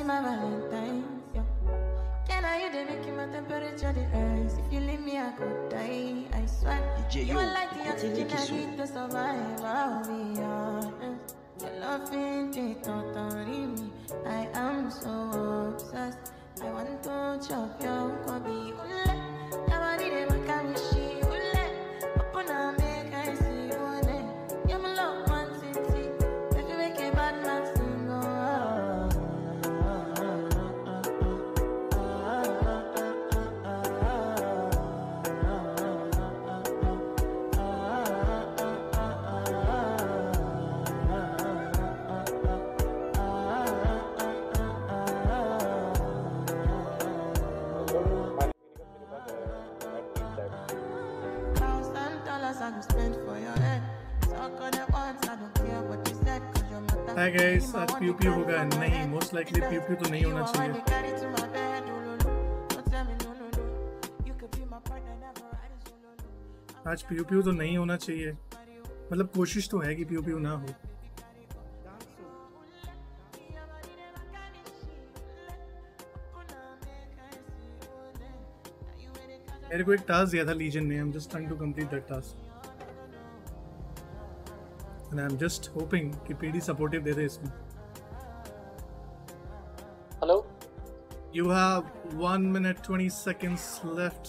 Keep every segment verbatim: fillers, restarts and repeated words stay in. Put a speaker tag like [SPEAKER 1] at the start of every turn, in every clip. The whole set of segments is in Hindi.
[SPEAKER 1] be my Valentine. Yeah. Can I you dey make my temperature dey rise? If you leave me, I could die. I swear. You are like the oxygen I need to survive. I'll be honest. Your loving me totally me. I am so obsessed. I want to chop your kobe. Ule, nobody dey make me she. Ule, open up make I see ule. You my love man city. If you make a bad man sing, oh.
[SPEAKER 2] Hi guys, आज पीयू पीयू होगा नहीं, मोस्ट लाइकली पीयू पीयू तो नहीं होना चाहिए। आज पीयू पीयू तो नहीं होना चाहिए, मतलब कोशिश तो है कि पीयू पीयू ना हो। मेरे को एक टास्क दिया था लीजन ने, I am just trying to complete that task and I'm just hoping कि पीडी सपोर्टिव दे दे इसमें।
[SPEAKER 3] Hello?
[SPEAKER 2] You have one minute twenty seconds left.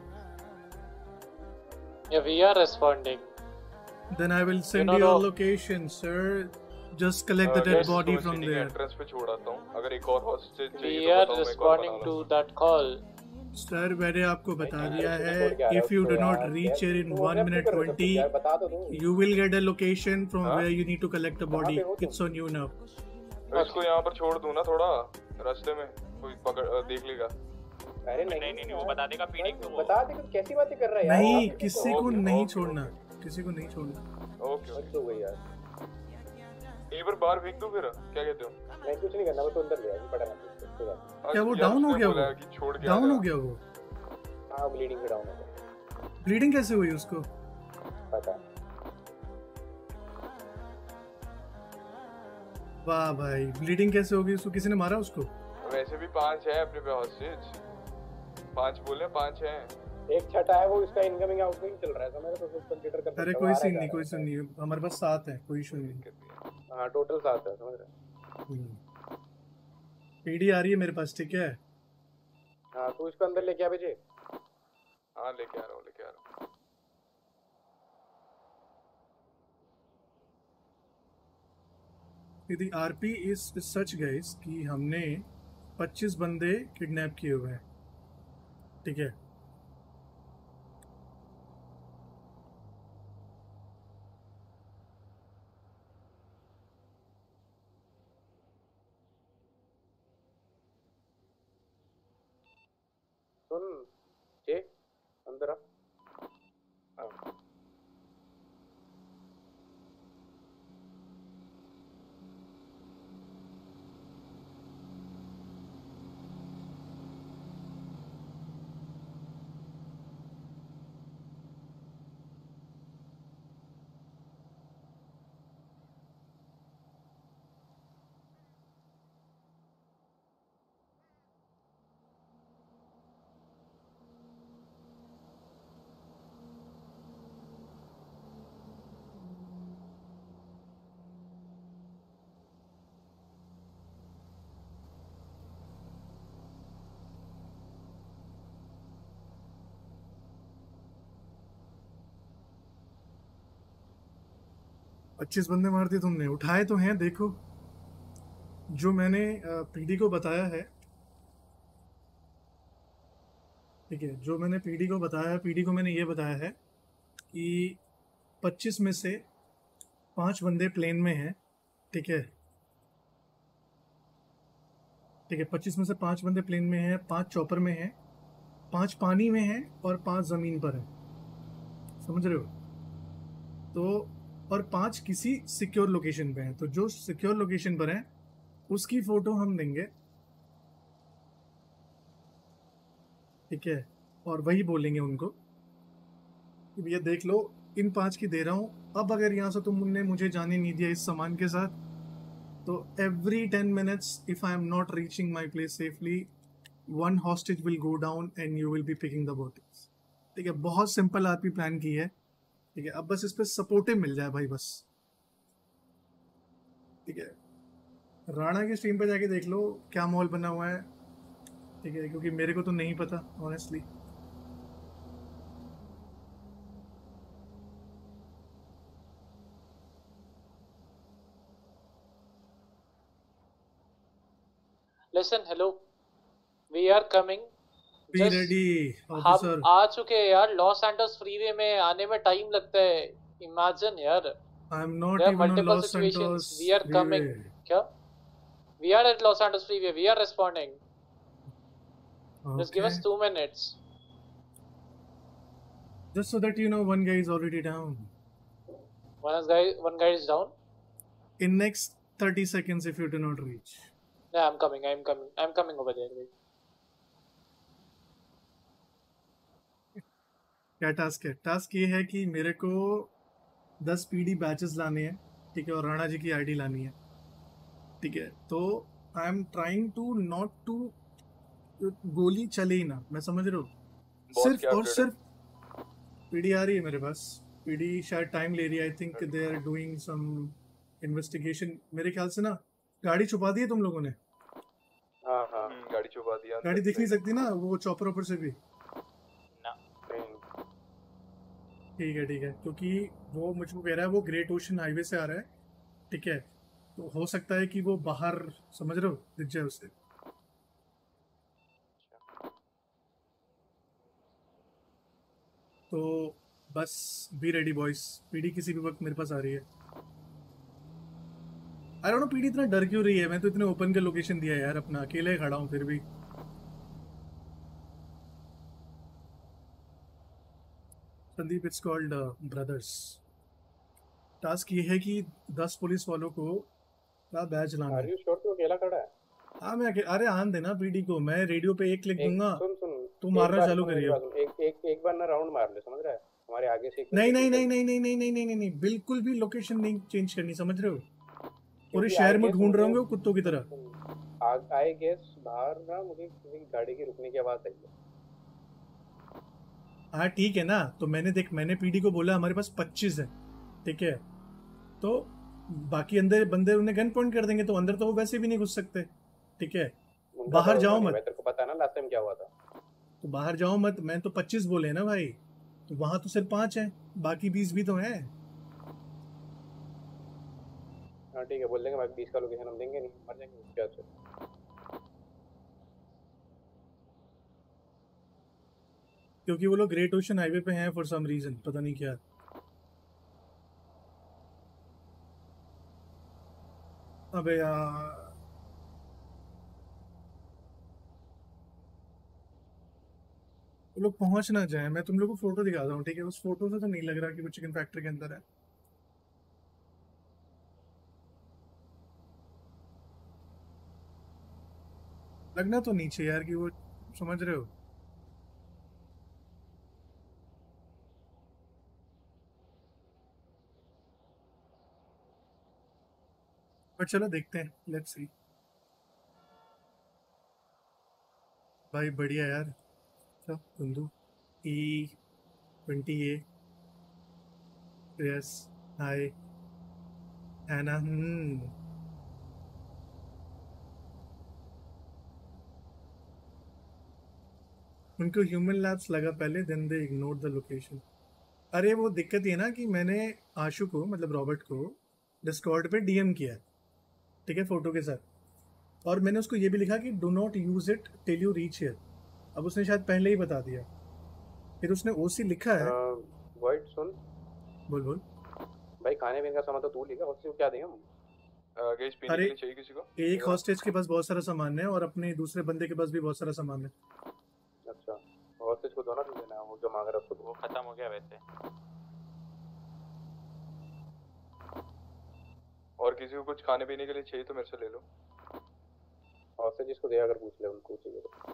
[SPEAKER 3] Yeah, we are responding.
[SPEAKER 2] Then I will send
[SPEAKER 3] no,
[SPEAKER 2] you
[SPEAKER 3] no.
[SPEAKER 2] a location, sir. Just collect the dead body from there.
[SPEAKER 4] Entrance पे छोड़ आता हूँ। अगर एक और हॉस्टेज चाहिए
[SPEAKER 3] We
[SPEAKER 4] तो
[SPEAKER 3] are
[SPEAKER 4] बताओ, मैं
[SPEAKER 3] responding to that call.
[SPEAKER 2] Sir मैंने आपको बता दिया है, if you do not reach here in one minute twenty, you will get a location from where you need to collect the body. It's on you now.
[SPEAKER 4] इसको यहाँ पर छोड़ दूँ ना थोड़ा, रास्ते में कोई पकड़ देख लेगा।
[SPEAKER 5] अरे नहीं नहीं नहीं वो बता देगा पीडी को।
[SPEAKER 6] बता दे कैसी बातें कर रहा है यार।
[SPEAKER 2] नहीं, किसी को नहीं छोड़ना, किसी को नहीं छोड़ना।
[SPEAKER 4] ओके
[SPEAKER 6] ओके हो गई यार।
[SPEAKER 4] एक बार बाहर फेंक दूँ फिर, क्या कहते हो?
[SPEAKER 6] नहीं कुछ नहीं करना, बस अंदर ले आ, पड़ा ना।
[SPEAKER 2] क्या वो डाउन हो गया? वो डाउन हो गया वो?
[SPEAKER 6] हाँ ब्लीडिंग पे डाउन हो गया।
[SPEAKER 2] ब्लीडिंग कैसे हुई उसको?
[SPEAKER 6] पता।
[SPEAKER 2] वाह भाई, ब्लीडिंग कैसे होगी उसको? किसी ने मारा उसको?
[SPEAKER 4] वैसे भी पांच है अपने पे हॉस्टेज, पांच बोले पांच है।
[SPEAKER 6] एक छठा है वो, इसका इनकमिंग आउटगोइंग चल रहा है, तो मेरे को कुछ कंसीडर करना।
[SPEAKER 2] अरे कोई सीन नहीं, कोई सीन नहीं, हमारे पास सात है, कोई इशू नहीं।
[SPEAKER 6] हाँ टोटल सात है, समझ रहे?
[SPEAKER 2] पीडी आ रही है मेरे पास, ठीक है?
[SPEAKER 6] हाँ तू इसको अंदर लेके आ बेटे।
[SPEAKER 4] हाँ लेके आ रहा हूँ, लेके आ रहा हूँ।
[SPEAKER 2] यदि आरपी इज सच गाइस कि हमने पच्चीस बंदे किडनैप किए हुए हैं, ठीक है?
[SPEAKER 6] सुन जे अंदर आ।
[SPEAKER 2] पच्चीस बंदे मार दिए तुमने, उठाए तो हैं देखो। जो मैंने पीडी को बताया है, ठीक है, जो मैंने पीडी को बताया है, पीडी को मैंने ये बताया है कि पच्चीस में से पांच बंदे प्लेन में हैं, ठीक है? ठीक है, पच्चीस में से पांच बंदे प्लेन में हैं, पांच चॉपर में हैं, पांच पानी में हैं और पांच ज़मीन पर हैं, समझ रहे हो? तो और पांच किसी सिक्योर लोकेशन पे हैं। तो जो सिक्योर लोकेशन पर हैं उसकी फ़ोटो हम देंगे, ठीक है? और वही बोलेंगे उनको कि भैया देख लो, इन पांच की दे रहा हूँ, अब अगर यहाँ से तुमने मुझे जाने नहीं दिया इस सामान के साथ तो every ten minutes, if I am not reaching my place safely, one hostage will go down and you will be picking the bodies. ठीक है, बहुत सिंपल आरपी प्लान की है. ठीक है, अब बस इस पे सपोर्टिव मिल जाए भाई बस. ठीक है, राणा की स्ट्रीम पे जाके देख लो क्या माहौल बना हुआ है. ठीक है, क्योंकि मेरे को तो नहीं पता honestly.
[SPEAKER 3] Listen, hello. We are coming.
[SPEAKER 2] Be
[SPEAKER 3] Just
[SPEAKER 2] ready
[SPEAKER 3] हम
[SPEAKER 2] ऑफिसर.
[SPEAKER 3] आ चुके हैं यार. लॉस सैंटोस फ्रीवे में आने में टाइम लगता है. Imagine यार.
[SPEAKER 2] I am not
[SPEAKER 3] There are
[SPEAKER 2] even on
[SPEAKER 3] multiple
[SPEAKER 2] loss
[SPEAKER 3] situations.
[SPEAKER 2] Santos
[SPEAKER 3] We are coming. क्या? We are at Los Santos Freeway. We are responding. Just give us two minutes.
[SPEAKER 2] Just so that you know, one guy is already down.
[SPEAKER 3] One is guy, one guy is down.
[SPEAKER 2] In next thirty seconds, if you do not reach.
[SPEAKER 3] Yeah, I'm coming. I'm coming. I'm coming over there. Wait.
[SPEAKER 2] क्या टास्क है? टास्क ये है कि मेरे को दस पीडी बैचेस लाने हैं. ठीक है, और राणा जी की आईडी लानी है. ठीक है, तो I am trying to not to गोली चले ही ना. मैं समझ रहे हो, सिर्फ और सिर्फ पीडी आ रही है मेरे पास. पीडी शायद टाइम ले रही है. I think they are doing some investigation. मेरे ख्याल से ना गाड़ी छुपा दी है तुम लोगों ने.
[SPEAKER 6] हाँ हाँ
[SPEAKER 4] गाड़ी छुपा दिया.
[SPEAKER 2] गाड़ी दिख नहीं सकती ना वो चॉपर ऊपर से भी. ठीक है ठीक है, क्योंकि वो मुझको कह रहा है वो ग्रेट ओशन हाईवे से आ रहा है. ठीक है, तो हो सकता है कि वो बाहर, समझ रहे हो, दिख जाए उससे. तो बस बी रेडी बॉयज. पीडी किसी भी वक्त मेरे पास आ रही है. आई डोंट नो पीडी इतना डर क्यों रही है. मैं तो इतने ओपन के लोकेशन दिया है यार, अपना अकेले खड़ा हूँ फिर भी. Sandeep, it's called brothers. Task ये है कि दस पुलिस वालों को का बैच लाना है.
[SPEAKER 6] आर यू श्योर तू अकेला खड़ा है?
[SPEAKER 2] हाँ मैं अके... अरे आन देना पीडी को. मैं रेडियो पे एक क्लिक
[SPEAKER 6] एक
[SPEAKER 2] दूंगा,
[SPEAKER 6] सुन सुन
[SPEAKER 2] तू
[SPEAKER 6] एक
[SPEAKER 2] मारना
[SPEAKER 6] बार
[SPEAKER 2] चालू
[SPEAKER 6] सुन मेरी
[SPEAKER 2] करिए.
[SPEAKER 6] बात सुन, एक एक एक बार ना राउंड मार ले, समझ रहा है? हमारे आगे से एक
[SPEAKER 2] नहीं नहीं
[SPEAKER 6] एक-
[SPEAKER 2] नहीं नहीं नहीं नहीं नहीं नहीं नहीं नहीं बिल्कुल भी लोकेशन नहीं चेंज करनी, समझ रहे हो. पूरे
[SPEAKER 6] क्योंकि
[SPEAKER 2] शहर
[SPEAKER 6] I
[SPEAKER 2] में
[SPEAKER 6] guess
[SPEAKER 2] ढूंढ रहे
[SPEAKER 6] मुझे-
[SPEAKER 2] होंगे कुत्तों की तरह.
[SPEAKER 6] आई गेस बाहर ना मुझे किसी की गाड़ी की रुकने की आवाज आई है.
[SPEAKER 2] हाँ ठीक है ना, तो मैंने देख मैंने पीडी को बोला हमारे पास पच्चीस है. ठीक है, तो बाकी अंदर बंदे उन्हें गन पॉइंट कर देंगे, तो अंदर तो वो वैसे भी नहीं घुस सकते. ठीक है,
[SPEAKER 6] उनका
[SPEAKER 2] बाहर
[SPEAKER 6] भरोसा
[SPEAKER 2] जाओ
[SPEAKER 6] नहीं
[SPEAKER 2] मत.
[SPEAKER 6] है, तेरे को पता है ना लास्ट टाइम क्या हुआ था.
[SPEAKER 2] तो बाहर जाओ मत. मैं तो पच्चीस बोले हैं ना भाई, तो वहां तो सिर्फ पांच है, बाकी बीस भी तो है.
[SPEAKER 6] हाँ ठीक है, बोल देंगे बाकी बीस का लोकेशन हम देंगे नहीं, मर जाएंगे क्या से.
[SPEAKER 2] क्योंकि वो लोग ग्रेट ओशन हाईवे पे हैं फॉर सम रीजन, पता नहीं क्या. अबे यार, वो लोग पहुंच ना जाए. मैं तुम लोग को फोटो दिखाता हूँ. ठीक है, उस फोटो से तो नहीं लग रहा कि वो चिकन फैक्ट्री के अंदर है. लगना तो नीचे यार कि वो, समझ रहे हो. पर चलो देखते हैं, लेट्स सी. भाई बढ़िया यार. अच्छा Kundu E twenty A yes hi एना. हम्म उनको ह्यूमन लैब्स लगा पहले, then they ignore the location. अरे वो दिक्कत ये ना कि मैंने आशु को, मतलब रॉबर्ट को, डिस्कॉर्ड पे डीएम किया. ठीक है, फोटो के साथ. और मैंने उसको ये भी लिखा कि do not use it till you reach here. अब उसने शायद पहले ही बता दिया. फिर उसने ओसी लिखा है.
[SPEAKER 6] वाइट सुन,
[SPEAKER 2] बोल बोल.
[SPEAKER 6] भाई खाने पीने का सामान तो तू लेगा, उससे क्या दें हम?
[SPEAKER 4] गैस पीने के
[SPEAKER 2] अरे
[SPEAKER 4] लिए चाहिए किसी को?
[SPEAKER 2] एक हॉस्टेज के पास बहुत सारा सामान है और अपने दूसरे बंदे के पास भी बहुत सारा सामान है.
[SPEAKER 6] अच्छा, और कुछ को दो ना, तू देना वो जो मांग रहा है उसको दो.
[SPEAKER 5] वो खत्म हो गया वैसे.
[SPEAKER 4] और किसी को कुछ खाने पीने के लिए चाहिए तो मेरे से ले लो.
[SPEAKER 6] और से जिसको दे अगर पूछ ले उनको चाहिए तो.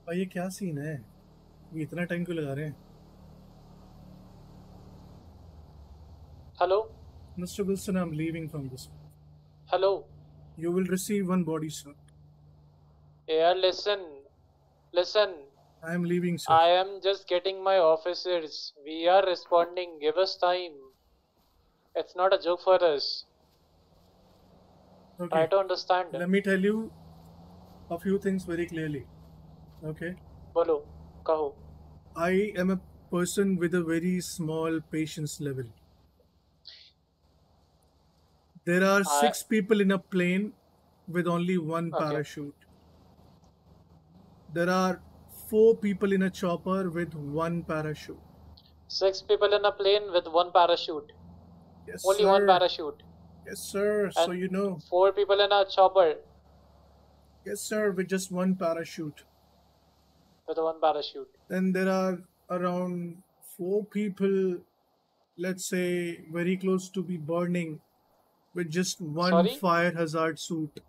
[SPEAKER 2] भाई ये क्या सीन है, ये इतना टाइम क्यों लगा रहे हैं?
[SPEAKER 3] Hello?
[SPEAKER 2] Mister Wilson, I'm leaving from this.
[SPEAKER 3] Hello?
[SPEAKER 2] You will receive one body, sir.
[SPEAKER 3] Yeah, listen. Listen.
[SPEAKER 2] I am leaving, sir.
[SPEAKER 3] I am just getting my officers. We are responding. Give us time. It's not a joke for us.
[SPEAKER 2] Okay.
[SPEAKER 3] Try to understand.
[SPEAKER 2] Let me tell you a few things very clearly. Okay.
[SPEAKER 3] Bolo. Kaho.
[SPEAKER 2] I am a person with a very small patience level. There are
[SPEAKER 3] I-
[SPEAKER 2] six people in a plane with only one
[SPEAKER 3] Okay.
[SPEAKER 2] parachute. There are four people in a chopper with one parachute.
[SPEAKER 3] Six people in a plane with one parachute.
[SPEAKER 2] Yes,
[SPEAKER 3] Only
[SPEAKER 2] sir.
[SPEAKER 3] one parachute.
[SPEAKER 2] Yes, sir. So
[SPEAKER 3] And
[SPEAKER 2] you know.
[SPEAKER 3] Four people in a chopper
[SPEAKER 2] Yes, sir. With just one parachute.
[SPEAKER 3] with one parachute.
[SPEAKER 2] Then there are around four people, let's say, very close to be burning, with just one
[SPEAKER 3] Sorry?
[SPEAKER 2] fire hazard suit.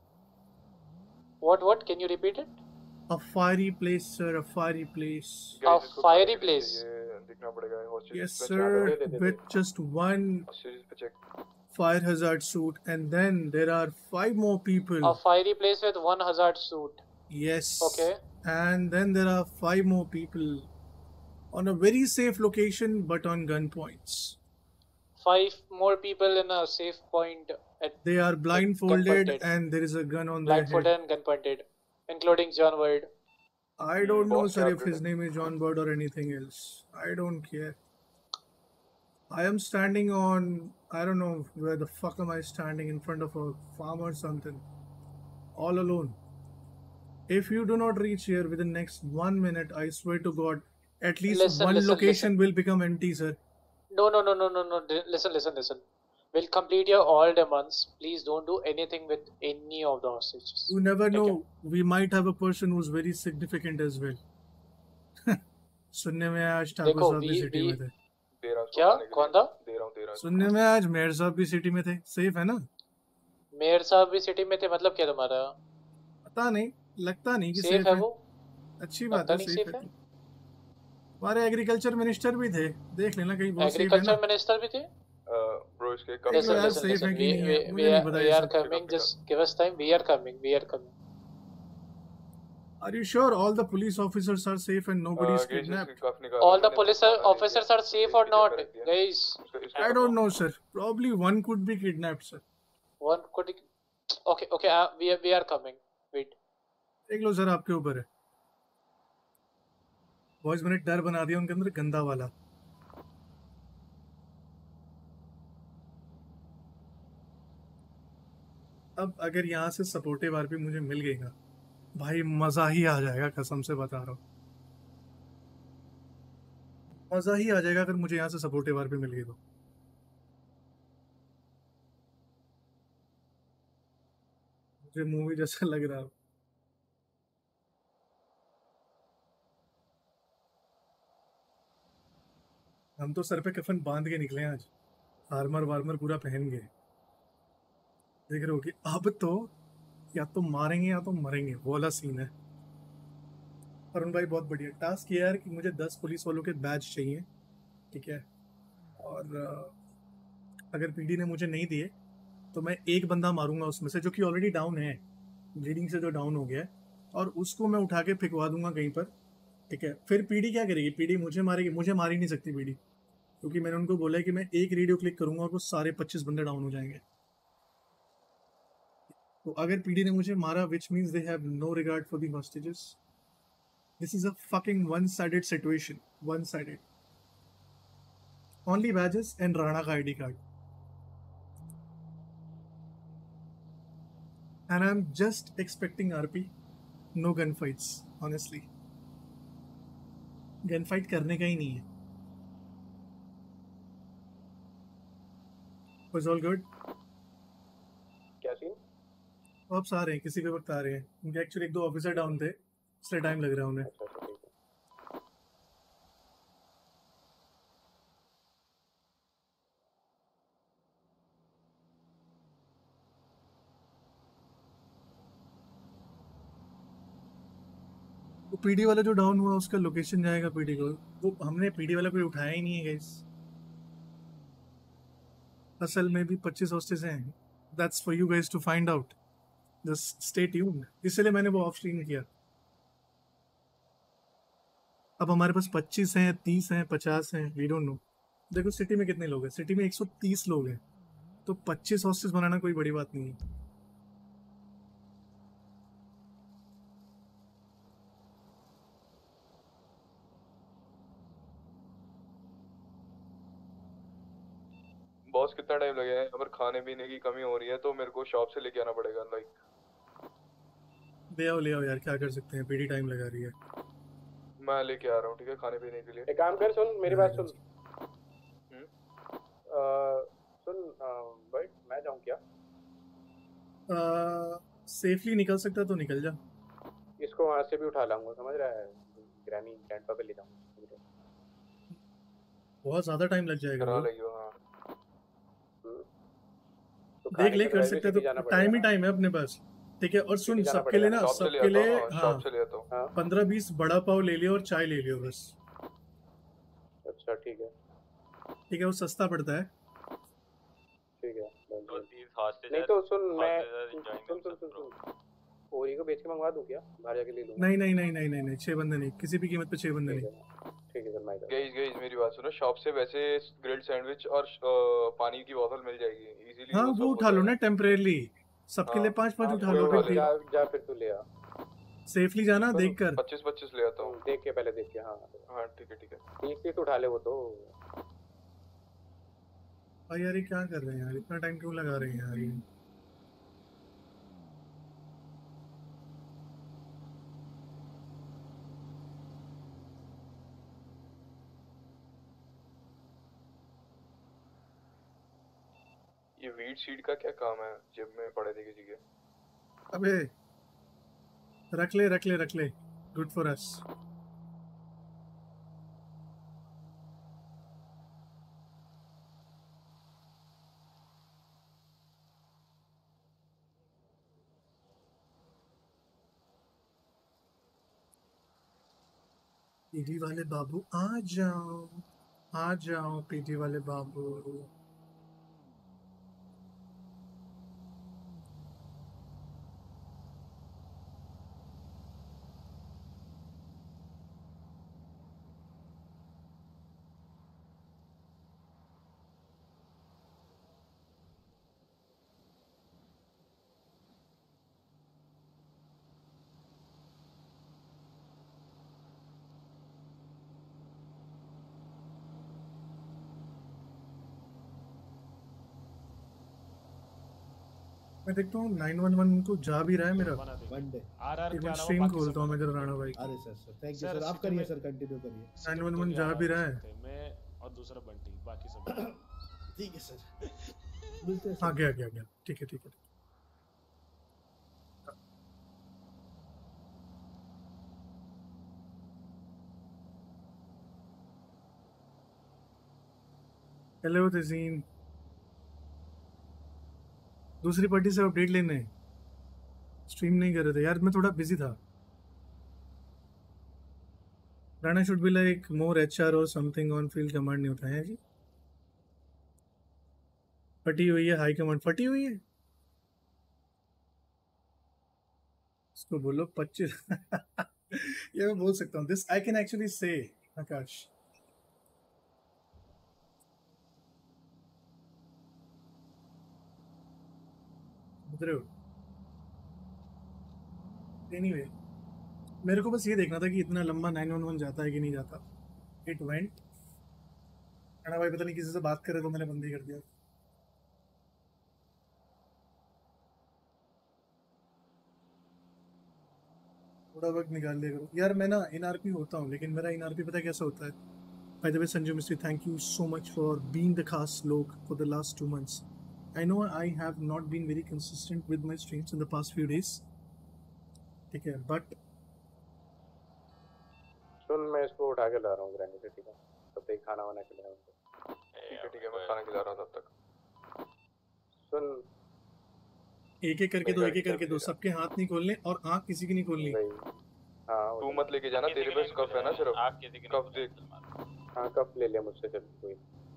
[SPEAKER 3] What? What? Can you repeat it?
[SPEAKER 2] A fiery place, sir. A fiery place.
[SPEAKER 4] Guys,
[SPEAKER 3] A
[SPEAKER 4] इसको
[SPEAKER 3] fiery
[SPEAKER 4] करने के लिए
[SPEAKER 3] place.
[SPEAKER 4] ये दिखना पड़ेगा hostage
[SPEAKER 2] Yes,
[SPEAKER 4] पे
[SPEAKER 2] sir.
[SPEAKER 6] They, they, they,
[SPEAKER 2] With just one
[SPEAKER 4] hostage पे check
[SPEAKER 2] fire hazard suit, and then there are five more people.
[SPEAKER 3] A fiery place with one hazard suit.
[SPEAKER 2] Yes.
[SPEAKER 3] Okay.
[SPEAKER 2] And then there are five more people on a very safe location, but on gunpoints.
[SPEAKER 3] Five more people in a safe point at
[SPEAKER 2] They are blindfolded,
[SPEAKER 3] gun-pointed.
[SPEAKER 2] and there is a gun on their
[SPEAKER 3] blindfolded
[SPEAKER 2] head.
[SPEAKER 3] and gun pointed, including John Ward.
[SPEAKER 2] I don't know,
[SPEAKER 4] boss
[SPEAKER 2] sir,
[SPEAKER 4] क्या
[SPEAKER 2] if his
[SPEAKER 4] update
[SPEAKER 2] name is John Bird or anything else. I don't care. I am standing on, I don't know where the fuck am I standing, in front of a farm or something, all alone. If you do not reach here within next one minute, I swear to God, at least
[SPEAKER 3] Listen,
[SPEAKER 2] one
[SPEAKER 3] listen,
[SPEAKER 2] location will become empty, sir.
[SPEAKER 3] No, no, no, no, no, no. d- Listen, listen, listen. We'll complete your all demands. Please don't do anything with any of the hostages.
[SPEAKER 2] You never
[SPEAKER 3] Okay.
[SPEAKER 2] know. We might have a person who's very significant as well. सुनने में आज ठाकुर
[SPEAKER 3] देखो,
[SPEAKER 2] साहब भी
[SPEAKER 3] we-
[SPEAKER 2] सिटी
[SPEAKER 3] we-
[SPEAKER 2] में थे.
[SPEAKER 4] दे रहा हूँ
[SPEAKER 3] क्या?
[SPEAKER 4] उसको खाने के
[SPEAKER 3] कौन
[SPEAKER 4] लिए।
[SPEAKER 3] था?
[SPEAKER 4] दे रहा हूँ दे रहा हूँ
[SPEAKER 2] सुनने में आज मेयर साहब भी सिटी में थे. सेफ है ना?
[SPEAKER 3] मेयर साहब भी सिटी में थे, मतलब क्या तुम्हारा?
[SPEAKER 2] पता नहीं, लगता नहीं कि
[SPEAKER 3] सेफ
[SPEAKER 2] सेफ
[SPEAKER 3] है
[SPEAKER 2] है.
[SPEAKER 3] वो?
[SPEAKER 2] अच्छी बात
[SPEAKER 3] लगता
[SPEAKER 2] है,
[SPEAKER 3] नहीं
[SPEAKER 2] सेफ
[SPEAKER 3] safe
[SPEAKER 2] है.
[SPEAKER 3] है?
[SPEAKER 2] तो हमारे एग्रीकल्चर मिनिस्टर भी थे. देख लेना कहीं वो सेफ है ना.
[SPEAKER 3] एग्रीकल्चर मिनिस्टर भी थे?
[SPEAKER 4] ब्रो इसके
[SPEAKER 2] देखो
[SPEAKER 3] Listen,
[SPEAKER 2] यार,
[SPEAKER 3] listen,
[SPEAKER 2] safe
[SPEAKER 3] listen.
[SPEAKER 2] है कि
[SPEAKER 3] We,
[SPEAKER 2] नहीं
[SPEAKER 3] we,
[SPEAKER 2] है, मुझे
[SPEAKER 3] we,
[SPEAKER 2] नहीं
[SPEAKER 3] are,
[SPEAKER 2] पता
[SPEAKER 3] we
[SPEAKER 2] ये
[SPEAKER 3] are
[SPEAKER 2] सब.
[SPEAKER 3] coming. Just give us time. We are coming. We are coming.
[SPEAKER 2] Are you sure all the police officers are safe and nobody is kidnapped?
[SPEAKER 3] All the police are- officers are safe or not, guys?
[SPEAKER 2] I don't know, sir. Probably one could be kidnapped, sir.
[SPEAKER 3] One could. Okay, okay. Uh, we are we are coming. Wait.
[SPEAKER 2] देख लो सर, आपके ऊपर है. बॉयज मैंने डर बना दिया उनके अंदर, गंदा वाला. अब अगर यहाँ से सपोर्टिव आरपी मुझे मिल गई ना, भाई मजा ही आ जाएगा, कसम से बता रहा हूँ. मजा ही आ जाएगा अगर मुझे यहाँ से सपोर्टिव आरपी मिल गई तो. मुझे मूवी जैसा लग रहा है. हम तो सर पे कफन बांध के निकले आज, आर्मर वार्मर पूरा पहन गए. देख रहे हो कि अब तो या तो मारेंगे या तो मरेंगे, वो वाला सीन है. अरुण भाई बहुत बढ़िया टास्क किया यार कि मुझे दस पुलिस वालों के बैच चाहिए, ठीक है. और अ, अगर पीडी ने मुझे नहीं दिए तो मैं एक बंदा मारूंगा उसमें से, जो कि ऑलरेडी डाउन है, ब्लीडिंग से जो डाउन हो गया है, और उसको मैं उठा के फिकवा दूंगा कहीं पर, ठीक है. फिर पीडी क्या करेगी? पीडी मुझे मारेगी. मुझे मार ही नहीं सकती पीडी, क्योंकि मैंने उनको बोला है कि मैं एक रेडियो क्लिक करूंगा और वो सारे पच्चीस बंदे डाउन हो जाएंगे. तो अगर पीडी ने मुझे मारा, which means they have no regard for the hostages. This is a fucking one sided situation. One sided. Only badges and Rana का ID card. And I am just expecting RP. No gun fights. Honestly gun fight करने का ही नहीं है. Was all good?
[SPEAKER 6] क्या सीन?
[SPEAKER 2] वापस आ रहे हैं, किसी के वक्त आ रहे हैं. उनके एक्चुअली एक दो ऑफिसर डाउन थे, इसलिए टाइम लग रहा है उन्हें.
[SPEAKER 6] अच्छा अच्छा ठीक है.
[SPEAKER 2] तो पीडी वाला जो डाउन हुआ उसका लोकेशन जाएगा पीडी को। वो हमने पीडी वाला कोई उठाया ही नहीं है गाइस। असल में भी पच्चीस हॉस्टेज हैं। That's for you guys to find out. Just stay tuned. इसलिए मैंने वो ऑफ स्क्रीन किया। अब हमारे पास पच्चीस हैं, तीस हैं, पचास हैं, वी डोंट नो। देखो सिटी में कितने लोग हैं। सिटी में एक सौ तीस लोग हैं, तो पच्चीस हॉस्टेज बनाना कोई बड़ी बात नहीं है।
[SPEAKER 4] बॉस कितना टाइम लगेगा? अगर खाने पीने की कमी हो रही है तो मेरे को शॉप से लेके आना पड़ेगा। लाइक
[SPEAKER 2] ले आओ ले आओ यार, क्या कर सकते हैं, पीडी टाइम लगा रही है।
[SPEAKER 4] मैं लेके आ रहा हूँ, ठीक है, खाने पीने के लिए।
[SPEAKER 6] एक काम कर, सुन मेरी बात सुन।
[SPEAKER 4] हम्म
[SPEAKER 6] अ, सुन भाई, मैं जाऊँ क्या?
[SPEAKER 2] सेफली निकल सकता तो निकल जा।
[SPEAKER 6] इसको वहाँ से भी उठा लाऊंगा, समझ रहा है? ग्रैनी ग्रैंडपा पे ले जाऊंगा।
[SPEAKER 2] बहुत ज्यादा टाइम लग जाएगा।
[SPEAKER 4] करा लेगी वो, हाँ।
[SPEAKER 6] तो
[SPEAKER 2] देख ले कर सकते हैं तो टाइम ही टाइम है अपने पास, ठीक है। और सुन सबके लिए ना, सबके लिए हाँ पंद्रह बीस बड़ा पाव ले लियो और चाय ले लियो बस।
[SPEAKER 6] अच्छा ठीक है
[SPEAKER 2] ठीक है, वो सस्ता पड़ता है।
[SPEAKER 6] ठीक है।
[SPEAKER 5] दो तीन हॉस्टेज
[SPEAKER 6] नहीं तो सुन, मैं सुन सुन सुन सुन ओरी को बेच के मंगवा दूं क्या? बाहर जाके ले लूंगा।
[SPEAKER 2] नहीं नहीं नहीं नहीं नहीं नहीं छह बंदे नहीं, किसी भी कीमत पे छह बंदे नहीं।
[SPEAKER 6] ठीक है सर, मैं
[SPEAKER 4] गाइस गाइस मेरी बात सुनो। शॉप से वैसे ग्रिल्ड सैंडविच और पानी की बोतल मिल जाएगी इजीली।
[SPEAKER 2] हाँ वो उठा लो ना टेम्परेरी, सबके लिए पाँच पाँच उठा लो।
[SPEAKER 6] जा, जा फिर तू ले आ।
[SPEAKER 2] सेफली जाना, देख कर।
[SPEAKER 4] पच्चीस पच्चीस ले आता हूँ,
[SPEAKER 6] देख के पहले देख के। हाँ
[SPEAKER 4] हाँ ठीक है ठीक है।
[SPEAKER 6] तीस तीस उठा ले वो तो।
[SPEAKER 2] भाई यार ये क्या कर रहे हैं यार, इतना टाइम क्यों लगा रहे हैं यार ये।
[SPEAKER 4] ये वीट सीड का क्या काम है? जेब में पड़े थे किसी के।
[SPEAKER 2] अबे रख ले रख ले रख ले, गुड फॉर अस। पीडी वाले बाबू आ जाओ, आ जाओ पीडी वाले बाबू। मैं देखता हूँ नाइन वन वन को जा भी रहा है मेरा।
[SPEAKER 7] वनडे
[SPEAKER 5] आरआर
[SPEAKER 2] एक बार स्ट्रीम खोलता हूँ मैं जरा राणा भाई।
[SPEAKER 7] अरे sir sir thank you sir, आप करिए सर, कंटिन्यू करिए।
[SPEAKER 2] नाइन वन वन जा भी रहा है।
[SPEAKER 5] मैं और दूसरा बंटी, बाकी सब
[SPEAKER 7] ठीक है सर, मिलते हैं।
[SPEAKER 2] हाँ गया गया गया, ठीक है ठीक है। हेलो तजीन, दूसरी पार्टी से अपडेट लेने स्ट्रीम नहीं कर रहे थे यार, मैं थोड़ा बिजी था। Rana should be like more HR और समथिंग ऑन फील्ड, कमांड नहीं उठाया जी। फटी हुई है हाई कमांड, फटी हुई है इसको बोलो पच्चीस। ये मैं बोल सकता हूँ, दिस आई कैन एक्चुअली से। आकाश एनीवे anyway, मेरे को बस ये देखना था कि इतना लंबा नाइन वन वन जाता है कि नहीं जाता। It went. राणा भाई पता नहीं किसी से बात करे तो मैंने बंद ही कर दिया। थोड़ा वक्त निकाल लिया करो यार। मैं ना एनआरपी होता हूँ, लेकिन मेरा एनआरपी पता है कैसा होता है? By the way Sanju Mistry, thank you so much for being the खास लोग for the last two months. I know I have not been very consistent with my streams in the past few days. ठीक है, but
[SPEAKER 6] सुन मैं इसको उठा के ला रहा हूँ ग्रैनी से, ठीक है? तब तक खाना वाना खिलाया उनको।
[SPEAKER 4] ठीक है ठीक है, मैं खाना खिला रहा हूँ तब तक।
[SPEAKER 6] सुन
[SPEAKER 2] एक एक करके दो, एक एक करके दो, सबके हाथ नहीं खोलने और आँख किसी की नहीं खोलनी।
[SPEAKER 6] हाँ
[SPEAKER 4] तू मत लेके जाना, तेरे पे कफ है ना सिर्फ,
[SPEAKER 5] आप किसी के
[SPEAKER 4] कफ देख।
[SPEAKER 6] हाँ कफ ले लिया मुझसे, चल कोई।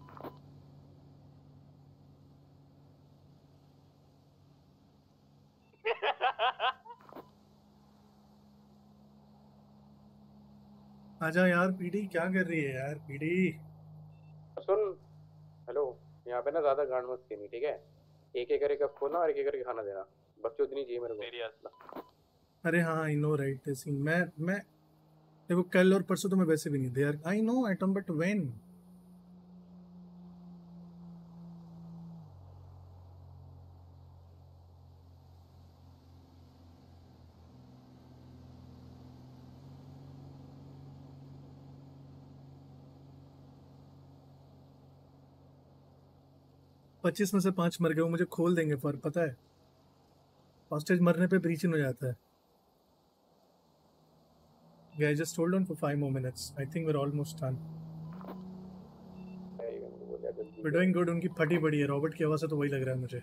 [SPEAKER 2] आजा यार पीडी, क्या कर रही है यार पीडी?
[SPEAKER 6] सुन, हेलो, यहाँ पे ना ज्यादा गांड मत खेलनी, ठीक है? एक एक करके खोलना और एक एक करके खाना देना, बच्चों इतनी चाहिए मेरे को।
[SPEAKER 2] अरे हाँ आई नो राइट सीन, मैं मैं देखो कल और परसों तो मैं वैसे भी नहीं थे यार, I know Atom, but when? पच्चीस में से पांच मर गए, वो मुझे खोल देंगे फॉर, पता है हॉस्टेज मरने पे ब्रीच इन हो जाता है। Guys, just hold on for five more minutes. I think we're almost done. We're doing good. उनकी फटी पड़ी है, रॉबर्ट की आवाज़ से तो वही लग रहा है मुझे।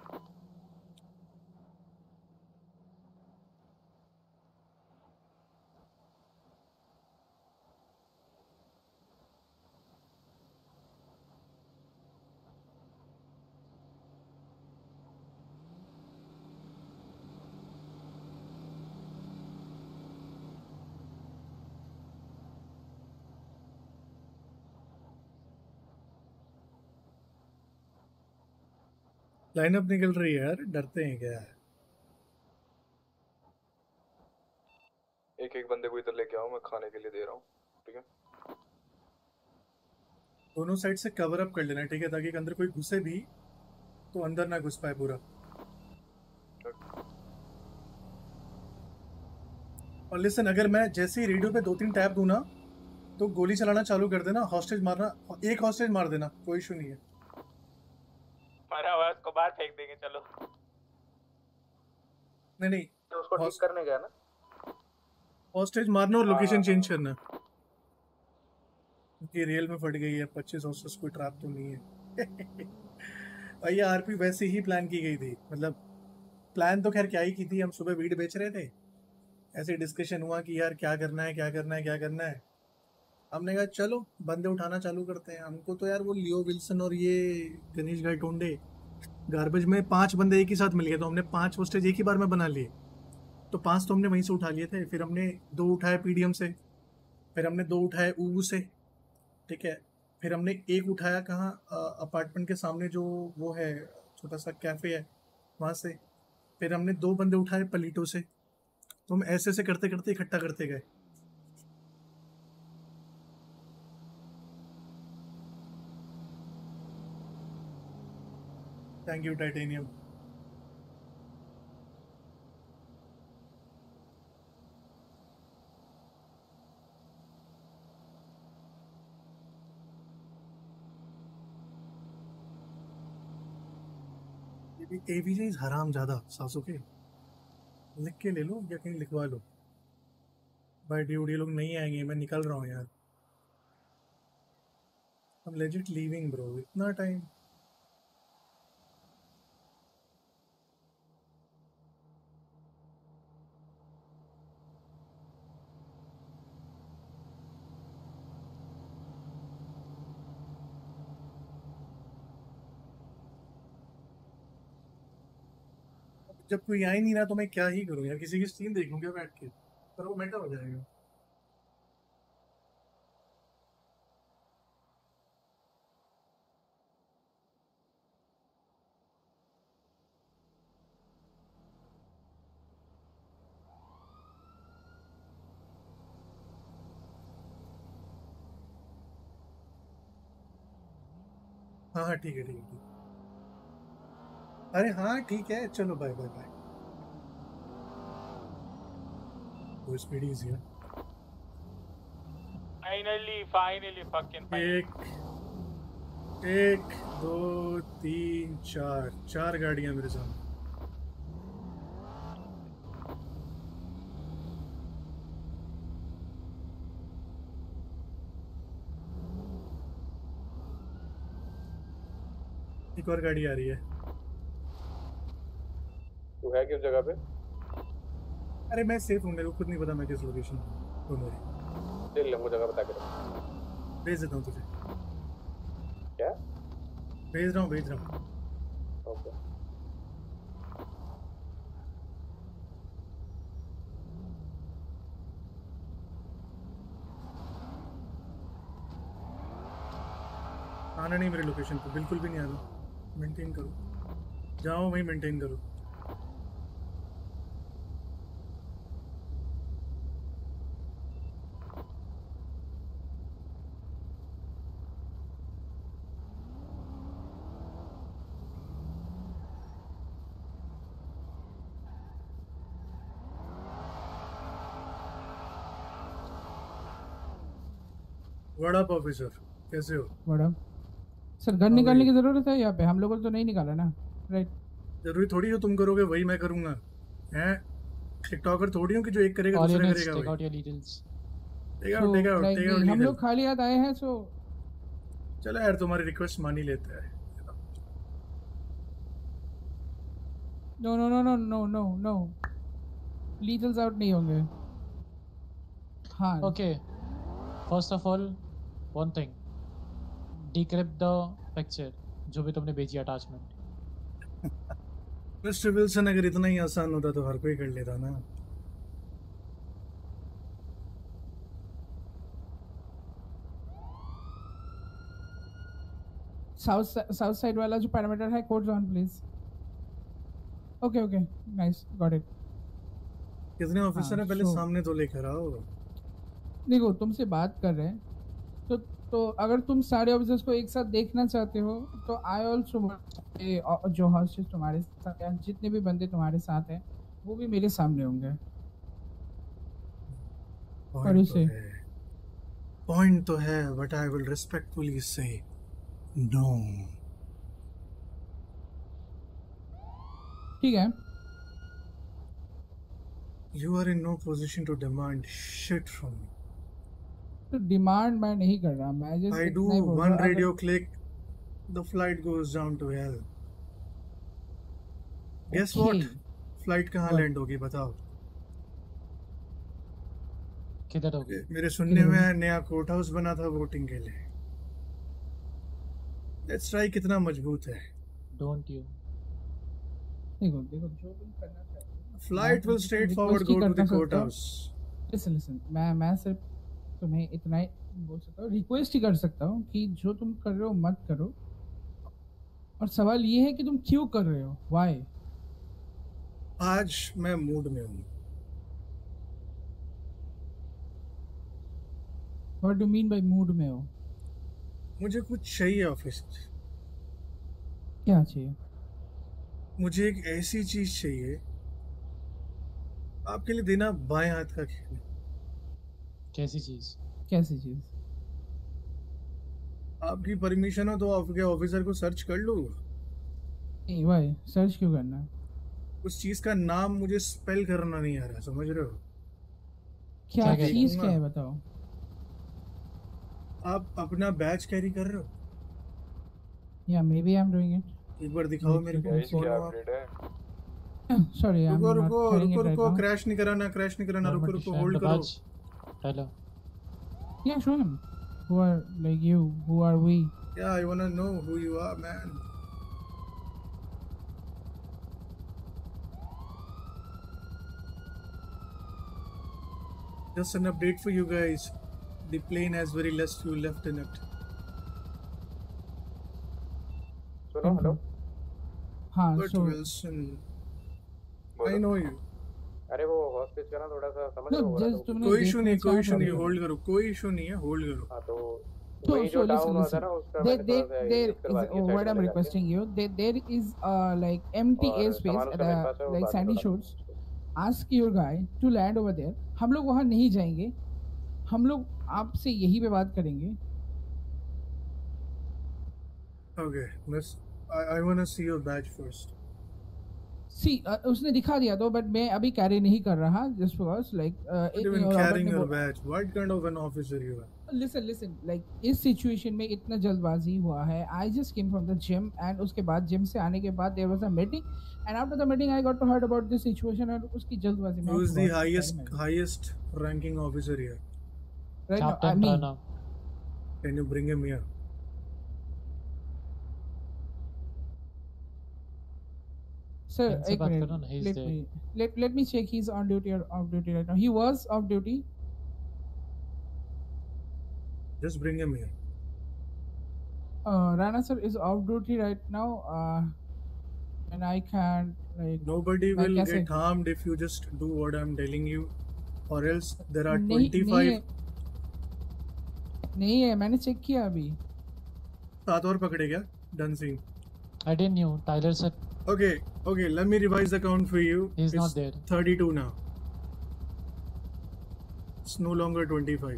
[SPEAKER 2] लाइनअप निकल रही है यार, डरते हैं क्या?
[SPEAKER 4] एक एक बंदे को इधर लेके आओ, मैं खाने के लिए दे रहा हूँ, ठीक है?
[SPEAKER 2] दोनों साइड से कवर अप कर लेना, ठीक है, ताकि अंदर कोई घुसे भी तो अंदर ना घुस पाए पूरा। और लिसन, अगर मैं जैसे ही रेडियो पे दो तीन टैप दूं ना तो गोली चलाना चालू कर देना, हॉस्टेज मारना, एक हॉस्टेज मार देना, कोई इशू नहीं है।
[SPEAKER 5] मारा हुआ उसको बाहर फेंक देंगे, चलो।
[SPEAKER 2] नहीं नहीं,
[SPEAKER 6] तो उसको ठीक करने गया ना,
[SPEAKER 2] हॉस्टेज मारना और लोकेशन चेंज करना। कि रियल में फट गई है, पच्चीस हॉस्टेज कोई ट्रैप तो नहीं है। भाई ये आरपी वैसे ही प्लान की गई थी, मतलब प्लान तो खैर क्या ही की थी, हम सुबह वीड बेच रहे थे, ऐसे डिस्कशन हुआ कि यार क्या करना है क्या करना है क्या करना है, हमने कहा चलो बंदे उठाना चालू करते हैं। हमको तो यार वो लियो विल्सन और ये गणेश गायटोंडे गार्बेज में पांच बंदे एक ही साथ मिल गए, तो हमने पांच हॉस्टेज एक ही बार में बना लिए। तो पांच तो हमने वहीं से उठा लिए थे, फिर हमने दो उठाए पीडीएम से, फिर हमने दो उठाए ऊबू से, ठीक है, फिर हमने एक उठाया कहाँ, अपार्टमेंट के सामने जो वो है छोटा सा कैफ़े है वहाँ से, फिर हमने दो बंदे उठाए पलीटो से। तो हम ऐसे ऐसे करते करते इकट्ठा करते गए। Thank you titanium. AVJ is हराम ज्यादा सासुके, लिख के ले लो या कहीं लिखवा लो। भाई ड्यूड ये लोग नहीं आएंगे, मैं निकल रहा हूँ यार, I'm legit leaving bro, इतना टाइम। जब कोई आ ही नहीं रहा तो मैं क्या ही करूँ यार, किसी की स्ट्रीम देख लूँ क्या बैठ के, पर वो मैटर हो जाएगा। हाँ हाँ ठीक है ठीक है ठीक है। अरे हाँ ठीक है, चलो बाय बाय बाय। वो स्पीड इजी है।
[SPEAKER 5] Finally finally fucking finally.
[SPEAKER 2] एक एक दो तीन चार, चार गाड़ियां मेरे सामने। एक और गाड़ी आ रही है।
[SPEAKER 6] तू है किस जगह पे?
[SPEAKER 2] अरे मैं सेफ हूँ, मेरे को खुद नहीं पता मैं किस लोकेशन पे हूँ। तो मेरी
[SPEAKER 6] ले ले मुझे जगह बता के रख।
[SPEAKER 2] भेज देता हूँ तुझे।
[SPEAKER 6] क्या
[SPEAKER 2] भेज रहा हूँ भेज रहा हूँ।
[SPEAKER 6] ओके
[SPEAKER 2] आना नहीं मेरे लोकेशन पे, बिल्कुल भी नहीं आना। मेंटेन करो, जाओ वहीं मेंटेन करो। व्हाट अप ऑफिसर, कैसे हो?
[SPEAKER 8] मैडम सर गन निकालने की जरूरत है यहाँ पे? हम लोगों ने तो नहीं निकाला ना, राइट?
[SPEAKER 2] जरूरी थोड़ी हो तुम करोगे वही मैं करूंगा, हैं? टिकटॉकर थोड़ी हूँ कि जो एक करेगा दूसरा करेगा।
[SPEAKER 3] Take out your details.
[SPEAKER 2] Take out take out take out.
[SPEAKER 8] हम लोग खाली हाथ आए हैं, सो
[SPEAKER 2] चलो यार तुम्हारी रिक्वेस्ट मान ही लेते हैं।
[SPEAKER 8] No no no no no no no lethals out नहीं होंगे। हाँ
[SPEAKER 3] Okay. First of all, one thing. Decrypt the picture जो भी तुमने भेजी अटैचमेंट।
[SPEAKER 2] मिस्टर विल्सन, अगर इतना ही आसान होता तो हर कोई कर लेता ना।
[SPEAKER 8] साउथ साउथ साइड वाला जो पैरामीटर है, codes on please. Okay okay nice, got it.
[SPEAKER 2] कितने ऑफिसर हैं पहले
[SPEAKER 8] so-
[SPEAKER 2] सामने तो लेकर आओ।
[SPEAKER 8] देखो तुमसे बात कर रहे हैं तो तो अगर तुम सारे ऑफिसर्स को एक साथ देखना चाहते हो तो आई ऑल्सो जो हॉस्टेज तुम्हारे साथ हैं, जितने भी बंदे तुम्हारे साथ हैं वो भी मेरे सामने होंगे। और इसे
[SPEAKER 2] पॉइंट तो है, but I will respectfully say no.
[SPEAKER 8] ठीक है,
[SPEAKER 2] you are in no position to demand shit from me.
[SPEAKER 8] तो डिमांड मैं नहीं कर रहा, मैं just
[SPEAKER 2] I do one radio click, the flight goes down to hell. Guess what? Flight कहाँ लैंड होगी बताओ?
[SPEAKER 3] किधर होगी?
[SPEAKER 2] मेरे सुनने में आया नया कोर्ट हाउस बना था वोटिंग के लिए। Let's try कितना मजबूत है।
[SPEAKER 3] Don't you?
[SPEAKER 8] देखो देखो जो तुम करना चाहते हो,
[SPEAKER 2] Flight will straight forward go to the court house.
[SPEAKER 8] Listen listen, मैं मैं सिर्फ तुम्हें इतना ही बोल सकता हूँ, रिक्वेस्ट ही कर सकता हूँ कि जो तुम कर रहे हो मत करो। और सवाल ये है कि तुम क्यों कर रहे हो, व्हाई?
[SPEAKER 2] आज मैं मूड में हूँ।
[SPEAKER 8] What do mean by mood में हो?
[SPEAKER 2] मुझे कुछ चाहिए ऑफिसर।
[SPEAKER 8] क्या चाहिए?
[SPEAKER 2] मुझे एक ऐसी चीज चाहिए आपके लिए देना, बाएं हाथ का खेल।
[SPEAKER 3] कैसी चीज?
[SPEAKER 8] कैसी चीज?
[SPEAKER 2] आपकी परमिशन हो तो आपके ऑफिसर को सर्च कर लूँ।
[SPEAKER 8] नहीं भाई, सर्च क्यों करना है?
[SPEAKER 2] उस चीज का नाम मुझे स्पेल करना नहीं आ रहा, समझ रहे हो?
[SPEAKER 8] क्या
[SPEAKER 3] क्या
[SPEAKER 8] चीज
[SPEAKER 2] करूंगा?
[SPEAKER 8] क्या है बताओ?
[SPEAKER 2] आप अपना बैच कैरी कर रहे हो?
[SPEAKER 8] या maybe I am doing it.
[SPEAKER 2] एक बार दिखाओ मेरे को।
[SPEAKER 4] गाइस
[SPEAKER 2] कौन
[SPEAKER 4] क्या
[SPEAKER 2] हो आप?
[SPEAKER 4] अपडेट है?
[SPEAKER 8] सॉरी, आई एम
[SPEAKER 2] रुको
[SPEAKER 8] नॉट
[SPEAKER 2] रुको
[SPEAKER 8] कैरिंग
[SPEAKER 2] रुको
[SPEAKER 8] इट राइट
[SPEAKER 2] रुको,
[SPEAKER 8] नाउ।
[SPEAKER 2] क्रैश नहीं कराना, क्रैश नहीं कराना, रुको रुको, होल्ड करो।
[SPEAKER 3] Hello.
[SPEAKER 8] Yeah, show him. Who are like you? Who are we?
[SPEAKER 2] Yeah, I wanna know who you are, man. Just an update for you guys. The plane has very less fuel left in it.
[SPEAKER 6] सुनो हेलो।
[SPEAKER 8] हाँ,
[SPEAKER 2] But
[SPEAKER 8] so
[SPEAKER 2] Wilson, I know you.
[SPEAKER 6] अरे वो हॉस्पिटल का ना थोड़ा सा समझ
[SPEAKER 8] No,
[SPEAKER 6] रहे हो रहा
[SPEAKER 8] just
[SPEAKER 6] था।
[SPEAKER 8] तुमने
[SPEAKER 2] कोई इशू नहीं,
[SPEAKER 8] देखना
[SPEAKER 2] कोई इशू नहीं,
[SPEAKER 8] चाहा
[SPEAKER 2] होल्ड करो, कोई इशू नहीं है, होल्ड करो।
[SPEAKER 6] हाँ तो
[SPEAKER 8] So,
[SPEAKER 6] वही
[SPEAKER 8] so
[SPEAKER 6] जो
[SPEAKER 8] listen,
[SPEAKER 6] डाउन होता
[SPEAKER 8] listen.
[SPEAKER 6] है ना उसका
[SPEAKER 8] There,
[SPEAKER 6] मैंने
[SPEAKER 8] there,
[SPEAKER 6] थोड़ा सा
[SPEAKER 8] there
[SPEAKER 6] यूज करवा
[SPEAKER 8] is
[SPEAKER 6] दिया
[SPEAKER 8] oh, what I'm
[SPEAKER 6] side
[SPEAKER 8] requesting you. There, there is uh like empty
[SPEAKER 6] और
[SPEAKER 8] airspace
[SPEAKER 6] सामान
[SPEAKER 8] at
[SPEAKER 6] उसका मेरे
[SPEAKER 8] uh,
[SPEAKER 6] पास है, वो
[SPEAKER 8] like
[SPEAKER 6] बाद में
[SPEAKER 8] Sandy
[SPEAKER 6] बता
[SPEAKER 8] Shores. Ask your guy to land over there. हम लोग वहाँ नहीं जाएंगे, हम लोग आपसे यही पे बात करेंगे।
[SPEAKER 2] Okay, miss, I I wanna see your badge first.
[SPEAKER 8] C uh, उसने दिखा दिया तो, बट मैं अभी कैरी नहीं कर रहा, just because like
[SPEAKER 2] Not even carrying your badge. What kind of an officer you are?
[SPEAKER 8] Listen listen like इस सिचुएशन में इतना जल्दबाजी हुआ है. I just came from the gym and उसके बाद जिम से आने के बाद there was a meeting and after the meeting I got to heard about this situation और उसकी जल्दबाजी में.
[SPEAKER 2] Who is the highest highest ranking officer here?
[SPEAKER 8] Right now, I
[SPEAKER 3] Captain
[SPEAKER 8] mean,
[SPEAKER 3] Pranav.
[SPEAKER 2] Can you bring him here?
[SPEAKER 8] sir,
[SPEAKER 3] इनसे
[SPEAKER 8] एक
[SPEAKER 3] बात
[SPEAKER 8] minute.
[SPEAKER 3] करो ना, he's
[SPEAKER 8] Let
[SPEAKER 3] there.
[SPEAKER 8] me let let me check. He's on duty or off duty right now. He was off duty.
[SPEAKER 2] Just bring him here.
[SPEAKER 8] Uh, Rana sir is off duty right now. Uh, and I can't like.
[SPEAKER 2] Nobody
[SPEAKER 8] मैं
[SPEAKER 2] will
[SPEAKER 8] कैसे-
[SPEAKER 2] get harmed if you just do what I'm telling you, or else there are
[SPEAKER 8] नहीं नहीं
[SPEAKER 2] twenty-five.
[SPEAKER 8] है नहीं है मैंने चेक किया अभी.
[SPEAKER 2] सात और पकड़े क्या? Done scene.
[SPEAKER 3] I didn't knew. Tyler said
[SPEAKER 2] Okay, okay. Let me revise the count for you.
[SPEAKER 3] He's
[SPEAKER 2] It's
[SPEAKER 3] not there.
[SPEAKER 2] thirty-two now. It's no longer twenty-five.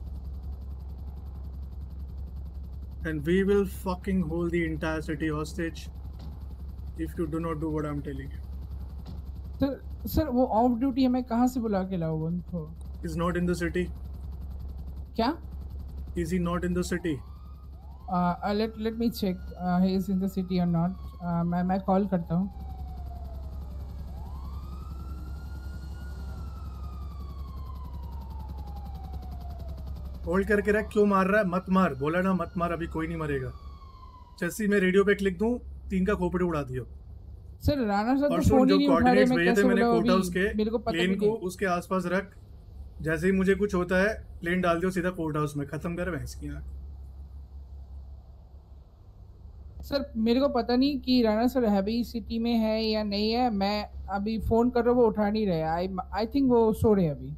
[SPEAKER 2] And we will fucking hold the entire city hostage if you do not do what I'm telling you.
[SPEAKER 8] Sir sir वो ऑफ ड्यूटी है, मैं कहाँ से बुला के लाऊँ उनको?
[SPEAKER 2] He's not in the city.
[SPEAKER 8] क्या?
[SPEAKER 2] Is he not in the city?
[SPEAKER 8] Uh, uh, let let me check. Uh, he is in the city or not. Uh, मैं मैं कॉल करता हूँ.
[SPEAKER 2] होल्ड करके रख. क्यों मार रहा है? मत मार. बोला ना मत मार. अभी कोई नहीं मरेगा. जैसे मैं रेडियो पे क्लिक दूं, तीन का खोपड़ी उड़ा दियो.
[SPEAKER 8] सर राणा सर
[SPEAKER 2] और
[SPEAKER 8] तो
[SPEAKER 2] सुन,
[SPEAKER 8] फोन ही
[SPEAKER 2] जो
[SPEAKER 8] नहीं उठा रहे.
[SPEAKER 2] कोऑर्डिनेट्स
[SPEAKER 8] मैं
[SPEAKER 2] भेजे
[SPEAKER 8] कैसे
[SPEAKER 2] थे मैंने
[SPEAKER 8] बुलाऊँ
[SPEAKER 2] कोर्ट हाउस
[SPEAKER 8] अभी?
[SPEAKER 2] के,
[SPEAKER 8] मेरे को पता भी
[SPEAKER 2] प्लेन को
[SPEAKER 8] नहीं.
[SPEAKER 2] उसके आसपास रख. जैसे ही मुझे कुछ होता है, प्लेन डाल दियो सीधा कोर्ट हाउस में. खत्म कर भैंस की आंख.
[SPEAKER 8] सर मेरे को पता नहीं कि राणा सर हैवी सिटी में है या नहीं है. मैं अभी फोन कर रहा हूँ, वो उठा नहीं रहे. आई आई थिंक वो सो रहे हैं अभी.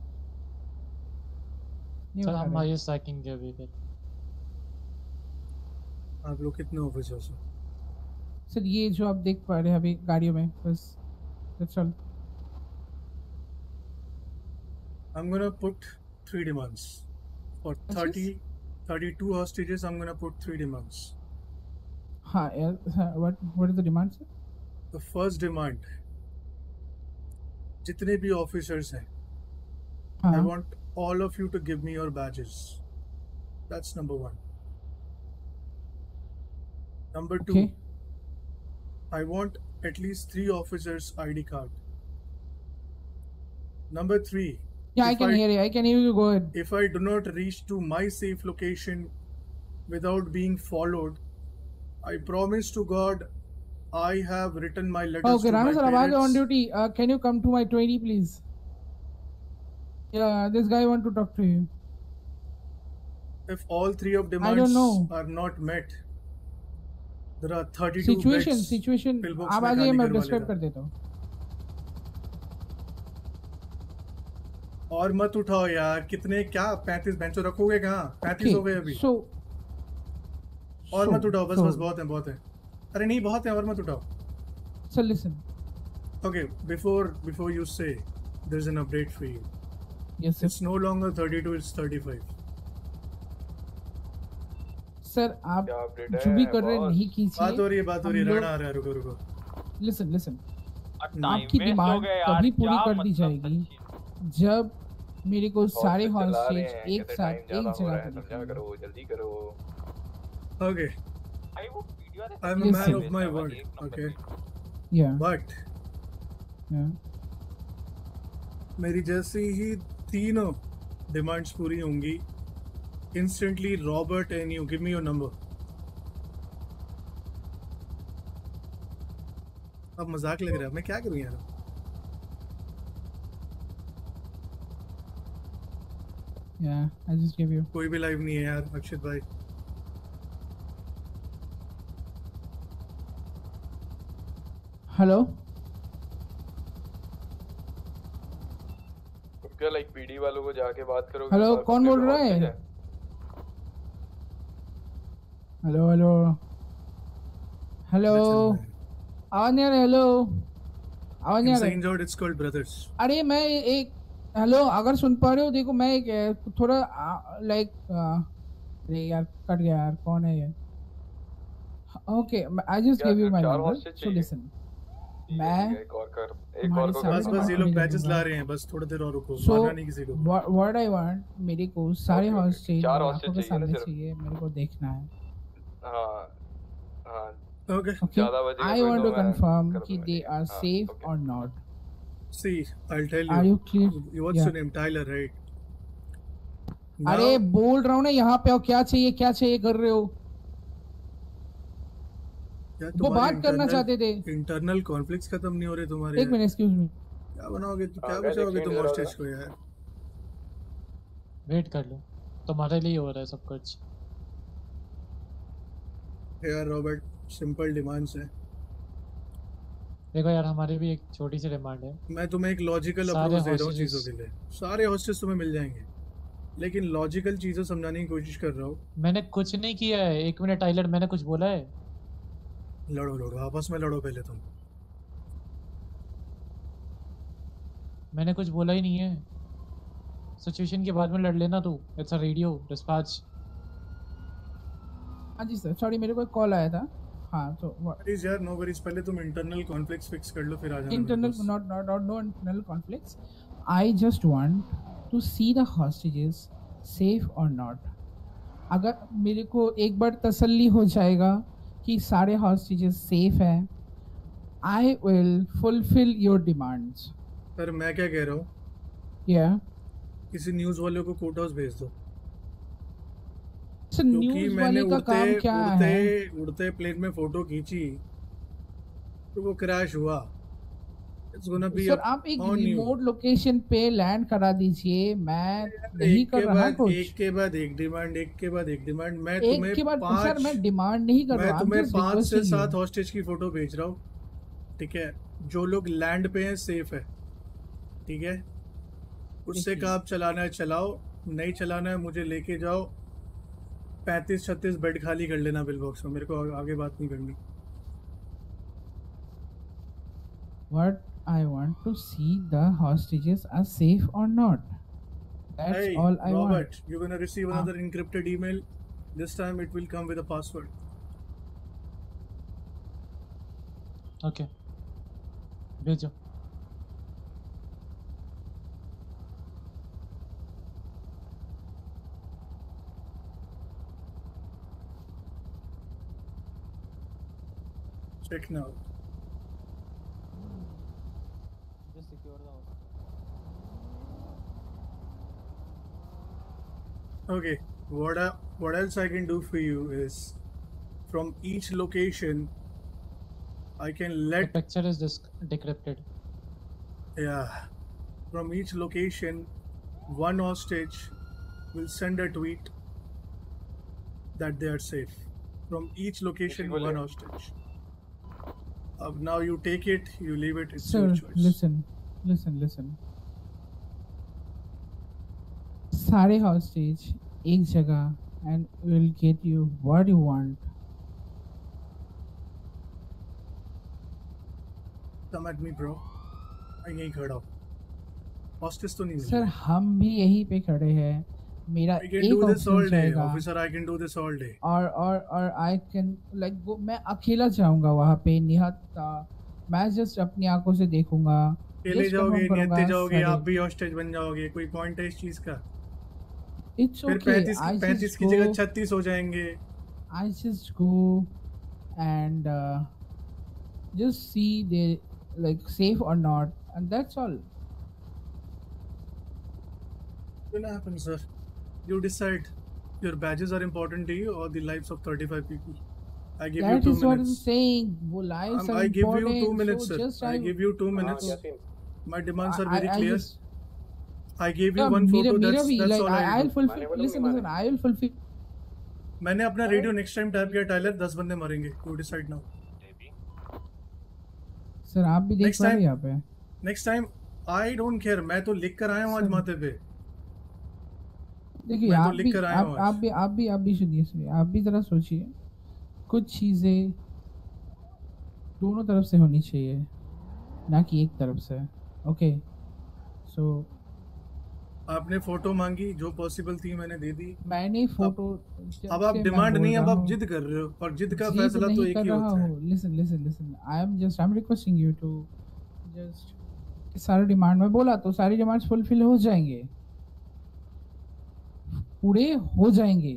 [SPEAKER 8] नहीं
[SPEAKER 3] सर
[SPEAKER 8] उठा
[SPEAKER 3] हम
[SPEAKER 8] रहे.
[SPEAKER 3] highest ranking के अभी तक.
[SPEAKER 2] आप लोग कितने ऑफिसर्स हो?
[SPEAKER 8] सर ये जो आप देख पा रहे हैं अभी गाड़ियों में, बस that's all.
[SPEAKER 2] I'm gonna put three demands for
[SPEAKER 8] Yes,
[SPEAKER 2] thirty,
[SPEAKER 8] yes.
[SPEAKER 2] thirty-two hostages. I'm gonna put three demands.
[SPEAKER 8] हाँ यार, what what is the demand sir?
[SPEAKER 2] The first demand, जितने भी ऑफिसर्स हैं, I
[SPEAKER 8] हाँ
[SPEAKER 2] want all of you to give me your badges. That's number one. Number two,
[SPEAKER 8] okay.
[SPEAKER 2] I want at least three officers' I D card. Number three,
[SPEAKER 8] या I
[SPEAKER 2] if
[SPEAKER 8] can
[SPEAKER 2] I
[SPEAKER 8] hear you. I can hear you. Go ahead.
[SPEAKER 2] if I do not reach to my safe location without being followed, I promise to God I have written my letters
[SPEAKER 8] okay
[SPEAKER 2] to
[SPEAKER 8] Rana
[SPEAKER 2] my
[SPEAKER 8] sir, अब आ गए on
[SPEAKER 2] parents.
[SPEAKER 8] Duty. Can you come to my twenty please? Yeah this guy want to talk to you.
[SPEAKER 2] If all three of
[SPEAKER 8] I don't
[SPEAKER 2] demands
[SPEAKER 8] know.
[SPEAKER 2] are not met, there are thirty-two
[SPEAKER 8] situation
[SPEAKER 2] beds
[SPEAKER 8] situation
[SPEAKER 2] pillbox
[SPEAKER 8] आप
[SPEAKER 2] में
[SPEAKER 8] आ जाइए,
[SPEAKER 2] खाली
[SPEAKER 8] मैं
[SPEAKER 2] करवा
[SPEAKER 8] डिस्क्राइब
[SPEAKER 2] लेगा.
[SPEAKER 8] कर देता हूँ.
[SPEAKER 2] और मत उठाओ यार. कितने क्या पैंतीस बेंचो रखोगे? कहाँ पैंतीस हो गए अभी.
[SPEAKER 8] सो
[SPEAKER 2] और मत उठाओ. बस बस बहुत है बहुत है. अरे नहीं बहुत है. और मत उठाओ.
[SPEAKER 8] Sir listen.
[SPEAKER 2] Okay, before before you say, there's an update for you.
[SPEAKER 8] Yes
[SPEAKER 2] It's no longer thirty-two, it's thirty-five.
[SPEAKER 8] Sir आप
[SPEAKER 4] क्या अपडेट
[SPEAKER 8] जो भी
[SPEAKER 4] है
[SPEAKER 8] कर रहे हैं
[SPEAKER 4] बॉस?
[SPEAKER 8] नहीं
[SPEAKER 2] बात
[SPEAKER 8] कीजिए.
[SPEAKER 2] हो रही है बात हो रही है.
[SPEAKER 8] हम लोग-
[SPEAKER 2] राणा आ रहा है. रुको रुको.
[SPEAKER 8] Listen listen.
[SPEAKER 5] टाइम
[SPEAKER 8] आपकी
[SPEAKER 5] वेस्ट हो
[SPEAKER 8] डिमांड
[SPEAKER 5] गया यार.
[SPEAKER 8] तभी पूरी
[SPEAKER 5] क्या
[SPEAKER 8] कर दी
[SPEAKER 5] मतलब
[SPEAKER 8] जाएगी
[SPEAKER 5] सच्ची?
[SPEAKER 8] जब मेरे को सारे
[SPEAKER 4] Hostage चला रहे
[SPEAKER 8] हॉस्टेज
[SPEAKER 4] हैं,
[SPEAKER 8] एक
[SPEAKER 4] कहते
[SPEAKER 8] साथ
[SPEAKER 4] time
[SPEAKER 8] एक
[SPEAKER 4] ज्यादा हो
[SPEAKER 8] जगह
[SPEAKER 4] रहा
[SPEAKER 8] पे
[SPEAKER 4] है, समझा
[SPEAKER 8] दिखेंगे.
[SPEAKER 4] करो जल्दी करो.
[SPEAKER 2] Okay,
[SPEAKER 5] भाई वो वीडियो वाले
[SPEAKER 2] I'm a
[SPEAKER 8] Yes,
[SPEAKER 2] man
[SPEAKER 8] sir.
[SPEAKER 2] of my
[SPEAKER 5] एक
[SPEAKER 2] word.
[SPEAKER 5] नंबर
[SPEAKER 2] Okay,
[SPEAKER 5] की।
[SPEAKER 8] या
[SPEAKER 2] but
[SPEAKER 8] या
[SPEAKER 2] मेरी जैसी ही तीनों डिमांड्स पूरी होंगी, instantly Robert and you give me your number. अब मजाक लग रहा है. मैं क्या करूं यार?
[SPEAKER 8] या आई जस्ट गिव यू.
[SPEAKER 2] कोई भी लाइव नहीं है यार. अक्षित भाई
[SPEAKER 8] हेलो.
[SPEAKER 4] क्या लाइक पीडी वालों को जाके बात करोगे?
[SPEAKER 8] हेलो,
[SPEAKER 4] सर,
[SPEAKER 8] कौन
[SPEAKER 4] फिर
[SPEAKER 8] बोल रहा है?
[SPEAKER 4] hostage
[SPEAKER 8] hello hello hello. आवाज नहीं आ रहा. हेलो आवाज नहीं आ
[SPEAKER 2] in
[SPEAKER 8] रहा.
[SPEAKER 2] Saint George it's called brothers.
[SPEAKER 8] अरे मैं एक हेलो, अगर सुन पा रहे हो देखो, मैं एक अ, थोड़ा लाइक अरे यार कट गया यार. कौन है ये? ओके आई जस्ट
[SPEAKER 4] क्या
[SPEAKER 8] गिव यू माय
[SPEAKER 4] चार
[SPEAKER 8] नंबर.
[SPEAKER 4] hostage
[SPEAKER 8] सो
[SPEAKER 4] चाहिए?
[SPEAKER 8] लिसन. मैं
[SPEAKER 4] एक और कर एक
[SPEAKER 8] तुम्हारे
[SPEAKER 4] और को
[SPEAKER 8] सामने
[SPEAKER 2] बस
[SPEAKER 4] कर
[SPEAKER 2] बस ये लोग
[SPEAKER 8] नहीं
[SPEAKER 2] बैचेस
[SPEAKER 8] करूंगा।
[SPEAKER 2] ला रहे हैं, बस थोड़ी देर और रुको,
[SPEAKER 8] So
[SPEAKER 2] मारना नहीं किसी को।
[SPEAKER 8] what what I want, मेरे को सारे
[SPEAKER 4] Okay, okay.
[SPEAKER 8] हॉस्टेज
[SPEAKER 4] चार
[SPEAKER 8] मेरी
[SPEAKER 4] hostage
[SPEAKER 8] आंखों के
[SPEAKER 4] चाहिए ना
[SPEAKER 8] सामने
[SPEAKER 4] सिर्फ?
[SPEAKER 8] चाहिए, मेरे को देखना है।
[SPEAKER 4] हाँ हाँ
[SPEAKER 2] ओके
[SPEAKER 8] Okay,
[SPEAKER 4] ज्यादा बचेगा
[SPEAKER 8] I
[SPEAKER 4] कोई
[SPEAKER 8] want
[SPEAKER 4] तो
[SPEAKER 8] to
[SPEAKER 4] मैं
[SPEAKER 8] confirm
[SPEAKER 4] कर
[SPEAKER 8] कि
[SPEAKER 4] दूंगा,
[SPEAKER 8] they
[SPEAKER 4] ठीक है?
[SPEAKER 8] are
[SPEAKER 4] हाँ,
[SPEAKER 8] safe
[SPEAKER 4] okay.
[SPEAKER 8] or not.
[SPEAKER 2] See I tell
[SPEAKER 8] Are
[SPEAKER 2] you,
[SPEAKER 8] you clear?
[SPEAKER 2] What's
[SPEAKER 8] Yeah.
[SPEAKER 2] Your name? Tyler, right?
[SPEAKER 8] अरे बोल रहा हूँ ना, यहाँ पे हो, क्या चाहिए क्या चाहिए कर रहे हो? वो बात करना चाहते थे।
[SPEAKER 2] इंटरनल कॉन्फ्लिक्ट्स खत्म नहीं हो रहे तुम्हारे?
[SPEAKER 8] एक मिनट, एक्सक्यूज मी।
[SPEAKER 2] क्या बनाओगे तो क्या
[SPEAKER 6] हाँ, guys,
[SPEAKER 2] बचाओगे
[SPEAKER 6] exchange
[SPEAKER 2] तुम
[SPEAKER 6] जरा
[SPEAKER 2] हॉस्टेज
[SPEAKER 6] होगा।
[SPEAKER 2] को यार?
[SPEAKER 3] वेट कर लो, तुम्हारे लिए हो रहा है सब कुछ।
[SPEAKER 2] यार रॉबर्ट, सिंपल डिमांड्स है।
[SPEAKER 3] देखो यार, हमारी भी एक छोटी सी डिमांड है।
[SPEAKER 2] मैं तुम्हें एक लॉजिकल
[SPEAKER 3] सारे
[SPEAKER 2] अप्रोच दे रहा हूँ
[SPEAKER 3] hostages-
[SPEAKER 2] चीज़ों के लिए। सारे हॉस्टेज तुम्हें मिल जाएंगे, लेकिन लॉजिकल चीज़ें समझाने की कोशिश कर रहा हूँ।
[SPEAKER 3] मैंने कुछ नहीं किया है। एक मिनट टाइलर, मैंने कुछ बोला है?
[SPEAKER 2] लड़ो लड़ो, आपस में लड़ो पहले तुम।
[SPEAKER 3] मैंने कुछ बोला ही नहीं है। सिचुएशन के बाद में लड़ लेना तू। It's a radio dispatch.
[SPEAKER 8] हाँ जी सर, सॉरी मेरे को एक कॉल आया था। हाँ तो
[SPEAKER 2] प्लीज यार, नो वरीज, पहले तुम इंटरनल कॉन्फ्लिक्ट्स फिक्स कर लो, फिर आ जाना।
[SPEAKER 8] internal not not not no internal conflicts. I just want to see the hostages safe or not. अगर मेरे को एक बार तसल्ली हो जाएगा कि सारे hostages safe हैं, I will fulfill your demands.
[SPEAKER 2] Sir मैं क्या कह रहा हूँ,
[SPEAKER 8] Yeah.
[SPEAKER 2] किसी न्यूज़ वाले को कोर्ट हाउस भेज दो,
[SPEAKER 8] सर
[SPEAKER 2] क्योंकि
[SPEAKER 8] न्यूज़
[SPEAKER 2] मैंने
[SPEAKER 8] वाले का काम
[SPEAKER 2] उड़ते
[SPEAKER 8] क्या है?
[SPEAKER 2] उड़ते उड़ते प्लेन में फोटो खींची तो वो क्रैश हुआ। इट्स गोना बी
[SPEAKER 8] सर आप एक
[SPEAKER 2] on you.
[SPEAKER 8] रिमोट लोकेशन पे लैंड करा दीजिए। मैं नहीं
[SPEAKER 2] एक
[SPEAKER 8] कर
[SPEAKER 2] के
[SPEAKER 8] रहा
[SPEAKER 2] बाद
[SPEAKER 8] कुछ।
[SPEAKER 2] एक के बाद एक डिमांड, एक के बाद एक डिमांड। मैं
[SPEAKER 8] एक
[SPEAKER 2] तुम्हें
[SPEAKER 8] के बाद
[SPEAKER 2] पांच
[SPEAKER 8] सर मैं डिमांड नहीं कर
[SPEAKER 2] मैं
[SPEAKER 8] रहा हूँ।
[SPEAKER 2] तुम्हें
[SPEAKER 8] I'm just
[SPEAKER 2] पांच से
[SPEAKER 8] requesting you.
[SPEAKER 2] सात हॉस्टेज की फोटो भेज रहा हूँ, ठीक है? जो लोग लैंड पे हैं सेफ है, ठीक है? उससे
[SPEAKER 8] देखिए।
[SPEAKER 2] काम चलाना है चलाओ, नहीं चलाना है मुझे लेके जाओ। पैंतीस छत्तीस बेड खाली कर लेना बिल बॉक्स में, मेरे को आगे बात नहीं करनी।
[SPEAKER 8] What I want to see the hostages are safe or not. That's
[SPEAKER 2] Hey,
[SPEAKER 8] all I want.
[SPEAKER 2] Robert, you're gonna receive
[SPEAKER 8] Ah.
[SPEAKER 2] another encrypted email. This time it will come with a password.
[SPEAKER 3] Okay, भेजो।
[SPEAKER 2] Check now. Okay, what I, what else I can do for you is, from each location, I can
[SPEAKER 3] The
[SPEAKER 2] let
[SPEAKER 3] picture is dis- decrypted.
[SPEAKER 2] yeah, from each location, one hostage will send a tweet that they are safe. From each location,
[SPEAKER 4] Equally.
[SPEAKER 2] one hostage. Uh, now you take it, you leave it. It's
[SPEAKER 8] Sir,
[SPEAKER 2] your choice.
[SPEAKER 8] listen, listen, listen. सारे hostage एक जगह and we'll get you what you want.
[SPEAKER 2] Come at me, bro. मैं यहीं खड़ा हूँ। Hostage तो नहीं मिल
[SPEAKER 8] सर हम भी यहीं पे खड़े हैं। मेरा
[SPEAKER 2] I can
[SPEAKER 8] एक
[SPEAKER 2] do this all
[SPEAKER 8] option
[SPEAKER 2] day,
[SPEAKER 8] रहेगा
[SPEAKER 2] officer. I can do this all day.
[SPEAKER 8] और और और आई कैन लाइक वो मैं अकेला जाऊंगा वहाँ पे निहत्ता। मैं जस्ट अपनी आंखों से देखूंगा।
[SPEAKER 2] अकेले
[SPEAKER 8] Just
[SPEAKER 2] जाओगे,
[SPEAKER 8] confirm
[SPEAKER 2] नियत्ते
[SPEAKER 8] करूंगा,
[SPEAKER 2] जाओगे,
[SPEAKER 8] सारे-
[SPEAKER 2] आप भी हॉस्टेज बन जाओगे। कोई पॉइंट है इस चीज का?
[SPEAKER 8] It's
[SPEAKER 2] फिर
[SPEAKER 8] okay.
[SPEAKER 2] पैंतीस
[SPEAKER 8] I
[SPEAKER 2] पैंतीस
[SPEAKER 8] just
[SPEAKER 2] की जगह
[SPEAKER 8] go.
[SPEAKER 2] छत्तीस हो जाएंगे।
[SPEAKER 8] I just go and uh, just see they like safe or not, and that's all.
[SPEAKER 2] Will happen, sir. You decide. Your badges are important to you or the lives of thirty-five people? I give
[SPEAKER 8] That
[SPEAKER 2] you
[SPEAKER 8] is
[SPEAKER 2] two
[SPEAKER 8] what I'm
[SPEAKER 2] minutes.
[SPEAKER 8] saying. वो lives
[SPEAKER 2] Um,
[SPEAKER 8] are
[SPEAKER 2] I give you
[SPEAKER 8] important.
[SPEAKER 2] two minutes,
[SPEAKER 8] so
[SPEAKER 2] sir.
[SPEAKER 8] just
[SPEAKER 2] I give you two minutes.
[SPEAKER 6] हाँ, Yasin,
[SPEAKER 2] My demands are
[SPEAKER 8] I-
[SPEAKER 2] very
[SPEAKER 8] I- I
[SPEAKER 2] clear.
[SPEAKER 8] just-
[SPEAKER 2] I gave you
[SPEAKER 8] Yeah,
[SPEAKER 2] one
[SPEAKER 8] मेरा
[SPEAKER 2] photo.
[SPEAKER 8] मेरा
[SPEAKER 2] That's
[SPEAKER 8] भी
[SPEAKER 2] that's
[SPEAKER 8] like
[SPEAKER 2] all
[SPEAKER 8] I,
[SPEAKER 2] I
[SPEAKER 8] I'll
[SPEAKER 2] do.
[SPEAKER 8] fulfill.
[SPEAKER 6] माने बोलो,
[SPEAKER 8] Listen,
[SPEAKER 6] नहीं
[SPEAKER 8] listen. I will fulfill.
[SPEAKER 2] मैंने अपना रेडियो नेक्स्ट टाइम टैप किया टाइलर, दस बंदे मरेंगे। You decide now.
[SPEAKER 8] सर आप भी देख
[SPEAKER 2] Next
[SPEAKER 8] पा रहे
[SPEAKER 2] time-
[SPEAKER 8] हैं यहाँ पे।
[SPEAKER 2] Next time, I don't care. मैं तो लिख कर आया हूँ आज
[SPEAKER 8] Sir.
[SPEAKER 2] माथे पे।
[SPEAKER 8] देखिए
[SPEAKER 2] मैं तो
[SPEAKER 8] आप
[SPEAKER 2] लिख
[SPEAKER 8] भी
[SPEAKER 2] कर आया
[SPEAKER 8] आप
[SPEAKER 2] हूँ
[SPEAKER 8] आप
[SPEAKER 2] आज।
[SPEAKER 8] भी आप भी आप भी सुनिए सुनिए आप भी जरा सोचिए। कुछ चीज़ें दोनों तरफ से होनी चाहिए, ना कि एक तरफ से। ओके सो
[SPEAKER 2] आपने फोटो मांगी, जो पॉसिबल थी मैंने दे दी।
[SPEAKER 8] मैंने फोटो
[SPEAKER 2] अब आप डिमांड नहीं, अब आप जिद कर रहे हो, और जिद का फैसला तो एक ही होता है।
[SPEAKER 8] Listen listen listen I am just I am requesting you to just सारे डिमांड में बोला तो सारी डिमांड्स फुलफिल हो जाएंगे, पूरे हो जाएंगे।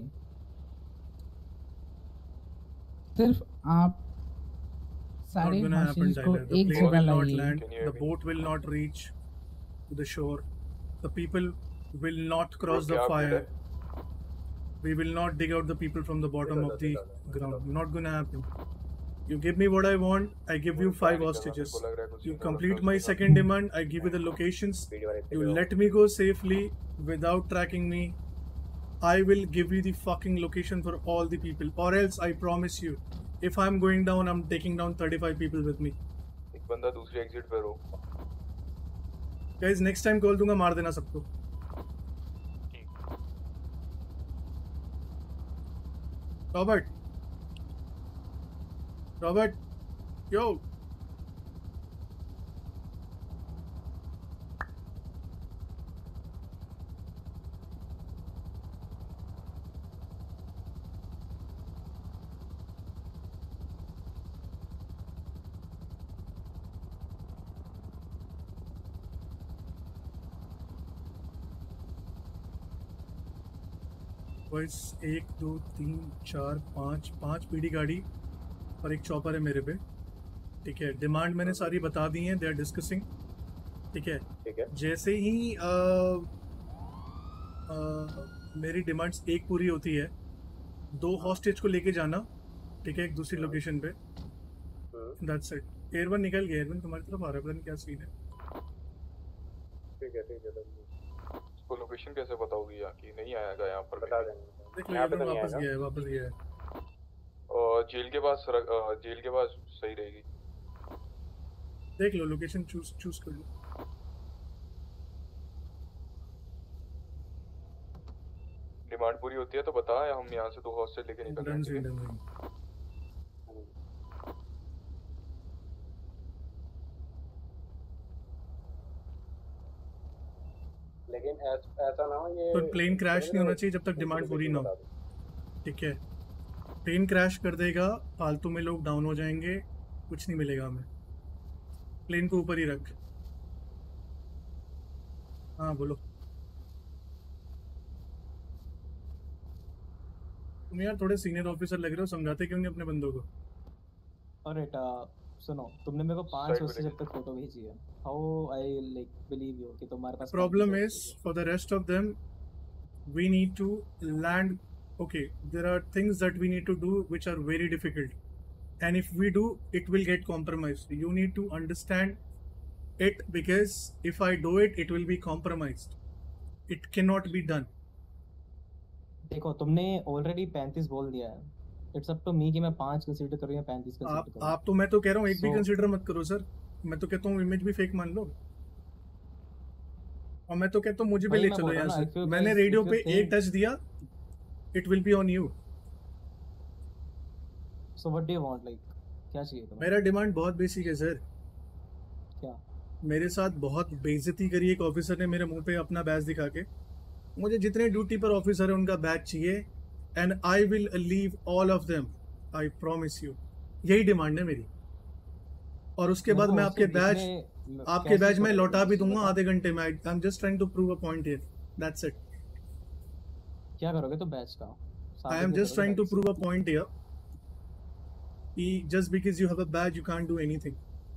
[SPEAKER 8] सिर्फ आप सारे हॉस्टेज को एक जगह लाइए।
[SPEAKER 2] The boat will not reach to the shore. The people will not cross the fire. We will not dig out the people from the bottom of the ground. Not gonna happen. You give me what I want, I give you five hostages. You complete my second demand, I give you the locations. You let me go safely without tracking me. I will give you the fucking location for all the people. Or else, I promise you, if I'm going down, I'm taking down thirty-five people with me.
[SPEAKER 4] एक बंदा दूसरी एग्जिट पे रो।
[SPEAKER 2] Guys, next time कॉल दूंगा, मार देना सबको। रॉबर्ट, रॉबर्ट, यो। बॉयस एक दो तीन चार पाँच पाँच पीडी गाड़ी और एक चॉपर है मेरे पे, ठीक है। डिमांड मैंने सारी बता दी हैं, दे आर डिस्कसिंग, ठीक है।
[SPEAKER 6] ठीक है।
[SPEAKER 2] जैसे ही आ, आ, मेरी डिमांड्स एक पूरी होती है, दो हॉस्टेज को लेके जाना, ठीक है, एक दूसरी लोकेशन पे। That's it. एयरवन निकल गया, एयरवन तुम्हारी तरफ आ रहा है, पता नहीं क्या सीन है।
[SPEAKER 6] ठीक है ठीक है।
[SPEAKER 4] इसको लोकेशन कैसे बताओगी यहाँ की? नहीं आएगा यहाँ पर।
[SPEAKER 6] बता देंगे।
[SPEAKER 2] देख लो, एयरवन वापस गया है, वापस गया है।
[SPEAKER 4] और जेल के पास रख, जेल के पास सही रहेगी।
[SPEAKER 2] देख लो लोकेशन, चूज चूज कर लो।
[SPEAKER 4] डिमांड पूरी होती है तो बता, या हम यहाँ से दो हॉस्टेज लेके निकल जाएंगे।
[SPEAKER 6] लेकिन ऐसा ना हो ये
[SPEAKER 2] तो प्लेन क्रैश नहीं होना चाहिए जब तक डिमांड पूरी ना हो, ठीक है। प्लेन क्रैश कर देगा, फालतू में लोग डाउन हो जाएंगे, कुछ नहीं मिलेगा हमें। प्लेन को ऊपर ही रख। हाँ बोलो। तुम यार थोड़े सीनियर ऑफिसर लग रहे हो, समझाते क्यों नहीं अपने बंदों को?
[SPEAKER 9] और बेटा सुनो, तुमने मेरे को पांच उससे जब तक फोटो भेजी है, how I like believe you कि तुम्हारे पास
[SPEAKER 2] problem is for the rest of them we need to land. okay, there are things that we need to do which are very difficult, and if we do, it will get compromised. You need to understand it, because if I do it, it will be compromised. It cannot be done.
[SPEAKER 9] देखो तुमने ऑलरेडी पैंतीस बोल दिया है, इट्स अप टू मी कि मैं पांच कंसीडर करूं या पैंतीस कंसीडर करूं।
[SPEAKER 2] आप तो, मैं तो कह रहा हूँ एक भी कंसीडर मत करो सर। मैं तो कहता हूँ इमेज भी फेक मान लो, और मैं तो कहता हूँ मुझे भी ले चलो यहाँ से। मैंने रेडियो पे एक टच दिया, it will be on you.
[SPEAKER 9] So what do you want, like क्या चाहिए तुम्हें?
[SPEAKER 2] मेरा डिमांड बहुत बेसिक है सर।
[SPEAKER 9] क्या?
[SPEAKER 2] मेरे साथ बहुत बेइज्जती करी एक ऑफिसर ने मेरे मुंह पे अपना बैज दिखा के। मुझे जितने ड्यूटी पर ऑफिसर है उनका बैज चाहिए, and I will leave all of them, I promise you. यही डिमांड है मेरी, और उसके बाद मैं आपके बैज आपके बैज में लौटा भी दूंगा आधे घंटे में। I am just trying to prove a point here, that's it.
[SPEAKER 9] क्या करोगे तो बैच का?
[SPEAKER 2] I am just trying to prove a point here. Just because you have a badge, you can't do anything.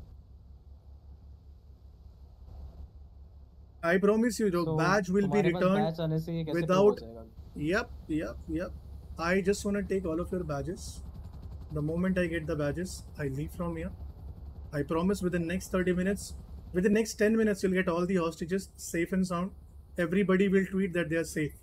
[SPEAKER 2] I promise you, the so, badge will be returned without. Yep, yep, yep. I just want to take all of your badges. The moment I get the badges, I leave from here. I promise within the next thirty minutes, within the next ten minutes, you'll get all the hostages safe and sound. Everybody will tweet that they are safe.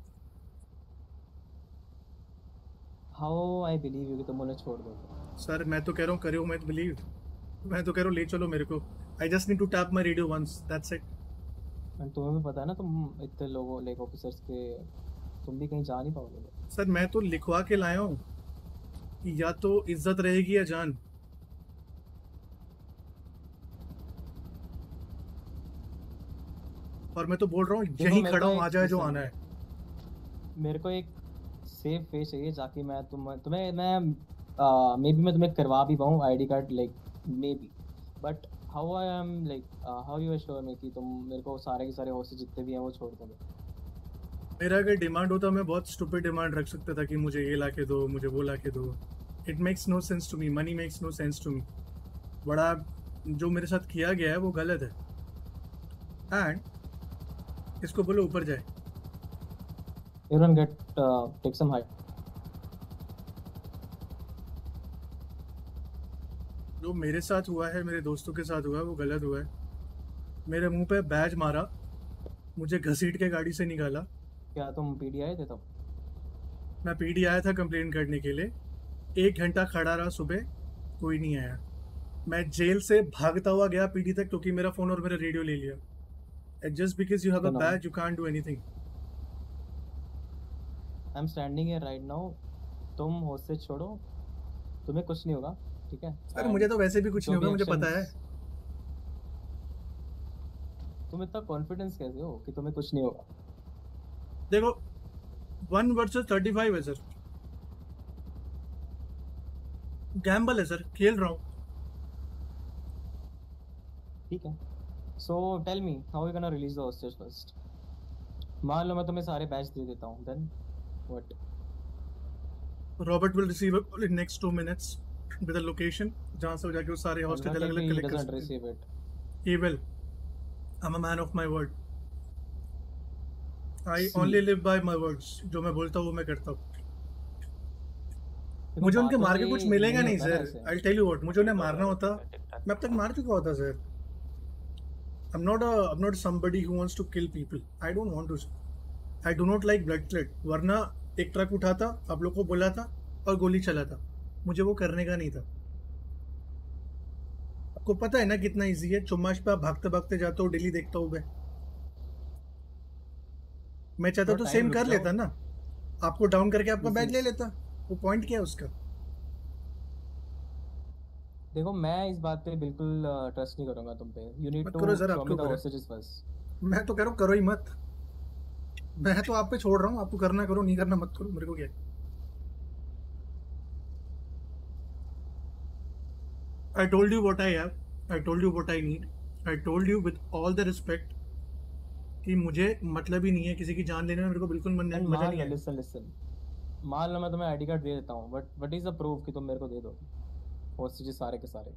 [SPEAKER 9] How I believe you कि तुम उन्हें छोड़ दोगे?
[SPEAKER 2] सर मैं तो कह रहा हूँ करो मत बिलीव, मैं तो कह रहा हूँ ले चलो मेरे को। I just need to tap my radio once, that's it.
[SPEAKER 9] तुम्हें भी पता है ना, तुम इतने लोगों लेक ऑफिसर्स के, तुम भी कहीं जा नहीं पाओगे।
[SPEAKER 2] सर मैं तो लिखवा के लाया हूँ कि या तो इज्जत रहेगी या जान। और मैं तो बोल रहा हूँ
[SPEAKER 9] देखो,
[SPEAKER 2] यहीं
[SPEAKER 9] मेरे
[SPEAKER 2] खड़ा
[SPEAKER 9] को
[SPEAKER 2] हूँ, आ
[SPEAKER 9] एक
[SPEAKER 2] जाए जो
[SPEAKER 9] listen,
[SPEAKER 2] आना है।
[SPEAKER 9] मेरे को एक सेफ वे चाहिए जाके मैं तुम तुम्हें मैं मे बी मैं तुम्हें करवा भी पाऊँ ID card, like maybe, but how I am like how you assure me कि तुम मेरे को सारे के सारे हॉस्टेज जितने भी हैं वो छोड़ दोगे?
[SPEAKER 2] मेरा अगर डिमांड होता मैं बहुत स्टूपिड डिमांड रख सकता था कि मुझे ये ला के दो, मुझे वो ला के दो। It makes no sense to me, money makes no sense to me. बड़ा जो मेरे साथ किया गया है वो गलत है। एंड इसको बोलो ऊपर जाए।
[SPEAKER 9] You don't get uh, take some height.
[SPEAKER 2] जो मेरे साथ हुआ है, मेरे दोस्तों के साथ हुआ है, वो गलत हुआ है। मेरे मुंह पे बैज मारा, मुझे घसीट के गाड़ी से निकाला।
[SPEAKER 9] क्या तुम पीडी आए थे तब?
[SPEAKER 2] मैं पीडी आया था कंप्लेन करने के लिए, एक घंटा खड़ा रहा सुबह, कोई नहीं आया। मैं जेल से भागता हुआ गया पीडी तक क्योंकि मेरा फोन और मेरा रेडियो ले लिया। And just because you have a badge, you can't do anything.
[SPEAKER 9] I'm standing here right now. तुम हॉस्टेज छोड़ो, तुम्हें कुछ नहीं होगा, ठीक है?
[SPEAKER 2] सर मुझे तो वैसे भी कुछ नहीं होगा, मुझे पता है।
[SPEAKER 9] तुम इतना कॉन्फिडेंस कैसे हो कि तुम्हें कुछ नहीं होगा?
[SPEAKER 2] देखो वन वर्सेस थर्टी फाइव है सर, गैम्बल है सर, खेल रहा हूँ।
[SPEAKER 9] ठीक है, so tell me how you gonna release the hostage first? मान लो मैं तुम्हें सारे बैच दे देता हूँ, then what?
[SPEAKER 2] Robert will receive it in next two minutes with a location जहाँ से वो जाके वो सारे hostage अलग अलग collect कर सकते हैं।
[SPEAKER 9] receive it.
[SPEAKER 2] He will. I'm a man of my word. I only live by my words. जो मैं बोलता हूँ वो मैं करता हूँ। मुझे उनके मार के कुछ मिलेगा नहीं sir. I'll tell you what, मुझे उन्हें मारना होता, मैं अब तक मार चुका होता sir. I'm not a I'm not somebody who wants to kill people. I don't want to. I do not like bloodshed. वरना एक ट्रक उठाता, आप लोग को बोला था और गोली चलाता। मुझे वो करने का नहीं था। आपको पता है ना कितना इजी है, चुम्माश पे आप भागते भागते जाते हो, डेली देखता हूँ मैं। मैं चाहता तो सेम कर लेता ना, आपको डाउन करके आपका बैच ले लेता। वो पॉइंट क्या है उसका?
[SPEAKER 9] देखो मैं इस बात पे बिल्कुल ट्रस्ट नहीं करूंगा तुम पे। You need to show me the hostages first.
[SPEAKER 2] मैं तो कह रहा हूँ करो ही मत, मैं तो आप पे छोड़ रहा हूँ, आपको करना करो, नहीं करना मत करो, मेरे को क्या है। I told you what I have, I told you what I need, I told you with all the respect कि मुझे मतलब ही नहीं है किसी की जान लेने में, मेरे को बिल्कुल मन नहीं, मजा नहीं है।
[SPEAKER 9] लिसन लिसन मान लो मैं तुम्हें आईडी कार्ड दे देता हूँ, but what is the proof कि तुम मेरे को दे दो हॉस्टेजेस सारे के सारे?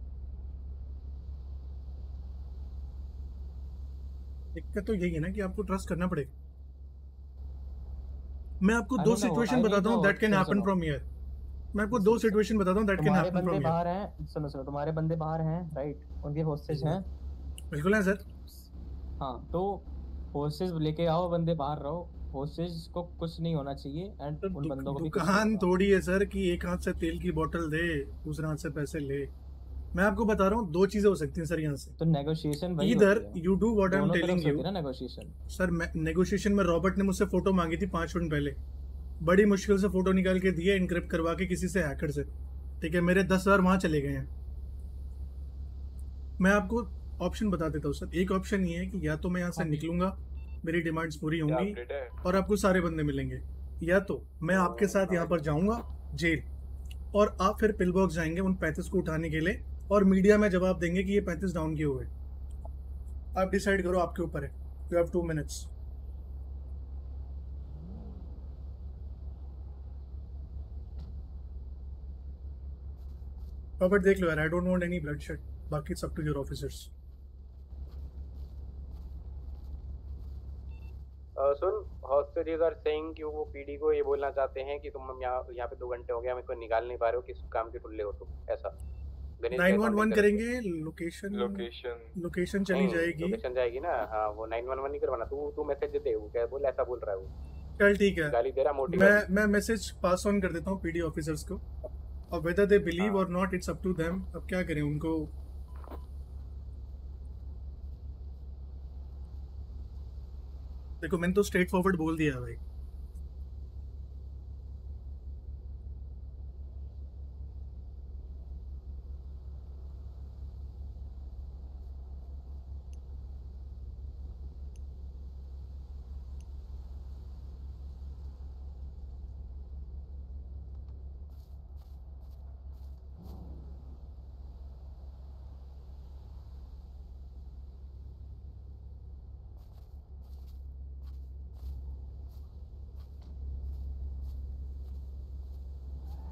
[SPEAKER 2] दिक्कत तो यही है ना कि आपको ट्रस्ट करना पड़ेगा। मैं आपको दो सिचुएशन बताता हूँ that can happen from here. मैं आपको दो सिचुएशन बताता हूँ that can happen from here.
[SPEAKER 9] तुम्हारे बंदे बाहर हैं, सुनो सुनो, तुम्हारे बंदे बाहर हैं, राइट? उनके हॉस्टेज हैं?
[SPEAKER 2] बिल्कुल है सर।
[SPEAKER 9] हाँ, तो हॉस्टेज लेके आओ, बंदे बाहर रहो, हॉस्टेज को कुछ नहीं होना चाहिए एंड उन बंदों को भी।
[SPEAKER 2] दुकान थोड़ी है सर कि एक हाथ से तेल की बोतल दे, दूसरे हाथ से पैसे ले। मैं आपको बता रहा हूँ दो चीजें हो सकती हैं सर यहाँ से।
[SPEAKER 9] तो नेगोशिएशन वही
[SPEAKER 2] इधर you do what I am telling you
[SPEAKER 9] ना। नेगोशिएशन सर,
[SPEAKER 2] नेगोशिएशन में रॉबर्ट ने मुझसे फोटो मांगी थी पांच मिनट पहले, बड़ी मुश्किल से फोटो निकाल के दिए, इनक्रिप्ट करवा के किसी से, हैकर से, ठीक है। मेरे दस हजार वहां चले गए हैं। मैं आपको ऑप्शन बता देता हूँ सर। एक ऑप्शन ये है कि या तो मैं यहाँ से निकलूंगा, मेरी डिमांड्स पूरी होंगी और आपको सारे बंदे मिलेंगे, या तो मैं आपके साथ यहाँ पर जाऊंगा जेल और आप फिर पिल बॉक्स जाएंगे उन पैंतीस को उठाने के लिए और मीडिया में जवाब देंगे कि ये पैंतीस डाउन किए हुए। आप डिसाइड करो, आपके ऊपर है। You have two minutes. Robert देख लो यार, I don't want any bloodshed, बाकी it's up to your officers.
[SPEAKER 6] सुन, हॉस्टेजेस आर सेइंग कि वो पीडी को ये बोलना चाहते हैं कि तुम हम यहाँ यहाँ पे दो घंटे हो गए, हमें को निकाल नहीं पा रहे हो, किस काम के टुल्ले हो तुम, ऐसा।
[SPEAKER 2] नाइन वन वन करेंगे, लोकेशन
[SPEAKER 4] लोकेशन
[SPEAKER 2] लोकेशन चली जाएगी।
[SPEAKER 6] लोकेशन जाएगी ना, हाँ वो नाइन वन वन नहीं करवाना। तू तू मैसेज दे दे, वो क्या बोल ऐसा बोल रहा है वो।
[SPEAKER 2] चल ठीक है,
[SPEAKER 6] गाली दे रहा मोटी।
[SPEAKER 2] मैं मैं मैसेज पास ऑन कर देता हूँ पीडी ऑफिसर्स को, और वेदर दे बिलीव और not it's up to them. अब क्या करें उनको। देखो मैंने तो स्ट्रेट फॉरवर्ड बोल दिया भाई।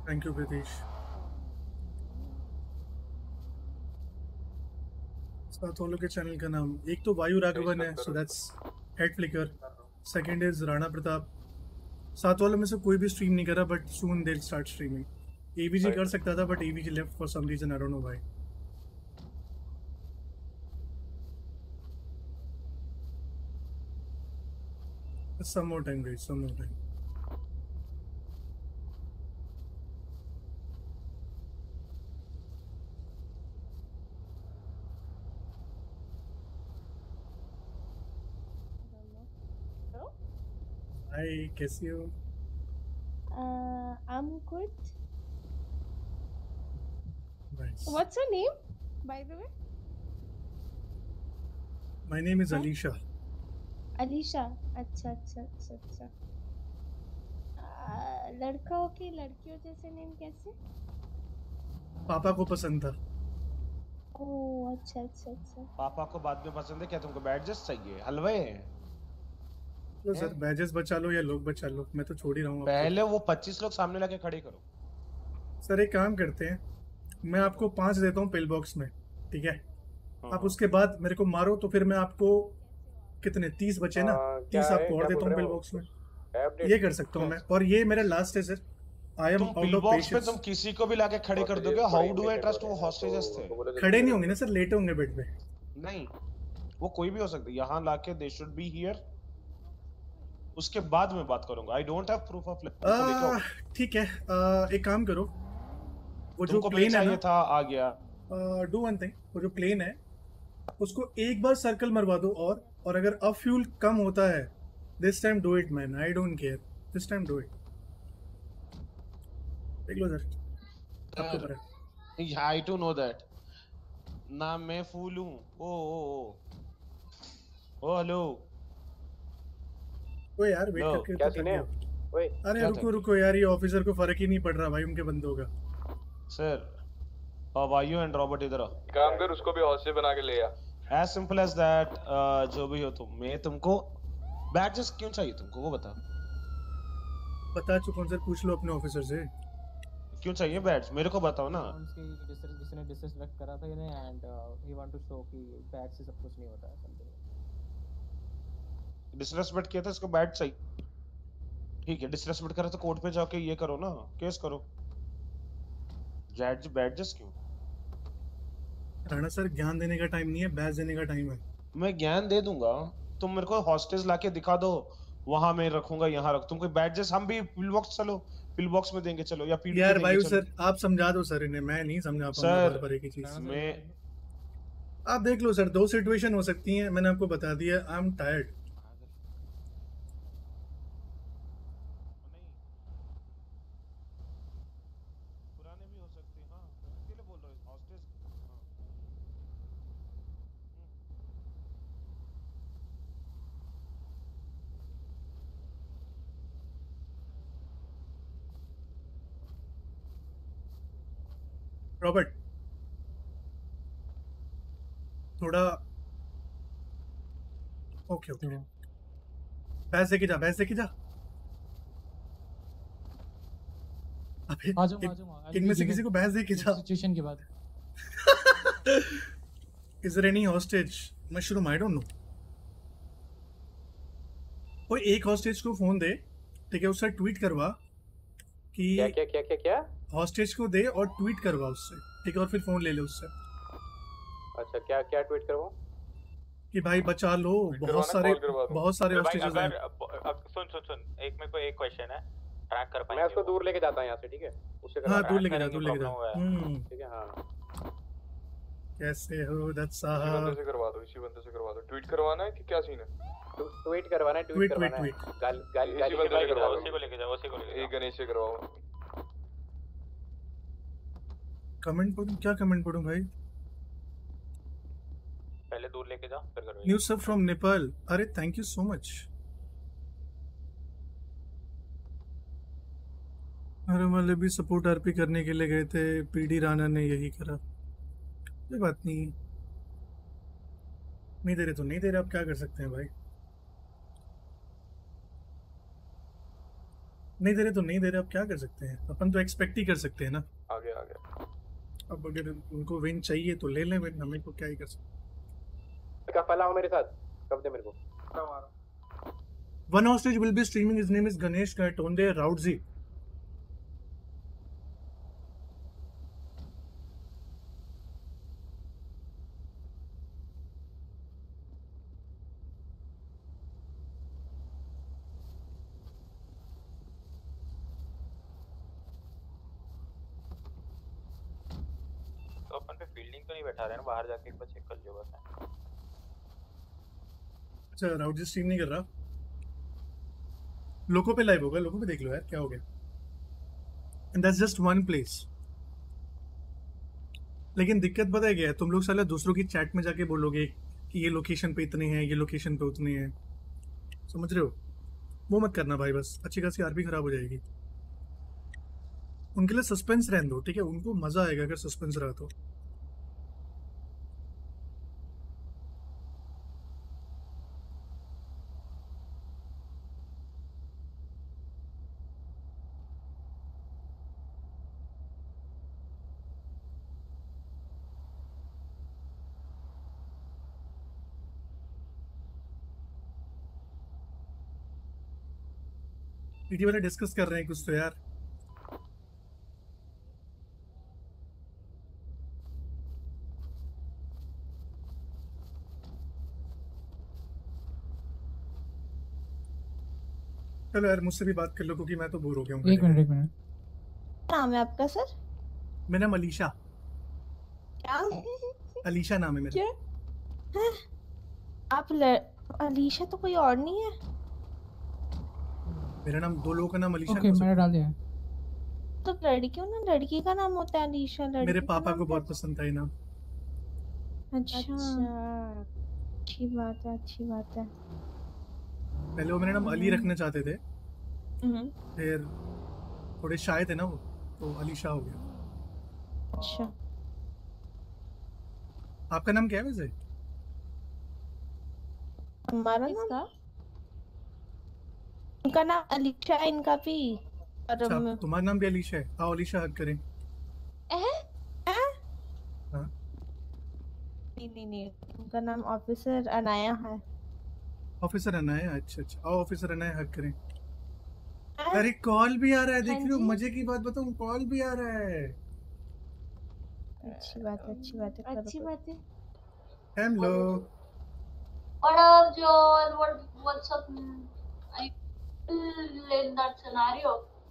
[SPEAKER 2] Thank you Pritish. सात वालों के चैनल का नाम एक तो वायु राघवन है, so that's head flicker. Second is Rana Pratap. सात वालों में से कोई भी स्ट्रीम नहीं कर रहा, but soon they will start streaming. AVG कर सकता था, but AVG left for some reason, I don't know why. Some more time, guys. Some more time.
[SPEAKER 10] Hello?
[SPEAKER 2] Hi, कैसी हो?
[SPEAKER 10] Uh, I'm good.
[SPEAKER 2] Nice.
[SPEAKER 10] What's your name, by the way?
[SPEAKER 2] My name is
[SPEAKER 10] Huh?
[SPEAKER 2] Alisha.
[SPEAKER 10] Alisha. अच्छा अच्छा अच्छा अच्छा। आ, लड़का हो कि लड़की हो जैसे नेम कैसे?
[SPEAKER 2] पापा को पसंद था।
[SPEAKER 10] ओह अच्छा अच्छा अच्छा।
[SPEAKER 11] पापा को बाद में पसंद है क्या? तुमको बैडजेस चाहिए? हलवे
[SPEAKER 2] तो सर बैजेस बचा लो या लोग बचा लो, मैं तो छोड़ ही रहा हूँ।
[SPEAKER 11] पहले वो पच्चीस लोग सामने लाके खड़े करो।
[SPEAKER 2] सर एक काम करते हैं, मैं आपको पांच देता हूँ पिल बॉक्स में, ठीक है? आप उसके बाद मेरे को मारो तो फिर मैं आपको कितने तीस बचे ना, तीस आपको और देता हूँ पिल बॉक्स में। ये कर सकता हूँ मैं, और ये मेरा लास्ट है sir. I am out of patience.
[SPEAKER 11] तुम किसी को भी लाके खड़े कर दोगे? How do I trust? वो हॉस्टेजेस थे।
[SPEAKER 2] खड़े नहीं होंगे ना सर, लेटे होंगे बेड पे।
[SPEAKER 11] नहीं, वो कोई भी हो सकता है। यहाँ लाके दे शुड बी हियर, उसके बाद मैं बात करूंगा। I don't have proof of.
[SPEAKER 2] ठीक है, एक काम करो, वो जो प्लेन है ना
[SPEAKER 11] था आ गया।
[SPEAKER 2] डू वन थिंग, वो जो प्लेन है उसको एक बार सर्कल मरवा दो, और और अगर अब फ्यूल कम होता है, this time do it man, I don't care, this time do it. देख लो सर, आपको पता है।
[SPEAKER 11] आई टू नो दैट ना, मैं फूल हूँ। Oh oh oh hello.
[SPEAKER 2] ओए यार वेट करके
[SPEAKER 6] क्या सीन है? ओए
[SPEAKER 2] अरे रुको रुको यार, ये ऑफिसर को फर्क ही नहीं पड़ रहा भाई उनके बंदों का।
[SPEAKER 11] सर वायु एंड रॉबर्ट इधर आओ।
[SPEAKER 4] काम कर, उसको भी हॉस्टेज बना के ले आ।
[SPEAKER 11] As simple as that, uh, जो भी हो तुम, मैं तुमको बैडजेस क्यों चाहिए तुमको वो बता।
[SPEAKER 2] बता चुका हूं सर, पूछ लो अपने ऑफिसर से
[SPEAKER 11] क्यों चाहिए बैड्स, मेरे को बताओ ना।
[SPEAKER 9] जिसने डिसरेस्पेक्ट करा था इन्हें, and he want to show कि बैड से सब कुछ नहीं होता है। समझे?
[SPEAKER 11] डिसरेस्पेक्ट किया था, इसको बैड चाहिए। ठीक है, डिसरेस्पेक्ट करा तो कोर्ट पे जाके ये करो ना, केस करो। जज बैडजेस क्यों?
[SPEAKER 2] राणा सर ज्ञान देने का टाइम नहीं है, बैज देने का टाइम है।
[SPEAKER 11] मैं ज्ञान दे दूंगा, तुम मेरे को हॉस्टेज लाके दिखा दो, वहां मैं रखूंगा, यहाँ रख। तुम कोई बैडजेस, हम भी पिल बॉक्स, चलो पिल बॉक्स में देंगे, चलो या पीडी
[SPEAKER 2] यार भाई सर आप समझा दो सर इन्हें, मैं नहीं समझा पाऊंगा बार बार एक ही चीज।
[SPEAKER 11] मैं
[SPEAKER 2] आप देख लो सर, दो सिचुएशन हो सकती हैं, मैंने आपको बता दिया। I am tired. रॉबर्ट थोड़ा ओके ओके, भैंस देके जा, भैंस देके जा। अबे
[SPEAKER 3] आ जाऊंगा, आ जाऊंगा।
[SPEAKER 2] इनमें से किसी को भैंस देके जा।
[SPEAKER 3] सिचुएशन के बाद
[SPEAKER 2] is there any hostage mushroom? I don't know. कोई एक हॉस्टेज को फोन दे, ठीक है, उससे ट्वीट करवा कि
[SPEAKER 6] क्या क्या क्या क्या क्या
[SPEAKER 2] हॉस्टेज को दे और ट्वीट करवा उससे, ठीक है, और फिर फोन ले ले उससे।
[SPEAKER 6] अच्छा क्या क्या ट्वीट करवाऊं?
[SPEAKER 2] कि भाई बचा लो, बहुत सारे बहुत सारे हॉस्टेजेस हैं।
[SPEAKER 5] सुन सुन सुन, एक मेरे को एक क्वेश्चन है, ट्रैक कर पाएंगे?
[SPEAKER 6] मैं उसको दूर लेके जाता हूं यहाँ से, ठीक है? उससे
[SPEAKER 2] हाँ दूर लेके जा, दूर लेके जा। हम्म
[SPEAKER 6] ठीक है। हाँ
[SPEAKER 2] कैसे हो दत्त
[SPEAKER 4] इसी
[SPEAKER 2] साहब?
[SPEAKER 4] बंदे से करवा दो, इसी बंदे से करवा दो। ट्वीट करवाना है कि क्या सीन है?
[SPEAKER 6] ट्वीट करवाना है, ट्वीट करवाना है। गाल गाल गाल
[SPEAKER 4] इसी बंदे से करवा दो,
[SPEAKER 5] उसी को लेके जाओ, उसी को लेके
[SPEAKER 4] एक गणेश से करवाओ।
[SPEAKER 2] कमेंट पढ़ूं? क्या कमेंट पढ़ूं भाई?
[SPEAKER 5] पहले दूर लेके जाओ फिर करो।
[SPEAKER 2] न्यूज़ सब फ्रॉम नेपाल। अरे थैंक यू सो मच। अरे वाले भी सपोर्ट आरपी करने के लिए गए थे, पीडी राणा ने यही करा। कोई बात नहीं, नहीं दे रहे तो नहीं दे रहे, आप क्या कर सकते हैं भाई। नहीं दे रहे तो नहीं दे रहे, अब क्या कर सकते हैं, अपन तो एक्सपेक्ट ही कर सकते हैं ना।
[SPEAKER 4] आगे आगे
[SPEAKER 2] अब अगर उनको विन चाहिए तो ले लें विन, हमें को क्या ही कर सकते।
[SPEAKER 6] का पला हो मेरे साथ, कब दे मेरे को।
[SPEAKER 2] One hostage will be streaming. His name is Ganesh Gatonde Raudzi.
[SPEAKER 5] तो अपन पे फील्डिंग तो नहीं बैठा रहे ना, बाहर जाके एक बार चेक कर लो बस।
[SPEAKER 2] अच्छा राउडजी स्ट्रीम नहीं कर रहा, लोगों पे लाइव होगा, लोगों पे देख लो यार क्या हो गया। And that's just one place. लेकिन दिक्कत पता है क्या है, तुम लोग साला दूसरों की चैट में जाके बोलोगे कि ये लोकेशन पे इतने हैं, ये लोकेशन पे उतने हैं, समझ रहे हो? वो मत करना भाई, बस अच्छी खासी आरपी खराब हो जाएगी। उनके लिए सस्पेंस रहने दो, ठीक है? उनको मजा आएगा अगर सस्पेंस रहा तो। पीटी वाले डिस्कस कर रहे हैं कुछ तो यार। चलो यार मुझसे भी बात कर लो क्योंकि मैं तो बोर हो गया हूँ।
[SPEAKER 8] एक मिनट एक मिनट,
[SPEAKER 12] नाम है आपका सर?
[SPEAKER 2] मेरा नाम अलीशा।
[SPEAKER 12] क्या?
[SPEAKER 2] अलीशा नाम है मेरा।
[SPEAKER 12] क्या है? आप ल... अलीशा तो कोई और नहीं है।
[SPEAKER 2] मेरा नाम, दो लोगों का नाम अलीशा।
[SPEAKER 8] ओके मैंने डाल दिया।
[SPEAKER 12] तो लड़कियों ना, लड़की का नाम होता है अलीशा। लड़की
[SPEAKER 2] मेरे पापा को बहुत पसंद था ये नाम।
[SPEAKER 12] अच्छा अच्छी बात है, अच्छी बात है।
[SPEAKER 2] पहले वो मेरा नाम अली रखना चाहते थे,
[SPEAKER 12] हम्म।
[SPEAKER 2] फिर थोड़े शाय थे ना वो, तो अलीशा हो गया।
[SPEAKER 12] अच्छा
[SPEAKER 2] आपका नाम क्या है वैसे?
[SPEAKER 12] हमारा नाम, उनका नाम अलीशा है, इनका भी।
[SPEAKER 2] अच्छा तुम्हारा नाम भी अलीशा है? आओ अलीशा हक करें। हाँ
[SPEAKER 12] नहीं नहीं नहीं, उनका नाम ऑफिसर अनाया है।
[SPEAKER 2] ऑफिसर अनाया, अच्छा अच्छा, आओ ऑफिसर अनाया हक करें। अरे कॉल भी आ रहा है, देख रहे हो? मजे की बात बताऊं, कॉल भी आ रहा है।
[SPEAKER 12] अच्छी बात है, अच्छी बात है, अच्छी बात है।
[SPEAKER 2] Hello
[SPEAKER 13] What up, John? What what's up? I in that scenario.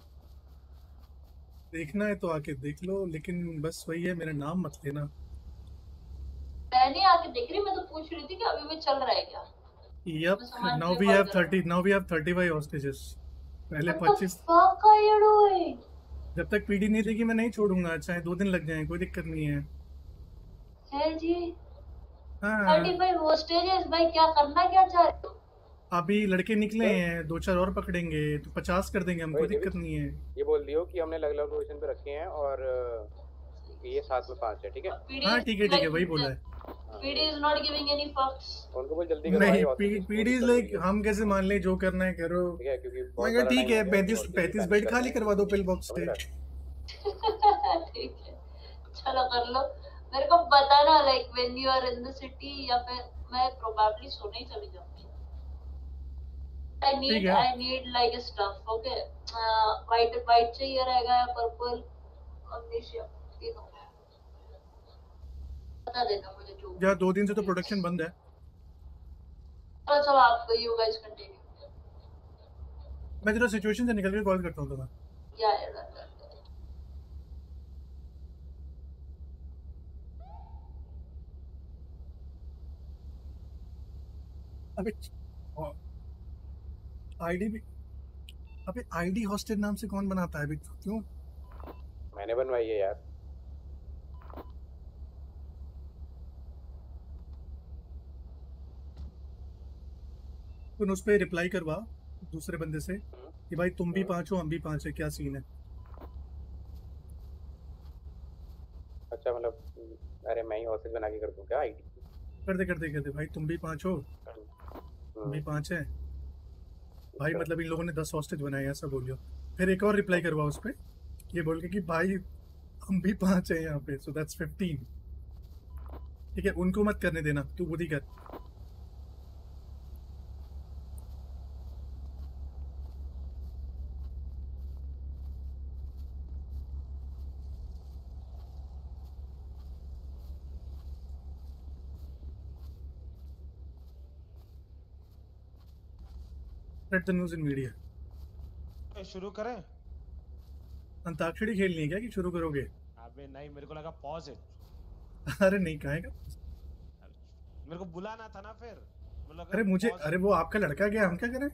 [SPEAKER 2] देखना है तो आके देख लो, लेकिन बस वही है, मेरा नाम मत लेना।
[SPEAKER 13] मैं नहीं आके देख रही, मैं तो पूछ रही थी कि अभी भी चल रहा है क्या?
[SPEAKER 2] Yep, now we have thirty, now we have thirty-five hostages. पहले पच्चीस।
[SPEAKER 13] Fuck are you doing?
[SPEAKER 2] जब तक पीडी नहीं देगी मैं नहीं छोड़ूंगा, चाहे दो दिन लग जाएं, कोई दिक्कत नहीं है।
[SPEAKER 13] है जी।
[SPEAKER 2] हाँ
[SPEAKER 13] thirty-five hostages, भाई क्या करना क्या चाह रहे हो?
[SPEAKER 2] अभी लड़के निकले हैं, दो चार और पकड़ेंगे तो पचास कर देंगे हम, कोई दिक्कत नहीं है।
[SPEAKER 6] ये बोल दियो कि हमने अलग अलग पोजीशन पे रखे हैं और ये साथ में पांच है, ठीक है?
[SPEAKER 2] हाँ ठीक है ठीक है, वही बोला है।
[SPEAKER 13] PD is not giving any fucks.
[SPEAKER 6] उनको बोल जल्दी करो।
[SPEAKER 2] नहीं पीडी लाइक हम कैसे मान ले, जो करना है करो।
[SPEAKER 6] ठीक है, क्योंकि
[SPEAKER 2] मैं कहा ठीक है, पैंतीस पैंतीस बेड खाली करवा दो पिल बॉक्स पे।
[SPEAKER 13] ठीक है चलो कर लो, मेरे को बताना like when you are in the city, या फिर मैं प्रोबेबली सोने ही चली जाऊंगी। I need I need like stuff, okay? White white चाहिए रहेगा या पर्पल, अमनेशिया, तीनों बता देना मुझे जो।
[SPEAKER 2] यार दो दिन से तो प्रोडक्शन बंद है।
[SPEAKER 13] चलो चलो आप यू गाइस कंटिन्यू।
[SPEAKER 2] मैं जरा सिचुएशन से निकल के कॉल करता हूँ तुम्हें।
[SPEAKER 13] या यार
[SPEAKER 2] अबे आईडी भी, अबे आईडी हॉस्टेज नाम से कौन बनाता है अभी? क्यों?
[SPEAKER 6] मैंने बनवाई है यार।
[SPEAKER 2] तुम उस पे रिप्लाई करवा दूसरे बंदे से कि भाई तुम भी पांच हो हम भी पांच है, क्या सीन है?
[SPEAKER 6] अच्छा मतलब, अरे मैं ही हॉस्टेज बना के कर दूं क्या आईडी?
[SPEAKER 2] कर दे कर दे कर दे भाई, तुम भी पांच हो हम भी पांच है भाई, मतलब इन लोगों ने दस हॉस्टेज बनाए, ऐसा बोलियो। फिर एक और रिप्लाई करवा उस पे, ये बोल के कि भाई हम भी पांच हैं यहाँ पे, सो दैट्स फिफ्टीन। ठीक है, उनको मत करने देना, तू खुद ही कर। Spread the news in media।
[SPEAKER 11] शुरू करें?
[SPEAKER 2] अंताक्षरी खेलनी है क्या कि शुरू करोगे?
[SPEAKER 11] अबे नहीं, मेरे को लगा पॉज है।
[SPEAKER 2] अरे नहीं, कहाँ का?
[SPEAKER 11] मेरे को बुलाना था ना फिर।
[SPEAKER 2] अरे मुझे, अरे वो आपका लड़का गया, हम क्या करें?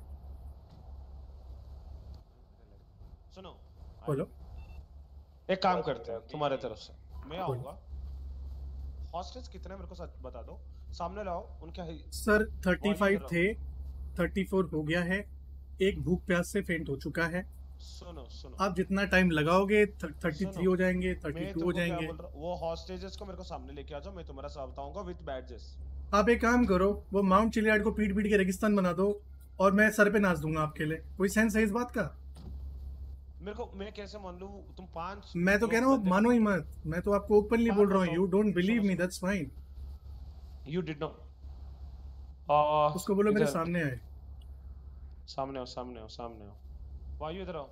[SPEAKER 11] सुनो,
[SPEAKER 2] बोलो।
[SPEAKER 11] एक काम करते हैं तुम्हारे तरफ से, मैं आऊंगा। हॉस्टेज कितने मेरे को सच बता दो, सामने लाओ उनके।
[SPEAKER 2] सर पैंतीस थे, चौंतीस हो गया है, एक भूख प्यास से फेंट हो चुका है।
[SPEAKER 11] सुनो सुनो,
[SPEAKER 2] आप जितना टाइम लगाओगे तैंतीस हो जाएंगे, बत्तीस हो जाएंगे।
[SPEAKER 11] वो हॉस्टेजेस को मेरे को सामने लेके आ जाओ, मैं तुम्हारा साथ बताऊंगा विद बैडजेस।
[SPEAKER 2] आप एक काम करो, वो माउंट चिलियाड को पीट पीट के रेगिस्तान बना दो और मैं सर पे नाच दूंगा आपके लिए। कोई सेंस है इस बात का?
[SPEAKER 11] मेरे को, मैं कैसे मान लूं तुम पांच?
[SPEAKER 2] मैं तो कह रहा हूँ मानो ही मत, मैं तो आपको ओपनली बोल रहा हूँ। You don't believe me, that's fine.
[SPEAKER 11] You did not.
[SPEAKER 2] उसको बोलो मेरे सामने आए।
[SPEAKER 11] सामने आओ, सामने आओ, सामने आओ। वायु इधर आओ।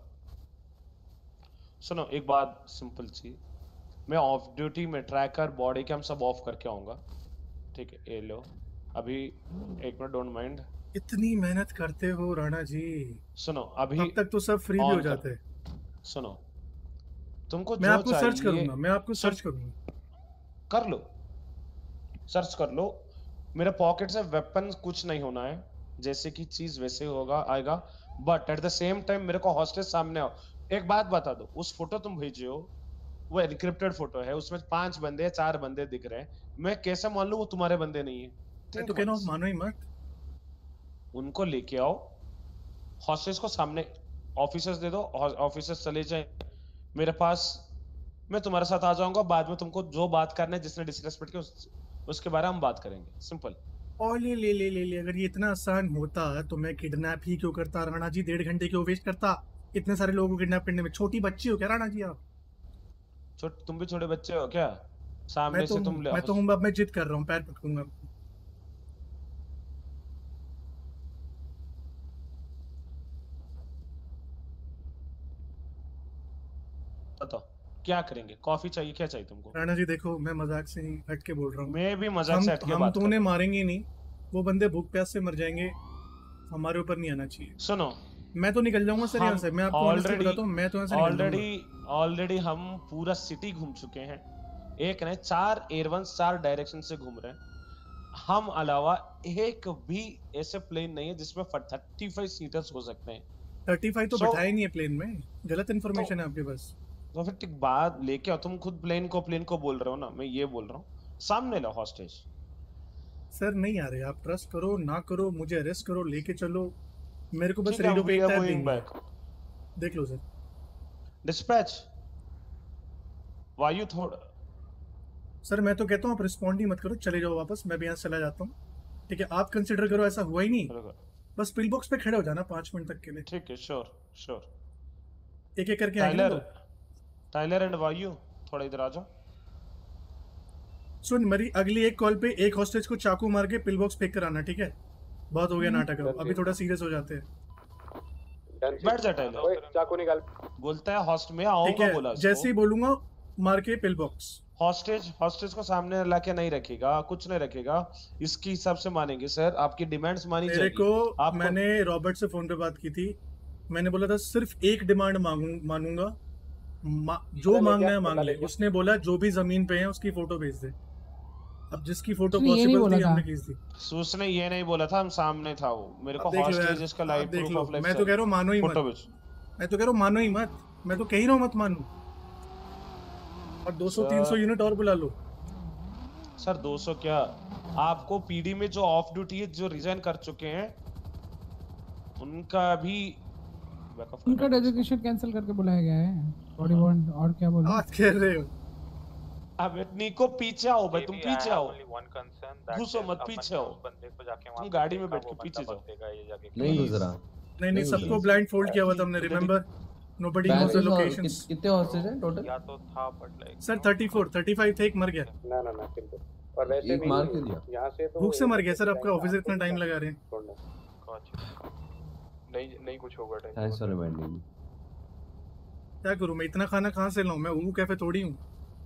[SPEAKER 11] सुनो एक बात सिंपल सी, मैं ऑफ ड्यूटी में ट्रैकर बॉडी कैम सब ऑफ करके आऊंगा, ठीक है? ये लो अभी एक मिनट, डोंट माइंड।
[SPEAKER 2] इतनी मेहनत करते हो राणा जी।
[SPEAKER 11] सुनो अभी,
[SPEAKER 2] अब तक तो सब फ्री भी हो जाते।
[SPEAKER 11] सुनो, तुमको
[SPEAKER 2] मैं आपको सर्च करूंगा, मैं आपको सर्च करूंगा।
[SPEAKER 11] कर लो, सर्च कर लो। मेरे पॉकेट से वेपन कुछ नहीं होना है, जैसे कि चीज वैसे होगा आएगा, but at the same time मेरे को हॉस्टेज सामने आओ। एक बात बता दो, उस फोटो तुम भेजे हो वो एनक्रिप्टेड फोटो है, उसमें पांच बंदे चार बंदे दिख रहे हैं, मैं कैसे मान लूं वो तुम्हारे बंदे नहीं है?
[SPEAKER 2] मैं तो कह रहा हूं मानो ही मत।
[SPEAKER 11] उनको लेके आओ, हॉस्टेज को सामने, ऑफिसर्स दे दो, ऑफिसर्स चले जाए मेरे पास, मैं तुम्हारे साथ आ जाऊंगा। बाद में तुमको जो बात करना है, जिसने डिसरेस्पेक्ट किया उस, उसके बारे में हम बात करेंगे, सिंपल।
[SPEAKER 2] और ले ले ले ले ले अगर ये इतना आसान होता तो मैं किडनैप ही क्यों करता राणा जी? डेढ़ घंटे क्यों वेस्ट करता इतने सारे लोगों को किडनैप करने में? छोटी बच्ची हो क्या राणा जी आप?
[SPEAKER 11] छोट तुम भी छोटे बच्चे हो क्या? सामने
[SPEAKER 2] तो,
[SPEAKER 11] से तुम ले।
[SPEAKER 2] मैं तो हूँ, अब मैं जिद कर रहा हूँ, पैर पटकूंगा।
[SPEAKER 11] बताओ क्या करेंगे? कॉफी चाहिए? क्या चाहिए तुमको?
[SPEAKER 2] राणा जी देखो, मैं मजाक से ही हट के बोल रहा हूँ।
[SPEAKER 11] मैं भी मजाक से हट के बात कर रहा हूं।
[SPEAKER 2] हम तो उन्हें मारेंगे नहीं, वो बंदे भूख प्यास से मर जाएंगे, हमारे ऊपर नहीं आना चाहिए।
[SPEAKER 11] सुनो,
[SPEAKER 2] मैं तो निकल जाऊंगा सर यहाँ से, मैं आपको ऑनेस्टली बताता हूँ, मैं तो यहाँ से
[SPEAKER 11] ऑलरेडी ऑलरेडी हम पूरा सिटी घूम चुके हैं, एक नहीं चार एयरवन चार डायरेक्शन से घूम रहे हैं। हम अलावा एक भी ऐसे प्लेन नहीं है जिसमें पैंतीस सीटर्स हो सकते हैं।
[SPEAKER 2] पैंतीस तो so, बैठाए नहीं है प्लेन में, गलत इन्फॉर्मेशन तो, है आपके पास।
[SPEAKER 11] तो फिर ठीक बात लेके आओ, तुम खुद प्लेन को प्लेन को बोल रहे हो ना, मैं ये बोल रहा हूँ सामने लो हॉस्टेज।
[SPEAKER 2] सर नहीं आ रहे, आप ट्रस्ट करो ना करो, मुझे अरेस्ट करो, लेके चलो, मेरे को बस रेडियो पे एक टैब देंगे, देख लो सर।
[SPEAKER 11] डिस्पैच वायु थोड़ा।
[SPEAKER 2] सर मैं तो कहता हूँ आप रिस्पॉन्ड ही मत करो, चले जाओ वापस, मैं भी यहाँ से चला जाता हूँ, ठीक है? आप कंसिडर करो ऐसा हुआ ही नहीं, बस पिल बॉक्स पे खड़े हो जाना पांच मिनट तक के लिए।
[SPEAKER 11] ठीक है, श्योर श्योर।
[SPEAKER 2] एक एक करके आएंगे।
[SPEAKER 11] टाइलर एंड वायु थोड़ा इधर आ जाओ।
[SPEAKER 2] सुन, मेरी अगली एक कॉल पे एक हॉस्टेज को चाकू मार के पिल बॉक्स फेंक कर आना, ठीक है? बहुत हो गया नाटक, अभी थोड़ा सीरियस हो जाते हैं।
[SPEAKER 11] बैठ जा टाइलर।
[SPEAKER 6] चाकू निकाल।
[SPEAKER 11] बोलता है हॉस्ट में आऊंगा, बोला
[SPEAKER 2] जैसे ही बोलूंगा मार के पिल बॉक्स।
[SPEAKER 11] हॉस्टेज हॉस्टेज को सामने लाके नहीं रखेगा, कुछ नहीं रखेगा, इसकी हिसाब से मानेंगे सर, आपकी डिमांड्स मानी जाएगी।
[SPEAKER 2] मेरे को आप मैंने रॉबर्ट से फोन पे बात की थी, मैंने बोला था सिर्फ एक डिमांड मांगू मानूंगा, मा, जो मांगना है मांग ले। उसने बोला जो भी जमीन पे है उसकी फोटो भेज दे। अब जिसकी फोटो पॉसिबल थी हमने खींच दी।
[SPEAKER 11] उसने ये नहीं बोला था, हम सामने था वो। मेरे को हॉस्टेज इसका लाइव प्रूफ ऑफ लाइफ।
[SPEAKER 2] मैं तो कह रहा हूं मानो ही मत, मैं तो कह रहा हूं मानो ही मत, मैं तो कह ही रहा हूं मत मानो। और दो सौ तीन सौ यूनिट और बुला लो
[SPEAKER 11] सर। दो सौ क्या, आपको पीडी में जो ऑफ ड्यूटी है, जो रिजाइन कर चुके हैं, उनका भी
[SPEAKER 8] उनका डेजिग्नेशन कैंसिल करके बुलाया गया है। बॉडी वार्न और क्या बोलूं?
[SPEAKER 2] बात कर रहे हो?
[SPEAKER 11] अब निको पीछे आओ भाई, तुम पीछे आओ, घुसो मत, पीछे आओ, तुम गाड़ी में बैठ के पीछे जाओ।
[SPEAKER 14] नहीं गुजरा।
[SPEAKER 2] नहीं नहीं, सबको ब्लाइंड फोल्ड किया हुआ था हमने, remember? Nobody knows the
[SPEAKER 8] Batches और
[SPEAKER 2] locations.
[SPEAKER 8] कित- कितने हॉस्टेज हैं टोटल?
[SPEAKER 5] या तो था but like
[SPEAKER 2] sir thirty-four, thirty-five थे, एक मर गया।
[SPEAKER 6] ना ना ना सिंपल। और वैसे
[SPEAKER 8] एक
[SPEAKER 6] भी
[SPEAKER 8] मार के दिया।
[SPEAKER 6] यहाँ से तो
[SPEAKER 2] भूख से मर गया सर, आपका ऑफिसर इतना टाइम लगा रहे हैं।
[SPEAKER 4] नहीं नहीं कुछ होगा time.
[SPEAKER 14] Thanks for reminding me.
[SPEAKER 2] क्या करूं मैं, इतना खाना कहाँ से लाऊं मैं? वो कैफे थोड़ी हूँ।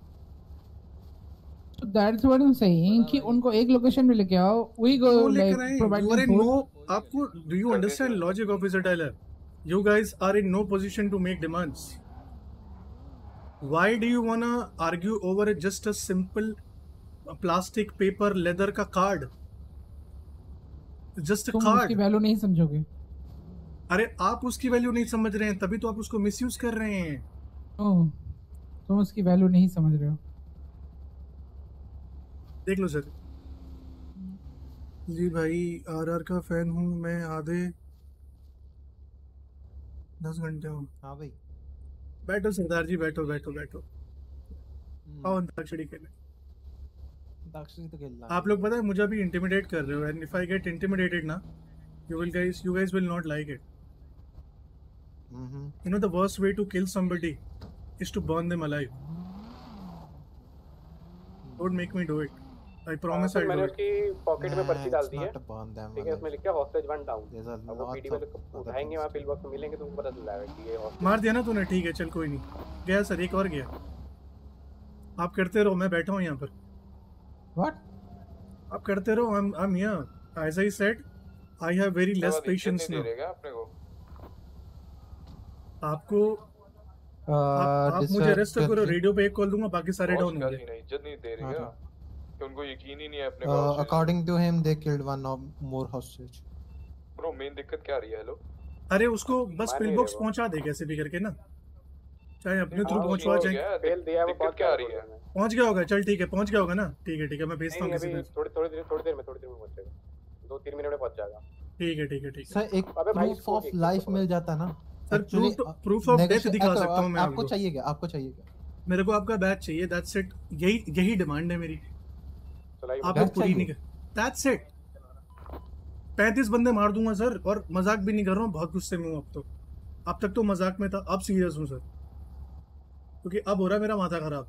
[SPEAKER 8] So that's what I'm saying कि उनको एक लोकेशन में लेके आओ, we go
[SPEAKER 2] वो
[SPEAKER 8] like
[SPEAKER 2] लेकर आए,
[SPEAKER 8] provide
[SPEAKER 2] you are
[SPEAKER 8] them
[SPEAKER 2] in
[SPEAKER 8] food.
[SPEAKER 2] no, आपको do you understand logic, officer Tyler? You guys are in no position to make demands. Why do you wanna argue over a, just a simple uh, plastic paper leather का card? Just a
[SPEAKER 8] तुम
[SPEAKER 2] card.
[SPEAKER 8] उसकी वैल्यू नहीं समझोगे।
[SPEAKER 2] अरे आप उसकी वैल्यू नहीं समझ रहे हैं, तभी तो आप उसको मिसयूज कर रहे हैं।
[SPEAKER 8] ओह, तुम उसकी वैल्यू नहीं समझ रहे हो।
[SPEAKER 2] देख लो सर। जी भाई आरआर का फैन हूँ मैं, आधे दस घंटे हूँ।
[SPEAKER 15] हाँ भाई
[SPEAKER 2] बैठो सरदार जी, बैठो बैठो बैठो। आओ अंताक्षरी खेलें।
[SPEAKER 15] अंताक्षरी तो खेलना।
[SPEAKER 2] आप लोग पता है मुझे अभी इंटिमिडेट कर रहे हो, and if I get intimidated ना, you will guys you guys will not like it.
[SPEAKER 15] Mm-hmm.
[SPEAKER 2] You know the worst way to kill somebody is to burn them alive. Don't make me do it. I promise I'll
[SPEAKER 6] मैंने
[SPEAKER 2] do it.
[SPEAKER 6] उसकी पॉकेट में पर्ची डाल दी है।
[SPEAKER 15] Not to burn them
[SPEAKER 6] ठीक है, उसमें लिखा hostage one down.
[SPEAKER 15] There's a
[SPEAKER 6] अब वो
[SPEAKER 15] lot
[SPEAKER 6] पीडी
[SPEAKER 15] of
[SPEAKER 6] वाले को उठाएंगे, वहाँ पिल बॉक्स में मिलेंगे, तुमको पता चल जाएगा कि ये hostage-
[SPEAKER 2] मार दिया ना तूने, ठीक है चल कोई नहीं। गया सर, एक और गया। आप करते रहो, मैं बैठा हूँ यहाँ पर।
[SPEAKER 15] What?
[SPEAKER 2] आप करते रहो, I'm I'm here. As I said, I have very less patience now.
[SPEAKER 4] अपने को
[SPEAKER 2] आपको आप, आप मुझे अरेस्ट करो, रेडियो पे एक कॉल दूंगा, बाकी सारे डाउन होंगे।
[SPEAKER 4] इज्जत नहीं दे रही है कि उनको यकीन ही नहीं है अपने
[SPEAKER 15] Uh,
[SPEAKER 4] को।
[SPEAKER 15] according to him, they killed one or more hostage.
[SPEAKER 4] Bro main दिक्कत क्या आ रही है? हेलो
[SPEAKER 2] अरे उसको बस
[SPEAKER 6] मार
[SPEAKER 2] पिल
[SPEAKER 6] नहीं
[SPEAKER 2] बॉक्स
[SPEAKER 6] रहे वो।
[SPEAKER 2] पहुंचा दे कैसे भी करके ना, चाहे अपने थ्रू
[SPEAKER 6] हाँ,
[SPEAKER 2] पहुंचवा
[SPEAKER 6] वो
[SPEAKER 2] चाहे।
[SPEAKER 6] फेल दिया, वो
[SPEAKER 4] दिक्कत क्या आ रही है?
[SPEAKER 2] पहुंच गया होगा, चल ठीक है पहुंच गया होगा ना, ठीक है ठीक है मैं भेजता
[SPEAKER 6] नहीं
[SPEAKER 2] हूँ
[SPEAKER 6] अभी
[SPEAKER 2] किसी पे।
[SPEAKER 6] थोड़ी थोड़ी देर थोड़ी देर में थोड़ी देर में पहुंचेगा, दो तीन मिनट में पहुंच जाएगा।
[SPEAKER 2] ठीक है ठीक है ठीक है।
[SPEAKER 15] सर एक
[SPEAKER 6] अबे भाई,
[SPEAKER 15] proof
[SPEAKER 6] इसको
[SPEAKER 15] of
[SPEAKER 6] एक-
[SPEAKER 15] life मिल जाता ना।
[SPEAKER 2] Sir
[SPEAKER 15] Actually,
[SPEAKER 2] proof proof of death
[SPEAKER 15] negotiate-
[SPEAKER 2] दिखा
[SPEAKER 15] अच्छा,
[SPEAKER 2] सकता हूँ मैं
[SPEAKER 15] आपको
[SPEAKER 2] आपको।
[SPEAKER 15] चाहिए क्या? आपको चाहिए क्या?
[SPEAKER 2] मेरे को आपका बैच चाहिए, दैट्स इट। यही यही डिमांड है मेरी, आप लोग पूरी नहीं कर। That's it. पैंतीस बंदे मार दूंगा सर, और मजाक भी नहीं कर रहा हूँ, बहुत गुस्से में हूँ अब तो। अब तक तो मजाक में था, अब सीरियस हूँ सर, क्योंकि अब हो रहा है मेरा माथा खराब।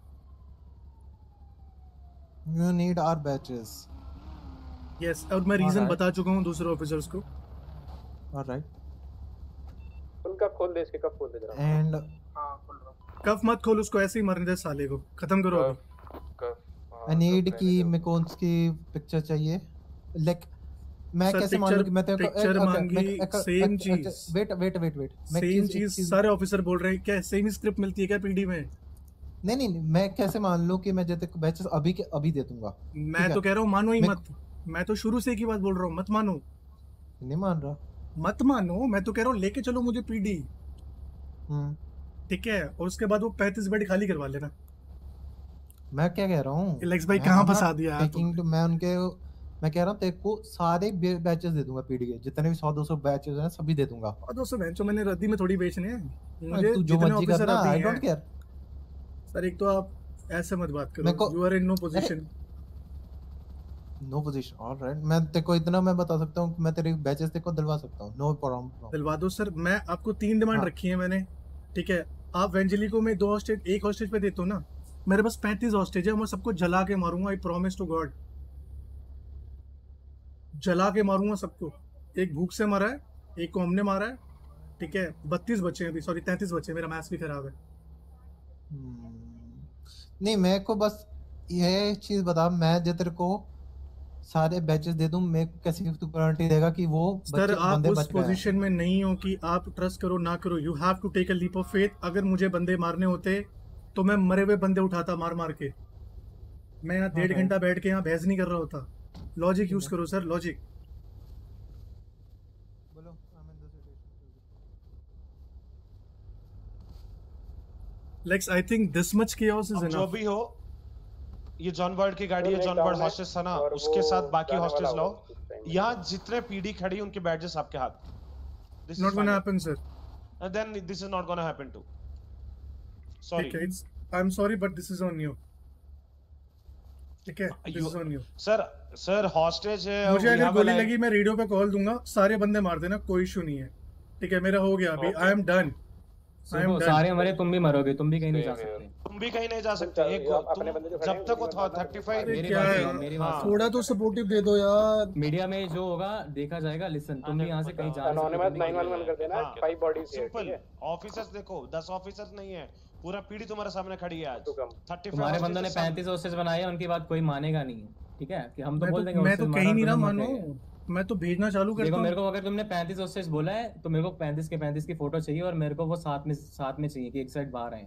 [SPEAKER 15] You need our batches.
[SPEAKER 2] Yes, और मैं रीजन
[SPEAKER 15] Alright.
[SPEAKER 2] बता चुका हूँ दूसरे ऑफिसर्स को।
[SPEAKER 15] Alright.
[SPEAKER 6] उनका खोल दे, इसके कब खोल दे जरा।
[SPEAKER 15] And
[SPEAKER 2] कफ मत खोल उसको, ऐसे ही मरने दे साले को, खत्म करो अभी।
[SPEAKER 15] I need कि मेरे को उसकी पिक्चर चाहिए। Like मैं
[SPEAKER 2] सर,
[SPEAKER 15] कैसे मान
[SPEAKER 2] picture-
[SPEAKER 15] लूं कि मैं तेरे को
[SPEAKER 2] picture
[SPEAKER 15] एक- okay,
[SPEAKER 2] मांगी,
[SPEAKER 15] मैं- एक-
[SPEAKER 2] same
[SPEAKER 15] एक-
[SPEAKER 2] चीज।
[SPEAKER 15] अच्छा, wait wait wait wait मैं
[SPEAKER 2] सेम
[SPEAKER 15] किस-
[SPEAKER 2] चीज
[SPEAKER 15] किस-
[SPEAKER 2] सारे ऑफिसर बोल रहे हैं, क्या सेम ही स्क्रिप्ट मिलती है क्या पीडी में?
[SPEAKER 15] नहीं नहीं नहीं, मैं कैसे मान लूं कि मैं जब तक बैचेस अभी के अभी दे दूंगा।
[SPEAKER 2] मैं तो कह रहा हूँ मानो ही
[SPEAKER 15] मैं-
[SPEAKER 2] मत। मैं तो शुरू से एक ही बात बोल रहा हूँ, मत मानो
[SPEAKER 15] नहीं मान रहा।
[SPEAKER 2] मत मानो, मैं तो कह रहा हूँ लेके चलो मुझे पीडी,
[SPEAKER 15] हम्म
[SPEAKER 2] ठीक है? और उसके बाद वो पैंतीस बेड खाली करवा लेना।
[SPEAKER 15] मैं क्या कह रहा हूँ?
[SPEAKER 2] एलेक्स भाई
[SPEAKER 15] मैं
[SPEAKER 2] कहाँ
[SPEAKER 15] I'm not
[SPEAKER 2] फंसा दिया यार
[SPEAKER 15] taking to- मैं उनके मैं कह रहा हूँ तेरे को सारे बैचेस दे दूंगा पीडी के, जितने भी सौ दो सौ बैचेस हैं सभी दे दूंगा।
[SPEAKER 2] और दोस्तों बेंचो मैंने रद्दी में थोड़ी बेचने हैं, मुझे
[SPEAKER 15] तू जो
[SPEAKER 2] जितने
[SPEAKER 15] मर्जी
[SPEAKER 2] ऑफिसर
[SPEAKER 15] करना,
[SPEAKER 2] अभी
[SPEAKER 15] आई
[SPEAKER 2] हैं।
[SPEAKER 15] Don't care.
[SPEAKER 2] सर एक तो आप ऐसे मत बात
[SPEAKER 15] मेरे
[SPEAKER 2] करो,
[SPEAKER 15] को-
[SPEAKER 2] you are in no position.
[SPEAKER 15] No position, alright. मैं तेरे को इतना मैं बता सकता हूँ, मैं तेरे बैचेस तेरे को दिलवा सकता हूँ, नो प्रॉब्लम।
[SPEAKER 2] दिलवा दो सर, मैं आपको तीन डिमांड
[SPEAKER 15] हाँ।
[SPEAKER 2] रखी है मैंने, ठीक है? आप वेंजली को मैं दो हॉस्टेज, एक हॉस्टेज पे देता हूँ ना, मेरे पास पैंतीस हॉस्टेज है, मैं सबको जला के मारूंगा, आई प्रॉमिस टू गॉड। जला के मारूंगा सबको। एक भूख से मरा है, एक को हमने मारा है, ठीक है? बत्तीस बच्चे हैं अभी, सॉरी तैंतीस बच्चे, मेरा मैथ्स भी खराब है।
[SPEAKER 15] नहीं मेरे को बस ये चीज बता, मैं जो तेरे को सारे बैचेस दे दूं, मेरे को कैसे तू गारंटी देगा कि वो
[SPEAKER 2] सर
[SPEAKER 15] बच्चे
[SPEAKER 2] आप
[SPEAKER 15] बंदे
[SPEAKER 2] उस
[SPEAKER 15] बच गए हैं?
[SPEAKER 2] पोजीशन में नहीं हो कि आप ट्रस्ट करो ना करो, you have to take a leap of faith. अगर मुझे बंदे मारने होते तो मैं मरे हुए बंदे उठाता मार मार के। मैं यहाँ डेढ़
[SPEAKER 15] Okay.
[SPEAKER 2] घंटा बैठ के यहाँ बहस नहीं कर रहा होता। लॉजिक यूज करो सर, लॉजिक।
[SPEAKER 15] बोलो, I'm in the situation.
[SPEAKER 2] Let's I think this much chaos is
[SPEAKER 11] अब जो
[SPEAKER 2] enough।
[SPEAKER 11] भी हो, ये जॉन बर्ड की गाड़ी है,
[SPEAKER 6] एक
[SPEAKER 11] जॉन
[SPEAKER 6] down
[SPEAKER 11] बर्ड
[SPEAKER 6] है,
[SPEAKER 11] हॉस्टेज था ना,
[SPEAKER 6] और
[SPEAKER 11] उसके
[SPEAKER 6] वो
[SPEAKER 11] साथ बाकी
[SPEAKER 6] जाने
[SPEAKER 11] हॉस्टेज
[SPEAKER 6] वाला
[SPEAKER 11] लाओ।
[SPEAKER 6] होगा उस time में।
[SPEAKER 11] यहाँ जितने पीडी खड़ी उनके बैजेस आपके हाथ। This is
[SPEAKER 2] Not gonna
[SPEAKER 11] final.
[SPEAKER 2] happen sir।
[SPEAKER 11] And then this is not gonna happen too. Sorry.
[SPEAKER 2] ठीक है, it's I'm sorry but this is on you। ठीक है, this is on you।
[SPEAKER 11] Sir sir hostage है।
[SPEAKER 2] मुझे
[SPEAKER 11] we
[SPEAKER 2] अगर
[SPEAKER 11] have a
[SPEAKER 2] गोली
[SPEAKER 11] life-
[SPEAKER 2] लगी मैं रेडियो पे कॉल दूंगा, सारे बंदे मार देना, कोई इशू नहीं है, ठीक है? मेरा हो गया अभी, आई एम डन।
[SPEAKER 9] सुनो, सारे हमारे, तुम भी मरोगे, तुम भी कहीं नहीं जा सकते।
[SPEAKER 11] तुम भी कहीं नहीं जा सकते। एक तुम जब तक वो थर्टी फाइव
[SPEAKER 9] मेरी बात सुनो, मेरी बात सुनो।
[SPEAKER 2] थोड़ा तो सपोर्टिव दे दो यार।
[SPEAKER 9] मीडिया में जो होगा देखा जाएगा। लिसन, तुम भी यहाँ से कहीं जा नहीं सकते।
[SPEAKER 6] एनोनिमस नाइन वन वन कर देना, फाइव बॉडीज है।
[SPEAKER 11] सिंपल। ऑफिसर्स देखो, दस ऑफिसर्स नहीं है, पूरा पीढ़ी तुम्हारे सामने खड़ी है आज। थर्टी
[SPEAKER 9] तुम्हारे बंदों ने पैंतीस हॉस्टेज बनाए हैं, उनकी बात कोई मानेगा नहीं, ठीक है? कि हम तो बोल देंगे
[SPEAKER 2] मैं तो कहीं नहीं रहा मानो, मैं तो भेजना चालू करता
[SPEAKER 9] हूं। देखो
[SPEAKER 2] हूं।
[SPEAKER 9] मेरे को अगर तुमने पैंतीस हॉस्टेज बोला है तो मेरे को पैंतीस के पैंतीस की फोटो चाहिए, और मेरे को वो साथ में साथ में चाहिए कि एक साइड बाहर आए,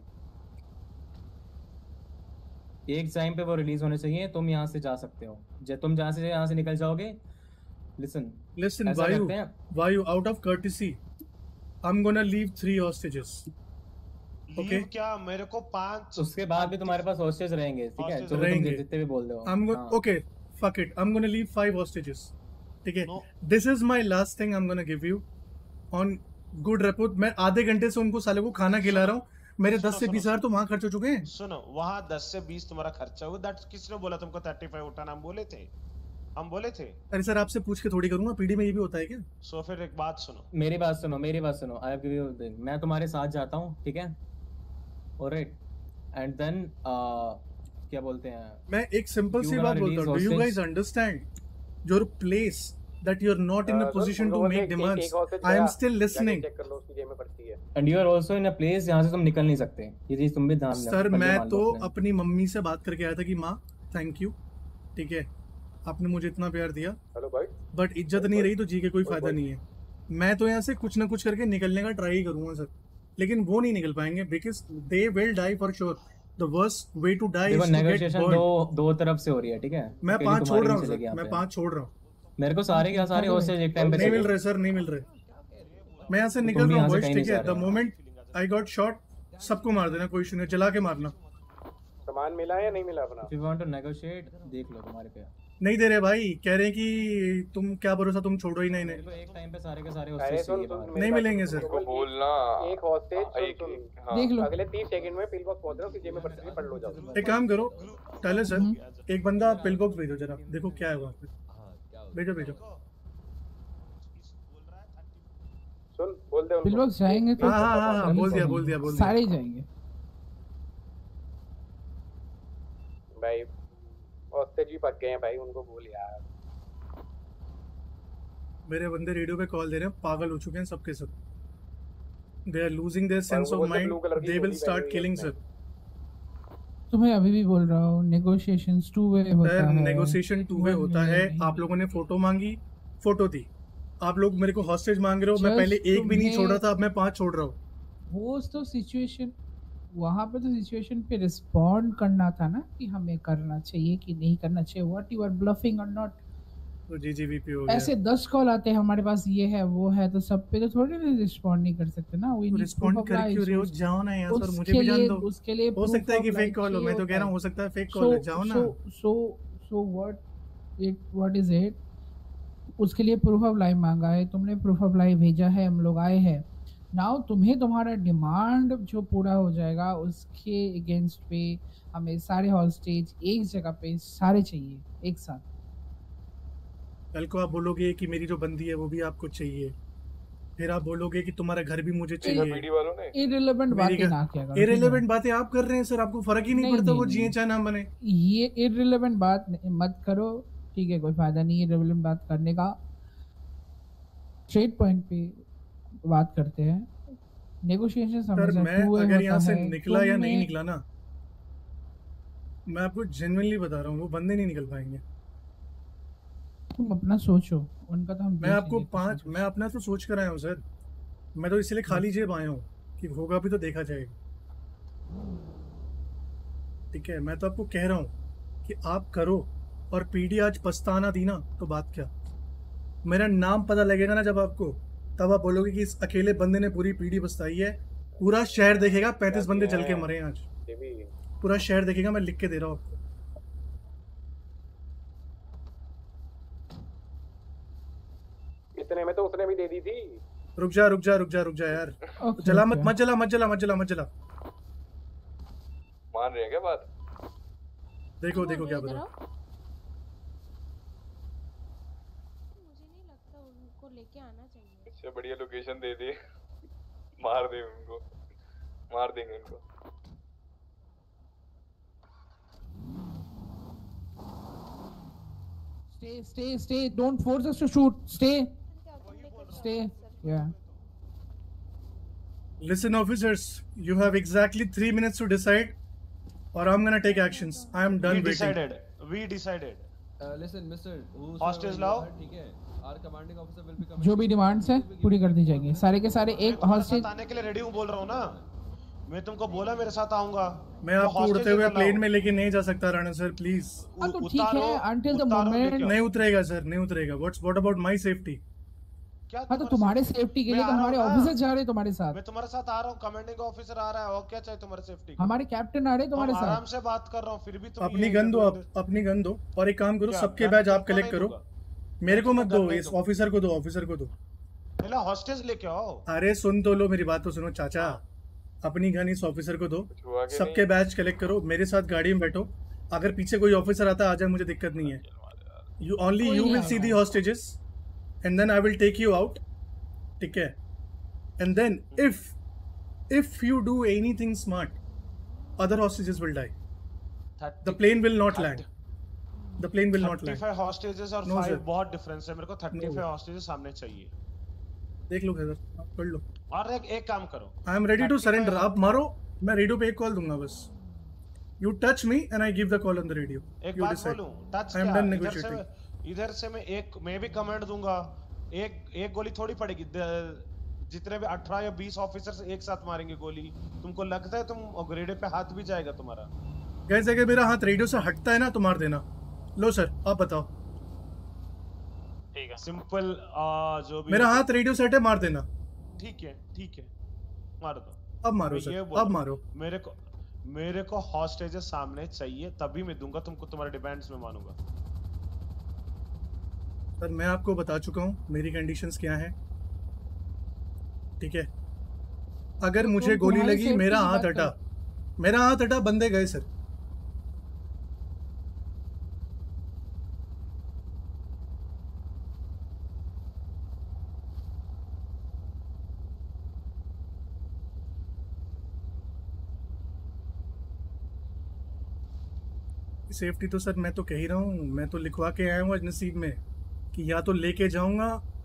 [SPEAKER 9] एक टाइम पे वो रिलीज होने चाहिए। तुम यहाँ से जा सकते हो, जब तुम जहाँ से यहाँ से निकल जाओगे। Listen
[SPEAKER 2] listen Vayu Vayu out of courtesy I am gonna leave three hostages.
[SPEAKER 11] Okay क्या मेरे को पांच,
[SPEAKER 9] उसके बाद भी तुम्हारे पास हॉस्टेज रहेंगे, ठीक है? जो तुम जितने भी बोल रहे हो।
[SPEAKER 2] I am okay fuck it, I am gonna leave five hostages, ठीक है? This is my last thing I am gonna give you on good report. मैं आधे घंटे से उनको साले को खाना खिला रहा हूँ, मेरे दस से बीस हजार तो वहां खर्च हो चुके हैं।
[SPEAKER 11] सुनो, वहां दस से बीस तुम्हारा खर्चा हुआ, दैट किसने बोला तुमको थर्टी फाइव उठाना? हम बोले थे, हम बोले थे।
[SPEAKER 2] अरे सर आपसे पूछ के थोड़ी करूंगा, पीडी में ये भी होता है क्या?
[SPEAKER 11] सो फिर एक बात सुनो,
[SPEAKER 9] मेरी बात सुनो, मेरी बात सुनो। आई गिव यू, मैं तुम्हारे साथ जाता हूँ, ठीक है? ऑलराइट, एंड देन क्या बोलते हैं,
[SPEAKER 2] मैं एक सिंपल सी बात बोलता हूँ, do you guys understand your place that you are not in a position to make demands? I am still listening.
[SPEAKER 9] And you are also in a place जहाँ से तुम निकल नहीं सकते। ये चीज तुम भी ध्यान रखो।
[SPEAKER 2] सर मैं तो अपनी मम्मी से बात करके आया था कि माँ थैंक यू, ठीक है, आपने मुझे इतना प्यार दिया, बट इज्जत नहीं रही तो जी के कोई फायदा नहीं है। मैं तो यहाँ से कुछ ना कुछ करके निकलने का ट्राई करूंगा सर, लेकिन वो नहीं निकल पाएंगे because they will die for sure. The worst way to die is to get burned.
[SPEAKER 9] दो दो तरफ से हो रही है, ठीक है?
[SPEAKER 2] मैं पांच छोड़ रहा हूँ सर, मैं पांच छोड़ रहा हूँ।
[SPEAKER 9] मेरे को सारे के सारे हॉस्टेज एक टाइम पे
[SPEAKER 2] नहीं मिल रहे सर, नहीं मिल रहे। मैं यहाँ से निकल रहा हूँ बॉयज, ठीक है? The moment I got shot सबको मार देना, कोई इशू नहीं, जला के मारना।
[SPEAKER 6] सामान मिला या नहीं मिला अपना?
[SPEAKER 9] If you want to negotiate, देख लो तुम्हारे पे।
[SPEAKER 2] नहीं दे रहे भाई, कह रहे हैं कि तुम क्या भरोसा, तुम छोड़ो ही नहीं। नहीं
[SPEAKER 9] तो एक टाइम पे सारे के सारे हॉस्टेज चाहिए,
[SPEAKER 2] नहीं मिलेंगे सर।
[SPEAKER 4] बोलना
[SPEAKER 6] एक हॉस्टेज देख लो, अगले तीस सेकंड में पिल बॉक्स पहुंच रहा हूं, फिर जे में पर्ची पढ़ लो जाओ।
[SPEAKER 2] एक काम करो पहले सर, एक बंदा पिल बॉक्स भेजो जरा, देखो क्या है वहाँ पे। भेजो भेजो,
[SPEAKER 6] सुन बोल दे उनको।
[SPEAKER 8] पिल बॉक्स जाएंगे तो
[SPEAKER 2] हाँ हाँ हाँ बोल दिया बोल दिया बोल दिया,
[SPEAKER 8] सारे ही जाएंगे
[SPEAKER 6] भाई। हॉस्टेज भी पक गए हैं भाई, उनको बोल यार।
[SPEAKER 2] मेरे बंदे रेडियो पे कॉल दे रहे हैं, पागल हो चुके हैं सबके सब। They are losing their sense of mind, they will start killing sir.
[SPEAKER 8] तो मैं अभी भी बोल रहा हूँ, नेगोशिएशंस टू वे होता है।
[SPEAKER 2] नेगोशिएशन टू वे होता है। आप लोगों ने फोटो मांगी, फोटो दी। आप लोग मेरे को हॉस्टेज मांग रहे हो, मैं पहले एक भी नहीं छोड़ रहा था, अब मैं पांच छोड़ रहा हूँ।
[SPEAKER 8] वो तो सिचुएशन, वहाँ पे तो सिचुएशन पे रिस्पॉन्ड करना था ना कि हमें करना चाहिए कि नहीं करना चाहिए, व्हाट यू आर ब्लफिंग और नॉट।
[SPEAKER 2] तो जीजीवीपी हो गया।
[SPEAKER 8] ऐसे दस कॉल आते हैं हमारे पास, ये है वो है, तो सब पे तो थोड़ी ना रिस्पॉन्ड नहीं कर सकते ना। वी नीड
[SPEAKER 2] रिस्पॉन्ड कर क्यों रहे हो? जाओ ना यार सर, मुझे भी जान दो।
[SPEAKER 8] उसके लिए
[SPEAKER 2] हो सकता है कि फेक कॉल हो, मैं तो कह रहा हूँ हो सकता है फेक कॉल है, जाओ ना।
[SPEAKER 8] So so what it what is it, उसके लिए प्रूफ ऑफ लाइफ मांगा है, तुमने प्रूफ ऑफ लाइफ भेजा है, हम लोग आए हैं। नाउ तुम्हें तुम्हारा डिमांड जो पूरा हो जाएगा उसके अगेंस्ट पे हमें सारे हॉस्टेज एक जगह पे सारे चाहिए एक साथ।
[SPEAKER 2] कल को आप बोलोगे कि मेरी जो बंदी है वो भी आपको चाहिए, फिर आप बोलोगे कि तुम्हारा घर भी मुझे चाहिए।
[SPEAKER 8] इररिलेवेंट बातें ना किया करो।
[SPEAKER 2] इररिलेवेंट बातें आप कर रहे हैं सर, आपको फर्क ही नहीं, नहीं पड़ता नहीं, वो जिए चाहे ना बने।
[SPEAKER 8] ये इररिलेवेंट बात मत करो, ठीक है? कोई फायदा नहीं है इररिलेवेंट बात करने का। स्ट्रेट पॉइंट पे बात करते हैं। नेगोशिएशन
[SPEAKER 2] सर मैं अगर यहाँ से निकला या नहीं निकला ना, मैं आपको जेन्युइनली बता रहा हूँ, वो बंदे नहीं निकल पाएंगे।
[SPEAKER 8] तुम अपना सोचो, उनका तो हम
[SPEAKER 2] मैं आपको पांच, मैं अपना तो सोच कर आया हूँ सर, मैं तो इसलिए खाली जेब आया हूँ कि होगा भी तो देखा जाएगा, ठीक है? मैं तो आपको कह रहा हूँ कि आप करो, और पीडी आज पछताना दी ना तो बात क्या। मेरा नाम पता लगेगा ना जब आपको, तब आप बोलोगे कि इस अकेले बंदे ने पूरी पीढ़ी बसाई है। पूरा शहर देखेगा, पैंतीस बंदे जल के मरे हैं आज, पूरा शहर देखेगा, मैं लिख के दे रहा हूँ आपको।
[SPEAKER 6] इतने में तो उसने भी दे दी थी।
[SPEAKER 2] रुक जा रुक जा रुक जा रुक जा यार, जला मत मत जला मत जला मत जला मत जला।
[SPEAKER 4] मान रहे हैं क्या बात?
[SPEAKER 2] देखो देखो क्या बता।
[SPEAKER 10] लेके आना चाहिए।
[SPEAKER 4] इससे बढ़िया लोकेशन दे दे, मार दे उनको। मार देंगे इनको।
[SPEAKER 8] Stay, stay, stay. Don't force us to shoot. Stay. Stay. Yeah.
[SPEAKER 2] Listen, officers, you have exactly three minutes to decide, or I'm gonna take actions. I am done
[SPEAKER 11] We
[SPEAKER 2] waiting.
[SPEAKER 11] decided. We decided.
[SPEAKER 14] Uh, listen, mister.
[SPEAKER 11] Hostage लाओ।
[SPEAKER 14] ठीक है। Our commanding officer will be coming.
[SPEAKER 8] जो भी डिमांड्स है पूरी कर दी जाएंगी। सारे के सारे एक हॉस्टेज
[SPEAKER 11] आने के लिए रेडी हूँ बोल रहा हूँ ना। मैं तुमको बोला मेरे साथ आऊंगा।
[SPEAKER 2] मैं आपको उड़ते हुए प्लेन में लेके नहीं जा सकता राणा सर, प्लीज।
[SPEAKER 8] हाँ तो ठीक है until the moment
[SPEAKER 2] नहीं उतरेगा सर, नहीं उतरेगा। What's what about my safety?
[SPEAKER 8] हाँ तो तुम्हारे सेफ्टी के लिए तो हमारे ऑफिसर जा रहे हैं तुम्हारे साथ।
[SPEAKER 11] मैं तुम्हारे साथ आ रहा हूँ, कमांडिंग ऑफिसर आ रहा है, और क्या चाहिए तुम्हारे सेफ्टी?
[SPEAKER 8] हमारे कैप्टन आ रहे हैं तुम्हारे साथ।
[SPEAKER 11] आराम से बात कर रहा हूँ, फिर भी तुम
[SPEAKER 2] अपनी गन दो, आप अपनी गन दो, और एक काम करो, सबके बैच आप कलेक्ट करो। मेरे को मत दो, इस ऑफिसर को दो, ऑफिसर को दो।
[SPEAKER 11] पहले हॉस्टेज लेके आओ।
[SPEAKER 2] अरे सुन तो लो, मेरी बात तो सुनो चाचा। अपनी गन इस ऑफिसर को दो, सबके बैच कलेक्ट करो, मेरे साथ गाड़ी में बैठो। अगर पीछे कोई ऑफिसर आता है आ जाए, मुझे दिक्कत नहीं है। You only you will see the hostages and then I will take you out, ठीक है? And then if if you do anything smart, other hostages will die. The plane will not land, the plane will not land.
[SPEAKER 11] पैंतीस हॉस्टेजेस और फाइव बहुत डिफरेंस है। मेरे को पैंतीस हॉस्टेजेस सामने चाहिए।
[SPEAKER 2] देख लो सर, आप कर लो।
[SPEAKER 11] और एक एक काम करो,
[SPEAKER 2] I am ready to surrender. आप मारो, मैं रेडियो पे एक कॉल दूंगा बस। You touch me and I give the call on the radio.
[SPEAKER 11] एक बात बोलूं, टच
[SPEAKER 2] आई एम
[SPEAKER 11] क्या?
[SPEAKER 2] डन
[SPEAKER 11] इधर से
[SPEAKER 2] नेगोशिएटिंग।
[SPEAKER 11] इधर से मैं एक मैं भी कमांड दूंगा। एक एक गोली थोड़ी पड़ेगी, जितने भी अठारह या बीस ऑफिसर्स एक साथ मारेंगे गोली। तुमको लगता है तुम रेडियो पे हाथ भी जाएगा तुम्हारा?
[SPEAKER 2] गाइस अगर मेरा हाथ रेडियो से हटता है ना तो मार देना। लो सर, आप बताओ।
[SPEAKER 11] ठीक है, सिंपल। जो भी
[SPEAKER 2] मेरा हाथ रेडियो से हटे, मार देना।
[SPEAKER 11] ठीक है, ठीक है, मार दो।
[SPEAKER 2] अब मारो सर, अब मारो।
[SPEAKER 11] मेरे को मेरे को हॉस्टेजेस सामने चाहिए, तभी मैं दूंगा तुमको, तुम्हारे डिमांड्स में मानूंगा।
[SPEAKER 2] सर मैं आपको बता चुका हूँ मेरी कंडीशंस क्या हैं, ठीक है? अगर मुझे गोली लगी, मेरा हाथ हटा, मेरा हाथ हटा, बंदे गए सर। सेफ्टी तो सर मैं तो कह ही रहा हूँ, मैं तो लिखवा के आया हूँ आज नसीब में कि या तो लेके जाऊंगा,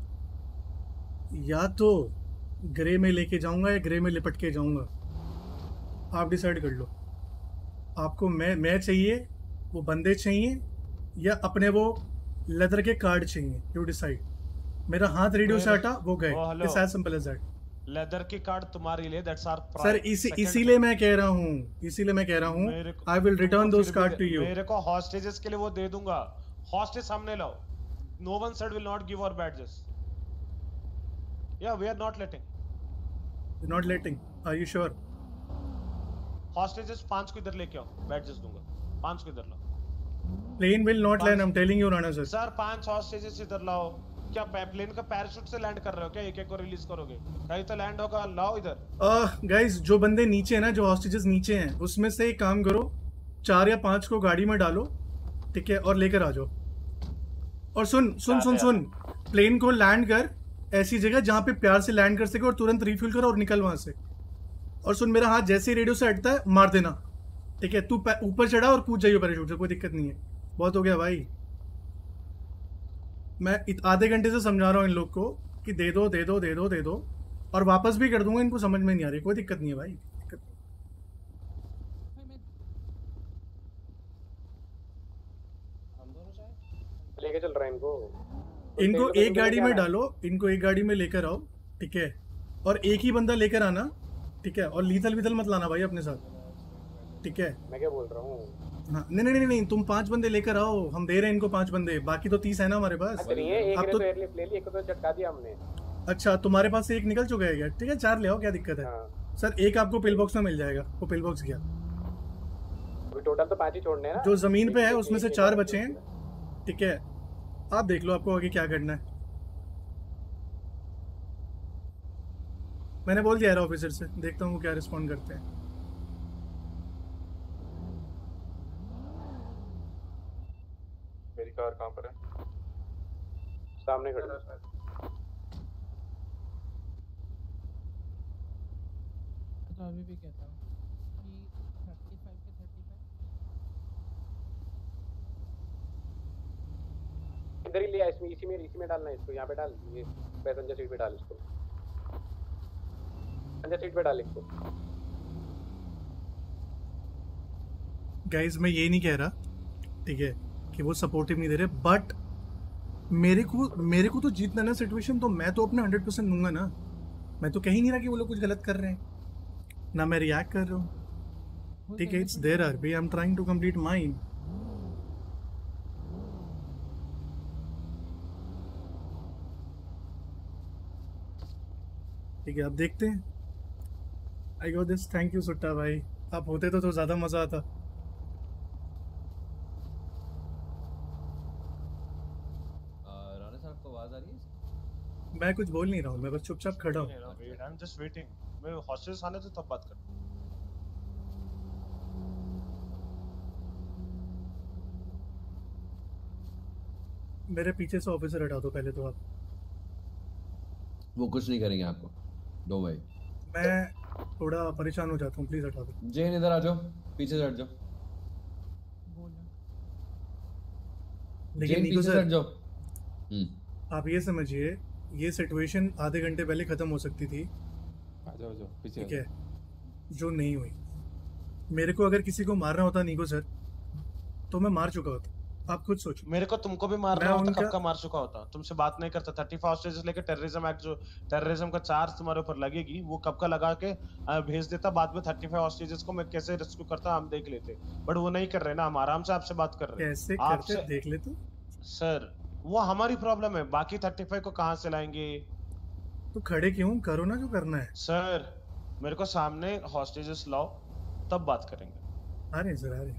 [SPEAKER 2] या तो ग्रे में लेके जाऊंगा, या ग्रे में लिपट के जाऊंगा। आप डिसाइड कर लो। आपको मैं मैं चाहिए, वो बंदे चाहिए, या अपने वो लेदर के कार्ड चाहिए? You decide. मेरा हाथ रेडियो से हटा, वो गए। It's as simple as that.
[SPEAKER 11] Leather के कार्ड तुम्हारे लिए, दैट्स आवर
[SPEAKER 2] सर इसी इसीलिए मैं कह रहा हूँ, इसीलिए मैं कह रहा हूँ I will return those card to you.
[SPEAKER 11] मेरे को हॉस्टेजेस के लिए वो दे दूंगा। हॉस्टेज सामने लाओ। No one side will not give our badges. या we are not letting.
[SPEAKER 2] Not letting, are you sure?
[SPEAKER 11] Hostages पांच को इधर लेके आओ, बैजेस दूंगा। पांच को इधर लाओ।
[SPEAKER 2] Plane will not land, I am telling you Rana sir.
[SPEAKER 11] Sir पांच हॉस्टेजेस इधर लाओ। क्या प्लेन का पैराशूट से लैंड कर रहे हो क्या? एक एक को रिलीज करोगे? कहीं तो लैंड होगा, लाओ इधर।
[SPEAKER 2] गाइस जो बंदे नीचे हैं ना, जो हॉस्टेजेस नीचे हैं, उसमें से एक काम करो, चार या पांच को गाड़ी में डालो, ठीक है, और लेकर आ जाओ। और सुन सुन सुन सुन प्लेन को लैंड कर ऐसी जगह जहां पे प्यार से लैंड कर सके, और तुरंत रिफ्यूल करो और निकल वहां से। और सुन, मेरा हाथ जैसे ही रेडियो से हटता है मार देना, ठीक है? तू ऊपर चढ़ा और कूद जाइए पैराशूट से, कोई दिक्कत नहीं है। बहुत हो गया भाई, मैं आधे घंटे से समझा रहा हूँ इन लोग को कि दे दो दे दो दे दो दे दो, और वापस भी कर दूंगा, इनको समझ में नहीं आ रही। कोई दिक्कत नहीं है भाई, दिक्कत
[SPEAKER 6] लेके चल रहा है इनको।
[SPEAKER 2] इनको एक गाड़ी में डालो, इनको एक गाड़ी में लेकर आओ, ठीक है? और एक ही बंदा लेकर आना, ठीक है? और लीथल विथल मत लाना भाई अपने साथ, ठीक है?
[SPEAKER 6] मैं क्या बोल रहा हूँ?
[SPEAKER 2] हाँ, नहीं नहीं नहीं नहीं, तुम पांच बंदे लेकर आओ, हम दे रहे हैं इनको पांच बंदे, बाकी तो तीस है ना हमारे पास।
[SPEAKER 6] नहीं है, एक
[SPEAKER 2] अब तो
[SPEAKER 6] ले ले ली, एक तो झटका दिया हमने।
[SPEAKER 2] अच्छा, तुम्हारे पास से एक निकल चुका है क्या? ठीक है, चार ले आओ, क्या दिक्कत है?
[SPEAKER 6] हाँ।
[SPEAKER 2] सर एक आपको पिल बॉक्स में मिल जाएगा, वो पिल बॉक्स गया।
[SPEAKER 6] टोटल तो पांच ही छोड़ने हैं ना?
[SPEAKER 2] जो जमीन पे है उसमें से चार बचे हैं, ठीक है? आप देख लो आपको आगे क्या करना है। मैंने बोल दिया है ऑफिसर से, देखता हूँ वो क्या रिस्पॉन्ड करते हैं।
[SPEAKER 4] मेरी कार कहाँ पर है?
[SPEAKER 6] सामने खड़ी है।
[SPEAKER 8] तो अभी भी कहता हूँ कि थर्टी फाइव के थर्टी फाइव
[SPEAKER 6] इधर ही ले आ, इसमें इसी में इसी में डालना है इसको, यहाँ पे डाल, ये पैसेंजर सीट पे डाल इसको, पैसेंजर सीट पे डाल इसको।
[SPEAKER 2] गाइस मैं ये नहीं कह रहा, ठीक है, कि वो सपोर्टिव नहीं दे रहे, बट मेरे को मेरे को तो जीतना ना सिचुएशन, तो मैं तो अपना हंड्रेड परसेंट दूंगा ना। मैं तो कह ही नहीं रहा कि वो लोग कुछ गलत कर रहे हैं, ना मैं रिएक्ट कर रहा हूँ, ठीक है। It's there are be, I am trying to complete mine. ठीक है, अब देखते हैं। I got this, thank you सुट्टा भाई, आप होते तो तो ज़्यादा मज़ा आता।
[SPEAKER 14] राणा साहब को आवाज आ रही है?
[SPEAKER 2] मैं कुछ बोल नहीं रहा हूँ, मैं बस चुपचाप खड़ा हूँ।
[SPEAKER 11] आई एम जस्ट वेटिंग, मैं हॉस्टेस आने तो तब बात कर।
[SPEAKER 2] मेरे पीछे से ऑफिसर हटा दो पहले तो आप।
[SPEAKER 14] वो कुछ नहीं करेंगे आपको, डोंट वरी।
[SPEAKER 2] मैं थोड़ा परेशान हो जाता हूँ, प्लीज हटा दो।
[SPEAKER 14] जैन इधर आ जाओ, पीछे से हट जाओ।
[SPEAKER 2] लेकिन
[SPEAKER 14] जैन
[SPEAKER 2] नीको
[SPEAKER 14] पीछे से
[SPEAKER 2] सर,
[SPEAKER 14] हट जाओ। हम्म
[SPEAKER 2] आप ये समझिए, ये सिचुएशन आधे घंटे पहले खत्म हो सकती थी,
[SPEAKER 14] आ जाओ जाओ पीछे।
[SPEAKER 2] ठीक है, जो नहीं हुई। मेरे को अगर किसी को मारना होता नीको सर, तो मैं मार चुका होता। आप खुद सोचो,
[SPEAKER 11] मेरे को तुमको भी मारना
[SPEAKER 2] मैं
[SPEAKER 11] होता,
[SPEAKER 2] उनका-
[SPEAKER 11] कब का मार चुका होता। तुमसे बात नहीं करता। थर्टी फाइव हॉस्टेजेस लेके टेररिज्म एक्ट, जो टेररिज्म का चार्ज तुम्हारे ऊपर लगेगी, वो कब का लगा के आ, भेज देता। बाद में थर्टी फाइव हॉस्टेजेस को मैं कैसे रेस्क्यू करता हम देख लेते, बट वो नहीं कर रहे ना। हम आराम से आपसे बात कर रहे हैं।
[SPEAKER 2] कैसे
[SPEAKER 11] आपसे
[SPEAKER 2] करते देख लेते
[SPEAKER 11] सर, वो हमारी प्रॉब्लम है, बाकी थर्टी फाइव को कहाँ से लाएंगे।
[SPEAKER 2] तो खड़े क्यों, करो ना जो करना है।
[SPEAKER 11] सर मेरे को सामने हॉस्टेजेस लाओ, तब बात करेंगे।
[SPEAKER 2] आ रहे हैं सर, आ रहे हैं।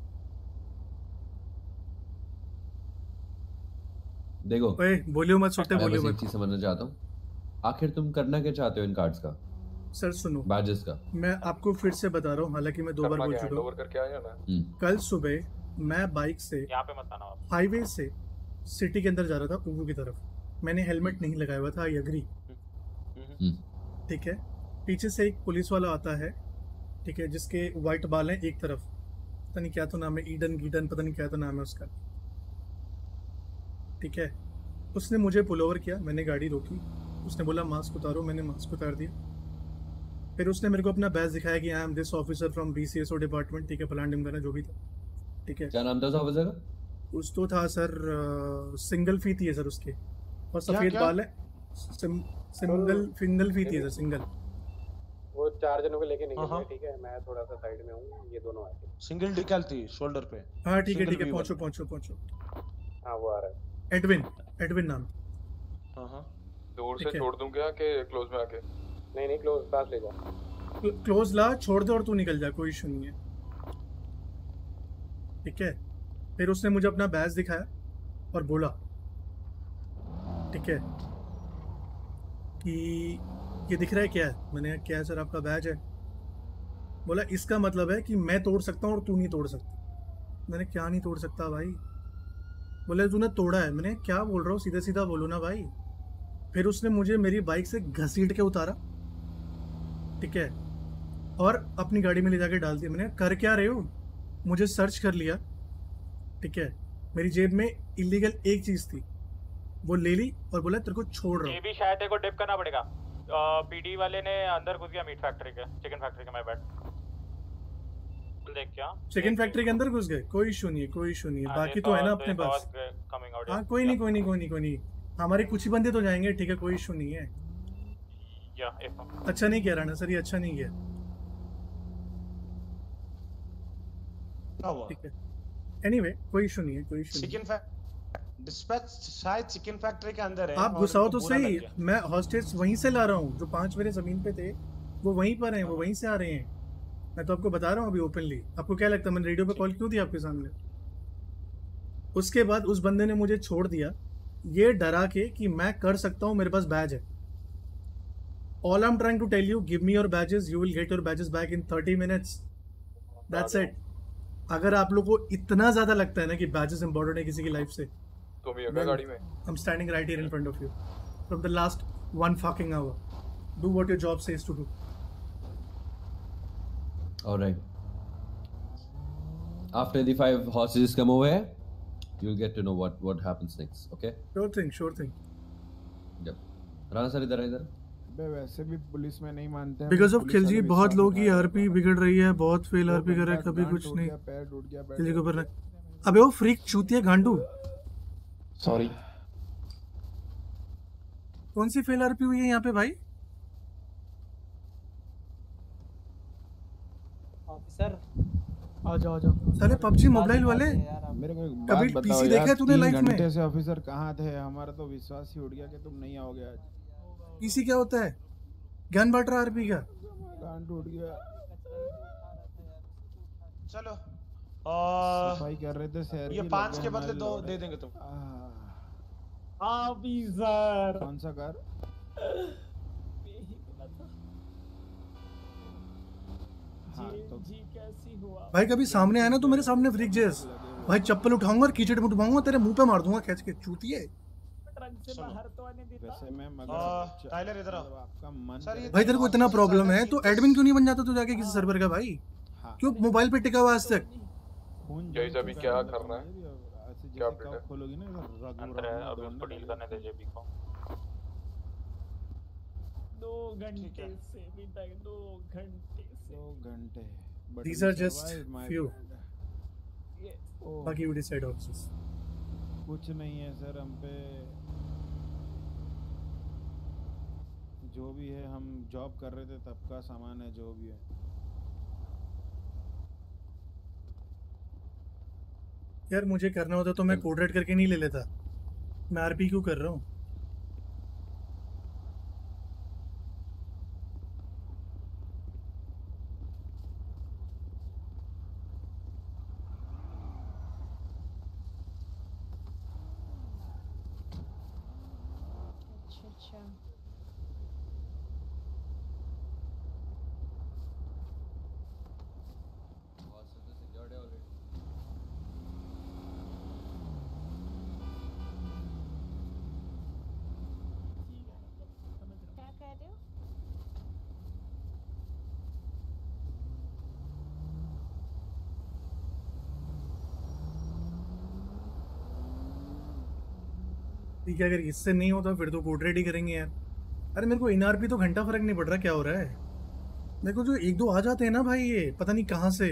[SPEAKER 14] देखो
[SPEAKER 2] ओए बोलियो मत, सुट्टे
[SPEAKER 14] मैं
[SPEAKER 2] बोलियो
[SPEAKER 14] बस एक
[SPEAKER 2] मत।
[SPEAKER 14] चीज समझना चाहता हूँ, आखिर तुम करना क्या चाहते हो इन कार्ड्स का,
[SPEAKER 2] सर सुनो,
[SPEAKER 14] बैजेस का?
[SPEAKER 2] मैं आपको फिर से बता रहा हूँ, हालांकि मैं दो बार बोल चुका हूँ।
[SPEAKER 4] करके आ जाना।
[SPEAKER 2] कल सुबह मैं बाइक से
[SPEAKER 5] यहाँ पे मत आना आप।
[SPEAKER 2] हाईवे से सिटी के अंदर जा रहा था उबू की तरफ। मैंने हेलमेट नहीं लगाया हुआ था, आई एग्री, ठीक है। पीछे से एक पुलिस वाला आता है, ठीक है, जिसके वाइट बाल हैं एक तरफ, पता नहीं क्या तो नाम है, ईडन गीडन, पता नहीं क्या तो नाम है उसका, ठीक है। उसने मुझे पुल ओवर किया, मैंने गाड़ी रोकी, उसने बोला मास्क उतारो, मैंने मास्क उतार दिया। फिर उसने मेरे को अपना बैज दिखाया कि I am this officer from BCSO department, ठीक है, फलान ढिमकाना जो भी था, ठीक है।
[SPEAKER 14] क्या नाम था उस ऑफिसर का?
[SPEAKER 2] उस तो था सर, सिंगल फी थी है सर उसके, और सफेद बाल है, सिम, सिंगल सिंगल फी थी है सर, सिंगल।
[SPEAKER 6] वो चार जनों को लेके निकल गए, ठीक है, मैं थोड़ा सा साइड में हूँ, ये दोनों आए थे।
[SPEAKER 11] सिंगल डिकैल थी शोल्डर पे।
[SPEAKER 2] हाँ ठीक है
[SPEAKER 11] Single
[SPEAKER 2] ठीक है,
[SPEAKER 11] V
[SPEAKER 2] पहुंचो
[SPEAKER 11] वाली।
[SPEAKER 2] पहुंचो पहुंचो।
[SPEAKER 6] हाँ वो आ रहा है।
[SPEAKER 2] एडविन, एडविन नाम।
[SPEAKER 11] हाँ हाँ।
[SPEAKER 4] दूर से
[SPEAKER 2] ठीक है।
[SPEAKER 4] छोड़ दूं क्या कि क्लोज में आके?
[SPEAKER 6] नहीं नहीं, क्लोज पास ले जाओ।
[SPEAKER 2] क्लोज ला, छोड़ दे और तू निकल जा, कोई इशू नहीं है, ठीक है। फिर उसने मुझे अपना बैज दिखाया और बोला, ठीक है, कि ये दिख रहा है क्या है। मैंने कहा क्या है सर, आपका बैज है। बोला इसका मतलब है कि मैं तोड़ सकता हूँ और तू नहीं तोड़ सकता। मैंने क्या नहीं तोड़ सकता भाई। बोले तूने तोड़ा है। मैंने क्या बोल रहा हूँ, सीधा सीधा बोलो ना भाई। फिर उसने मुझे मेरी बाइक से घसीट के उतारा, ठीक है, और अपनी गाड़ी में ले जाके डाल दिया। मैंने कर क्या रहे हो, मुझे सर्च कर लिया, ठीक है। मेरी जेब में इलीगल एक चीज थी, वो ले ली और बोला तेरे को छोड़ रहा
[SPEAKER 5] ये
[SPEAKER 2] हूँ।
[SPEAKER 5] भी शायद तेरे को डिप करना पड़ेगा। पीडी वाले ने अंदर घुस गया मीट फैक्ट्री के, चिकन फैक्ट्री के। मैं बैठ देख क्या
[SPEAKER 2] चिकन फैक्ट्री के अंदर घुस गए, कोई इशू नहीं है, कोई इशू नहीं है। बाकी तो है ना अपने पास। हाँ कोई नहीं कोई नहीं कोई नहीं कोई नहीं, हमारे कुछ ही बंदे तो जाएंगे, ठीक है, कोई इशू नहीं है।
[SPEAKER 5] या एक
[SPEAKER 2] अच्छा नहीं किया राणा सर, ये अच्छा नहीं किया, ठीक है। एनीवे कोई इशू नहीं है, कोई इशू नहीं है।
[SPEAKER 11] चिकन डिस्पैच शायद चिकन फैक्ट्री के अंदर है।
[SPEAKER 2] आप
[SPEAKER 11] और
[SPEAKER 2] घुसाओ
[SPEAKER 11] उनको
[SPEAKER 2] तो
[SPEAKER 11] बुरा लग
[SPEAKER 2] सही,
[SPEAKER 11] गया।
[SPEAKER 2] मैं हॉस्टेज वहीं से ला रहा हूँ। जो पांच मेरे जमीन पे थे वो वहीं पर हैं, वो वहीं से आ रहे हैं। मैं तो आपको बता रहा हूँ अभी ओपनली। आपको क्या लगता है मैंने रेडियो पे कॉल क्यों दिया आपके सामने? उसके बाद उस बंदे ने मुझे छोड़ दिया ये डरा के कि मैं कर सकता हूँ, मेरे पास बैज है। All I am trying to tell you, give me your badges, you will get your badges back in thirty minutes, that's it. अगर आप लोगों को इतना ज्यादा लगता है ना कि बैजेस इंपॉर्टेंट है किसी की लाइफ से,
[SPEAKER 4] तुम ही हो क्या गाड़ी में?
[SPEAKER 2] I'm standing right here in front of you from the last one fucking hour. Do what your job says to do.
[SPEAKER 14] All right. After the five hostages come over here, you'll get to know what what happens next. Okay?
[SPEAKER 2] Sure thing, sure thing.
[SPEAKER 14] Yep. Rana sir इधर इधर.
[SPEAKER 16] बे वैसे भी पुलिस में नहीं मानते हैं.
[SPEAKER 2] बिकॉज ऑफ खिलजी बहुत लोगों की आरपी बिगड़ रही है, बहुत फेल आरपी कर रहा है, कभी कुछ नहीं.
[SPEAKER 16] पैर टूट गया.
[SPEAKER 2] खिलजी को ऊपर. अबे वो फ्रीक चूतिया गांडू.
[SPEAKER 16] सॉरी.
[SPEAKER 2] कौन सी फेल आरपी हुई है यहाँ पे भाई?
[SPEAKER 17] ऑफिसर आ जाओ आ जाओ.
[SPEAKER 2] साले पबजी मोबाइल वाले.
[SPEAKER 16] मेरे को
[SPEAKER 2] कभी पीसी देखा है तूने लाइफ में?
[SPEAKER 16] घंटे से ऑफिसर कहाँ थे? हमारा तो विश्वास ही उड़ गया कि तुम नहीं आओगे आज.
[SPEAKER 2] पीसी क्या होता है? ज्ञान बांट रहा आरपी का.
[SPEAKER 16] कान टूट गया.
[SPEAKER 11] चलो
[SPEAKER 16] सफाई कर रहे थे शहर
[SPEAKER 11] ये
[SPEAKER 16] की.
[SPEAKER 11] पांच के बदले दो दे देंगे तुम.
[SPEAKER 17] ऑफिसर
[SPEAKER 16] कौन सा कार?
[SPEAKER 17] हाँ, तो जी कैसी हुआ
[SPEAKER 2] भाई कभी सामने आया ना तो मेरे सामने फ्रीक जेस भाई चप्पल उठाऊंगा और कीचड़ में उठाऊंगा, तेरे मुंह पे मार दूंगा खींच के. चूतिए.
[SPEAKER 16] वैसे मैं
[SPEAKER 11] मगर टाइलर इधर आओ.
[SPEAKER 16] आपका मन
[SPEAKER 2] भाई तेरे को इतना प्रॉब्लम है तो एडमिन क्यों नहीं बन जाता तू जाके किसी सर्वर का भाई? क्यों मोबाइल पे टिका हुआ आज तक?
[SPEAKER 4] गाइस अभी क्या करना है? क्या अपडेट है?
[SPEAKER 16] खोलोगी ना
[SPEAKER 5] अंदर है, अभी उसको डील करने दे जेबी को.
[SPEAKER 17] दो घंटे से बीता गए, दो घंटे से.
[SPEAKER 16] दो घंटे.
[SPEAKER 2] These are just few. बाकी you decide officers.
[SPEAKER 16] कुछ नहीं है सर हम पे. जो भी है हम जॉब कर रहे थे तब का सामान है जो भी है.
[SPEAKER 2] यार मुझे करना होता तो मैं कोड रेड करके नहीं ले लेता. मैं आरपी क्यों कर रहा हूँ? ठीक है, अगर इससे नहीं होता फिर तो कोड रेड ही करेंगे यार. अरे मेरे को इनआरपी तो घंटा फर्क नहीं पड़ रहा क्या हो रहा है. मेरे को जो एक दो आ जाते हैं ना भाई ये पता नहीं कहाँ से.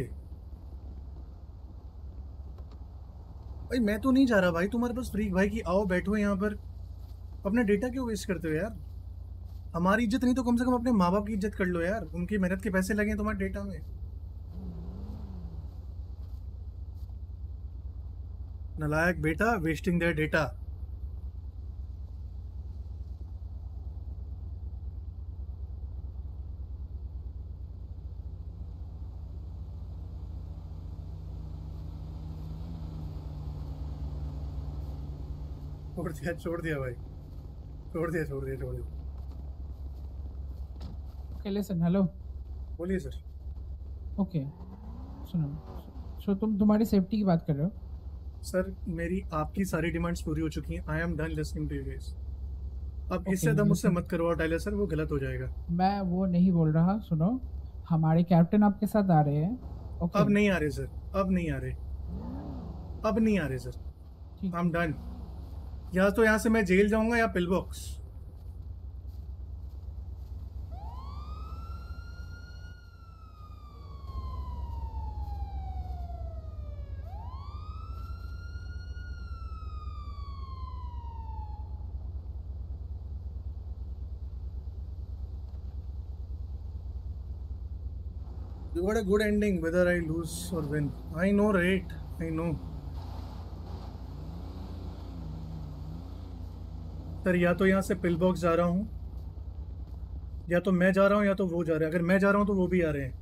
[SPEAKER 2] भाई मैं तो नहीं जा रहा भाई तुम्हारे पास फ्रीक भाई की आओ बैठो यहाँ पर. अपना डेटा क्यों वेस्ट करते हो यार? हमारी इज्जत नहीं तो कम से कम अपने माँ बाप की इज्जत कर लो यार. उनकी मेहनत के पैसे लगे हैं तुम्हारे डेटा में. नालायक बेटा, वेस्टिंग देयर डेटा. छोड़ दिया छोड़ दिया भाई छोड़ दिया छोड़ दिया छोड़ दिया.
[SPEAKER 8] Okay listen. हेलो
[SPEAKER 2] बोलिए सर.
[SPEAKER 8] ओके सुनो. सो तुम तुम्हारी सेफ्टी की बात कर रहे हो?
[SPEAKER 2] सर मेरी आपकी सारी डिमांड्स पूरी हो चुकी हैं. I am done listening to you guys. अब
[SPEAKER 8] Okay,
[SPEAKER 2] इससे दम मुझसे
[SPEAKER 8] listen.
[SPEAKER 2] मत करवाओ टाइलर सर, वो गलत हो जाएगा.
[SPEAKER 8] मैं वो नहीं बोल रहा. सुनो हमारे कैप्टन आपके साथ आ रहे हैं. ओके
[SPEAKER 2] अब नहीं आ रहे सर, अब नहीं आ रहे, अब नहीं आ रहे सर. I am done. या तो यहाँ से मैं जेल जाऊंगा या pill box. You got a good ending whether I lose or win. I know, right? I know. Sir या तो यहाँ से पिल बॉक्स जा रहा हूँ, या तो मैं जा रहा हूँ या तो वो जा रहे हैं. अगर मैं जा रहा हूँ तो वो भी आ रहे हैं.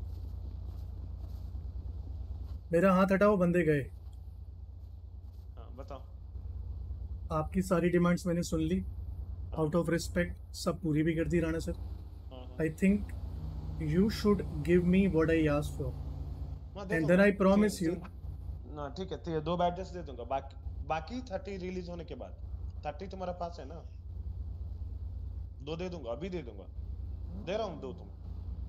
[SPEAKER 2] मेरा हाथ हटाओ, बंदे गए.
[SPEAKER 11] हाँ, बताओ.
[SPEAKER 2] आपकी सारी डिमांड्स मैंने सुन ली. आउट ऑफ रिस्पेक्ट सब पूरी भी कर दी Rana sir. I think you should give me what I asked for and then I promise you.
[SPEAKER 11] ना ठीक है, ठीक है, दो बैडजेस दे दूंगा. बाकी बाकी थर्टी रिलीज होने के बाद. थर्टी तुम्हारे पास है ना? दो दे दूंगा, अभी दे दूंगा. दे रहा हूँ दो तुम.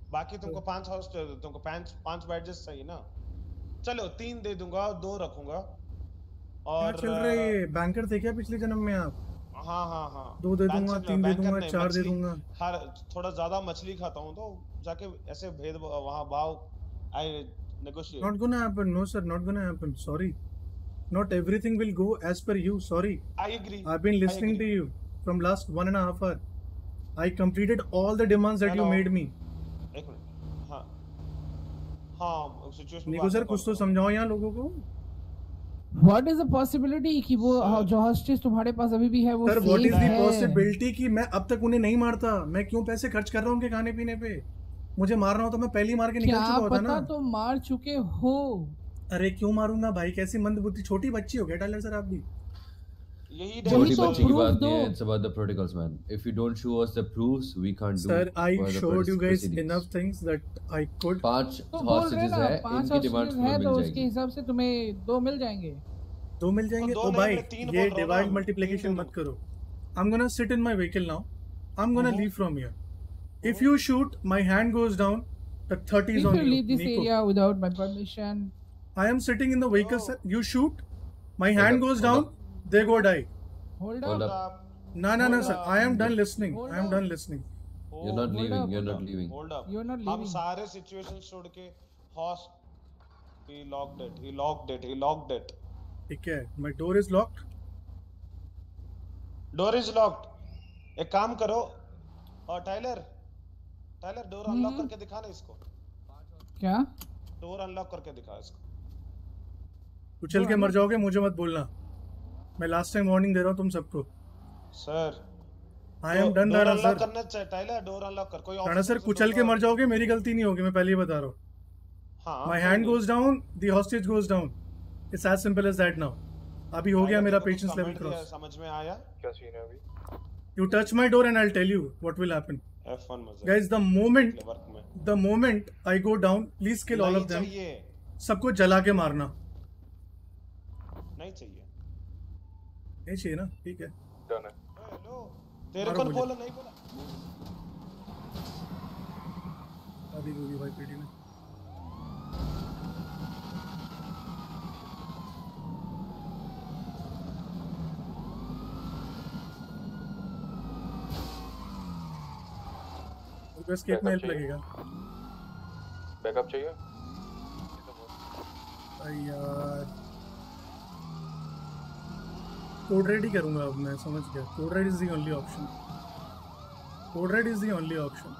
[SPEAKER 11] बाकी तुमको पांच हॉस्ट तुमको पांच पांच बैडजेस चाहिए ना? चलो तीन दे दूंगा, दो रखूंगा। और
[SPEAKER 2] क्या चल रहा है ये? बैंकर थे क्या पिछले जन्म में आप?
[SPEAKER 11] हाँ हाँ हाँ
[SPEAKER 2] दो दे दूंगा, तीन दे दूंगा, चार दे दूंगा।
[SPEAKER 11] हर थोड़ा ज्यादा मछली खाता हूँ तो जाके ऐसे भेद वहाँ भाव I negotiate.
[SPEAKER 2] Not gonna happen. No sir, not gonna happen. Sorry. Not everything will go as per you. Sorry.
[SPEAKER 11] I agree.
[SPEAKER 2] I've been listening to you from last one and a half hour. I completed all the demands that
[SPEAKER 11] Hello.
[SPEAKER 2] you made me.
[SPEAKER 11] एक मिनट। हाँ हाँ सिचुएशन
[SPEAKER 2] निको सर कुछ तो समझाओ यहाँ लोगों को।
[SPEAKER 8] What is the possibility कि वो जो हॉस्टेज तुम्हारे पास अभी भी है वो
[SPEAKER 2] सर what is the
[SPEAKER 8] है?
[SPEAKER 2] possibility कि मैं अब तक उन्हें नहीं मारता? मैं क्यों पैसे खर्च कर रहा हूँ उनके खाने पीने पे? मुझे मारना हो तो मैं पहले ही मार के निकल चुका होता ना।
[SPEAKER 8] क्या पता तुम मार चुके हो।
[SPEAKER 2] अरे क्यों मारूंगा भाई? कैसी मंदबुद्धि छोटी बच्ची हो क्या टाइलर सर आप भी?
[SPEAKER 11] यही
[SPEAKER 14] छोटी बच्ची की बात नहीं है, it's about the protocols man. If you don't show us the proofs we can't do.
[SPEAKER 2] Sir, I
[SPEAKER 14] further
[SPEAKER 2] showed you guys
[SPEAKER 14] proceedings.
[SPEAKER 2] enough things that I could.
[SPEAKER 14] पांच
[SPEAKER 8] तो बोल रहे
[SPEAKER 14] hostages
[SPEAKER 8] ना
[SPEAKER 14] है,
[SPEAKER 8] पांच
[SPEAKER 14] इनकी डिमांड्स
[SPEAKER 8] hostages है
[SPEAKER 14] तुम्हें
[SPEAKER 8] तो
[SPEAKER 14] मिल
[SPEAKER 8] उसके
[SPEAKER 14] जाएगी।
[SPEAKER 8] हिसाब से तुम्हें दो मिल जाएंगे।
[SPEAKER 2] दो मिल जाएंगे।
[SPEAKER 11] दो
[SPEAKER 2] ओ
[SPEAKER 11] नहीं,
[SPEAKER 2] भाई
[SPEAKER 11] मैं तीन
[SPEAKER 2] ये
[SPEAKER 11] बोल रहा हूँ
[SPEAKER 2] डिवाइड
[SPEAKER 11] ना।
[SPEAKER 2] मल्टीप्लिकेशन मत करो। I'm gonna sit in my vehicle now. I'm gonna leave from here. If you shoot, my hand goes down. The thirty is
[SPEAKER 8] If
[SPEAKER 2] on
[SPEAKER 8] you
[SPEAKER 2] you.
[SPEAKER 8] leave this
[SPEAKER 2] Nico.
[SPEAKER 8] area without my permission,
[SPEAKER 2] I am sitting in the vehicle, sir. You shoot, my
[SPEAKER 14] Hold
[SPEAKER 2] hand
[SPEAKER 14] up,
[SPEAKER 2] goes
[SPEAKER 14] hold
[SPEAKER 2] down.
[SPEAKER 14] up.
[SPEAKER 2] They go die.
[SPEAKER 8] hold
[SPEAKER 14] Hold
[SPEAKER 8] up.
[SPEAKER 14] up.
[SPEAKER 2] No, no, no,
[SPEAKER 8] Hold
[SPEAKER 2] sir.
[SPEAKER 8] up.
[SPEAKER 2] I am done listening.
[SPEAKER 8] Hold
[SPEAKER 2] I am
[SPEAKER 8] up.
[SPEAKER 2] done listening.
[SPEAKER 14] You're not
[SPEAKER 8] Hold
[SPEAKER 14] leaving,
[SPEAKER 8] up,
[SPEAKER 14] you're
[SPEAKER 8] hold
[SPEAKER 14] not
[SPEAKER 8] up.
[SPEAKER 14] leaving.
[SPEAKER 11] Hold up.
[SPEAKER 8] You're not
[SPEAKER 11] हम
[SPEAKER 8] leaving.
[SPEAKER 11] सारे सिचुएशन छोड़ के host he locked it he locked it he locked it
[SPEAKER 2] ठीक है. My door is locked.
[SPEAKER 11] Door is locked. एक काम करो और टाइलर टाइलर डोर अनलॉक करके दिखा ना इसको।
[SPEAKER 8] क्या?
[SPEAKER 11] डोर अनलॉक करके दिखा इसको।
[SPEAKER 2] उछल के मर जाओगे मुझे मत बोलना। मैं लास्ट टाइम वार्निंग दे रहा हूँ तुम सबको।
[SPEAKER 11] Sir
[SPEAKER 2] I am done
[SPEAKER 11] door
[SPEAKER 2] Rana
[SPEAKER 11] unlock
[SPEAKER 2] sir.
[SPEAKER 11] करना चाहिए टाइलर, डोर अनलॉक कर। कोई
[SPEAKER 2] राणा सर कुचल के मर जाओगे, मेरी गलती नहीं होगी, मैं पहले ही बता रहा हूँ।
[SPEAKER 11] हाँ
[SPEAKER 2] My hand goes down, the hostage goes down. It's as simple as that now. अभी हो गया मेरा patience level cross.
[SPEAKER 11] समझ में आया
[SPEAKER 4] क्या सीन है अभी?
[SPEAKER 2] You touch my door and I'll tell you what will happen.
[SPEAKER 11] F one मजा।
[SPEAKER 2] Guys, the moment,
[SPEAKER 11] वर्क में
[SPEAKER 2] the moment I go down, please kill all
[SPEAKER 11] नहीं
[SPEAKER 2] of them.
[SPEAKER 11] चाहिए
[SPEAKER 2] सबको जला के मारना।
[SPEAKER 11] नहीं चाहिए।
[SPEAKER 2] नहीं चाहिए ना? ठीक है।
[SPEAKER 4] डन है।
[SPEAKER 11] हेलो तेरे
[SPEAKER 2] मारो
[SPEAKER 11] को
[SPEAKER 2] मुझे।
[SPEAKER 11] बोला नहीं बोला।
[SPEAKER 2] अभी होगी भाई पीटी में। एस्केप में हेल्प लगेगा।
[SPEAKER 4] बैकअप चाहिए?
[SPEAKER 2] अरे यार कोड रेड ही करूंगा अब मैं, समझ गया। Code red is the only option. Code red is the only option.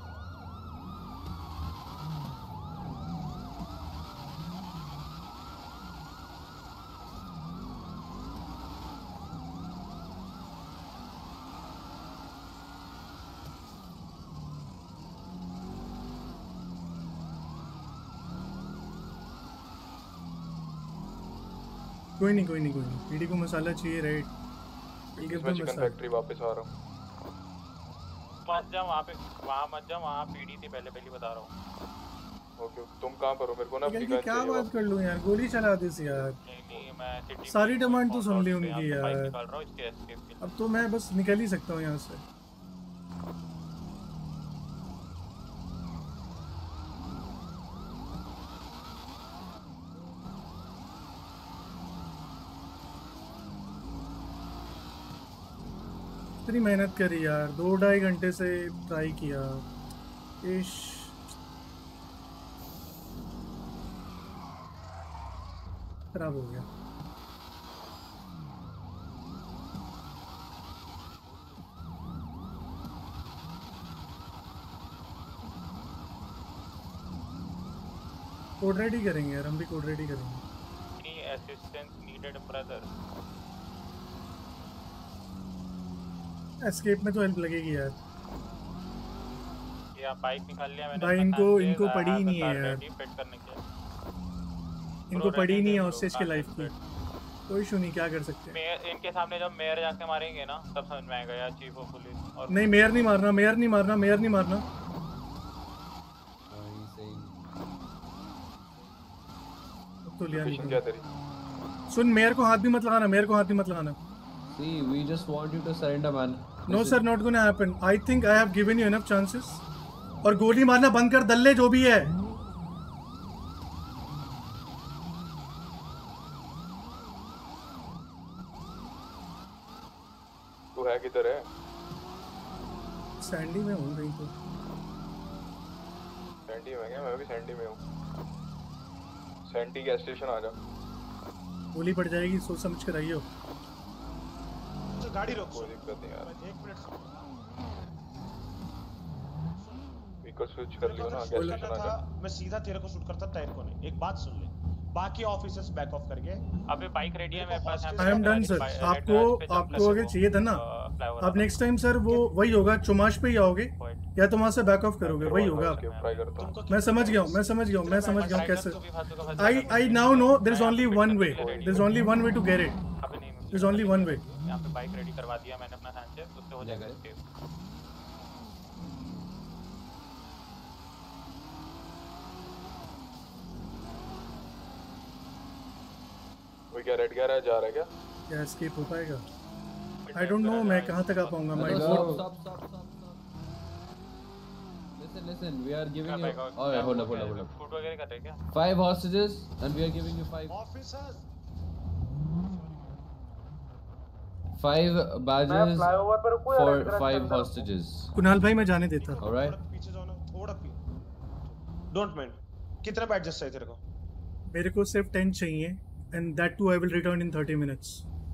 [SPEAKER 2] कोई नहीं कोई नहीं कोई नहीं। पीडी को मसाला चाहिए राइट?
[SPEAKER 4] मैं चिकन फैक्ट्री वापस आ रहा हूँ।
[SPEAKER 5] मत जा वहाँ पे, वहाँ मत जा, वहाँ पीडी थी पहले पहले बता रहा हूँ।
[SPEAKER 4] ओके तुम कहाँ पर हो? मेरे को ना
[SPEAKER 2] निकल के क्या बात कर लूं यार? गोली चला दे सी यार।
[SPEAKER 5] नहीं नहीं मैं सिटी
[SPEAKER 2] सारी डिमांड तो सुन ली उनकी
[SPEAKER 5] बाइक
[SPEAKER 2] यार।
[SPEAKER 5] निकाल रहा हूँ इसके एस्केप के लिए।
[SPEAKER 2] अब तो मैं बस निकल ही सकता हूँ यहाँ से। इतनी मेहनत करी यार, दो ढाई घंटे से ट्राई किया। इश खराब हो गया। कोड रेडी करेंगे यार, हम भी कोड रेडी करेंगे।
[SPEAKER 5] Any assistance needed brother?
[SPEAKER 2] Escape में तो हेल्प लगेगी यार।
[SPEAKER 5] या बाइक निकाल लिया मैंने।
[SPEAKER 2] भाई
[SPEAKER 5] अपना
[SPEAKER 2] इनको
[SPEAKER 5] कार से,
[SPEAKER 2] इनको
[SPEAKER 5] I
[SPEAKER 2] पड़ी
[SPEAKER 5] have the
[SPEAKER 2] नहीं है
[SPEAKER 5] car
[SPEAKER 2] यार।
[SPEAKER 5] ready fit करने के लिए।
[SPEAKER 2] इनको
[SPEAKER 5] Bro,
[SPEAKER 2] पड़ी
[SPEAKER 5] रहने
[SPEAKER 2] नहीं है
[SPEAKER 5] दे
[SPEAKER 2] हॉस्टेज
[SPEAKER 5] bro,
[SPEAKER 2] के
[SPEAKER 5] कार
[SPEAKER 2] लाइफ
[SPEAKER 5] से
[SPEAKER 2] की।
[SPEAKER 5] fit।
[SPEAKER 2] कोई इशू नहीं, क्या कर सकते हैं।
[SPEAKER 5] मेयर इनके सामने जब मेयर जाके मारेंगे ना तब समझ में आएगा यार चीफ ऑफ पुलिस। और
[SPEAKER 2] नहीं मेयर नहीं मारना, मेयर नहीं मारना, मेयर नहीं मारना। तो लिया
[SPEAKER 4] लोकेशन
[SPEAKER 2] नहीं।
[SPEAKER 4] क्या तेरी?
[SPEAKER 2] सुन मेयर को हाथ भी मत लगाना, मेयर को हाथ भी मत लगाना।
[SPEAKER 14] See, we just want you to surrender, man.
[SPEAKER 2] No sir, not gonna happen. I think I have given you enough chances. और गोली मारना बंद कर दल्ले जो भी है।
[SPEAKER 4] तू है किधर है?
[SPEAKER 2] सैंडी में हूँ कहीं तो।
[SPEAKER 4] सैंडी में क्या? मैं भी सैंडी में हूँ। सैंडी गैस स्टेशन आ जा।
[SPEAKER 2] गोली पड़ जाएगी, सोच समझ कर आइयो।
[SPEAKER 11] तो गाड़ी रोको।
[SPEAKER 4] कोई दिक्कत नहीं यार।
[SPEAKER 11] एक मिनट
[SPEAKER 4] व्हीकल स्विच कर लियो ना, गैस स्टेशन आ जा।
[SPEAKER 11] मैं सीधा तेरे को शूट करता, टायर को नहीं। एक बात सुन ले, बाकी ऑफिसर्स बैक ऑफ करके।
[SPEAKER 5] अभी बाइक रेडी है मेरे पास।
[SPEAKER 2] I am done sir. आपको आपको अगर चाहिए था ना, आप नेक्स्ट टाइम सर वो वही होगा, चुमाश पे ही आओगे या तो वहाँ से बैक ऑफ करोगे, वही होगा। मैं समझ गया हूँ, मैं समझ गया हूँ, मैं समझ गया हूँ कैसे। I I now know there is only one way, there is only one way to get it, there is only one way.
[SPEAKER 5] यहाँ पे बाइक रेडी करवा दिया मैंने अपना हैंड से, उससे हो जाएगा स्टेप।
[SPEAKER 4] वो क्या रेड गैराज जा रहा है क्या?
[SPEAKER 2] क्या एस्केप हो पाएगा? आई डोंट नो, मैं कहाँ तक आ पाऊंगा। My god.
[SPEAKER 14] Listen, listen. We are giving you. Oh, hold up, hold up, hold up.
[SPEAKER 5] Food वगैरह कर रहे क्या?
[SPEAKER 14] Five hostages, and we are giving you five.
[SPEAKER 11] Officers.
[SPEAKER 14] Five badges for five hostages.
[SPEAKER 2] Kunal भाई मैं जाने देता।
[SPEAKER 14] All right.
[SPEAKER 11] पीछे जाओ ना, थोड़ा पीछे। Don't mind. कितने बैजेस चाहिए तेरे को?
[SPEAKER 2] मेरे को सिर्फ टेन चाहिए, and that too I will return in thirty minutes.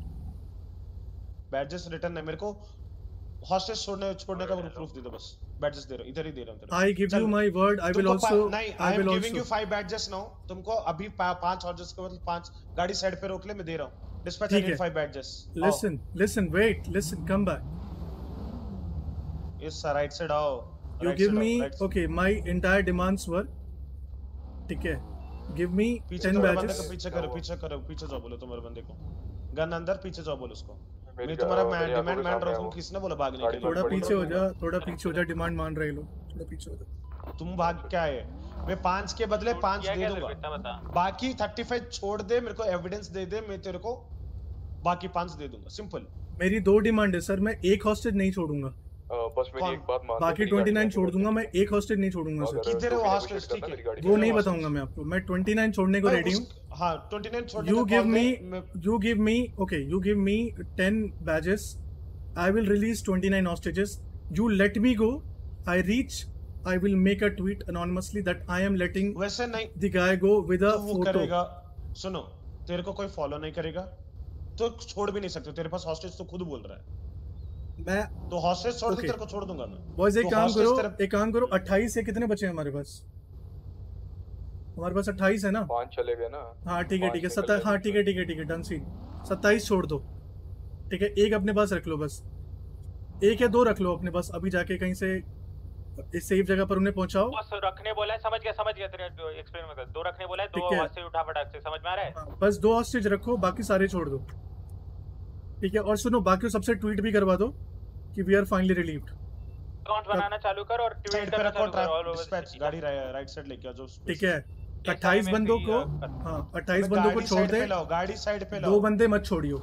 [SPEAKER 11] Badges return नहीं, मेरे को हॉस्टेज छोड़ने छोड़ने का प्रूफ दे दो बस। बैजेस दे रहा हूं, इधर ही दे रहा हूं तेरे को।
[SPEAKER 2] I give you my word, I will also
[SPEAKER 11] नहीं,
[SPEAKER 2] I
[SPEAKER 11] I am
[SPEAKER 2] will
[SPEAKER 11] giving
[SPEAKER 2] also
[SPEAKER 11] you five badges now। तुमको अभी पांच हॉस्टेज के मतलब पांच गाड़ी साइड पे रोक ले, मैं दे रहा हूं। Dispatch I need five badges।
[SPEAKER 2] Listen, listen, wait, listen, come back।
[SPEAKER 11] Yes sir, right side आओ।
[SPEAKER 2] You give me, okay, my entire demands were, ठीक है, give me ten badges।
[SPEAKER 11] पीछे करो, पीछे करो, पीछे जाओ बोलो तुम्हारे बंदे को। गन अंदर, पीछे जाओ बोलो उसको। मैं तुम्हारा डिमांड मान रहा हूं, किसने बोला भागने के लिए?
[SPEAKER 2] थोड़ा पीछे हो जा, थोड़ा पीछे हो जा, डिमांड मान रहे लोग, थोड़ा पीछे हो जा।
[SPEAKER 11] तुम भाग क्या है? मैं पांच के बदले पांच दे दूंगा, बाकी पैंतीस छोड़ दे, मेरे को एविडेंस दे दे, मैं तेरे को बाकी पांच दे दूंगा। सिंपल।
[SPEAKER 2] मेरी दो डिमांड है सर, मैं एक हॉस्टेज नहीं छोड़ूंगा।
[SPEAKER 4] बस मेरी एक बात मान,
[SPEAKER 2] बाकी उनतीस छोड़ दूंगा, मैं एक हॉस्टेज नहीं छोड़ूंगा सर।
[SPEAKER 11] किधर है वो हॉस्टेज? ठीक है,
[SPEAKER 2] वो नहीं बताऊंगा मैं आपको। मैं उनतीस छोड़ने को रेडी हूँ।
[SPEAKER 11] हाँ, उनतीस छोड़ने
[SPEAKER 2] You
[SPEAKER 11] का
[SPEAKER 2] give me,
[SPEAKER 11] मैं...
[SPEAKER 2] you give me, okay, you give me ten badges. I will release twenty-nine hostages. You let me go. I reach. I will make a tweet anonymously that I am letting
[SPEAKER 11] वैसे नहीं
[SPEAKER 2] the guy go with a
[SPEAKER 11] तो वो
[SPEAKER 2] photo.
[SPEAKER 11] करेगा। सुनो, तेरे को कोई फॉलो नहीं करेगा तो छोड़ भी नहीं सकते। तेरे पास हॉस्टेज तो खुद बोल रहा है।
[SPEAKER 2] मैं
[SPEAKER 11] तो हॉस्टेज छोड़
[SPEAKER 2] okay.
[SPEAKER 11] दे, तेरे को छोड़ दूंगा मैं।
[SPEAKER 2] बॉयज एक
[SPEAKER 11] तो
[SPEAKER 2] काम करो,
[SPEAKER 11] तेरे...
[SPEAKER 2] एक काम करो, अट्ठाईस से कितने बचे हैं हमारे पास? हमारे पास अट्ठाईस है ना?
[SPEAKER 4] पांच चले गए ना।
[SPEAKER 2] हाँ ठीक है, ठीक है, सत्ताईस। हाँ ठीक है, ठीक है, ठीक है, डन सीन। सत्ताईस छोड़ दो, ठीक है। एक अपने पास रख लो बस, एक या दो रख लो अपने पास। अभी जाके कहीं से इस सेफ जगह पर उन्हें पहुंचाओ।
[SPEAKER 5] बस रखने बोला है, समझ गया, समझ गया तेरे एक्सप्लेन में कर। दो रखने बोला है, दो हॉस्टेज उठा फटाक से, समझ में आ रहा है?
[SPEAKER 2] बस दो हॉस्टेज रखो, बाकी सारे छोड़ दो, ठीक है। और सुनो, बाकी सबसे ट्वीट भी करवा दो कि we are finally relieved.
[SPEAKER 5] Account बनाना चालू कर और ट्वीट करना चालू कर ऑल ओवर।
[SPEAKER 11] डिस्पैच गाड़ी राइट साइड लेके आ जाओ,
[SPEAKER 2] ठीक है। अट्ठाईस बंदों को, हाँ अट्ठाईस बंदों को छोड़ दे।
[SPEAKER 11] गाड़ी साइड पे लाओ,
[SPEAKER 2] दो बंदे मत छोड़ियो।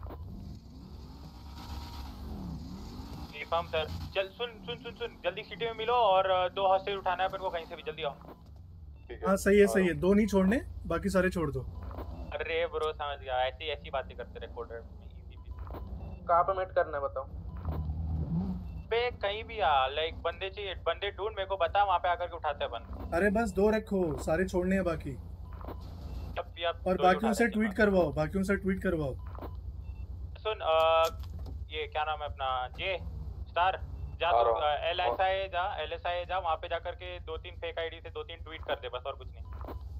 [SPEAKER 5] Confirm sir. चल सुन सुन सुन सुन, जल्दी सिटी में मिलो और दो हॉस्टेज उठाना है अपन को कहीं से भी, जल्दी आओ।
[SPEAKER 2] हाँ सही है, सही है, दो नहीं छोड़ने, बाकी सारे छोड़ दो।
[SPEAKER 5] अरे ब्रो समझ गया, ऐसी ऐसी बातें करते रिकॉर्डर में।
[SPEAKER 6] कहाँ पे मीट करना है बताओ?
[SPEAKER 5] पे कहीं भी आ, लाइक बंदे चाहिए, बंदे ढूंढ, मेरे को बता, वहाँ पे आकर के उठाते हैं अपन।
[SPEAKER 2] अरे बस दो रखो, सारे छोड़ने हैं बाकी।
[SPEAKER 5] अब भी आप
[SPEAKER 2] और बाकियों से ट्वीट करवाओ, बाकियों से ट्वीट करवाओ।
[SPEAKER 5] सुन ये क्या नाम है अपना, जे स्टार जा तो एल एस आई जा, एल एस आई जा, वहाँ पे जाकर के दो तीन फेक आईडी से दो तीन ट्वीट कर दे बस, और कुछ नहीं।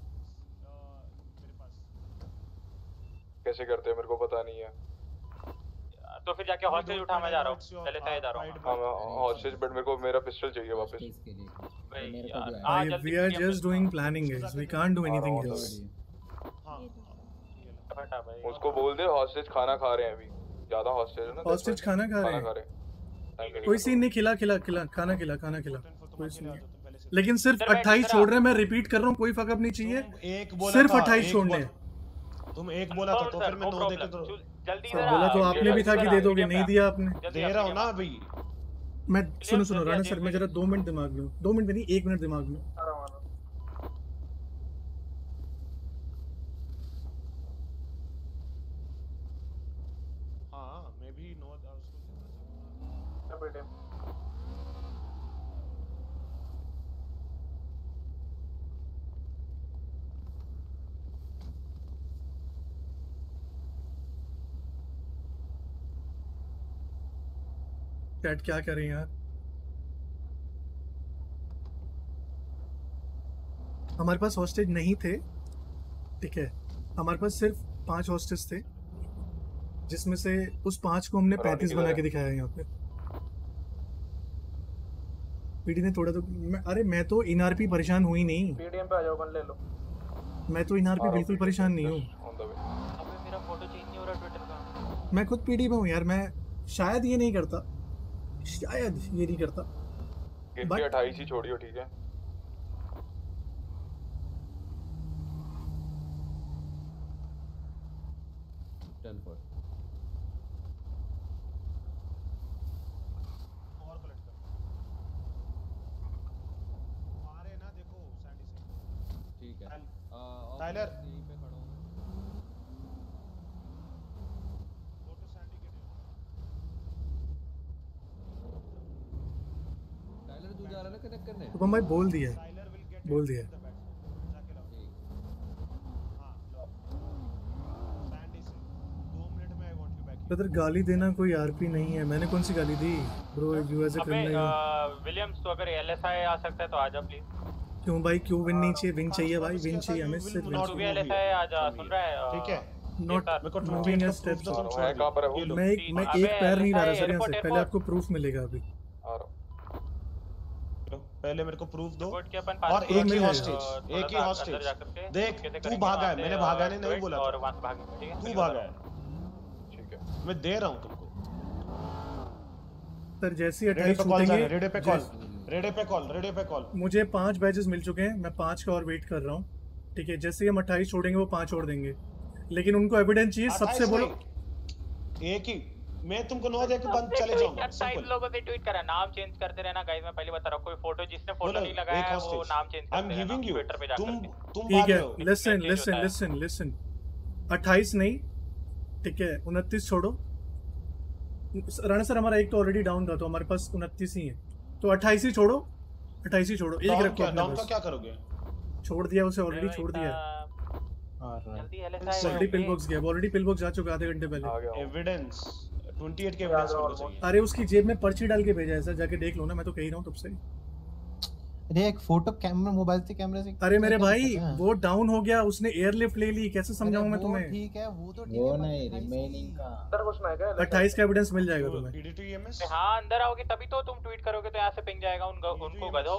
[SPEAKER 4] कैसे करते हैं मेरे को पता नहीं है।
[SPEAKER 5] तो फिर जाके हॉस्टेज उठा, मैं जा रहा हूँ, एल एस आई जा रहा हूँ।
[SPEAKER 4] हाँ हॉस्टेज, बट मेरे को मेरा पिस्टल चाहिए वापस।
[SPEAKER 2] We are just doing planning guys, we can't do anything else।
[SPEAKER 4] उसको बोल दे हॉस्टेज खाना खा रहे हैं अभी, ज्यादा हॉस्टेज है ना।
[SPEAKER 2] हॉस्टेज खाना खा रहे हैं, कोई सीन नहीं, खिला खिला खिला खाना खिला खाना खिला, कोई सीन नहीं। लेकिन सिर्फ अट्ठाईस छोड़ रहे हैं, मैं रिपीट कर रहा हूँ, कोई फर्क नहीं चाहिए, सिर्फ अट्ठाईस छोड़ने हैं।
[SPEAKER 11] तुम एक बोला था तो फिर मैं दो देके तो
[SPEAKER 5] जल्दी
[SPEAKER 2] बोला तो आपने भी था कि दे दोगे, नहीं दिया आपने।
[SPEAKER 11] दे रहा हूँ ना अभी।
[SPEAKER 2] मैं सुनो सुनो राणा सर, मैं जरा दो मिनट दिमाग में हूँ, दो मिनट में नहीं, एक मिनट दिमाग में।
[SPEAKER 11] हाँ मैं भी नो
[SPEAKER 2] चैट क्या कर रहे हैं यार? हमारे पास हॉस्टेज नहीं थे, ठीक है, हमारे पास सिर्फ पांच हॉस्टेज थे, जिसमें से उस पांच को हमने पैंतीस बना के दिखाया है यहाँ पे। पीडी ने थोड़ा तो मैं, अरे मैं तो इनआरपी परेशान हुई नहीं,
[SPEAKER 4] पीडीएम पे आ जाओ, गन ले लो।
[SPEAKER 2] मैं तो इनआरपी बिल्कुल परेशान नहीं हूँ।
[SPEAKER 5] अबे मेरा फोटो चेंज नहीं हो रहा ट्विटर का।
[SPEAKER 2] मैं खुद पीडी में हूँ यार, मैं शायद ये नहीं करता, शायद ये नहीं करता।
[SPEAKER 4] गिफ्ट अट्ठाईस ही छोड़ियो, ठीक है।
[SPEAKER 14] टेन पर
[SPEAKER 11] और कलेक्ट कर। मारे ना, देखो सैंडी से।
[SPEAKER 14] ठीक है।
[SPEAKER 11] टाइलर
[SPEAKER 14] यहीं पे खड़ा हूँ।
[SPEAKER 11] गो टू सैंडी के
[SPEAKER 14] टाइलर तू जा रहा है ना कनेक्ट करने?
[SPEAKER 2] तो मैं बोल दिया है, बोल दिया है। ब्रदर गाली देना कोई आरपी नहीं है, मैंने कौन सी गाली दी bro? You as a criminal.
[SPEAKER 5] Williams तो अगर एलएसआई आ सकता है तो आ जा प्लीज।
[SPEAKER 2] क्यों भाई, क्यों विन नहीं चाहिए? विन चाहिए भाई, विन चाहिए हमें, सिर्फ विन
[SPEAKER 5] चाहिए। एलएसआई आ जा, सुन रहा है?
[SPEAKER 11] ठीक है।
[SPEAKER 2] Not moving as steps.
[SPEAKER 4] है कहां पर है वो?
[SPEAKER 2] मैं एक मैं एक पैर नहीं ला रहा सर यहाँ से, पहले आपको प्रूफ मिलेगा अभी।
[SPEAKER 4] आ रहा
[SPEAKER 11] पहले मेरे को प्रूफ दो।
[SPEAKER 5] के अपन
[SPEAKER 11] और एक ही हॉस्टेज, एक ही हॉस्टेज। देख तू भागा है, मैंने भागा नहीं नहीं बोला।
[SPEAKER 5] और वहां से भाग, ठीक है?
[SPEAKER 11] तू भागा है, ठीक है, मैं दे रहा हूं तुमको।
[SPEAKER 2] सर जैसी अट्ठाईस छूटेंगे,
[SPEAKER 11] रेडे पे कॉल, रेडे पे कॉल, रेडे पे कॉल।
[SPEAKER 2] मुझे पांच बैचेस मिल चुके हैं, मैं पांच का और वेट कर रहा हूँ, ठीक है? जैसे हम अट्ठाईस छोड़ेंगे वो पांच और देंगे, लेकिन उनको एविडेंस चाहिए। सबसे बोलो
[SPEAKER 11] एक ही, मैं तुमको नौ दे के बंद चले जाऊंगा।
[SPEAKER 5] अट्ठाईस लोगों से ट्वीट करा, नाम चेंज करते रहना गाइस। मैं पहले बता रहा हूं, कोई फोटो जिसने फोटो नहीं लगाया है वो नाम चेंज करते रहना ट्विटर पे जाकर।
[SPEAKER 11] तुम तुम
[SPEAKER 2] ठीक है, लिसन लिसन लिसन लिसन अट्ठाईस नहीं, ठीक है, उनतीस छोड़ो। राणा सर हमारा एक तो ऑलरेडी डाउन था, तो हमारे पास उनतीस ही है, तो अट्ठाईस ही छोड़ो, अट्ठाईस ही छोड़ो। एक रखो अपने
[SPEAKER 11] डाउन का क्या करोगे?
[SPEAKER 2] छोड़ दिया उसे, ऑलरेडी छोड़ दिया। ऑलरेडी पिल बॉक्स गया, ऑलरेडी पिल बॉक्स जा चुका आधे घंटे पहले।
[SPEAKER 11] एविडेंस अट्ठाईस के एविडेंस होना चाहिए।
[SPEAKER 2] अरे उसकी जेब में पर्ची डाल के भेजा है सर, जाके देख लो ना, मैं तो कह ही रहा हूं तब से।
[SPEAKER 15] अरे एक फोटो कैमरा मोबाइल से कैमरे से।
[SPEAKER 2] अरे मेरे भाई वो डाउन हो गया, उसने एयरलिफ्ट ले ली, कैसे समझाऊं मैं तुम्हें?
[SPEAKER 15] ठीक है वो तो ठीक
[SPEAKER 18] वो
[SPEAKER 15] है,
[SPEAKER 18] नहीं रिमेनिंग का
[SPEAKER 4] अंदर कुछ ना है।
[SPEAKER 2] अट्ठाईस का एविडेंस मिल जाएगा तुम्हें।
[SPEAKER 11] पीडीटीएमएस
[SPEAKER 5] हां अंदर आओगे तभी तो तुम ट्वीट करोगे, तो यहां से पिंग जाएगा उनको उनको गधो।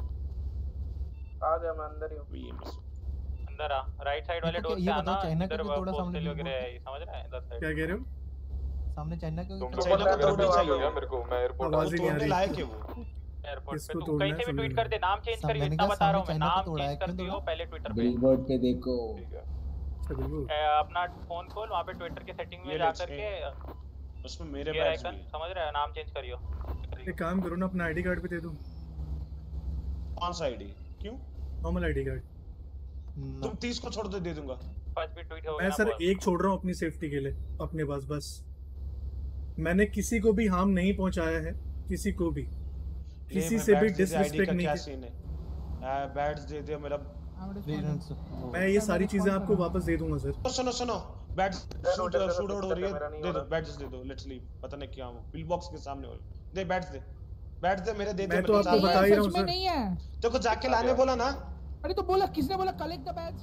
[SPEAKER 4] आ जा, मैं अंदर ही हूं।
[SPEAKER 5] अंदर आ, राइट साइड वाले डोर से आना। इधर थोड़ा सामने वगैरह समझ रहा है? इधर साइड
[SPEAKER 2] क्या कह रहे हो?
[SPEAKER 15] सामने चाइना के
[SPEAKER 4] चाइना का तोड़ चाहिए मेरे को। मैं एयरपोर्ट
[SPEAKER 2] आवाज ही नहीं आ रही।
[SPEAKER 11] लायक है वो
[SPEAKER 5] एयरपोर्ट पे तू कहीं से भी ट्वीट कर दे, नाम चेंज करियो, इतना बता रहा हूं मैं। नाम चेंज कर दियो पहले ट्विटर पे,
[SPEAKER 18] बिलबोर्ड पे देखो।
[SPEAKER 4] ठीक है,
[SPEAKER 5] अपना फोन खोल, वहां पे ट्विटर के सेटिंग में जा करके
[SPEAKER 11] उसमें मेरे
[SPEAKER 5] ये
[SPEAKER 11] बैच
[SPEAKER 5] आइकन समझ रहा है, नाम चेंज करियो।
[SPEAKER 2] एक काम करो ना, अपना आईडी कार्ड भी दे दो।
[SPEAKER 11] कौन सा आईडी? क्यों?
[SPEAKER 2] Normal ID card.
[SPEAKER 11] तुम तीस को छोड़ दे, दे दूंगा।
[SPEAKER 5] पांच भी ट्वीट हो
[SPEAKER 2] मैं सर एक छोड़ रहा हूं अपनी सेफ्टी के लिए, अपने पास बस। मैंने किसी को भी हार्म नहीं पहुंचाया है, किसी को भी, किसी से भी डिसरिस्पेक्ट नहीं
[SPEAKER 11] किया। बैड्स दे दिया मेरा।
[SPEAKER 2] मैं ये सारी चीजें आपको वापस दे दूंगा सर।
[SPEAKER 11] सुनो सुनो, बैड्स शूट शूट आउट हो रही है, दे दो बैड्स, दे दो। Let's leave. पता नहीं क्या हूं, बिल बॉक्स के सामने हो। दे बैड्स दे, बैड्स दे मेरे, दे दे।
[SPEAKER 2] मैं तो आपको बता ही रहा हूं सर।
[SPEAKER 8] नहीं है
[SPEAKER 11] तो को जाके लाने बोला ना।
[SPEAKER 8] अरे तो बोला, किसने बोला कलेक्ट द बैड्स?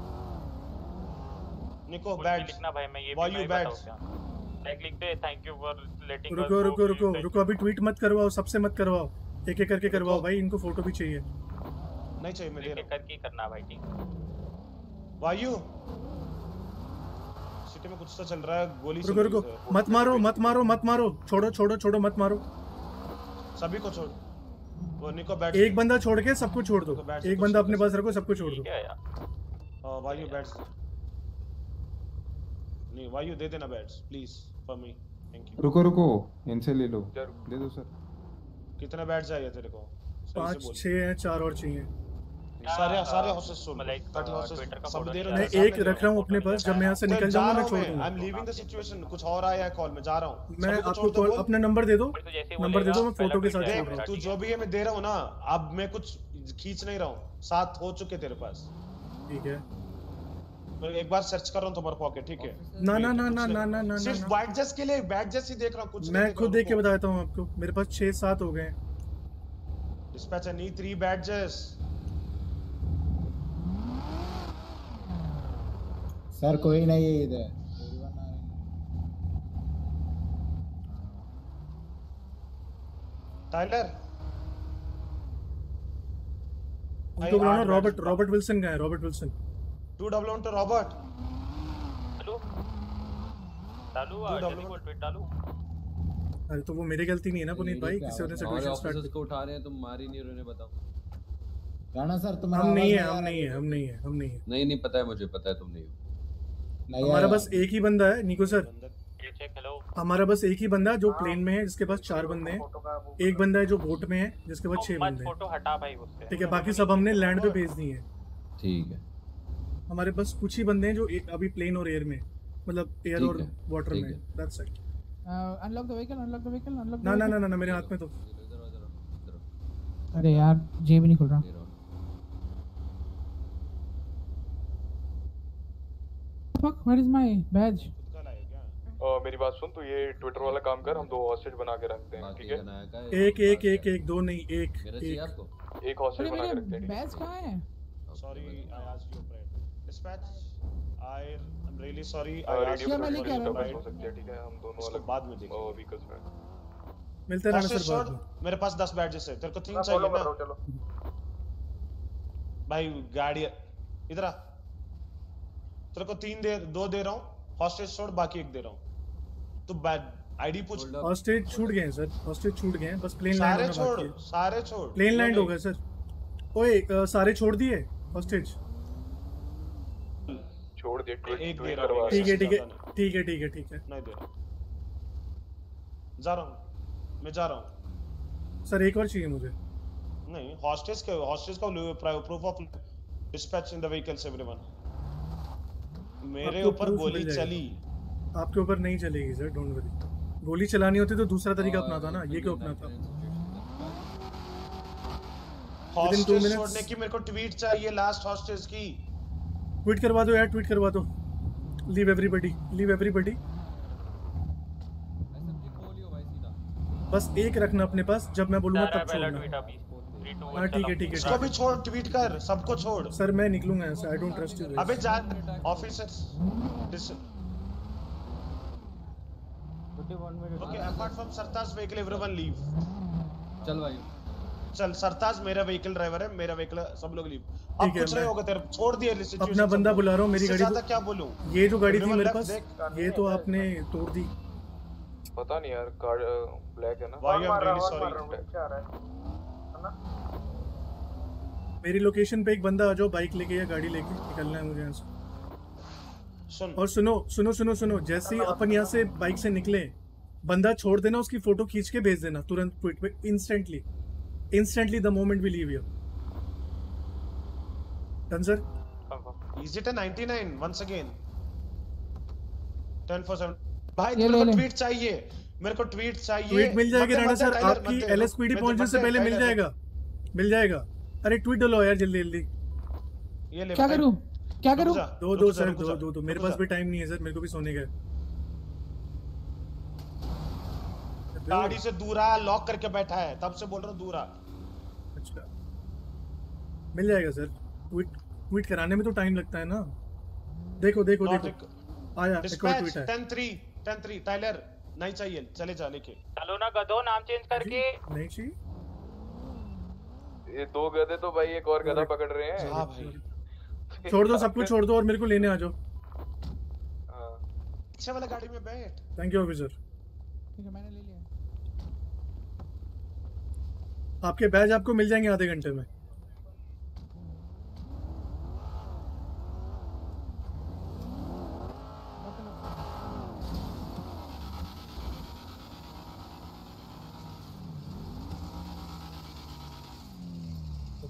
[SPEAKER 11] निको बैड्स
[SPEAKER 5] लिखना भाई, मैं ये
[SPEAKER 11] व्हाई यू बैड्स
[SPEAKER 5] लाइक लिख दे, थैंक यू फॉर लेटिंग।
[SPEAKER 2] रुको रुको रुको रुको, अभी ट्वीट मत करवाओ, सबसे मत करवाओ, एक एक करके करवाओ भाई, इनको फोटो भी चाहिए।
[SPEAKER 11] नहीं चाहिए, मैं दे रहा हूं।
[SPEAKER 5] करके करना भाई, ठीक।
[SPEAKER 11] वायु सिटी में कुछ तो चल रहा है, गोली।
[SPEAKER 2] रुको रुको, मत मारो मत मारो मत मारो, छोड़ो छोड़ो छोड़ो, मत मारो।
[SPEAKER 11] सभी को छोड़, वो निको बैठ।
[SPEAKER 2] एक बंदा छोड़ के सबको छोड़ दो, एक बंदा अपने पास रखो, सबको छोड़ दो।
[SPEAKER 11] हां वायु बैट्स नहीं, वायु दे देना badges please for me, thank you.
[SPEAKER 16] रुको रुको, इनसे ले लो, दे दो सर।
[SPEAKER 11] कितने बैठ चाहिए तेरे को? सही से
[SPEAKER 2] पाँच
[SPEAKER 11] बोल।
[SPEAKER 2] छः हैं, चार और चाहिए।
[SPEAKER 11] सारे सारे हॉस्टेस सुन
[SPEAKER 5] लाइक ट्विटर का
[SPEAKER 11] सब दे रहे
[SPEAKER 2] मैं एक रख रहा हूँ अपने पास, जब मैं यहाँ से निकल जाऊंगा मैं छोड़ दूंगा।
[SPEAKER 11] I am leaving the situation. कुछ और आया है कॉल में, जा रहा हूँ।
[SPEAKER 2] मैं आपको कॉल अपना नंबर दे दो, नंबर दे दो, मैं फोटो के साथ छोड़ रहा हूँ।
[SPEAKER 11] तू जो भी है मैं दे रहा हूँ ना, अब मैं कुछ खींच नहीं रहा हूँ, सात हो चुके तेरे पास।
[SPEAKER 2] ठीक है,
[SPEAKER 11] मैं एक बार सर्च कर रहा हूँ तुम्हारे पॉकेट, ठीक है?
[SPEAKER 2] ना ना ना ना ना ना ना
[SPEAKER 11] सिर्फ बैट जस्ट के लिए, बैट जस्ट ही देख रहा हूँ, कुछ
[SPEAKER 2] मैं खुद देख के बताता हूँ आपको। मेरे पास छह सात हो गए हैं।
[SPEAKER 11] Dispatch I need three badges.
[SPEAKER 18] Sir कोई नहीं है इधर।
[SPEAKER 11] टाइलर
[SPEAKER 2] उनको बुलाना। रॉबर्ट रॉबर्ट विल्सन का है, Robert Wilson.
[SPEAKER 11] Two double one two Robert.
[SPEAKER 5] Hello डालू जल्दी बोल ट्वीट डालू।
[SPEAKER 2] अरे तो वो मेरी गलती नहीं है ना पुनीत भाई, किसी ने सिचुएशन स्टार्ट
[SPEAKER 14] को उठा रहे हैं, तुम मार ही नहीं रहे, बताओ।
[SPEAKER 18] राणा सर तुम्हारा
[SPEAKER 2] हम नहीं है, हम नहीं है, हम नहीं है, हम नहीं है।
[SPEAKER 14] नहीं नहीं पता है मुझे, पता है तुम नहीं हो।
[SPEAKER 2] हमारा बस एक ही बंदा है निको सर।
[SPEAKER 5] हेलो
[SPEAKER 2] हमारा बस एक ही बंदा जो प्लेन में है, जिसके पास चार बंदे हैं। एक बंदा है जो बोट में है, जिसके पास छह बंदे हैं।
[SPEAKER 5] फोटो हटा भाई उससे।
[SPEAKER 2] ठीक है, बाकी सब हमने लैंड पे भेज दिए हैं।
[SPEAKER 14] ठीक है,
[SPEAKER 2] हमारे पास कुछ ही बंदे हैं जो अभी प्लेन और एयर में, मतलब एयर और वाटर में। That's it.
[SPEAKER 8] Unlock the vehicle, unlock the vehicle, unlock.
[SPEAKER 2] ना ना ना ना मेरे हाथ में तो।
[SPEAKER 8] अरे यार जेब नहीं खुल रहा। Fuck, where is my badge?
[SPEAKER 4] और मेरी बात सुन, तू ये ट्विटर वाला काम कर, हम दो हॉस्टेज बना के रखते हैं, ठीक है?
[SPEAKER 2] एक एक एक एक दो नहीं, एक
[SPEAKER 4] एक एक हॉस्टेज बना के रखते हैं।
[SPEAKER 8] बैज कहाँ है?
[SPEAKER 11] Sorry, I asked you, Brad. Dispatch, I am really sorry. I asked you
[SPEAKER 4] radio
[SPEAKER 11] for
[SPEAKER 4] पर
[SPEAKER 11] right.
[SPEAKER 4] हो सकती है, ठीक है? हम दोनों
[SPEAKER 11] इसको
[SPEAKER 4] अलग
[SPEAKER 11] बाद में देखेंगे।
[SPEAKER 4] व्हीकल्स में
[SPEAKER 2] मिलते हैं
[SPEAKER 11] Hostage
[SPEAKER 2] सर बाद
[SPEAKER 11] shot,
[SPEAKER 2] में।
[SPEAKER 11] मेरे पास दस बैडजेस है, तेरे को तीन
[SPEAKER 4] मैं
[SPEAKER 11] चाहिए
[SPEAKER 4] follow कर
[SPEAKER 11] ना?
[SPEAKER 4] रहा हूँ, चलो।
[SPEAKER 11] भाई गाड़ी इधर आ। तेरे को तीन दे दो दे रहा हूँ, हॉस्टेज छोड़, बाकी एक दे रहा हूँ। तू बैड आईडी पूछ।
[SPEAKER 2] हॉस्टेज छूट गए हैं सर, हॉस्टेज छूट गए हैं, बस प्लेन लैंड
[SPEAKER 11] सारे
[SPEAKER 2] होना
[SPEAKER 11] छोड़,
[SPEAKER 2] बाकी है।
[SPEAKER 11] सारे छोड़।
[SPEAKER 2] प्लेन लैंड हो गया सर। ओए अ, सारे छोड़ दिए हॉस्टेज?
[SPEAKER 4] छोड़ दे,
[SPEAKER 11] एक दे रहा हूँ।
[SPEAKER 2] ठीक है ठीक है ठीक है ठीक है ठीक है।
[SPEAKER 11] नहीं दे रहा, जा रहा हूँ, मैं जा रहा हूँ।
[SPEAKER 2] सर एक और चाहिए मुझे।
[SPEAKER 11] नहीं, हॉस्टेज के हॉस्टेज का proof of dispatch in the vehicles everyone. मेरे
[SPEAKER 2] आपको
[SPEAKER 11] ऊपर
[SPEAKER 2] proof
[SPEAKER 11] गोली
[SPEAKER 2] मिल जाएगा।
[SPEAKER 11] चली।
[SPEAKER 2] आपके ऊपर नहीं चलेगी सर, डोंट वरी। गोली चलानी होती तो दूसरा तरीका अपनाता ना, ये क्यों अपनाता?
[SPEAKER 11] हॉस्टेज छोड़ने की मेरे को ट्वीट चाहिए, लास्ट हॉस्टेज की।
[SPEAKER 2] ट्वीट करवा दो यार, ट्वीट करवा दो। Leave everybody, leave everybody. बस एक रखना अपने पास, जब मैं बोलूंगा तब छोड़ना। हाँ ठीक है ठीक है।
[SPEAKER 11] इसको भी छोड़, ट्वीट कर, सबको छोड़।
[SPEAKER 2] सर मैं निकलूंगा यहाँ से, आई डोंट ट्रस्ट यू।
[SPEAKER 11] अबे जा officers. Okay, apart from Sartaj vehicle everyone leave.
[SPEAKER 14] चल भाई
[SPEAKER 11] चल, सरताज मेरा व्हीकल ड्राइवर है, मेरा व्हीकल, सब लोग लीव। अब
[SPEAKER 2] ठीक है,
[SPEAKER 11] कुछ नहीं
[SPEAKER 2] मैं-
[SPEAKER 11] होगा तेरे, छोड़ दिया सिचुएशन।
[SPEAKER 2] अपना बंदा बुला रहा हूँ, मेरी
[SPEAKER 11] इससे
[SPEAKER 2] गाड़ी
[SPEAKER 11] ज्यादा
[SPEAKER 2] को-
[SPEAKER 11] क्या बोलूं?
[SPEAKER 2] ये जो गाड़ी थी
[SPEAKER 11] Everyone
[SPEAKER 2] मेरे
[SPEAKER 11] left,
[SPEAKER 2] पास,
[SPEAKER 11] देख।
[SPEAKER 2] ये तो आपने तोड़ दी।
[SPEAKER 4] पता नहीं यार, कार ब्लैक है ना।
[SPEAKER 11] Why I'm really sorry.
[SPEAKER 4] क्या आ रहा है? है ना?
[SPEAKER 2] मेरी लोकेशन पे एक बंदा आ जाओ, बाइक लेके या गाड़ी लेके। निकलना है मुझे यहाँ से।
[SPEAKER 11] सुन
[SPEAKER 2] और सुनो सुनो सुनो सुनो, जैसे ही अपन यहाँ से बाइक से निकले, बंदा छोड़ देना, उसकी फोटो खींच के भेज देना तुरंत ट्वीट पे, instantly instantly the moment we leave here. Done sir?
[SPEAKER 11] Is it a ninety-nine once again? ten for seven. भाई
[SPEAKER 8] ये
[SPEAKER 11] मेरे
[SPEAKER 8] ले
[SPEAKER 11] को
[SPEAKER 8] ले।
[SPEAKER 11] ट्वीट चाहिए, मेरे को ट्वीट चाहिए।
[SPEAKER 2] ट्वीट मिल जाएगी
[SPEAKER 11] मत दे,
[SPEAKER 2] राणा
[SPEAKER 11] मत दे,
[SPEAKER 2] सर,
[SPEAKER 11] टाइलर,
[SPEAKER 2] आपकी
[SPEAKER 11] मत दे,
[SPEAKER 2] एलएसपीडी
[SPEAKER 11] मत दे,
[SPEAKER 2] पहुंचने
[SPEAKER 11] मत
[SPEAKER 2] से
[SPEAKER 11] दे,
[SPEAKER 2] पहले मिल
[SPEAKER 11] टाइलर।
[SPEAKER 2] जाएगा, मिल जाएगा। अरे ट्वीट डलो यार जल्दी जल्दी।
[SPEAKER 11] ये ले
[SPEAKER 8] क्या
[SPEAKER 11] भाई।
[SPEAKER 8] करूं क्या करूं?
[SPEAKER 11] रुक जा,
[SPEAKER 2] दो
[SPEAKER 11] रुक
[SPEAKER 2] दो
[SPEAKER 11] जा,
[SPEAKER 2] सर,
[SPEAKER 11] रुक
[SPEAKER 2] दो
[SPEAKER 11] जा,
[SPEAKER 2] दो दो। मेरे
[SPEAKER 11] रुक
[SPEAKER 2] पास
[SPEAKER 11] जा।
[SPEAKER 2] भी टाइम नहीं है सर, मेरे को भी सोने का है।
[SPEAKER 11] गाड़ी से दूर आ, लॉक करके बैठा है, तब से बोल रहा हूँ दूर आ।
[SPEAKER 2] अच्छा मिल जाएगा सर। ट्वीट ट्वीट कराने में तो टाइम लगता है ना। देखो देखो
[SPEAKER 11] Not
[SPEAKER 2] देखो, आया एक और
[SPEAKER 11] डिस्पैच
[SPEAKER 2] ट्वीट है।
[SPEAKER 11] ten three ten three टाइलर नहीं चाहिए, चले जा लेके।
[SPEAKER 5] चलो ना गधो, नाम चेंज करके।
[SPEAKER 2] नहीं चाहिए।
[SPEAKER 4] ये दो गधे तो भाई एक और गधा पकड़ रहे हैं।
[SPEAKER 11] हाँ भाई,
[SPEAKER 2] छोड़ दो, सब कुछ छोड़ दो और मेरे को लेने आ जाओ।
[SPEAKER 11] पीछे वाला गाड़ी में बैठ।
[SPEAKER 2] Thank you officer.
[SPEAKER 8] ठीक है, मैंने ले लिया।
[SPEAKER 2] आपके बैज आपको मिल जाएंगे आधे घंटे में।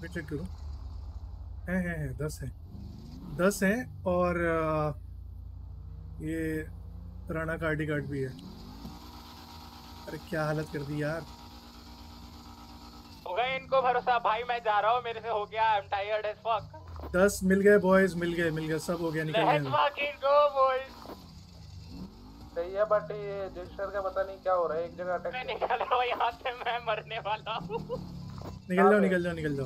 [SPEAKER 2] ओके चेक करो। है है है दस है दस है और आ, ये राणा का आईडी कार्ड भी है। अरे क्या हालत कर दी यार।
[SPEAKER 5] हो गया इनको भरोसा भाई, मैं जा रहा हूँ, मेरे से हो गया, I am tired as fuck.
[SPEAKER 2] दस मिल गए बॉयज, मिल गए मिल गए सब हो गया, निकल
[SPEAKER 5] लेट्स
[SPEAKER 2] गए।
[SPEAKER 5] Fucking go boys.
[SPEAKER 6] सही है बट ये जेस्टर का पता नहीं क्या हो रहा है, एक जगह अटक
[SPEAKER 5] मैं निकल रहा हूँ यहाँ से, मैं मरने वाला हूँ।
[SPEAKER 2] निकल जाओ निकल जाओ निकल जाओ।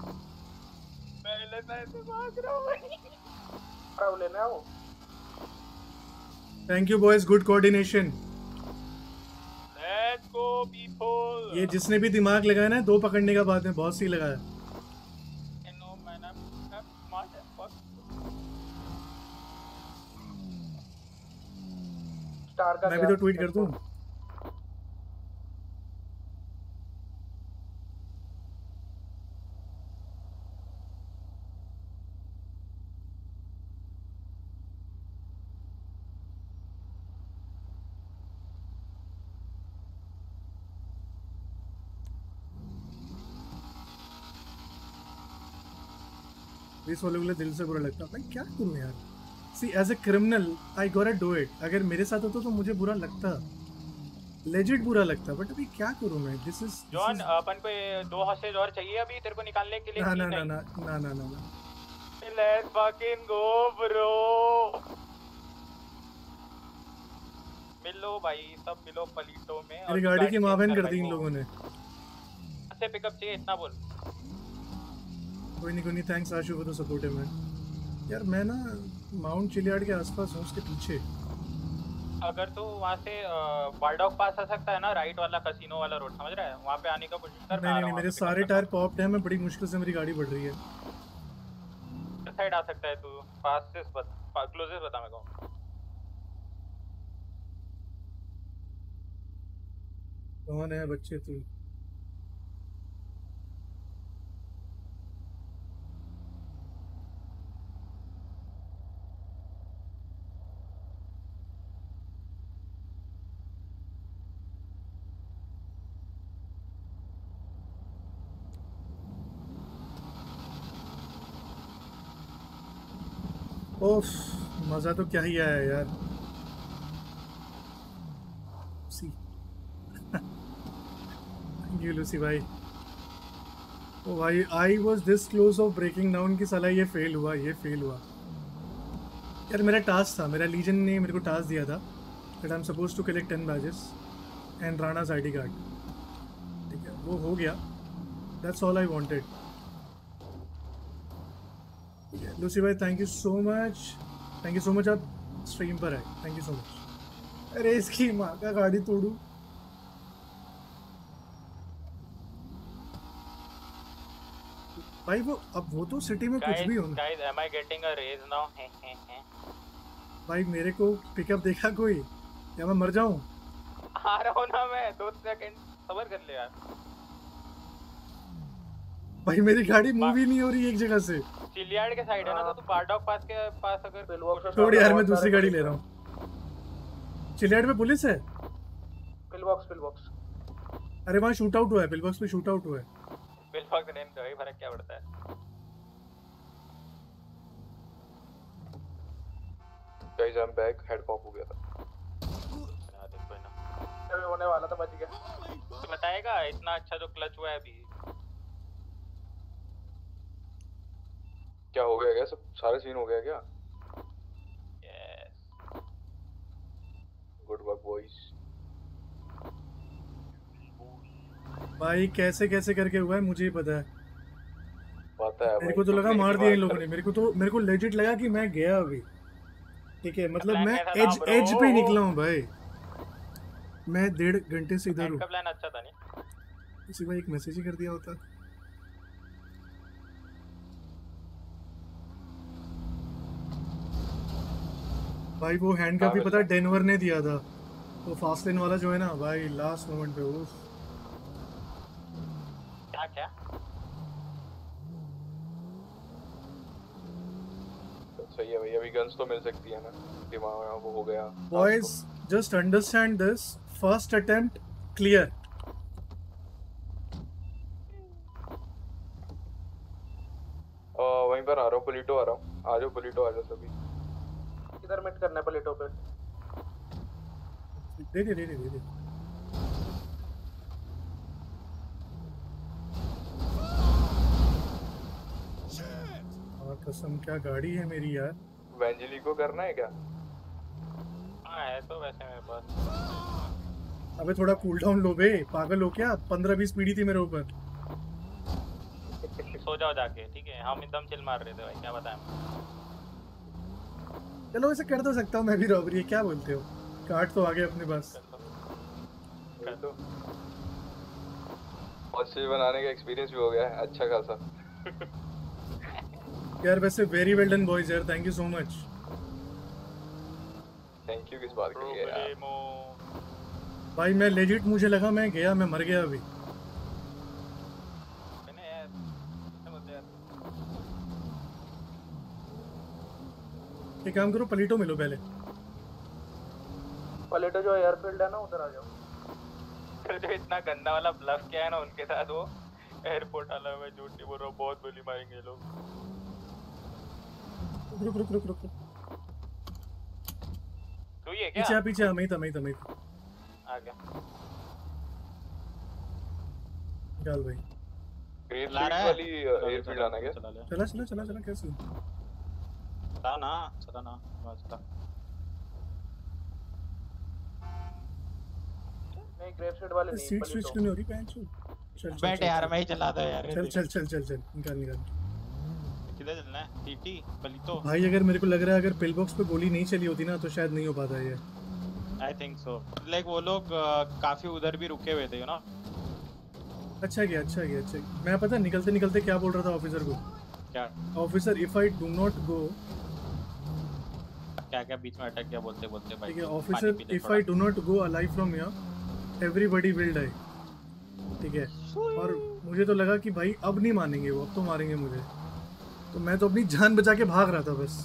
[SPEAKER 5] पहले मैं से भाग रहा हूँ।
[SPEAKER 6] क्या लेना है वो?
[SPEAKER 2] Thank you boys, good coordination.
[SPEAKER 5] Let's go people.
[SPEAKER 2] ये जिसने भी दिमाग लगाया ना दो पकड़ने का बाद में बहुत सी लगाया।
[SPEAKER 5] No man I am smart as fuck.
[SPEAKER 6] Star का
[SPEAKER 2] मैं भी तो ट्वीट कर दूं। इस वाले को दिल से बुरा लगता है भाई, क्या करूं यार। सी एज ए क्रिमिनल आई गोटा डू इट। अगर मेरे साथ होता तो मुझे बुरा लगता, लेजिट बुरा लगता, बट अभी क्या करूं मैं। दिस इज
[SPEAKER 5] जॉन अपन को ये दो हॉस्टेज और चाहिए अभी तेरे को निकालने के लिए।
[SPEAKER 2] ना ना ना ना ना ना ना।
[SPEAKER 5] Let's fucking go bro. मिलो भाई, सब मिलो पलीटो में।
[SPEAKER 2] मेरी गाड़ी की मां बहन कर दी इन लोगों ने।
[SPEAKER 5] अच्छे पिकअप चाहिए इतना बोल।
[SPEAKER 2] कोई नहीं कोई नहीं, thanks Ashu for the support man. यार मैं ना माउंट चिलियार्ड के आसपास हूँ, उसके पीछे।
[SPEAKER 5] अगर तो वहाँ से बालडॉग पास आ सकता है ना, राइट वाला कसिनो वाला रोड, समझ रहा है, वहाँ पे आने का कोशिश कर।
[SPEAKER 2] नहीं नहीं मेरे सारे टायर पॉप्ड हैं, मैं बड़ी मुश्किल से मेरी गाड़ी बढ़ रही है।
[SPEAKER 5] साइड आ सकता है तू, फास्टेस्ट बता, क्लोजेस्ट बता मेरे को।
[SPEAKER 2] कौन है बच्चे तू? ओफ मज़ा तो क्या ही आया यार। सी थैंक यू लूसी भाई। ओ भाई I was this close of breaking down की साला ये फेल हुआ, ये फेल हुआ यार। मेरा टास्क था, मेरा लीजन ने मेरे को टास्क दिया था that I am suppose to collect ten badges and Rana's ID card. ठीक है वो हो गया, that's all I wanted. Lucy भाई thank you so much, thank you so much. आप स्ट्रीम पर आए, थैंक यू सो मच। अरे इसकी माँ का गाड़ी तोड़ू। भाई वो अब वो तो सिटी में कुछ भी हो।
[SPEAKER 5] Guys am I getting a rage now?
[SPEAKER 2] भाई मेरे को पिकअप देखा कोई या मैं मर जाऊं?
[SPEAKER 5] आ रहा हूं ना मैं, दो सेकंड सब्र कर ले यार।
[SPEAKER 2] भाई मेरी गाड़ी मूव ही नहीं हो रही एक जगह से।
[SPEAKER 5] चिलियार्ड के साइड है ना, तो तू बारडॉग पास के पास अगर
[SPEAKER 2] छोड़ यार मैं दूसरी गाड़ी ले रहा हूँ। चिलियार्ड में पुलिस है?
[SPEAKER 6] Pill box pill box.
[SPEAKER 2] अरे वहाँ शूट आउट हुआ है, पिल बॉक्स पे शूट आउट हुआ है।
[SPEAKER 5] पिल बॉक्स ने तो फर्क क्या पड़ता है।
[SPEAKER 4] Guys I am back, head pop हो गया था।
[SPEAKER 5] ना देखो ना
[SPEAKER 6] अभी होने वाला था, बच गया।
[SPEAKER 5] तो बताएगा इतना अच्छा जो क्लच हुआ है अभी।
[SPEAKER 4] क्या हो गया? क्या सब सारे सीन हो गया क्या?
[SPEAKER 5] Yes
[SPEAKER 4] good work boys.
[SPEAKER 2] भाई कैसे कैसे करके हुआ है मुझे ही पता है।
[SPEAKER 4] पता है
[SPEAKER 2] मेरे को तो लगा मार दिया इन लोगों ने। मेरे को तो मेरे को लेजिट लगा कि मैं गया अभी। ठीक है मतलब मैं एज एज पे निकला हूँ भाई। मैं डेढ़ घंटे से इधर हूँ।
[SPEAKER 5] प्लान अच्छा था नहीं?
[SPEAKER 2] किसी को एक मैसेज ही कर दिया होता। भाई वो हैंड का भी पता डेनवर ने दिया था, वो फास्ट लेन वाला जो है ना भाई, लास्ट मोमेंट पे वो
[SPEAKER 5] क्या क्या
[SPEAKER 4] सही है भाई, अभी गन्स तो मिल सकती है ना, दिमाग वो हो गया।
[SPEAKER 2] Boys just understand this, first attempt clear.
[SPEAKER 6] Shift करना है प्लेटों पे।
[SPEAKER 2] दे दे दे दे दे दे। और कसम क्या गाड़ी है मेरी यार।
[SPEAKER 4] वेंजली को करना है क्या?
[SPEAKER 5] हाँ है तो वैसे मेरे पास।
[SPEAKER 2] अबे थोड़ा कूल डाउन लो बे, पागल हो क्या? पंद्रह बीस पीढ़ी थी मेरे ऊपर।
[SPEAKER 5] सो जाओ जाके, ठीक है? हम एकदम चिल मार रहे थे भाई, क्या बताएं।
[SPEAKER 2] चलो वैसे कर तो सकता हूँ मैं भी रॉबरी, क्या बोलते हो? कार्ड तो आ गए अपने पास।
[SPEAKER 4] कर दो। हॉस्टेज बनाने का एक्सपीरियंस भी हो गया है अच्छा खासा।
[SPEAKER 2] यार वैसे वेरी वेल डन बॉयज यार, thank you so much.
[SPEAKER 4] Thank you किस बात के लिए यार?
[SPEAKER 2] भाई मैं लेजिट, मुझे लगा मैं गया, मैं मर गया अभी। एक काम करो, पलीटो मिलो पहले।
[SPEAKER 6] पलेटो जो एयरफील्ड है ना उधर आ जाओ।
[SPEAKER 5] जो इतना गंदा वाला ब्लफ किया है ना उनके साथ, वो एयरपोर्ट वाला, मैं झूठ नहीं बोल रहा हूँ, बहुत गोली मारेंगे ये लोग।
[SPEAKER 2] रुक रुक रुक रुक रुक।
[SPEAKER 5] तू ही है क्या?
[SPEAKER 2] पीछे पीछे मैं ही था मैं ही था मैं ही था।
[SPEAKER 5] आ गया।
[SPEAKER 2] चल भाई।
[SPEAKER 4] ग्रेट ला वाली एयरफील्ड आना क्या?
[SPEAKER 2] चला चला चला चला कैसे?
[SPEAKER 5] चला ना चला ना चला।
[SPEAKER 6] नहीं ग्रेट सीट वाले नहीं,
[SPEAKER 2] सीट स्विच क्यों नहीं हो रही पैंच? चल
[SPEAKER 5] बैठ यार, मैं ही चलाता यार।
[SPEAKER 2] चल चल चल चल चल निकाल निकाल।
[SPEAKER 5] किधर चलना है? टीटी पलीतो?
[SPEAKER 2] भाई अगर मेरे को लग रहा है अगर पिल बॉक्स पे गोली नहीं चली होती ना तो शायद नहीं हो पाता ये।
[SPEAKER 5] I think so. लाइक वो लोग काफी उधर भी रुके हुए थे, यू नो।
[SPEAKER 2] अच्छा गया अच्छा गया अच्छा गया। मैं पता निकलते निकलते क्या बोल रहा था ऑफिसर को।
[SPEAKER 5] क्या?
[SPEAKER 2] Officer if I do not go,
[SPEAKER 5] क्या क्या बीच में अटक गया बोलते बोलते भाई।
[SPEAKER 2] ठीक है officer, if I do not go alive from here everybody will die, ठीक है? और मुझे तो लगा कि भाई अब नहीं मानेंगे वो, अब तो मारेंगे मुझे, तो मैं तो अपनी जान बचा के भाग रहा था बस।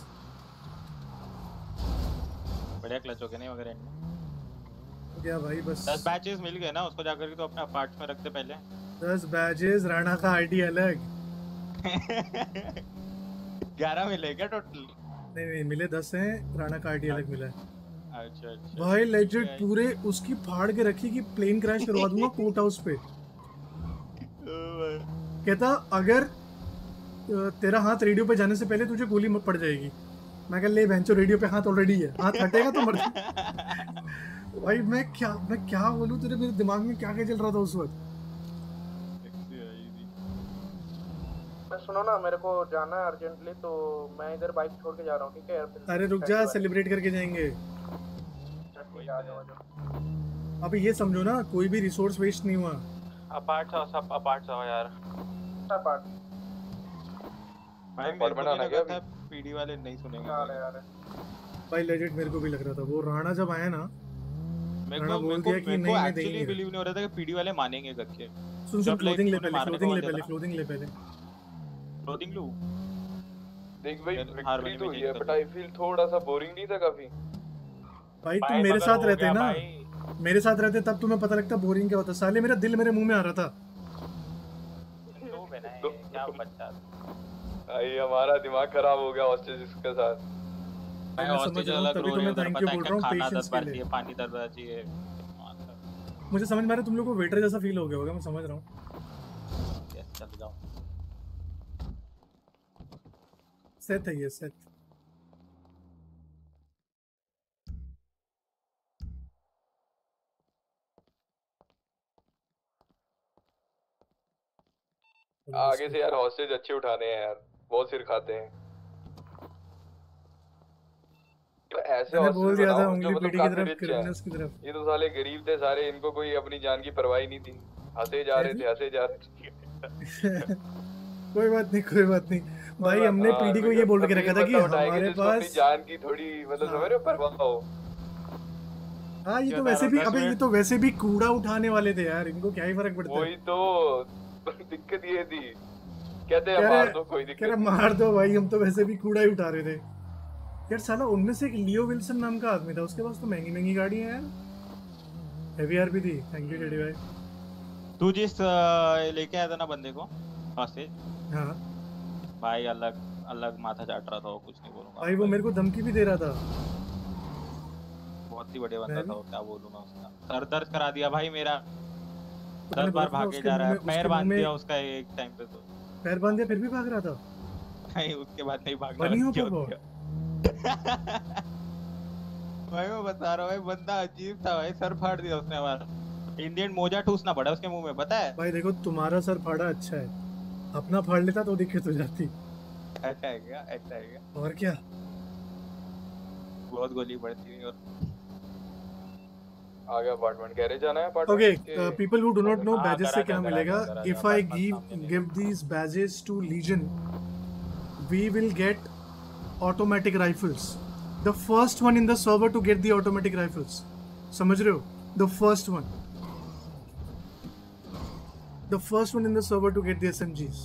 [SPEAKER 5] बढ़िया क्लच हो गया नहीं वगैरह
[SPEAKER 2] क्या भाई बस
[SPEAKER 5] दस बैचेस मिल गए ना उसको, जाकर के तो अपने अपार्ट में रख दे पहले।
[SPEAKER 2] दस बैचेस, राणा का आईडी अलग।
[SPEAKER 5] ग्यारह मिले क्या टोटल?
[SPEAKER 2] नहीं नहीं मिले दस हैं, राणा का आईडी अलग मिला है।
[SPEAKER 5] अच्छा अच्छा
[SPEAKER 2] भाई लेजिट पूरे उसकी फाड़ के रखी कि प्लेन क्रैश करवा दूंगा कोर्ट हाउस पे। कहता अगर तेरा हाथ रेडियो पे जाने से पहले तुझे गोली मत पड़ जाएगी। मैं कह ले भैंचो, रेडियो पे हाथ ऑलरेडी है, हाथ हटेगा तो मर भाई मैं क्या मैं क्या बोलूं तेरे, मेरे दिमाग में क्या क्या चल रहा था उस वक्त।
[SPEAKER 6] सुनो ना, मेरे को जाना है अर्जेंटली, तो मैं इधर बाइक छोड़ के जा रहा हूँ, ठीक है?
[SPEAKER 2] अरे रुक जा, सेलिब्रेट करके जाएंगे। अभी ये समझो ना, कोई भी रिसोर्स वेस्ट नहीं हुआ।
[SPEAKER 5] अपार्ट सा सब अपार्ट सा यार।
[SPEAKER 6] अपार्ट
[SPEAKER 5] भाई मेरे को लगा क्या था पीडी वाले नहीं सुनेंगे
[SPEAKER 6] यार।
[SPEAKER 2] भाई लेजिट मेरे को भी लग रहा था, वो राणा जब आया ना,
[SPEAKER 5] मेरे को मेरे को मेरे को एक्चुअली बिलीव नहीं हो रहा था कि पीडी वाले मानेंगे करके।
[SPEAKER 2] सुन सुन, क्लोथिंग ले पहले, क्लोथिंग ले पहले, क्लोथिंग ले पहले,
[SPEAKER 5] क्लोथिंग लूं।
[SPEAKER 4] देख भाई विक्ट्री तो हुई है, बट आई फील थोड़ा सा बोरिंग नहीं था काफी?
[SPEAKER 2] भाई तुम मेरे साथ रहते ना, मेरे साथ रहते तब तुम्हें पता लगता बोरिंग क्या होता। साले मेरा दिल मेरे मुंह में आ रहा था।
[SPEAKER 5] तो बनाए क्या बच्चा
[SPEAKER 4] भाई, हमारा दिमाग खराब हो गया हॉस्टेज के साथ।
[SPEAKER 5] मैं हॉस्टेज अलग रो रहे हैं, थैंक यू बोल रहा हूं, खाना दस बार चाहिए, पानी दस बार चाहिए।
[SPEAKER 2] मुझे समझ में आ रहा है तुम लोग को वेटर जैसा फील हो गया होगा, मैं समझ रहा हूं।
[SPEAKER 5] यस चल जाओ।
[SPEAKER 2] सेट है ये सेट।
[SPEAKER 4] आगे से यार हॉस्टेज अच्छे उठाने हैं यार, बहुत सिर खाते हैं। तो ऐसे
[SPEAKER 2] मैंने बोल दिया था उंगली
[SPEAKER 4] मतलब
[SPEAKER 2] पीटी की तरफ, क्रिमिनल्स की तरफ।
[SPEAKER 4] ये तो साले गरीब थे सारे, इनको कोई अपनी जान की परवाह ही नहीं थी, हंसे जा रहे थे हंसे जा रहे थे।
[SPEAKER 2] कोई बात नहीं कोई बात नहीं भाई, हमने पीडी को ये बोल के रखा था कि हमारे पास
[SPEAKER 4] जान की थोड़ी मतलब समझ रहे हो परवाह हो।
[SPEAKER 2] हाँ ये तो वैसे भी, अबे ये तो वैसे भी कूड़ा उठाने वाले थे यार, इनको क्या ही फर्क पड़ता है।
[SPEAKER 4] वही तो दिक्कत ये थी, कहते हैं मार दो कोई दिक्कत
[SPEAKER 2] नहीं, मार दो भाई, हम तो वैसे भी कूड़ा ही उठा रहे थे यार। साला उनमें से एक लियो विल्सन नाम का आदमी था, उसके पास तो महंगी महंगी गाड़ी है यार, हेवी आर भी थी। थैंक यू टेडी भाई।
[SPEAKER 5] तू जिस लेके आया था ना बंदे को हॉस्टेज,
[SPEAKER 2] हाँ
[SPEAKER 5] भाई अलग अलग माथा चाट रहा था वो, कुछ नहीं बोलूंगा
[SPEAKER 2] भाई। वो मेरे को धमकी भी दे रहा था
[SPEAKER 5] बहुत ही बढ़िया बंदा
[SPEAKER 2] मैं
[SPEAKER 5] था
[SPEAKER 2] भी
[SPEAKER 5] वो, क्या बोलूं मैं उसका। सर दर्द करा दिया भाई मेरा,
[SPEAKER 2] मैंने
[SPEAKER 5] दस
[SPEAKER 2] बोला
[SPEAKER 5] बार
[SPEAKER 2] था
[SPEAKER 5] भागे
[SPEAKER 2] उसके
[SPEAKER 5] जा
[SPEAKER 2] मुंह
[SPEAKER 5] रहा
[SPEAKER 2] में
[SPEAKER 5] है, पैर
[SPEAKER 2] उसके मुंह
[SPEAKER 5] बांध
[SPEAKER 2] में
[SPEAKER 5] दिया उसका एक टाइम पे तो।
[SPEAKER 2] पैर बांध दिया फिर भी भाग रहा था।
[SPEAKER 5] नहीं उसके बाद नहीं भागना
[SPEAKER 2] बनी हो
[SPEAKER 5] बंद किया
[SPEAKER 2] क्या
[SPEAKER 5] उसका। भाई मैं बता रहा हूँ भाई, बंदा अजीब था भाई, सर फाड़ दिया उसने हमारा। इंडियन मोजा ठूसना पड़ा उसके मुंह में, पता है।
[SPEAKER 2] भाई देखो तुम्हारा सर फाड़ा अच्छा है, अपना फाड़ लेता तो दिक्कत हो जाती।
[SPEAKER 5] ऐसा है क्या, ऐसा है क्या?
[SPEAKER 2] और क्या।
[SPEAKER 5] बहुत गोली पड़ती है। और
[SPEAKER 4] आगे अपार्टमेंट गैरेज जाना है apartment
[SPEAKER 2] okay, people who do not know
[SPEAKER 5] हाँ,
[SPEAKER 2] बैजेस से
[SPEAKER 5] गराज
[SPEAKER 2] क्या
[SPEAKER 5] है, गराज
[SPEAKER 2] मिलेगा।
[SPEAKER 5] है, गराज है,
[SPEAKER 2] इफ आई
[SPEAKER 5] अपार्टमेंट
[SPEAKER 2] गिव
[SPEAKER 5] सामने नहीं
[SPEAKER 2] give these badges to Legion we will get automatic rifles. The first one in the server to get the automatic rifles. समझ रहे हो? The first one. The first one in the server to get the S M Gs.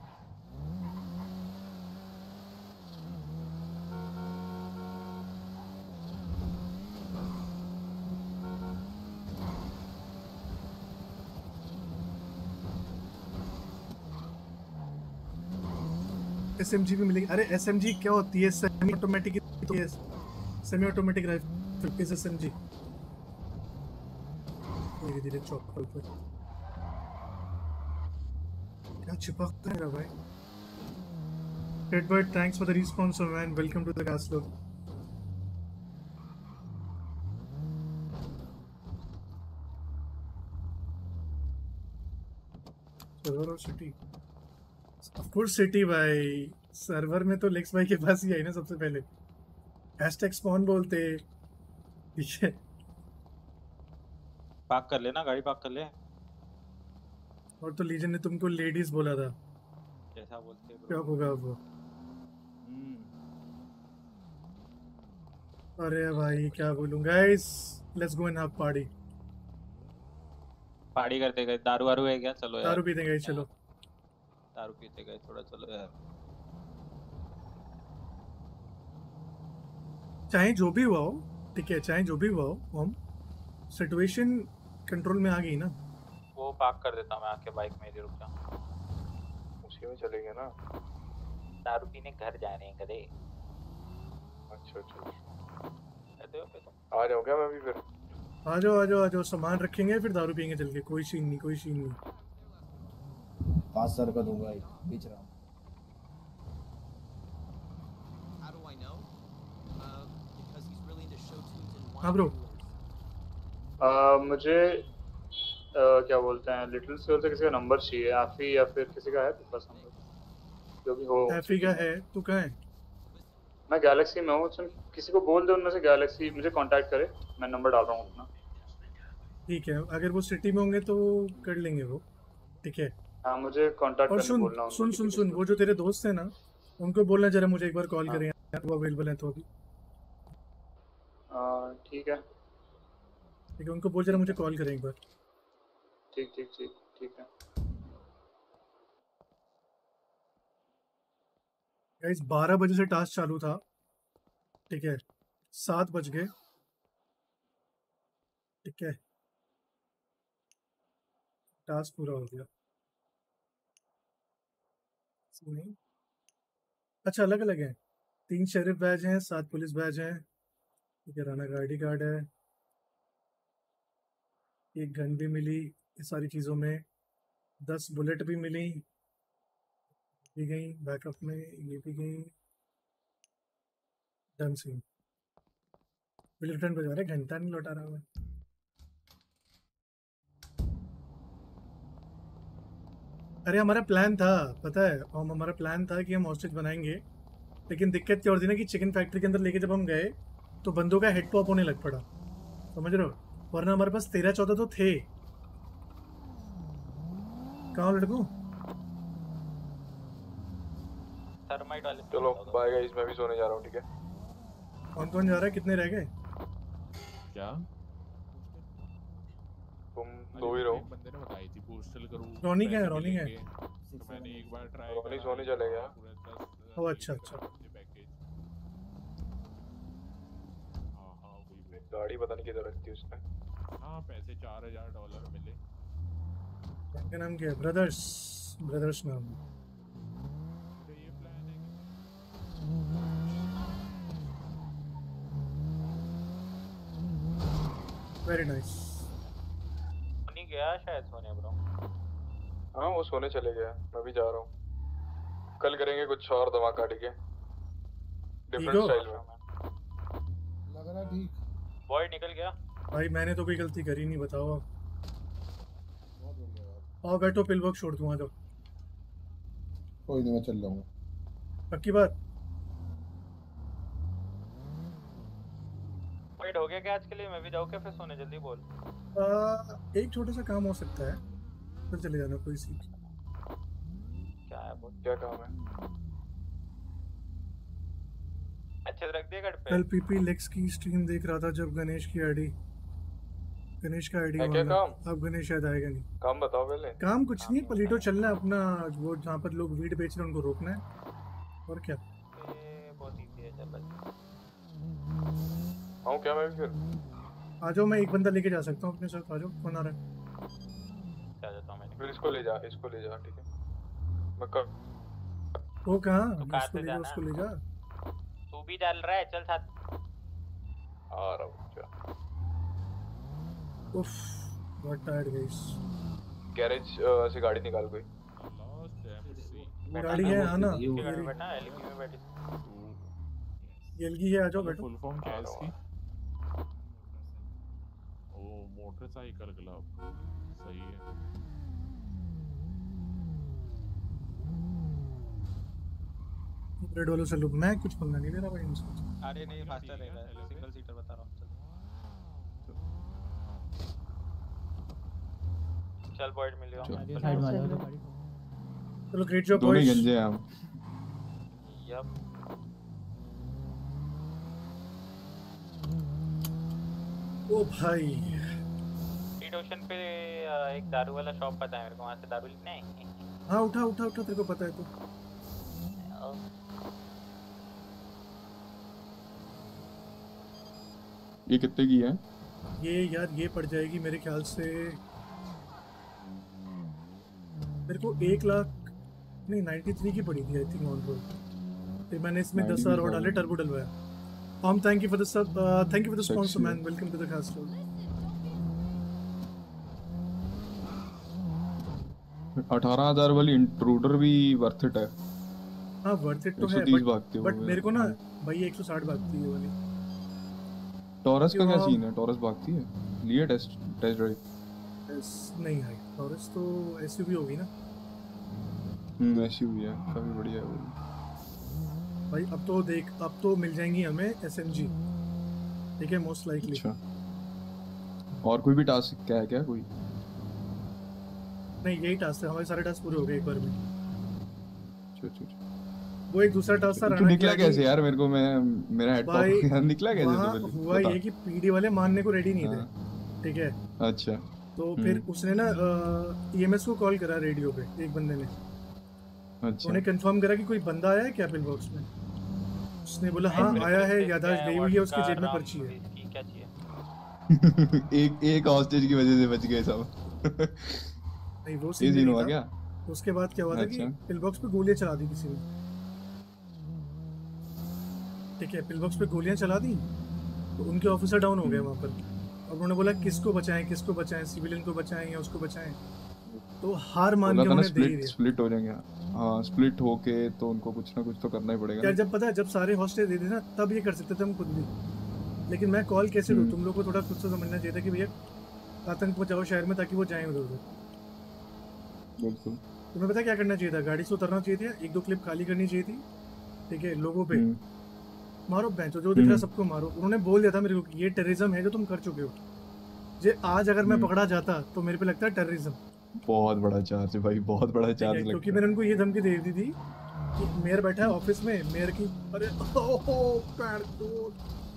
[SPEAKER 2] S M G भी मिलेगी। अरे S M G क्या होती है? सेमी ऑटोमेटिक होती है। Semi automatic rifle is S M G। धीरे धीरे चौक पर क्या चिपक रहा है भाई? Redbird, thanks for the response, man. Welcome to the castle. Server और सिटी, ऑफ कोर्स सिटी भाई। सर्वर में तो लेक्स भाई के पास ही आई ना सबसे पहले। हैशटैग स्पॉन बोलते, ठीक है।
[SPEAKER 5] पार्क कर लेना, गाड़ी पार्क कर ले।
[SPEAKER 2] और तो लीजन ने तुमको लेडीज बोला था।
[SPEAKER 5] कैसा बोलते हैं
[SPEAKER 2] क्या होगा वो? अरे भाई क्या बोलूं guys, let's go and have party.
[SPEAKER 5] Party करते गए, दारू वारू है क्या? चलो यार,
[SPEAKER 2] दारू पीते गए, चलो।
[SPEAKER 5] दारू पीते गए थोड़ा, चलो यार।
[SPEAKER 2] चाहे जो भी हुआ हो, ठीक है, चाहे जो भी हुआ हो, हम सिचुएशन कंट्रोल में आ गई ना।
[SPEAKER 5] वो पार्क कर देता हूं मैं आके बाइक में, रुक जा।
[SPEAKER 4] उसी में चलेंगे ना।
[SPEAKER 5] दारू पीने घर जा रहे हैं कदे।
[SPEAKER 4] अच्छा अच्छा,
[SPEAKER 5] कहते हो पे तुम?
[SPEAKER 4] आ जाओ क्या मैं भी फिर?
[SPEAKER 2] आ जाओ आ जाओ आ जाओ, सामान रखेंगे फिर दारू पियेंगे चल के। कोई सीन नहीं, कोई सीन नहीं।
[SPEAKER 18] पाँच सर का दूंगा, एक बेच रहा हूँ।
[SPEAKER 2] हाँ ब्रो।
[SPEAKER 19] uh, मुझे uh, क्या बोलते हैं, लिटिल स्टोर से किसी का नंबर चाहिए, आफी या फिर किसी का है तो पास नंबर जो भी हो।
[SPEAKER 2] आफी का है, तू कहाँ है?
[SPEAKER 19] मैं गैलेक्सी में हूँ। सुन, किसी को बोल दे उनमें से गैलेक्सी मुझे कांटेक्ट करे, मैं नंबर डाल रहा हूँ अपना।
[SPEAKER 2] ठीक है, अगर वो सिटी में होंगे तो कर लेंगे वो, ठीक है।
[SPEAKER 19] हाँ मुझे कांटेक्ट
[SPEAKER 2] और
[SPEAKER 19] करने
[SPEAKER 2] सुन
[SPEAKER 19] बोलना।
[SPEAKER 2] सुन सुन सुन वो जो तेरे दोस्त हैं ना, उनको बोलना जरा मुझे एक बार कॉल करें यार, वो अवेलेबल है तो अभी।
[SPEAKER 19] ठीक है
[SPEAKER 2] ठीक है, उनको बोल जरा मुझे कॉल करें एक बार।
[SPEAKER 19] ठीक ठीक ठीक ठीक है।
[SPEAKER 2] गाइस बारह बजे से टास्क चालू था, ठीक है, सात बज गए, ठीक है, टास्क पूरा हो गया। नहीं, अच्छा अलग अलग है। तीन शेरिफ बैज हैं, सात पुलिस बैज हैं, ठीक है, राना का आईडी कार्ड है, एक गन भी मिली ये सारी चीज़ों में, दस बुलेट भी मिली, भी गई बैकअप में, ये भी गई। डन सी बिल रिटर्न पे जा रहा है, घंटा नहीं लौटा रहा मैं। अरे हमारा प्लान था, पता है, हम हमारा प्लान था कि हम हॉस्टेज बनाएंगे, लेकिन दिक्कत क्या होती है ना कि चिकन फैक्ट्री के अंदर लेके जब हम गए तो बंदों का हेड पॉप होने लग पड़ा, समझ रहे हो? वरना हमारे पास तेरह चौदह तो थे। कहाँ लड़कू?
[SPEAKER 5] थर्माइट वाले।
[SPEAKER 4] चलो बाय गाइस, मैं भी सोने जा रहा हूँ, ठीक है।
[SPEAKER 2] कौन कौन जा रहा है, कितने रह गए?
[SPEAKER 20] क्या
[SPEAKER 4] तुम दो ही रहो।
[SPEAKER 20] बंदे ने बताई थी पोस्टल करूँ।
[SPEAKER 2] रोनी क्या है? रोनी क्या है?
[SPEAKER 20] तो मैंने एक बार ट्राई
[SPEAKER 4] रोनी सोने चले गया।
[SPEAKER 2] ओ अच्छा अच्छा।
[SPEAKER 20] हाँ हाँ वही
[SPEAKER 4] गाड़ी पता नहीं किधर रखती उसने।
[SPEAKER 20] हाँ पैसे चार हजार डॉलर मिले।
[SPEAKER 2] क्या नाम क्या है? ब्रदर्स, ब्रदर्स नाम।
[SPEAKER 20] ये प्लान है कि
[SPEAKER 2] वेरी नाइस।
[SPEAKER 5] नहीं गया शायद सोने ब्रो।
[SPEAKER 4] हाँ वो सोने चले गया, मैं भी जा रहा हूँ। कल करेंगे कुछ और धमाका, ठीक है, डिफरेंट स्टाइल में।
[SPEAKER 7] लग रहा ठीक।
[SPEAKER 5] बॉय निकल गया
[SPEAKER 2] भाई मैंने तो कोई गलती करी नहीं, बताओ आप।
[SPEAKER 7] बहुत बढ़िया बात।
[SPEAKER 2] आओ बैठो, पिल बॉक्स छोड़ दूँ, आ जाओ।
[SPEAKER 7] कोई नहीं, मैं चल जाऊंगा।
[SPEAKER 2] पक्की बात?
[SPEAKER 5] वेट हो गया क्या आज के लिए? मैं भी जाऊँ क्या फिर सोने? जल्दी बोल।
[SPEAKER 2] आ, एक छोटा सा काम हो सकता है, फिर चले जाना कोई सी।
[SPEAKER 5] क्या है बोल?
[SPEAKER 4] क्या काम है?
[SPEAKER 5] अच्छे से रख दिया गढ़ पे।
[SPEAKER 2] कल पीपी लेक्स की स्ट्रीम देख रहा था जब गणेश की आईडी, गणेश का आईडी
[SPEAKER 4] है क्या काम?
[SPEAKER 2] अब गणेश शायद आएगा नहीं।
[SPEAKER 4] काम बताओ पहले।
[SPEAKER 2] काम कुछ नहीं, पलीटो चलना है अपना, वो जहाँ पर लोग वीड बेच रहे हैं उनको रोकना है, और क्या।
[SPEAKER 5] ये बहुत इजी है, चल बस।
[SPEAKER 4] आऊँ क्या मैं भी फिर?
[SPEAKER 2] आ जाओ, मैं एक बंदा लेके जा सकता हूँ अपने साथ, आ जाओ। कौन आ रहा है?
[SPEAKER 5] जा जाता हूँ मैं।
[SPEAKER 4] फिर इसको ले जा, इसको ले जा, ठीक है। मैं कर
[SPEAKER 2] वो कहाँ?
[SPEAKER 5] तो कार
[SPEAKER 2] उसको
[SPEAKER 5] से
[SPEAKER 2] ले जा,
[SPEAKER 5] जाना।
[SPEAKER 2] उसको ले जा।
[SPEAKER 5] तू भी चल रहा है, चल साथ।
[SPEAKER 4] आ रहा हूँ जा।
[SPEAKER 2] उफ, बहुत टायर्ड गाइस।
[SPEAKER 4] गैरेज से गाड़ी निकाल कोई।
[SPEAKER 2] गाड़ी है, आना।
[SPEAKER 5] बैठा एलपी में बैठी।
[SPEAKER 2] एलगी है, आ जाओ बैठो।
[SPEAKER 20] फुल फॉर्म क्या है इसकी? ओ मोटरसाइकिल क्लब, सही है।
[SPEAKER 2] रेड वालों से लुक, मैं कुछ पंगा नहीं ले रहा भाई इनसे।
[SPEAKER 5] अरे नहीं, फास्टर रहेगा, सिंगल सीटर बता रहा हूँ। चल बॉयड मिल गया।
[SPEAKER 8] साइड में आ जाओ गाड़ी।
[SPEAKER 2] चलो ग्रेट जॉब
[SPEAKER 21] दोनों
[SPEAKER 2] बॉयज।
[SPEAKER 21] गंजे हैं हम।
[SPEAKER 5] यप।
[SPEAKER 2] ओ भाई
[SPEAKER 5] ईट ओशन पे एक दारू वाला शॉप पता है मेरे को, वहाँ से दारू लेना है।
[SPEAKER 2] हाँ उठा उठा उठा, तेरे को पता है तो।
[SPEAKER 21] ये कितने की है?
[SPEAKER 2] ये यार ये पड़ जाएगी मेरे ख्याल से मेरे को एक लाख नहीं नाइन्टी थ्री की पड़ी थी आई थिंक ऑन रोड। फिर मैंने इसमें दस हजार और डाले, टर्बो डलवाया। हम थैंक यू फॉर द सब, thank you for the sponsor man, welcome to the castle.
[SPEAKER 21] अठारह हजार वाली इंट्रूडर भी वर्थ इट है।
[SPEAKER 2] हाँ वर्थ इट तो है, बट बट मेरे को ना भाई एक सौ साठ भागती है वाली।
[SPEAKER 21] टॉरस का क्या सीन है? टॉरस भागती है? लिए टेस्ट टेस्ट ड्राइव?
[SPEAKER 2] नहीं है टॉरस तो एसयूवी होगी ना।
[SPEAKER 21] हम्म एसयूवी है, काफी बढ़िया है वो
[SPEAKER 2] भाई। अब तो देख, अब तो मिल जाएंगी हमें एसएमजी, ठीक है, मोस्ट लाइकली।
[SPEAKER 21] अच्छा, और कोई भी टास्क क्या है क्या? कोई
[SPEAKER 2] नहीं, यही टास्क है, हमारे सारे टास्क पूरे हो गए एक बार में।
[SPEAKER 21] अच्छा अच्छा।
[SPEAKER 2] वो एक दूसरा टास्क था
[SPEAKER 21] तू निकला कैसे यार? मेरे को मैं मेरा हेड पॉप निकला कैसे?
[SPEAKER 2] तो हुआ ये कि पीडी वाले मानने को रेडी नहीं थे, ठीक है।
[SPEAKER 21] अच्छा,
[SPEAKER 2] तो फिर उसने ना ईएमएस को कॉल करा रेडियो पे, एक बंदे ने।
[SPEAKER 21] अच्छा,
[SPEAKER 2] उन्हें कंफर्म करा कि कोई बंदा आया है क्या पिल बॉक्स में। उसने बोला हाँ आया है, याददाश्त गई हुई है, उसकी जेब में पर्ची है।
[SPEAKER 5] क्या चाहिए?
[SPEAKER 21] एक एक हॉस्टेज की वजह से बच गए सब।
[SPEAKER 2] नहीं वो
[SPEAKER 21] सीन नहीं हुआ क्या?
[SPEAKER 2] उसके बाद क्या हुआ था कि पिल बॉक्स पे गोलियां चला दी किसी ने, ठीक है। पिल बॉक्स पे गोलियां चला दी तो उनके ऑफिसर डाउन हो गए वहाँ पर। अब उन्होंने बोला किसको बचाएं, किसको बचाएं, सिविलियन को बचाएं या उसको बचाएं। तो हार मान के उन्होंने दे दिया।
[SPEAKER 21] स्प्लिट हो जाएंगे। हाँ स्प्लिट होके तो उनको कुछ ना कुछ तो करना ही पड़ेगा।
[SPEAKER 2] यार जब पता है, जब सारे हॉस्टेज दे दे ना तब ये कर सकते थे हम खुद भी, लेकिन मैं कॉल कैसे दूं? तुम लोग को थोड़ा खुद से समझना चाहिए था कि भैया आतंक मचाओ शहर में ताकि वो जाएं उधर उधर।
[SPEAKER 21] बिल्कुल।
[SPEAKER 2] तुम्हें पता क्या करना चाहिए था? गाड़ी से उतरना चाहिए था, एक दो क्लिप खाली करनी चाहिए थी, ठीक है। लोगों पे मारो बेंच, जो दिख रहा है सबको मारो। उन्होंने बोल दिया था मेरे को कि ये टेररिज्म है जो तुम कर चुके हो। जे आज अगर मैं पकड़ा जाता तो मेरे पे लगता है टेररिज्म।
[SPEAKER 21] बहुत बड़ा चार्ज है भाई, बहुत बड़ा चार्ज लगता है।
[SPEAKER 2] क्योंकि मैंने उनको ये धमकी दे दी थी कि मेयर बैठा है ऑफिस में, मेयर की अरे ओहो पैर तोड़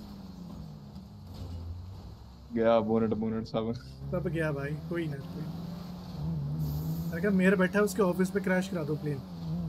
[SPEAKER 21] गया बोनट बोनट सब
[SPEAKER 2] सब गया भाई। कोई ना कोई, अगर मेयर बैठा है उसके ऑफिस पे क्रैश करा दो प्लेन।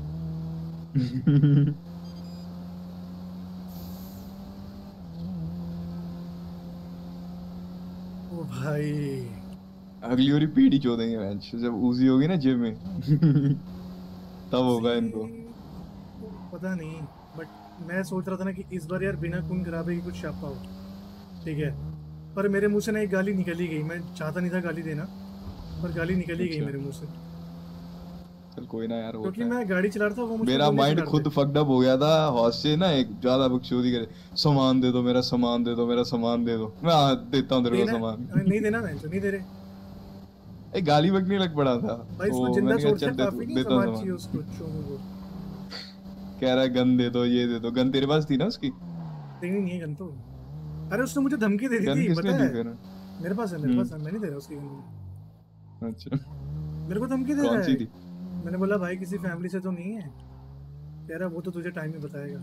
[SPEAKER 2] ओ भाई
[SPEAKER 21] अगली बारी पीडी चो देंगे मैच, जब उजी होगी ना जिम में तब होगा इनको।
[SPEAKER 2] पता नहीं, बट मैं सोच रहा था ना कि इस बार यार बिना खून खराबे की कुछ छापा हो, ठीक है। पर मेरे मुंह से ना एक गाली निकल ही गई। मैं चाहता नहीं था गाली देना, पर गाली निकल ही गई
[SPEAKER 21] अच्छा।
[SPEAKER 2] मेरे मुंह से,
[SPEAKER 21] चल कोई ना यार,
[SPEAKER 2] क्योंकि
[SPEAKER 21] होता है।
[SPEAKER 2] मैं गाड़ी चला रहा था, वो मुझे
[SPEAKER 21] मेरा
[SPEAKER 2] गोली
[SPEAKER 21] माइंड
[SPEAKER 2] चला रहे
[SPEAKER 21] खुद फक्ड अप हो गया था हौस से ना, एक ज्यादा बकचोदी करे, सामान दे दो मेरा, सामान दे दो मेरा, सामान दे दो। मैं हाँ देता हूँ तेरे को
[SPEAKER 2] देना-
[SPEAKER 21] सामान।
[SPEAKER 2] अरे नहीं देना, मैं तो नहीं दे रहे
[SPEAKER 21] एक गाली बकने लग पड़ा था
[SPEAKER 2] भाई। इसको
[SPEAKER 21] तो
[SPEAKER 2] जिंदा
[SPEAKER 21] मैंने कहा
[SPEAKER 2] छोड़ते
[SPEAKER 21] चल दे,
[SPEAKER 2] काफी नहीं,
[SPEAKER 21] देता
[SPEAKER 2] समाज
[SPEAKER 21] हूँ
[SPEAKER 2] चाहिए
[SPEAKER 21] सामान।
[SPEAKER 2] उसको चोमू को।
[SPEAKER 21] कह रहा है गन दे दो, ये दे दो। गन तेरे पास थी ना उसकी?
[SPEAKER 2] नहीं नहीं गन तो, अरे उसने मुझे धमकी दे दी
[SPEAKER 21] गन
[SPEAKER 2] थी,
[SPEAKER 21] किसने
[SPEAKER 2] पता
[SPEAKER 21] दी
[SPEAKER 2] है?
[SPEAKER 21] फिर?
[SPEAKER 2] मेरे पास है, मेरे
[SPEAKER 21] हम्म।
[SPEAKER 2] पास है, मैं नहीं दे रहा उसकी गन।
[SPEAKER 21] अच्छा,
[SPEAKER 2] मेरे को धमकी दे
[SPEAKER 21] कौन
[SPEAKER 2] रहा
[SPEAKER 21] सी
[SPEAKER 2] है।
[SPEAKER 21] थी?
[SPEAKER 2] मैंने बोला भाई किसी फैमिली से तो नहीं है? कह रहा वो तो तुझे टाइम ही बताएगा।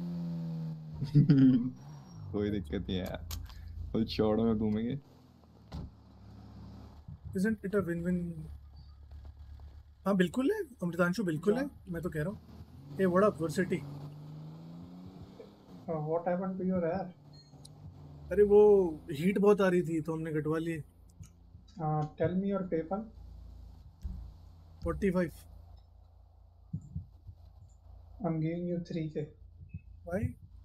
[SPEAKER 21] कोई दिक्कत नहीं है यार, फुल चौड़ों में घूमेंगे।
[SPEAKER 2] Isn't it a win-win? हाँ बिल्कुल है अमृतांशु, बिल्कुल है, मैं तो कह रहा हूँ। Hey, what up, Varsity?
[SPEAKER 1] Uh, what happened to your hair?
[SPEAKER 2] अरे वो हीट बहुत आ रही थी तो हमने कटवा लिए।
[SPEAKER 1] Uh, tell me your PayPal.
[SPEAKER 2] forty-five.
[SPEAKER 1] I'm giving you three K.
[SPEAKER 2] Why?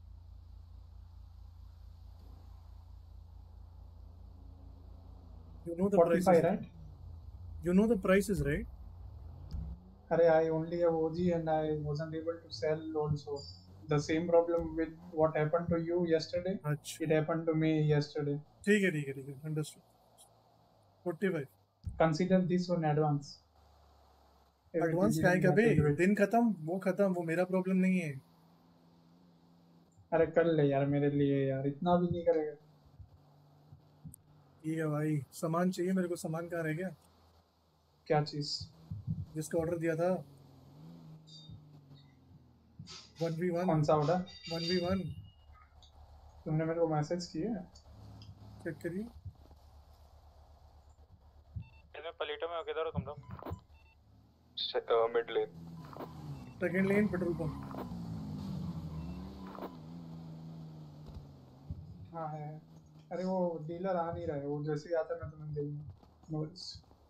[SPEAKER 2] You know the price
[SPEAKER 1] forty-five,
[SPEAKER 2] is
[SPEAKER 1] right?
[SPEAKER 2] You know the price is right.
[SPEAKER 1] Arey, I only have O G and I wasn't able to sell also. The same problem with what happened to you yesterday.
[SPEAKER 2] अच्छा।
[SPEAKER 1] It happened to me yesterday.
[SPEAKER 2] ठीक है ठीक है ठीक है, understood. forty-five.
[SPEAKER 1] Consider this one advance.
[SPEAKER 2] Advance क्या है क्या बे? दिन खत्म, वो खत्म, वो मेरा प्रॉब्लम नहीं है।
[SPEAKER 1] अरे कर ले यार मेरे लिए यार, इतना भी नहीं करेगा।
[SPEAKER 2] ठीक है भाई, सामान चाहिए मेरे को। सामान कहाँ रह गया?
[SPEAKER 1] क्या चीज?
[SPEAKER 2] जिसका ऑर्डर दिया था। One V one.
[SPEAKER 1] कौन सा ऑर्डर?
[SPEAKER 2] One V one.
[SPEAKER 1] तुमने मेरे को मैसेज किया?
[SPEAKER 2] चेक करिए।
[SPEAKER 5] इसमें पलेटो में किधर हो तुम लोग?
[SPEAKER 4] Mid lane,
[SPEAKER 2] second lane, petrol pump.
[SPEAKER 1] हाँ है। अरे वो डीलर आ नहीं रहा है, वो जैसे ही आता है मैं तुम्हें दूंगा। No worries.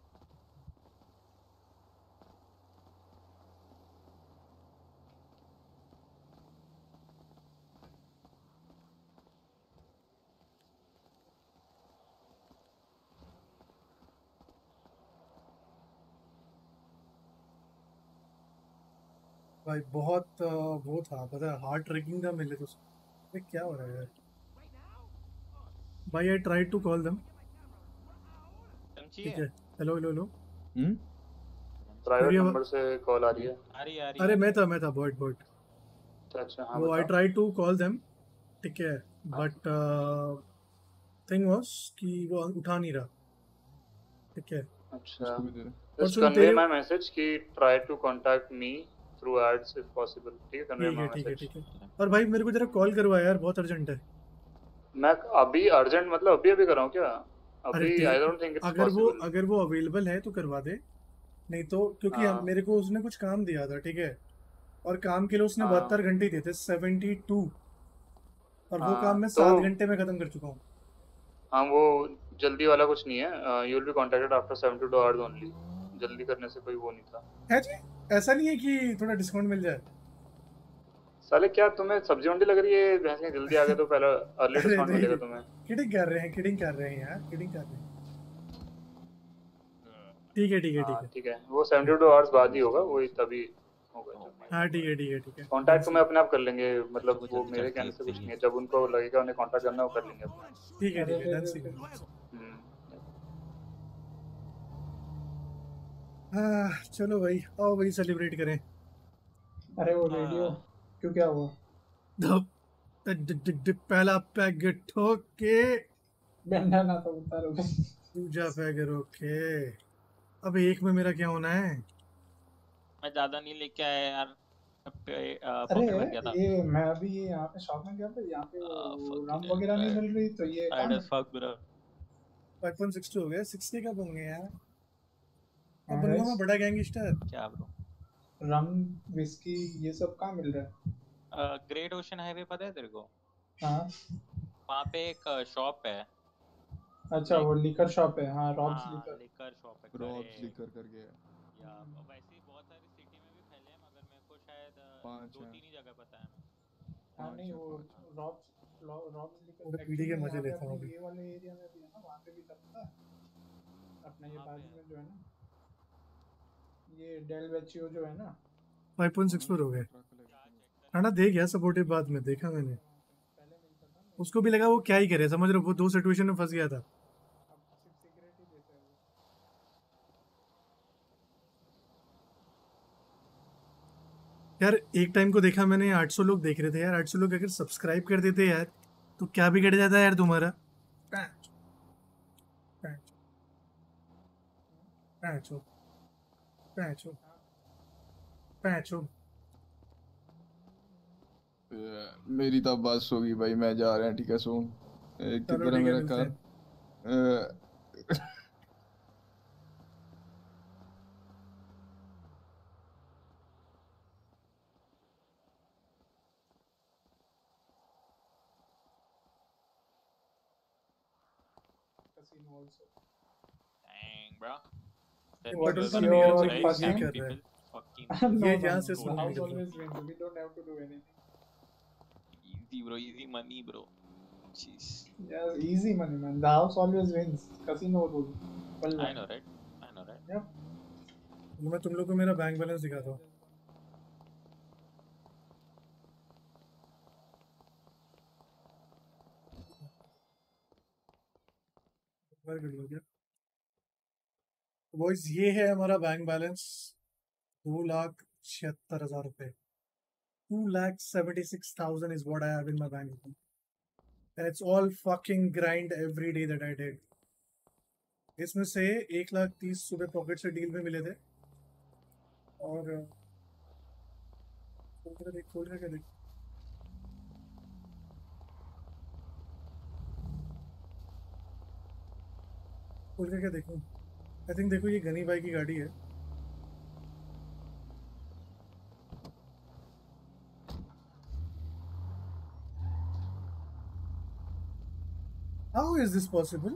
[SPEAKER 2] भाई बहुत अ, वो था पता है, हार्ट ट्रैकिंग था मिले तो। अरे क्या हो रहा है यार भाई? I try to call them. ठीक है, hello hello hello.
[SPEAKER 21] Hmm
[SPEAKER 19] private
[SPEAKER 2] मेरी आवा-
[SPEAKER 19] नंबर से कॉल आ रही है।
[SPEAKER 5] आ रही आ रही
[SPEAKER 2] अरे मैं था मैं था बॉट बॉट।
[SPEAKER 19] अच्छा अच्छा हाँ
[SPEAKER 2] वो आई
[SPEAKER 19] बताओ।
[SPEAKER 2] ट्राई टू कॉल देम, ठीक है, बट थिंग वाज कि वो उठा नहीं रहा, ठीक है।
[SPEAKER 19] अच्छा
[SPEAKER 2] और
[SPEAKER 19] जस्ट
[SPEAKER 2] सुन
[SPEAKER 19] कन्वे
[SPEAKER 2] तेरे
[SPEAKER 19] माय मैसेज कि try to contact me through ads if possible. ठीक है, कन्वे
[SPEAKER 2] ठीक
[SPEAKER 19] माय
[SPEAKER 2] है ठीक है
[SPEAKER 19] मैसेज।
[SPEAKER 2] ठीक है। और भाई मेरे को जरा कॉल करवा यार, बहुत अर्जेंट है।
[SPEAKER 19] मैं अभी अर्जेंट मतलब अभी अभी कर रहा हूँ क्या?
[SPEAKER 2] अरे
[SPEAKER 19] अभी
[SPEAKER 2] ठीक-
[SPEAKER 19] आई डोंट थिंक इट्स
[SPEAKER 2] अगर वो
[SPEAKER 19] पॉसिबल।
[SPEAKER 2] अगर वो अवेलेबल है तो करवा दे, नहीं तो क्योंकि
[SPEAKER 19] हाँ।
[SPEAKER 2] हम मेरे को उसने कुछ काम दिया था, ठीक है, और काम के लिए उसने
[SPEAKER 19] हाँ।
[SPEAKER 2] बहत्तर घंटे दिए थे, सेवेंटी टू, और वो
[SPEAKER 19] हाँ,
[SPEAKER 2] काम मैं
[SPEAKER 19] तो-
[SPEAKER 2] सात घंटे में खत्म कर चुका हूँ।
[SPEAKER 19] हाँ वो जल्दी वाला कुछ नहीं है। You will be contacted after seventy two hours only. जल्दी करने से कोई वो नहीं था।
[SPEAKER 2] है जी? ऐसा नहीं है कि थोड़ा डिस्काउंट मिल जाए?
[SPEAKER 19] साले क्या तुम्हें सब्जी मंडी लग रही है? भैंस के जल्दी आ गए तो पहला अर्ली
[SPEAKER 2] अरे
[SPEAKER 19] डिस्काउंट
[SPEAKER 2] नहीं,
[SPEAKER 19] मिलेगा तुम्हें।
[SPEAKER 2] किडिंग कर रहे हैं, किडिंग कर रहे हैं यार, किडिंग कर रहे हैं। ठीक है ठीक है ठीक
[SPEAKER 19] हाँ
[SPEAKER 2] है।
[SPEAKER 19] ठीक है, वो सेवेंटी टू आवर्स बाद ही होगा, वही तभी होगा जब
[SPEAKER 2] हाँ ठीक है ठीक है ठीक है।
[SPEAKER 19] कांटेक्ट तो मैं अपने आप कर लेंगे। मतलब वो मेरे कहने से कुछ नहीं है। जब उनको लगेगा उन्हें कांटेक्ट करना है वो कर लेंगे अपने।
[SPEAKER 2] ठीक है ठीक है, डन सी।
[SPEAKER 19] हम्म।
[SPEAKER 2] हाँ चलो भाई, आओ भाई सेलिब्रेट करें।
[SPEAKER 1] अरे वो रेडियो क्यों, क्या हुआ?
[SPEAKER 2] धप, द- द- द- द- पहला पैग ठोके
[SPEAKER 1] बंदा ना तो उतारो।
[SPEAKER 2] दूजा पैग रोके। अब एक में मेरा क्या होना है?
[SPEAKER 5] मैं ज्यादा नहीं लेके आया यार,
[SPEAKER 1] अरे
[SPEAKER 5] पॉकेट भर गया था।
[SPEAKER 1] ये मैं अभी ये यहाँ पे शॉप में गया था, यहाँ पे वो रम वगैरह नहीं मिल रही, तो ये
[SPEAKER 5] Tired as fuck bro।
[SPEAKER 2] Five point six two हो गया, सिक्सटी कब होंगे यार? अब
[SPEAKER 1] हाँ,
[SPEAKER 2] बनूंगा
[SPEAKER 1] guys।
[SPEAKER 2] मैं बड़ा गैंगस्टर।
[SPEAKER 5] क्या ब्रो?
[SPEAKER 1] रम विस्की ये सब कहाँ मिल रहा है?
[SPEAKER 5] ग्रेट ओशन हाईवे पता है तेरे को?
[SPEAKER 1] हाँ
[SPEAKER 5] वहाँ पे एक शॉप है।
[SPEAKER 1] अच्छा, वो लिकर शॉप है। हाँ, रॉब्स
[SPEAKER 5] हाँ,
[SPEAKER 1] लिकर।
[SPEAKER 5] लिकर शॉप है।
[SPEAKER 21] रॉब्स लिकर करके है।
[SPEAKER 5] या वैसे ही बहुत सारी सिटी में भी फैले हैं, मगर मेरे को शायद अ,
[SPEAKER 21] पांच
[SPEAKER 5] दो
[SPEAKER 21] हैं।
[SPEAKER 5] तीन ही जगह पता है।
[SPEAKER 1] हाँ नहीं, वो रॉब्स
[SPEAKER 2] पूरे पीढ़ी के मजे लेता हूँ अभी।
[SPEAKER 1] ये वाले एरिया में भी है ना, वहाँ पे भी लगता है अपना ये बाजू में जो है ना, ये डेल वेचियो जो है ना,
[SPEAKER 2] फाइव पॉइंट सिक्स पर हो गए। राणा देख गया सपोर्टिव बाद में, देखा मैंने। उसको भी लगा वो क्या ही करे, समझ रहे हो, वो दो सिचुएशन में फंस गया था। यार एक टाइम को देखा मैंने आठ सौ लोग देख रहे थे यार। आठ सौ लोग अगर सब्सक्राइब कर देते यार तो क्या बिगड़ जाता है यार तुम्हारा। पैच पैच पैचो पैचो पैचो।
[SPEAKER 21] मेरी तो अब बस होगी भाई, मैं जा रहा है, ठीक है सोन। ए,
[SPEAKER 2] चलो
[SPEAKER 21] किधर है
[SPEAKER 2] ठीक है,
[SPEAKER 21] मेरा
[SPEAKER 2] मिलते
[SPEAKER 21] कार?
[SPEAKER 2] हैं।
[SPEAKER 21] Uh,
[SPEAKER 1] casino also.
[SPEAKER 5] Dang, bro.
[SPEAKER 2] ये
[SPEAKER 5] That
[SPEAKER 2] बटन
[SPEAKER 5] means
[SPEAKER 2] तो
[SPEAKER 5] those
[SPEAKER 2] नहीं है,
[SPEAKER 5] guys,
[SPEAKER 2] वो
[SPEAKER 5] right?
[SPEAKER 2] पास ये
[SPEAKER 5] Scam
[SPEAKER 2] कर रहा
[SPEAKER 5] people
[SPEAKER 2] है।
[SPEAKER 5] fucking
[SPEAKER 1] No,
[SPEAKER 2] ये
[SPEAKER 1] no,
[SPEAKER 2] यहाँ
[SPEAKER 1] no,
[SPEAKER 2] से
[SPEAKER 1] no.
[SPEAKER 2] स्मोक
[SPEAKER 1] The house
[SPEAKER 2] निकल रहा
[SPEAKER 1] always wins. We don't have to do anything.
[SPEAKER 5] easy, bro. Easy money, bro. Jeez.
[SPEAKER 1] Yes, easy money, man. The house always wins. Casino rule. Well,
[SPEAKER 5] I know, right? I know, right?
[SPEAKER 1] Yep.
[SPEAKER 2] है। मैं तुम लोग को मेरा बैंक बैलेंस दिखाता हूँ। बॉयज ये है हमारा बैंक बैलेंस, दो लाख छिहत्तर हजार रुपए। Two lakh seventy six thousand is what I have in my bank account and it's all fucking grind every day that I did. इसमें से एक लाख तीस सुबह पॉकेट से डील में मिले थे और खोल के देख खोल के देख खोल के क्या देखूं। आई थिंक देखो ये गनी भाई की गाड़ी है। How is this possible?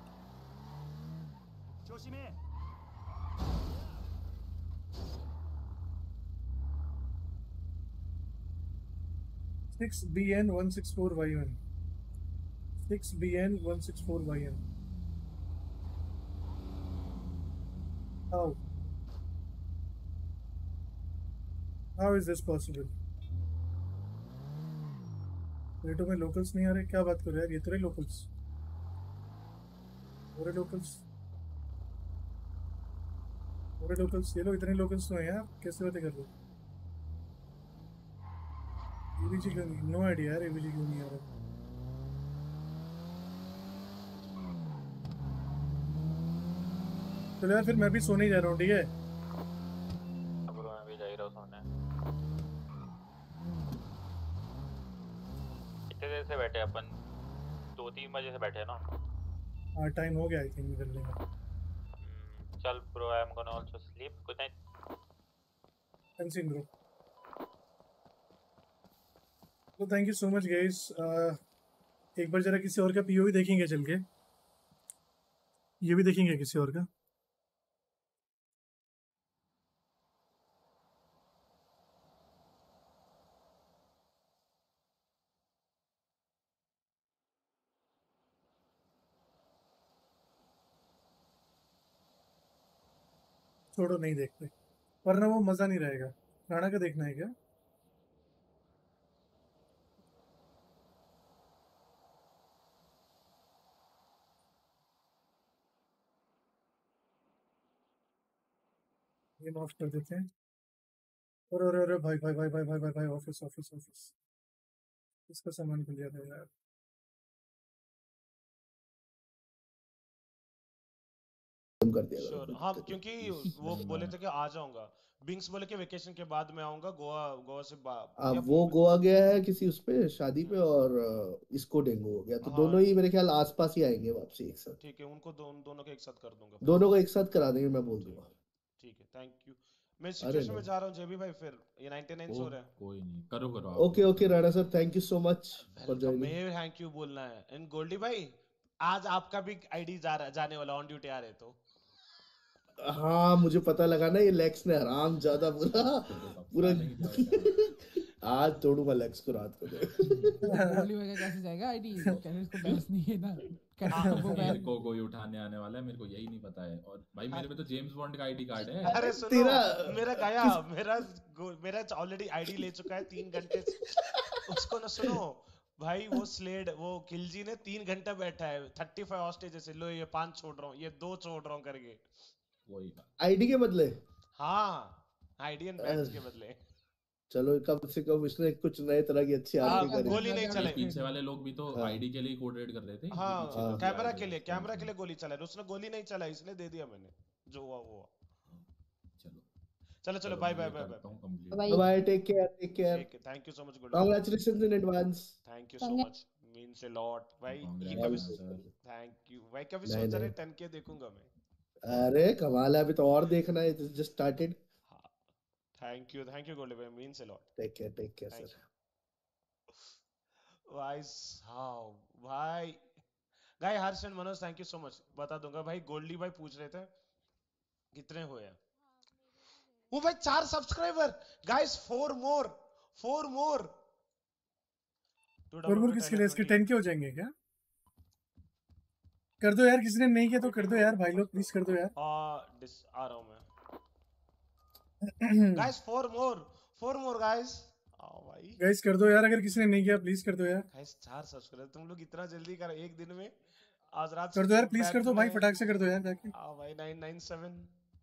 [SPEAKER 2] six B N one six four Y one. six B N one six four Y one. How? How is this possible? रेटो में लोकल्स नहीं आ रहे, क्या बात कर रहे हैं यार, ये तो रहे लोकल्स। पूरे लोकल्स पूरे लोकल्स ये लोग इतने लोकल्स तो हैं यार, कैसे बातें कर रहे हो। एवीजी क्यों नहीं, नो आइडिया यार एवीजी क्यों नहीं आ रहा। चलो यार फिर मैं भी सोने ही जा रहा हूँ, ठीक है।
[SPEAKER 5] अब मैं भी जा ही रहा हूँ सोने। कितने देर से बैठे अपन? दो तीन बजे से बैठे हैं ना?
[SPEAKER 2] हाँ टाइम हो गया आई थिंक निकलने का।
[SPEAKER 5] Hmm, चल bro, I am gonna also sleep. Good night.
[SPEAKER 2] Thanks bro. तो thank you so much guys. एक बार जरा किसी और का पीओवी देखेंगे चल के, ये भी देखेंगे किसी और का। छोड़ो नहीं देखते, वरना वो मजा नहीं रहेगा। राणा का देखना है क्या? ये माफ कर देते हैं। अरे अरे अरे भाई भाई भाई भाई भाई भाई भाई ऑफिस ऑफिस ऑफिस इसका सामान खुल गया था यार।
[SPEAKER 3] कर दिया
[SPEAKER 11] श्योर हाँ, क्योंकि वो बोले थे कि आ जाऊंगा। बिंग्स बोले कि वेकेशन के बाद मैं आऊंगा गोवा। गोवा से
[SPEAKER 3] अब वो गोवा गया है किसी उस पे शादी पे और इसको डेंगू हो गया, तो
[SPEAKER 11] हाँ,
[SPEAKER 3] दोनों ही मेरे ख्याल आसपास ही आएंगे वापसी एक साथ।
[SPEAKER 11] ठीक है, उनको दोनों दोनों के एक साथ कर दूंगा।
[SPEAKER 3] दोनों को एक साथ करा देंगे, मैं बोल दूंगा।
[SPEAKER 11] ठीक है, थैंक यू। मैं
[SPEAKER 3] अरे
[SPEAKER 11] सिचुएशन में
[SPEAKER 3] नहीं।
[SPEAKER 11] जा रहा हूँ जेबी भाई, फिर ये निन्यानवे सो रहा है।
[SPEAKER 21] कोई नहीं, करो करो आप।
[SPEAKER 3] Okay okay Rana sir, thank you so much for
[SPEAKER 11] welcome.
[SPEAKER 3] Joining.
[SPEAKER 11] मैं थैंक यू बोलना है। एंड गोल्डी भाई, आज आपका भी आईडी जा रहा जाने वाला ऑन ड्यूटी आ रहे तो।
[SPEAKER 3] हाँ मुझे पता लगा ना, ये लेक्स ने हराम ज्यादा बोला पूरा। आज तोड़ूंगा लेग्स को रात को।
[SPEAKER 8] गोली वगैरह कैसे जाएगा आईडी? कैसे इसको बैलेंस नहीं है ना, कैसे वो
[SPEAKER 20] मेरे को कोई उठाने आने वाला है, मेरे को यही नहीं पता है। और भाई मेरे में तो जेम्स बॉन्ड का आईडी कार्ड है।
[SPEAKER 11] अरे सुनो,
[SPEAKER 3] तेरा-
[SPEAKER 11] मेरा गया मेरा मेरा ऑलरेडी आईडी ले चुका है तीन घंटे से। उसको ना सुनो भाई, वो स्लेड वो किलजी ने तीन घंटा बैठा है थर्टी फाइव हॉस्टेजेस से, लो ये पांच छोड़ रहा हूँ, ये दो छोड़ रहा हूँ करके।
[SPEAKER 20] वही
[SPEAKER 3] आईडी के बदले।
[SPEAKER 11] हाँ आईडी एंड बैच के बदले।
[SPEAKER 3] चलो कम से कम इसने कुछ नए तरह की अच्छी
[SPEAKER 11] हाँ,
[SPEAKER 3] आदतें करी।
[SPEAKER 11] गोली नहीं चलाई।
[SPEAKER 20] पीछे वाले लोग भी तो
[SPEAKER 3] हाँ।
[SPEAKER 20] आईडी के लिए कोड रेड कर रहे थे।
[SPEAKER 11] हाँ
[SPEAKER 20] पीछे तो
[SPEAKER 11] कैमरा
[SPEAKER 20] भी
[SPEAKER 11] के लिए
[SPEAKER 20] आईडी
[SPEAKER 11] कैमरा के लिए गोली चलाई, उसने गोली नहीं चलाई इसलिए दे दिया मैंने, जो हुआ वो हुआ।
[SPEAKER 20] चलो
[SPEAKER 11] चलो चलो bye bye bye bye
[SPEAKER 3] bye bye, take care take care.
[SPEAKER 11] Thank you so much.
[SPEAKER 3] Congratulations in advance.
[SPEAKER 11] Thank you so much, means a lot भाई। ये कभी थैंक यू भाई, कभी
[SPEAKER 3] नहीं,
[SPEAKER 11] सोच रहे
[SPEAKER 3] नहीं।
[SPEAKER 11] टेन के देखूंगा मैं।
[SPEAKER 3] अरे कमाल है, अभी तो और देखना है, it's just started.
[SPEAKER 11] Thank you thank you Goldy भाई, means a lot.
[SPEAKER 3] Take care take care
[SPEAKER 11] Thank
[SPEAKER 3] sir.
[SPEAKER 11] भाई साहब भाई guy Harsh and Manoj thank you so much. बता दूंगा भाई, गोल्डी भाई पूछ रहे थे कितने हुए हैं। वो भाई चार subscriber guys, four more four more.
[SPEAKER 2] और वो किसके लिए? इसके टेन के हो जाएंगे क्या? कर दो यार, किसी ने नहीं किया तो कर दो यार भाई लोग, प्लीज कर दो यार।
[SPEAKER 11] आ, डिस, आ रहा हूं मैं guys. Four more four more guys, आओ भाई
[SPEAKER 2] गाइस कर दो यार, अगर किसी ने नहीं किया प्लीज कर दो यार।
[SPEAKER 11] गाइस। चार सब्सक्राइबर तुम लोग इतना जल्दी कर एक दिन में? आज रात
[SPEAKER 2] कर दो यार प्लीज कर दो भाई, फटाक से कर दो यार जाके।
[SPEAKER 11] आओ भाई नाइन नाइन सेवन।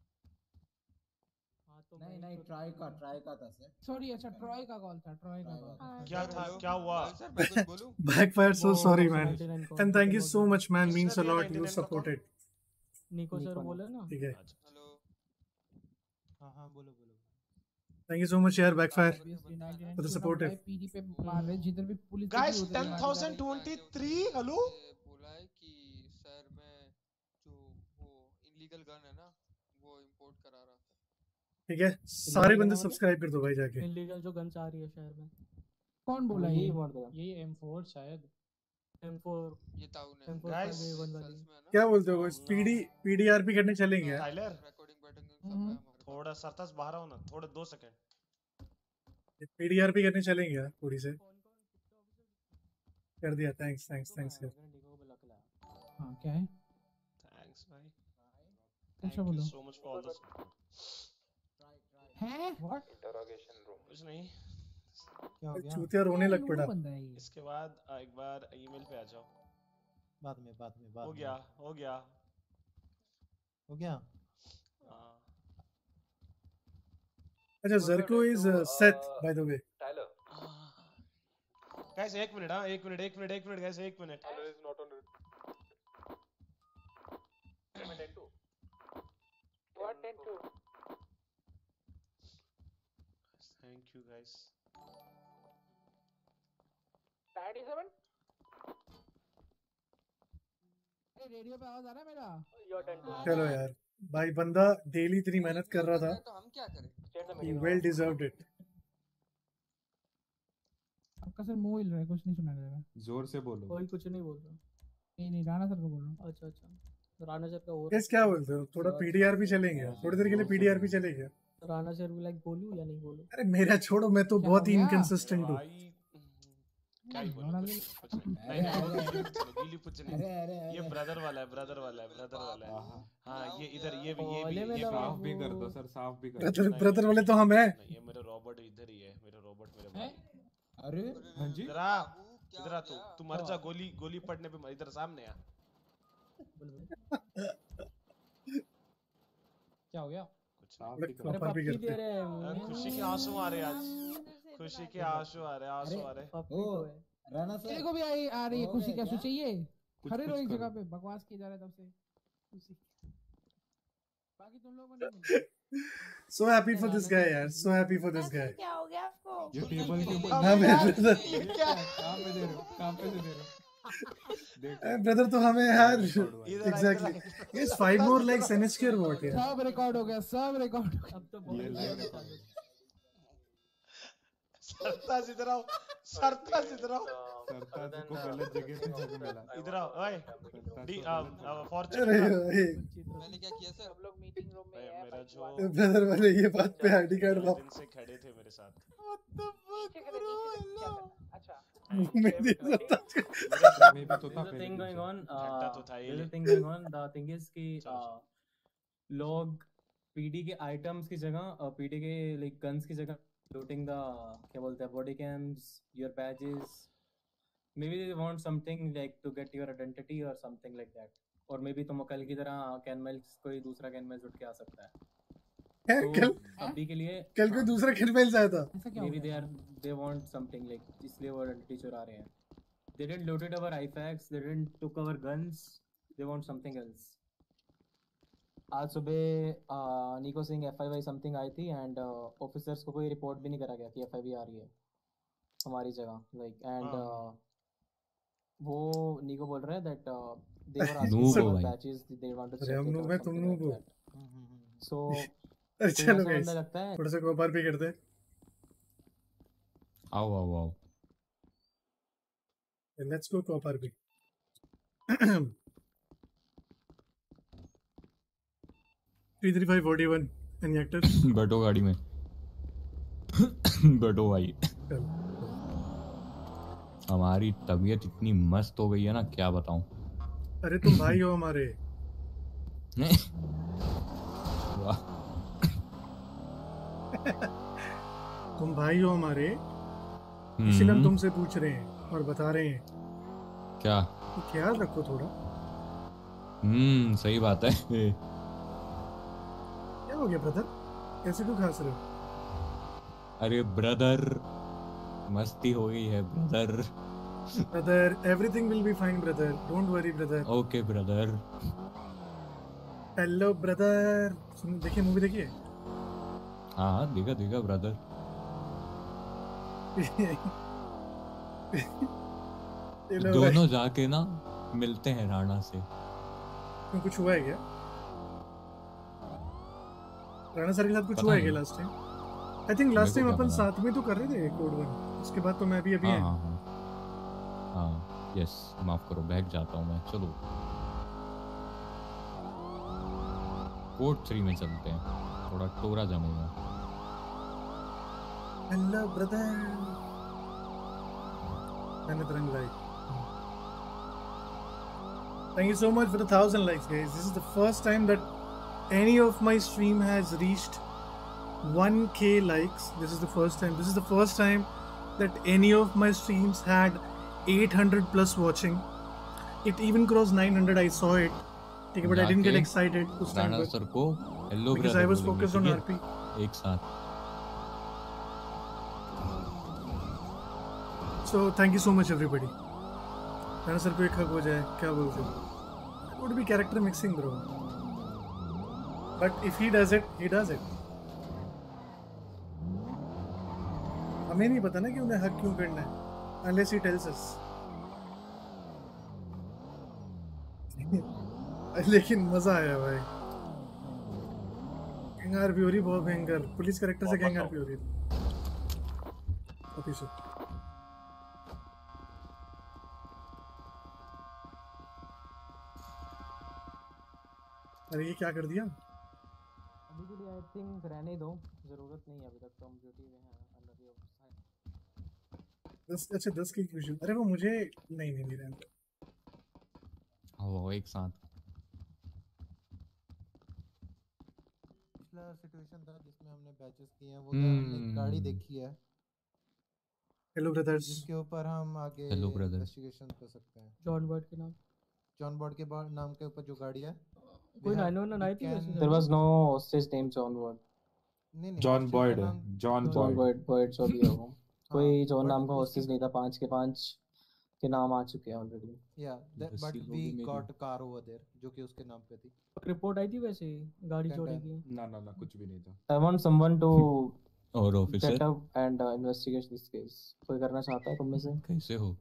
[SPEAKER 18] नहीं नहीं ट्राई का ट्राई का था सर।
[SPEAKER 8] सॉरी, अच्छा ट्रॉय का कॉल था, ट्रॉय का कॉल था।
[SPEAKER 11] क्या था, क्या हुआ?
[SPEAKER 2] Backfire, so sorry man, and thank you so much man, means a lot, you supported।
[SPEAKER 17] Nico sir बोले ना।
[SPEAKER 2] ठीक है,
[SPEAKER 15] हाँ हाँ बोलो बोलो।
[SPEAKER 2] thank you so much यार Backfire for the support।
[SPEAKER 8] PD पे मार रहे जिधर भी police
[SPEAKER 11] guys ten thousand twenty three. Hello
[SPEAKER 12] बोला है कि सर मैं जो वो इलीगल गन है ना वो इंपोर्ट करा रहा था।
[SPEAKER 2] ठीक है, सारे बंदे सब्सक्राइब कर दो भाई जाके।
[SPEAKER 17] इलीगल जो गन्स आ रही है शहर में।
[SPEAKER 8] कौन बोला ये?
[SPEAKER 17] ये एम फोर शायद, एम फोर
[SPEAKER 12] ये ताऊ ने।
[SPEAKER 17] एम फोर
[SPEAKER 11] Guys,
[SPEAKER 2] क्या बोलते हो? पीडी पीडीआरपी करने चलेंगे यार?
[SPEAKER 11] टाइलर थोड़ा सरताज बाहर आओ ना, थोड़ा दो सेकंड।
[SPEAKER 2] पीडीआरपी करने चलेंगे यार थोड़ी से। कर दिया, थैंक्स थैंक्स थैंक्स यार।
[SPEAKER 8] हां क्या है?
[SPEAKER 11] थैंक्स भाई,
[SPEAKER 8] अच्छा
[SPEAKER 11] थैंक
[SPEAKER 8] बोलो।
[SPEAKER 11] You so much for all the
[SPEAKER 8] हैं व्हाट?
[SPEAKER 11] Interrogation room. कुछ नहीं,
[SPEAKER 15] क्या हो गया?
[SPEAKER 2] चूतिया रोने लग पड़ा।
[SPEAKER 11] इसके बाद आ, एक बार ईमेल पे आ जाओ।
[SPEAKER 15] बाद में बाद में बाद
[SPEAKER 11] हो
[SPEAKER 15] में।
[SPEAKER 11] गया हो गया
[SPEAKER 15] हो गया।
[SPEAKER 11] हाँ।
[SPEAKER 2] अच्छा, Zerko is uh, Seth by the way।
[SPEAKER 11] Tyler guys एक मिनट, हाँ एक मिनट एक मिनट एक मिनट गाइस एक minute. Tyler is not on ten two what ten two. Thank you guys. Ninety seven
[SPEAKER 8] radio पे आवाज आ रहा है मेरा?
[SPEAKER 11] Your ten two.
[SPEAKER 2] चलो यार भाई, बंदा डेली इतनी मेहनत कर रहा था,
[SPEAKER 12] तो हम क्या करें?
[SPEAKER 2] he well deserved it।
[SPEAKER 8] आपका सर मुंह हिल रहा है, कुछ नहीं सुना दे रहा।
[SPEAKER 21] जोर से बोलो।
[SPEAKER 17] कोई कुछ नहीं बोल रहा।
[SPEAKER 8] नहीं नहीं राणा सर को बोल रहा हूँ।
[SPEAKER 17] अच्छा अच्छा, राणा सर का और
[SPEAKER 2] कैसे क्या बोलते हो? थोड़ा पीडीआरपी चलेंगे थोड़ी देर के लिए, पीडीआरपी चलेंगे।
[SPEAKER 17] राणा सर भी लाइक बोलूं या नहीं बोलूं?
[SPEAKER 2] अरे मेरा छोड़ो, मैं तो बहुत ही इनकंसिस्टेंट हूँ।
[SPEAKER 11] क्या ही बोलूं, कुछ नहीं नहीं गीली कुछ नहीं। ये ब्रदर वाला है, ब्रदर वाला है, ब्रदर वाला है। हाँ ये इधर ये भी ये भी ये
[SPEAKER 21] साफ भी कर दो सर, साफ भी कर दो।
[SPEAKER 2] ब्रदर ब्रदर वाले तो हम हैं।
[SPEAKER 11] ये मेरा रॉबर्ट इधर ही है, मेरा रॉबर्ट मेरे भाई।
[SPEAKER 15] अरे
[SPEAKER 21] हाँ जी,
[SPEAKER 11] इधर आ इधर आ, तू तू मर जा, गोली गोली पड़ने पे मर। इधर सामने आ।
[SPEAKER 17] क्या हो गया?
[SPEAKER 21] साफ
[SPEAKER 2] अरे
[SPEAKER 21] भी कर
[SPEAKER 17] अरे
[SPEAKER 2] पापा भी
[SPEAKER 17] पप्पी
[SPEAKER 2] करते
[SPEAKER 17] दे रहे हैं।
[SPEAKER 11] खुशी के आंसू आ रहे आज, खुशी के आंसू आ रहे आंसू आ रहे।
[SPEAKER 17] पप्पी
[SPEAKER 18] ओ
[SPEAKER 17] को है।
[SPEAKER 18] राणा सर
[SPEAKER 8] तेरे को भी आई आ रही है
[SPEAKER 18] हो
[SPEAKER 8] खुशी?
[SPEAKER 18] गया
[SPEAKER 8] क्या
[SPEAKER 18] क्या?
[SPEAKER 8] चाहिए? खड़े रहो
[SPEAKER 21] कुछ
[SPEAKER 8] एक
[SPEAKER 21] करो।
[SPEAKER 8] जगह पे, बकवास किया जा रहा है तब से। खुशी बाकी तुम लोगों को नहीं मिल रहा।
[SPEAKER 2] So happy for this guy यार, so happy for this guy।
[SPEAKER 10] क्या हो गया आपको?
[SPEAKER 21] ये टेबल के ऊपर
[SPEAKER 2] हाँ मेरे ब्रदर,
[SPEAKER 21] कहाँ पे दे रहे हो, कहाँ पे से दे रहे हो? देख
[SPEAKER 2] ब्रदर तो हमें यार
[SPEAKER 11] इधर
[SPEAKER 2] exactly it's five more like सेनेस्केयर वोट यार।
[SPEAKER 8] सब रिकॉर्ड हो गया, सब रिकॉर्ड हो गया।
[SPEAKER 17] अब तो
[SPEAKER 21] ये
[SPEAKER 17] बहुत
[SPEAKER 21] लाइव रिकॉर्ड।
[SPEAKER 11] सरताज इधर आओ, सरताज इधर आओ,
[SPEAKER 21] सरताज को गलत जगह पे जगह मिला।
[SPEAKER 11] इधर आओ। ओए डी
[SPEAKER 2] अरे
[SPEAKER 11] फॉर्चून
[SPEAKER 2] भाई
[SPEAKER 12] मैंने क्या किया सर? हम लोग मीटिंग रूम में है।
[SPEAKER 11] मेरा जो
[SPEAKER 2] ब्रदर वाले ये बात पे आईडी कार्ड
[SPEAKER 11] दिन
[SPEAKER 2] वापस।
[SPEAKER 11] से खड़े थे मेरे साथ,
[SPEAKER 5] नीचे से नीचे से क्या करना? अच्छा
[SPEAKER 2] मैं देख सकता
[SPEAKER 9] There's a thing going on.
[SPEAKER 11] झंडा तो
[SPEAKER 9] Uh,
[SPEAKER 11] था ही
[SPEAKER 9] there's a
[SPEAKER 11] ले।
[SPEAKER 9] thing going on. The thing is कि
[SPEAKER 11] चलो,
[SPEAKER 9] uh, लोग पीडी के आइटम्स की जगह पीडी के लाइक गन्स की जगह लूटिंग द क्या बोलते हैं body cams your badges maybe they want something like to get your identity or something like that और मे बी तुम कल की तरह कैनमेल्स कोई दूसरा कैनमेल्स उठ के आ सकता है
[SPEAKER 2] है,
[SPEAKER 9] तो
[SPEAKER 2] कल
[SPEAKER 9] अभी के लिए
[SPEAKER 2] कल कोई दूसरा कैनमेल्स आया था
[SPEAKER 9] maybe they are they want something like इसलिए वो आइडेंटिटी चुरा रहे हैं they didn't looted our आईफैक्स they didn't took our guns they want something else आज सुबह Nico Singh F I Y something I थी एंड ऑफिसर्स को कोई रिपोर्ट भी नहीं करा गया कि एफ आई वी आ रही है हमारी जगह लाइक एंड वो निको बोल रहा है that they were asking for badges they want to
[SPEAKER 2] अरे हम नूब है तुम नूब हो
[SPEAKER 9] सो
[SPEAKER 2] चलो गाइस
[SPEAKER 9] लगता है
[SPEAKER 2] थोड़ा सा कोपार भी करते हैं
[SPEAKER 21] आओ आओ आओ
[SPEAKER 2] लेट्स गो कोपार भी three three five four one any actors
[SPEAKER 21] बैठो गाड़ी में बैठो भाई हमारी तबीयत इतनी मस्त हो गई है ना क्या बताऊं
[SPEAKER 2] अरे तुम भाई हो हमारे
[SPEAKER 21] वाह
[SPEAKER 2] तुम भाई हो हमारे इसलिए हम तुमसे पूछ रहे हैं और बता रहे हैं
[SPEAKER 21] क्या
[SPEAKER 2] तो ख्याल रखो थोड़ा
[SPEAKER 21] हम्म सही बात है
[SPEAKER 2] क्या हो गया ब्रदर ऐसे क्यों खास रहे हो
[SPEAKER 21] अरे ब्रदर मस्ती हो गई है brother
[SPEAKER 2] brother everything will be fine brother don't worry brother
[SPEAKER 21] okay brother
[SPEAKER 2] hello brother सुन देखिए मूवी देखिए
[SPEAKER 21] हाँ हाँ देखा देखा ब्रदर दोनों जाके ना मिलते हैं राणा से
[SPEAKER 2] क्यों कुछ हुआ है क्या राणा सर के साथ कुछ हुआ है क्या last time I think last time अपन साथ में तो कर रहे थे कोड वन उसके बाद तो मैं भी अभी
[SPEAKER 21] हाँ हाँ हाँ यस माफ करो बैग जाता हूँ मैं चलो कोड थ्री में चलते हैं थोड़ा टोरा जमेगा
[SPEAKER 2] हेलो ब्रदर मैंने तरंग like Thank you so much for the thousand likes, guys. This is the first time that any of my stream has reached one K likes. This is the first time. This is the first time that any of my streams had eight hundred plus watching. It even crossed nine hundred. I saw it. Okay, but I didn't get excited उस time
[SPEAKER 21] राणा सर को hello
[SPEAKER 2] because I was focused on R P.
[SPEAKER 21] एक साथ.
[SPEAKER 2] So thank you so much everybody. Rana sir को एक हक हो जाए क्या बोलते हो? It would be character mixing, bro. But if he does it, he does it. हमें नहीं पता ना कि उन्हें हक क्यों करना है, unless he tells us. लेकिन मजा आया भाई. गैंग आरपी हो रही बहुत भयंकर. पुलिस कैरेक्टर से गैंग आरपी हो रही है. ऑफिसर. अरे ये क्या कर दिया?
[SPEAKER 9] अभी के लिए आई थिंक रहने दो जरूरत नहीं है अभी तक तो हम ड्यूटी में हैं अंडर द ऑफिस
[SPEAKER 2] दस अच्छा दस की क्यूशन अरे वो मुझे नहीं नहीं नहीं रहने
[SPEAKER 21] वो एक साथ
[SPEAKER 15] पिछला सिचुएशन था जिसमें हमने बैचेस किए हैं वो तो हमने गाड़ी देखी है
[SPEAKER 2] हेलो ब्रदर्स
[SPEAKER 15] जिसके ऊपर हम आगे
[SPEAKER 21] हेलो ब्रदर
[SPEAKER 15] इन्वेस्टिगेशन कर सकते हैं
[SPEAKER 8] जॉन बॉर्ड के नाम
[SPEAKER 15] जॉन बॉर्ड के नाम के ऊपर जो गाड़ी है
[SPEAKER 8] कोई नाइन वन आई थी वैसे
[SPEAKER 9] there was no hostage named John Ward
[SPEAKER 15] नहीं नहीं
[SPEAKER 16] John Boyd John
[SPEAKER 9] John Boyd Boyd जो भी हो कोई जॉन नाम का hostage नहीं था पांच के पांच के नाम आ चुके हैं ऑलरेडी
[SPEAKER 15] या but we got car over there जो कि उसके नाम पे थी
[SPEAKER 8] रिपोर्ट आई थी वैसे गाड़ी चोरी की
[SPEAKER 16] ना ना ना कुछ भी नहीं था
[SPEAKER 9] आई वांट समवन टू
[SPEAKER 21] और officer
[SPEAKER 9] set up and investigate this case कोई करना चाहता है तुम में से
[SPEAKER 21] कैसे हो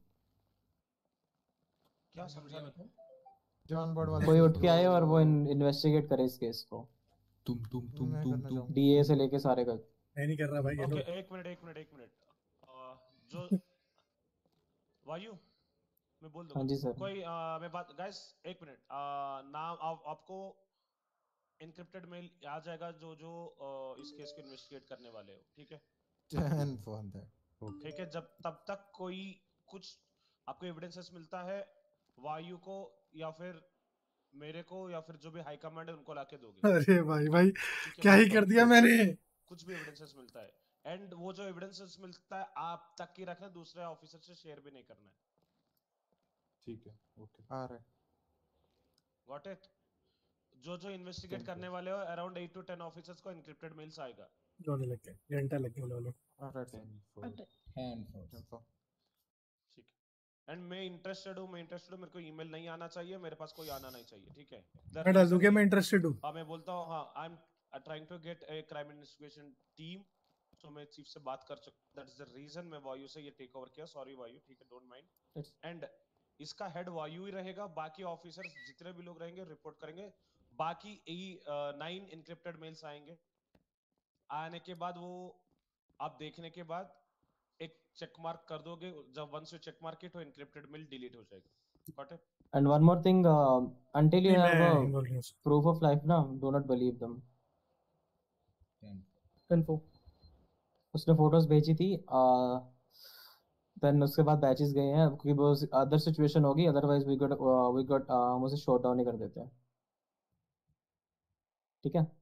[SPEAKER 11] क्या समझा मैं
[SPEAKER 15] जॉन बॉर्ड वाला
[SPEAKER 9] कोई उठ के आए और वो इन्वेस्टिगेट करे इस केस को
[SPEAKER 21] तुम तुम तुम तुम तुम
[SPEAKER 9] डीए से लेके सारे का
[SPEAKER 2] मैं नहीं कर रहा भाई
[SPEAKER 11] ओके एक मिनट एक मिनट एक मिनट जो वायु मैं बोल दूं
[SPEAKER 9] हाँ जी सर
[SPEAKER 11] कोई मैं बात गाइस एक मिनट नाम आप आपको एनक्रिप्टेड मेल आ जाएगा जो जो इस केस को इन्वेस्टिगेट करने वाले हो ठीक है
[SPEAKER 15] टेन फॉर दैट।
[SPEAKER 11] ठीक है, जब तब तक कोई कुछ आपको एविडेंसेस मिलता है वायु को या फिर मेरे को या फिर जो भी हाई कमांड है उनको लाके दोगे।
[SPEAKER 2] अरे भाई भाई
[SPEAKER 11] ठीक है,
[SPEAKER 2] क्या ही
[SPEAKER 11] मतलब
[SPEAKER 2] कर दिया
[SPEAKER 11] कुछ-
[SPEAKER 2] मैंने।
[SPEAKER 11] कुछ भी एविडेंसेस मिलता है एंड वो जो एविडेंसेस मिलता है आप तक ही रखना, दूसरे ऑफिसर से शेयर भी नहीं करना है।
[SPEAKER 13] ठीक है, ओके।
[SPEAKER 15] आ रहा है।
[SPEAKER 11] Got it. जो जो इन्वेस्टिगेट करने वाले हो around eight two ten officers को एनक्रिप्टेड मेल्स आएगा।
[SPEAKER 2] होने लग गया, घंटा लग गया वाला।
[SPEAKER 15] आ रहा है।
[SPEAKER 18] Hand force.
[SPEAKER 11] ठीक है, एंड मैं इंटरेस्टेड हूँ, मैं इंटरेस्टेड हूँ, मेरे को ईमेल नहीं आना चाहिए, मेरे पास कोई आना नहीं चाहिए। ठीक है,
[SPEAKER 2] मैं डाल दूं क्या, मैं इंटरेस्टेड हूँ।
[SPEAKER 11] हाँ मैं बोलता हूँ, हाँ I am trying to get a crime investigation team, तो मैं चीफ से बात कर सकता। दैट इज द रीजन मैं वायु से ये टेक ओवर किया। सॉरी वायु, ठीक है, डोंट माइंड। एंड इसका हेड वायु ही रहेगा, बाकी ऑफिसर्स जितने भी लोग रहेंगे रिपोर्ट करेंगे। बाकी नाइन इनक्रिप्टेड मेल्स आएंगे, आने के बाद वो आप देखने के बाद एक चेक मार्क कर दोगे। जब once you check mark it, तो इनक्रिप्टेड मेल डिलीट हो जाएगा। Got it?
[SPEAKER 9] And one more thing, uh, until you
[SPEAKER 2] नहीं,
[SPEAKER 9] have
[SPEAKER 2] मैं
[SPEAKER 9] a
[SPEAKER 2] involved नहीं हूँ।
[SPEAKER 9] proof of life ना, do not believe them.
[SPEAKER 8] Info.
[SPEAKER 9] उसने फोटोज भेजी थी, देन उसके बाद बैचेस गए हैं क्योंकि वो अदर सिचुएशन होगी, otherwise we got we got हम उसे शॉट डाउन ही कर देते हैं। ठीक है,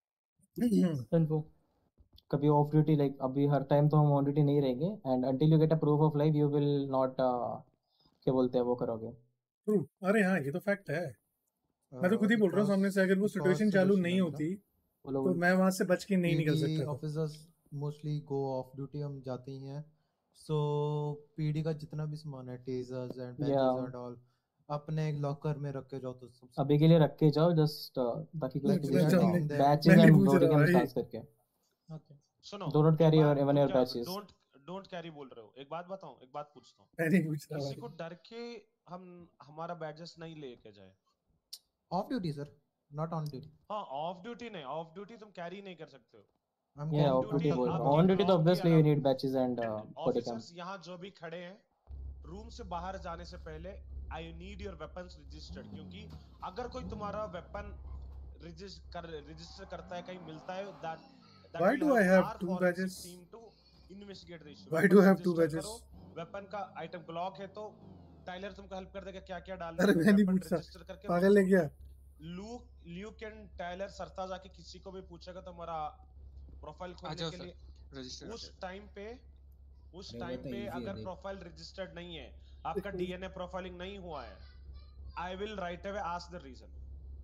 [SPEAKER 8] Info.
[SPEAKER 9] कभी ऑफ ड्यूटी, लाइक अभी हर टाइम तो हम ऑन ड्यूटी नहीं रहेंगे, and until you get a proof of life you will not क्या बोलते हैं वो करोगे।
[SPEAKER 2] True. अरे हाँ, ये तो फैक्ट है। मैं तो खुद ही बोल रहा हूँ सामने से, अगर वो सिचुएशन चालू नहीं होती तो मैं वहां से बच के नहीं निकल सकता।
[SPEAKER 15] Officers mostly go off duty, हम जाते ही हैं। सो पीडी का जितना भी सामान है, tasers and badges and all, अपने एक लॉकर में रख के जाओ। तो सब
[SPEAKER 9] अभी के लिए रख के जाओ, जस्ट ताकि कोई
[SPEAKER 15] मैं-
[SPEAKER 9] बैचेस
[SPEAKER 15] मैं नहीं
[SPEAKER 9] एंड
[SPEAKER 15] पूछ
[SPEAKER 9] बॉडी
[SPEAKER 15] रहा
[SPEAKER 9] कैम
[SPEAKER 15] भाई।
[SPEAKER 9] पास करके
[SPEAKER 11] सुनो,
[SPEAKER 9] डू नॉट कैरी योर
[SPEAKER 11] तुम
[SPEAKER 9] इवन योर
[SPEAKER 11] क्या-
[SPEAKER 9] बैचेस।
[SPEAKER 11] डोंट डोंट कैरी बोल रहे हो। एक बात बताऊं, एक बात पूछता हूँ,
[SPEAKER 2] मैं नहीं पूछ रहा
[SPEAKER 11] किसी
[SPEAKER 2] भाई।
[SPEAKER 11] को डर के हम हमारा बैजेस नहीं लेके जाए?
[SPEAKER 15] Off duty sir, not on duty.
[SPEAKER 11] हाँ ऑफ ड्यूटी नहीं, ऑफ ड्यूटी तुम कैरी नहीं कर सकते हो।
[SPEAKER 9] Yeah, off duty बोल रहा हूँ। On duty तो obviously you need batches and uh, body cam.
[SPEAKER 11] Officers यहाँ जो भी खड़े हैं, रूम से बाहर जाने से पहले I need your weapons registered, क्योंकि अगर कोई तुम्हारा वेपन रजिस्टर कर रजिस्टर करता है, कहीं मिलता है, that
[SPEAKER 2] Why do I have two badges?
[SPEAKER 11] Investigate the issue.
[SPEAKER 2] Why do I have two badges?
[SPEAKER 11] Weapon का आइटम ब्लॉक है तो टाइलर तुमको हेल्प कर देगा क्या क्या डालना
[SPEAKER 2] अरे
[SPEAKER 11] है,
[SPEAKER 2] मैं नहीं
[SPEAKER 11] weapon
[SPEAKER 2] पूछ
[SPEAKER 11] register
[SPEAKER 2] रहा,
[SPEAKER 11] करके
[SPEAKER 2] पागल है क्या?
[SPEAKER 11] लूक ल्यूक एंड टाइलर सरता जाके किसी को भी पूछेगा तो हमारा प्रोफाइल खोलने के लिए
[SPEAKER 12] रजिस्टर
[SPEAKER 11] उस टाइम पे उस
[SPEAKER 18] अरे वो
[SPEAKER 11] टाइम
[SPEAKER 18] तो
[SPEAKER 11] पे
[SPEAKER 18] easy है,
[SPEAKER 11] अगर
[SPEAKER 18] देख।
[SPEAKER 11] प्रोफाइल रजिस्टर्ड नहीं है, आपका डीएनए प्रोफाइलिंग नहीं हुआ है, I will right away ask the reason.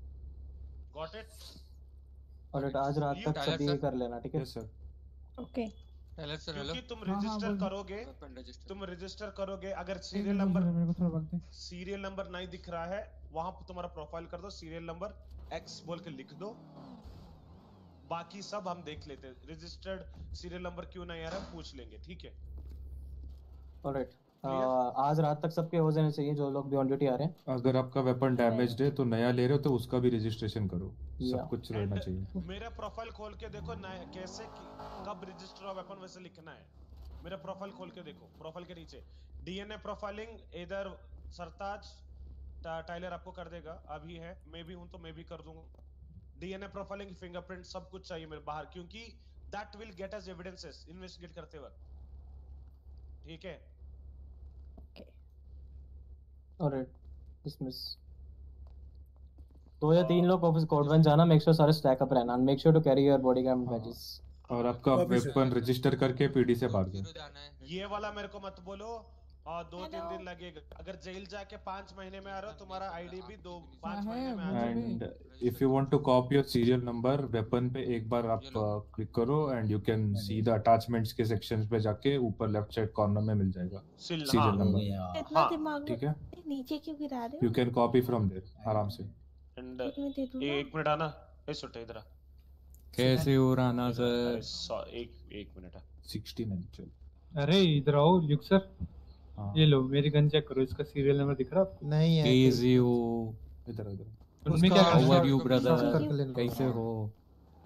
[SPEAKER 11] Got it?
[SPEAKER 9] और आज रात तक
[SPEAKER 12] टाइलर
[SPEAKER 9] सभी
[SPEAKER 12] सर।
[SPEAKER 9] कर लेना, ठीक है
[SPEAKER 13] sir.
[SPEAKER 10] Okay
[SPEAKER 12] Tyler sir hello.
[SPEAKER 11] क्योंकि तुम
[SPEAKER 8] हाँ, हाँ,
[SPEAKER 11] रजिस्टर
[SPEAKER 8] बोल।
[SPEAKER 11] करोगे
[SPEAKER 12] वेपन रजिस्टर।
[SPEAKER 11] तुम रजिस्टर करोगे, अगर
[SPEAKER 8] एक
[SPEAKER 11] सीरियल
[SPEAKER 8] मिनट
[SPEAKER 11] नंबर
[SPEAKER 8] मेरे को थोड़ा वक्त दे।
[SPEAKER 11] सीरियल नंबर नहीं दिख रहा है, वहां पर तुम्हारा प्रोफाइल कर दो, सीरियल नंबर एक्स बोल के लिख दो, बाकी सब हम देख लेते हैं। रजिस्टर्ड सीरियल नंबर क्यों नहीं आ रहा है पूछ लेंगे, ठीक है?
[SPEAKER 9] ऑलराइट, आज रात तक सबके हो जाने चाहिए जो लोग भी ऑन ड्यूटी आ रहे हैं।
[SPEAKER 13] अगर आपका वेपन डैमेज्ड है तो नया ले रहे हो तो उसका भी रजिस्ट्रेशन करो,
[SPEAKER 9] Yeah.
[SPEAKER 13] सब कुछ रहना चाहिए।
[SPEAKER 11] मेरा प्रोफाइल खोल के देखो नया कैसे कि- कब रजिस्टर ऑफ वेपन वैसे लिखना है। मेरा प्रोफाइल खोल के देखो, प्रोफाइल के नीचे डीएनए प्रोफाइलिंग इधर सरताज टा, टाइलर आपको कर देगा, अभी है, मैं भी हूं तो मैं भी कर दूंगा। डीएनए प्रोफाइलिंग, फिंगरप्रिंट सब कुछ चाहिए मेरे बाहर, क्योंकि that will get us evidences investigate करते वक्त, ठीक है?
[SPEAKER 9] Alright, dismiss. दो या तीन लोग ऑफिस कोड वन जाना, मेक श्योर सारे स्टैक अप रहना, make sure to carry your body cam badges.
[SPEAKER 13] और आपका वेपन रजिस्टर करके पीडी से भाग जाओ।
[SPEAKER 11] ये वाला मेरे को मत बोलो, और दो तीन दिन लगेगा। अगर जेल जाके पांच महीने में आ रहे हो, तुम्हारा आईडी भी दो पांच महीने में आ जाएगा।
[SPEAKER 13] And if you want to copy your serial number weapon पे एक बार आप क्लिक करो and you can see the attachments के सेक्शंस पे जाके ऊपर लेफ्ट साइड कॉर्नर में मिल जाएगा सीरियल नंबर,
[SPEAKER 10] इतना दिमाग
[SPEAKER 13] ठीक है?
[SPEAKER 10] नीचे क्यों गिरा रहे
[SPEAKER 13] you can copy from there आराम से।
[SPEAKER 11] एंड
[SPEAKER 10] एक मिनट दे दूंगा।
[SPEAKER 11] एक मिनट आना, ए सुट्टे इधर आ।
[SPEAKER 22] कैसे हो राणा सर?
[SPEAKER 11] अरे सौ- एक एक मिनट आ।
[SPEAKER 13] उनहत्तर चल।
[SPEAKER 23] अरे इधर आओ युग सर,
[SPEAKER 13] हाँ।
[SPEAKER 23] ये लो मेरी गन चेक करो, इसका सीरियल नंबर दिख रहा आपको?
[SPEAKER 15] नहीं है।
[SPEAKER 22] कैसे हो?
[SPEAKER 13] इधर इधर
[SPEAKER 23] उनमें क्या
[SPEAKER 22] हाउ आर यू
[SPEAKER 15] साफ
[SPEAKER 22] ब्रदर?
[SPEAKER 15] करके लेना
[SPEAKER 22] कैसे हो?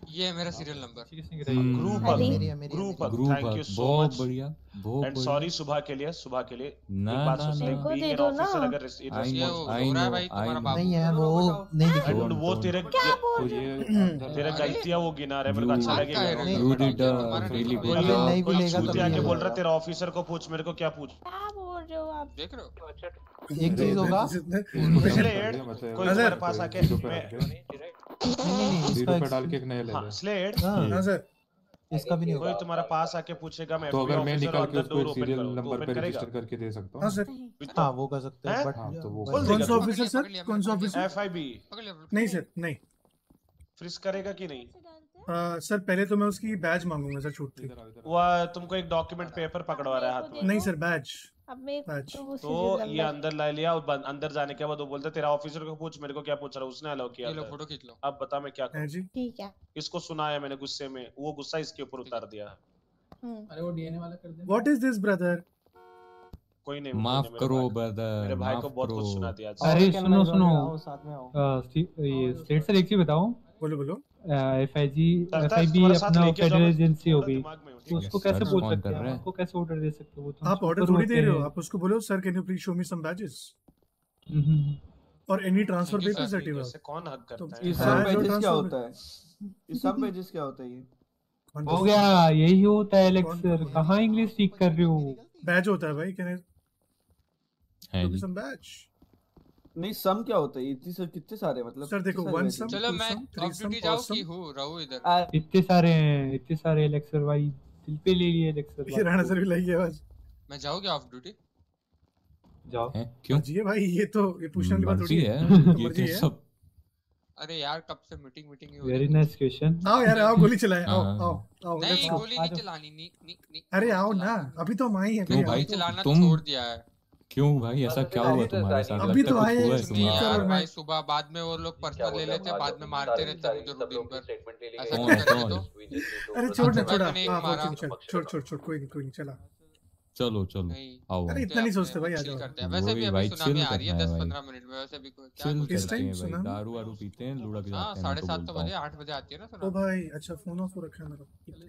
[SPEAKER 12] ये है मेरा सीरियल नंबर।
[SPEAKER 11] ग्रुप
[SPEAKER 12] अरे।
[SPEAKER 11] Group
[SPEAKER 22] group
[SPEAKER 11] thank you so
[SPEAKER 22] बहुत
[SPEAKER 11] मच
[SPEAKER 22] बढ़िया बहुत
[SPEAKER 11] एंड
[SPEAKER 22] बढ़िया
[SPEAKER 11] सॉरी सुबह के लिए सुबह के लिए
[SPEAKER 22] ना
[SPEAKER 11] एक बात
[SPEAKER 22] ना
[SPEAKER 11] सोच
[SPEAKER 22] ना
[SPEAKER 11] ले
[SPEAKER 10] मेरे को
[SPEAKER 11] बीइंग
[SPEAKER 10] दे
[SPEAKER 11] एन
[SPEAKER 10] दो ना।
[SPEAKER 11] ऑफिसर अगर
[SPEAKER 22] I know I know I know
[SPEAKER 15] नहीं है वो नहीं दिखेगा।
[SPEAKER 11] एंड वो तेरे
[SPEAKER 10] क्या बोल रहे हो?
[SPEAKER 11] तेरा गलतियां वो गिना रहा है मेरे को अच्छा लगेगा
[SPEAKER 22] you did a really good
[SPEAKER 15] अगर
[SPEAKER 22] job
[SPEAKER 15] नहीं भी लेगा
[SPEAKER 11] छूते
[SPEAKER 15] तो
[SPEAKER 11] आके
[SPEAKER 15] भी
[SPEAKER 11] बोल रहा तेरा ऑफिसर को पूछ मेरे को क्या पूछ
[SPEAKER 10] क्या बोल रहे हो आप?
[SPEAKER 12] देख रहे हो?
[SPEAKER 15] एक चीज होगा
[SPEAKER 11] स्लेड कोई तुम्हारे पास आके मैं
[SPEAKER 15] नहीं नहीं नहीं
[SPEAKER 13] जीरो
[SPEAKER 15] इसका
[SPEAKER 13] पे डाल के एक नया ले
[SPEAKER 11] हाँ
[SPEAKER 13] ले
[SPEAKER 11] स्लेड
[SPEAKER 2] हाँ सर।
[SPEAKER 15] इसका भी नहीं
[SPEAKER 11] कोई
[SPEAKER 15] होगा।
[SPEAKER 11] तुम्हारा पास आके पूछेगा मैं
[SPEAKER 13] तो
[SPEAKER 11] एफबीआई
[SPEAKER 13] अगर मैं
[SPEAKER 11] ऑफिसर
[SPEAKER 13] निकाल के
[SPEAKER 11] अंदर
[SPEAKER 13] उसको
[SPEAKER 11] डोर
[SPEAKER 13] एक
[SPEAKER 11] ओपन
[SPEAKER 13] सीरियल
[SPEAKER 11] करो तो
[SPEAKER 13] नंबर
[SPEAKER 11] ओपन
[SPEAKER 13] पे
[SPEAKER 11] करेगा
[SPEAKER 13] रजिस्टर करके दे सकता
[SPEAKER 2] हाँ
[SPEAKER 13] हूँ
[SPEAKER 2] सर।
[SPEAKER 15] हाँ वो कर सकते हैं
[SPEAKER 11] हैं?
[SPEAKER 15] बट
[SPEAKER 13] हाँ तो वो
[SPEAKER 11] बोल
[SPEAKER 2] कौन
[SPEAKER 11] देगा
[SPEAKER 2] सा
[SPEAKER 11] तू।
[SPEAKER 2] Officer sir? कौन सा ऑफिसर?
[SPEAKER 11] एफआईबी
[SPEAKER 2] नहीं सर नहीं।
[SPEAKER 11] फ्रिज करेगा कि नहीं
[SPEAKER 2] आ, सर पहले तो मैं उसकी बैज मांगूंगा सर छूट की।
[SPEAKER 11] वो तुमको एक डॉक्यूमेंट पेपर पकड़वा रहा है हाथ में
[SPEAKER 2] नहीं सर बैज।
[SPEAKER 10] अब मैं
[SPEAKER 2] बैज।
[SPEAKER 10] तो वो
[SPEAKER 11] तो
[SPEAKER 10] सीरियल
[SPEAKER 11] ये
[SPEAKER 10] नंबर
[SPEAKER 11] अंदर ला लिया और बंद- अंदर जाने के बाद वो बोलता है तेरा ऑफिसर को पूछ मेरे को क्या पूछ रहा है उसने अलाउ किया
[SPEAKER 12] ये लो
[SPEAKER 11] अंदर।
[SPEAKER 12] फोटो खींच लो।
[SPEAKER 11] अब बता मैं क्या
[SPEAKER 2] है जी।
[SPEAKER 11] करूं
[SPEAKER 10] ठीक है।
[SPEAKER 11] इसको सुनाया मैंने गुस्से में वो गुस्सा इसके ऊपर उतार दिया
[SPEAKER 10] हम्म।
[SPEAKER 9] अरे वो डीएनए वाला कर दे।
[SPEAKER 2] What is this brother?
[SPEAKER 11] कोई नहीं
[SPEAKER 22] माफ
[SPEAKER 11] मेरे
[SPEAKER 22] करो
[SPEAKER 11] भाई-
[SPEAKER 22] ब्रदर
[SPEAKER 11] मेरे भाई
[SPEAKER 22] माफ
[SPEAKER 11] को बहुत कुछ
[SPEAKER 22] करो
[SPEAKER 11] सुना दिया आज।
[SPEAKER 23] अरे
[SPEAKER 9] क्या
[SPEAKER 23] सुनो
[SPEAKER 9] मैं
[SPEAKER 23] सुनो
[SPEAKER 9] आओ साथ में आओ।
[SPEAKER 23] अ, स्टी- ये स्टेट सर एक चीज बताओ।
[SPEAKER 2] बोलो बोलो।
[SPEAKER 23] एफआईजी
[SPEAKER 11] सरताज,
[SPEAKER 23] एफआईबी
[SPEAKER 11] तुम्हारा साथ
[SPEAKER 23] अपना
[SPEAKER 11] लेके जाओ,
[SPEAKER 23] फेडरल
[SPEAKER 11] बस
[SPEAKER 23] एजेंसी
[SPEAKER 11] थोड़ा
[SPEAKER 23] होगी
[SPEAKER 11] दिमाग में हो,
[SPEAKER 23] तो
[SPEAKER 11] ठीक है?
[SPEAKER 23] उसको कैसे
[SPEAKER 22] सर
[SPEAKER 23] बोल
[SPEAKER 22] कौन
[SPEAKER 23] सकते
[SPEAKER 22] कर
[SPEAKER 23] हैं?
[SPEAKER 22] रहा है?
[SPEAKER 23] आपको कैसे ऑर्डर दे सकते हो? वो तो
[SPEAKER 2] आप
[SPEAKER 23] हमसे
[SPEAKER 2] ऑर्डर
[SPEAKER 23] ऊपर
[SPEAKER 2] थोड़ी
[SPEAKER 23] होते
[SPEAKER 2] दे रहे हो,
[SPEAKER 23] हैं।
[SPEAKER 2] आप उसको बोलो sir can you please show me some badges
[SPEAKER 23] hmm.
[SPEAKER 2] और any transfer
[SPEAKER 12] Thank you,
[SPEAKER 2] papers
[SPEAKER 12] sir.
[SPEAKER 2] That you
[SPEAKER 11] ऐसे कौन हक करता है
[SPEAKER 3] ये
[SPEAKER 2] हाँ,
[SPEAKER 3] सब
[SPEAKER 2] जो
[SPEAKER 3] पेजेस क्या
[SPEAKER 2] transfer-
[SPEAKER 3] होता है? ये सब पेजेस क्या होता है ये?
[SPEAKER 23] हो गया यही होता है एलेक्स सर। कहाँ इंग्लिश सीख कर रहे हो?
[SPEAKER 2] बैज होता है भाई। कैन
[SPEAKER 22] है
[SPEAKER 2] आई
[SPEAKER 22] जी
[SPEAKER 2] सम बैज?
[SPEAKER 3] नहीं सम क्या होता है? इतनी सब कितने सारे मतलब
[SPEAKER 2] सर देखो
[SPEAKER 3] कितने सारे
[SPEAKER 2] वन
[SPEAKER 3] pages?
[SPEAKER 2] सम
[SPEAKER 12] चलो
[SPEAKER 2] टू
[SPEAKER 12] मैं
[SPEAKER 2] some three
[SPEAKER 12] off
[SPEAKER 2] some
[SPEAKER 12] duty
[SPEAKER 2] four
[SPEAKER 12] जाऊँ कि
[SPEAKER 2] सम।
[SPEAKER 12] हूँ रहूँ इधर?
[SPEAKER 3] आ,
[SPEAKER 23] इतने सारे हैं इतने सारे एलेक्स सर भाई दिल पे ले लिए एलेक्स सर।
[SPEAKER 2] ये राणा सर भी लगी आवाज।
[SPEAKER 12] मैं जाऊँ क्या ऑफ ड्यूटी?
[SPEAKER 23] जाओ।
[SPEAKER 22] हैं क्यों
[SPEAKER 2] जी है भाई ये तो ये पूछने वाली बात
[SPEAKER 22] मर्जी
[SPEAKER 2] थोड़ी
[SPEAKER 22] है
[SPEAKER 2] है। तो
[SPEAKER 22] ये
[SPEAKER 2] मर्जी
[SPEAKER 22] क्या
[SPEAKER 2] है।
[SPEAKER 22] सब
[SPEAKER 12] अरे यार कब से मीटिंग मीटिंग ही हो
[SPEAKER 23] वेरी
[SPEAKER 12] रही
[SPEAKER 23] नाइस क्वेश्चन।
[SPEAKER 2] आओ यार आओ गोली चलाए। आओ
[SPEAKER 22] हाँ।
[SPEAKER 2] आओ आओ
[SPEAKER 12] नहीं
[SPEAKER 2] लेट्स गो।
[SPEAKER 12] गोली नहीं चलानी नहीं नहीं नहीं
[SPEAKER 2] अरे आओ ना अभी तो हम आए हैं।
[SPEAKER 22] क्यों
[SPEAKER 2] फिर आओ
[SPEAKER 22] भाई
[SPEAKER 2] तो।
[SPEAKER 12] चलाना
[SPEAKER 22] तुम
[SPEAKER 12] छोड़ दिया है।
[SPEAKER 22] क्यों भाई ऐसा क्या हुआ तुम्हारे साथ?
[SPEAKER 2] अभी
[SPEAKER 22] लगता
[SPEAKER 2] तो
[SPEAKER 22] है
[SPEAKER 2] आए
[SPEAKER 22] कुछ हुआ है
[SPEAKER 2] हैं,
[SPEAKER 12] नहीं
[SPEAKER 2] स्पीकर
[SPEAKER 22] तुम्हारे
[SPEAKER 2] और
[SPEAKER 12] यार
[SPEAKER 2] मैं-
[SPEAKER 12] भाई सुबह बाद में वो लोग पर्सनल ले लेते हैं बाद में मारते रहते हैं मुझे रूटीन पर ऐसा
[SPEAKER 22] कौन
[SPEAKER 12] क्यों
[SPEAKER 22] है,
[SPEAKER 12] करने
[SPEAKER 22] कौन?
[SPEAKER 12] दो।
[SPEAKER 2] अरे छोड़ ना
[SPEAKER 12] आज
[SPEAKER 2] छोड़ा।
[SPEAKER 12] मैंने एक
[SPEAKER 2] हाँ
[SPEAKER 12] मारा।
[SPEAKER 2] चल छोड़ छोड़ छोड़ कोई नहीं कोई नहीं चला।
[SPEAKER 22] चलो चलो
[SPEAKER 12] नहीं
[SPEAKER 22] आओ
[SPEAKER 2] अरे
[SPEAKER 22] आओ।
[SPEAKER 2] इतना नहीं सोचते भाई आ
[SPEAKER 12] चिल
[SPEAKER 2] जाओ।
[SPEAKER 12] करते हैं वैसे भी
[SPEAKER 22] वही
[SPEAKER 12] अभी
[SPEAKER 22] भाई
[SPEAKER 12] सुनामी
[SPEAKER 22] चिल
[SPEAKER 12] आ रही है
[SPEAKER 22] करना है
[SPEAKER 12] दस
[SPEAKER 22] भाई।
[SPEAKER 12] पंद्रह मिनट में वैसे भी कोई क्या
[SPEAKER 22] चिल
[SPEAKER 12] कुछ
[SPEAKER 2] किस
[SPEAKER 22] करते
[SPEAKER 2] टाइम
[SPEAKER 22] हैं भाई
[SPEAKER 2] सुनामी?
[SPEAKER 22] दारू वारू पीते हैं लुढ़क
[SPEAKER 12] हाँ
[SPEAKER 22] जाते हैं मैं
[SPEAKER 12] साढ़े
[SPEAKER 22] तो
[SPEAKER 12] सात तो
[SPEAKER 22] बोलता
[SPEAKER 12] बजे
[SPEAKER 22] हूँ
[SPEAKER 12] आठ बजे आती है ना
[SPEAKER 2] ओ
[SPEAKER 12] सुनामी।
[SPEAKER 2] भाई अच्छा फोन ऑफ हो रखा है मेरा।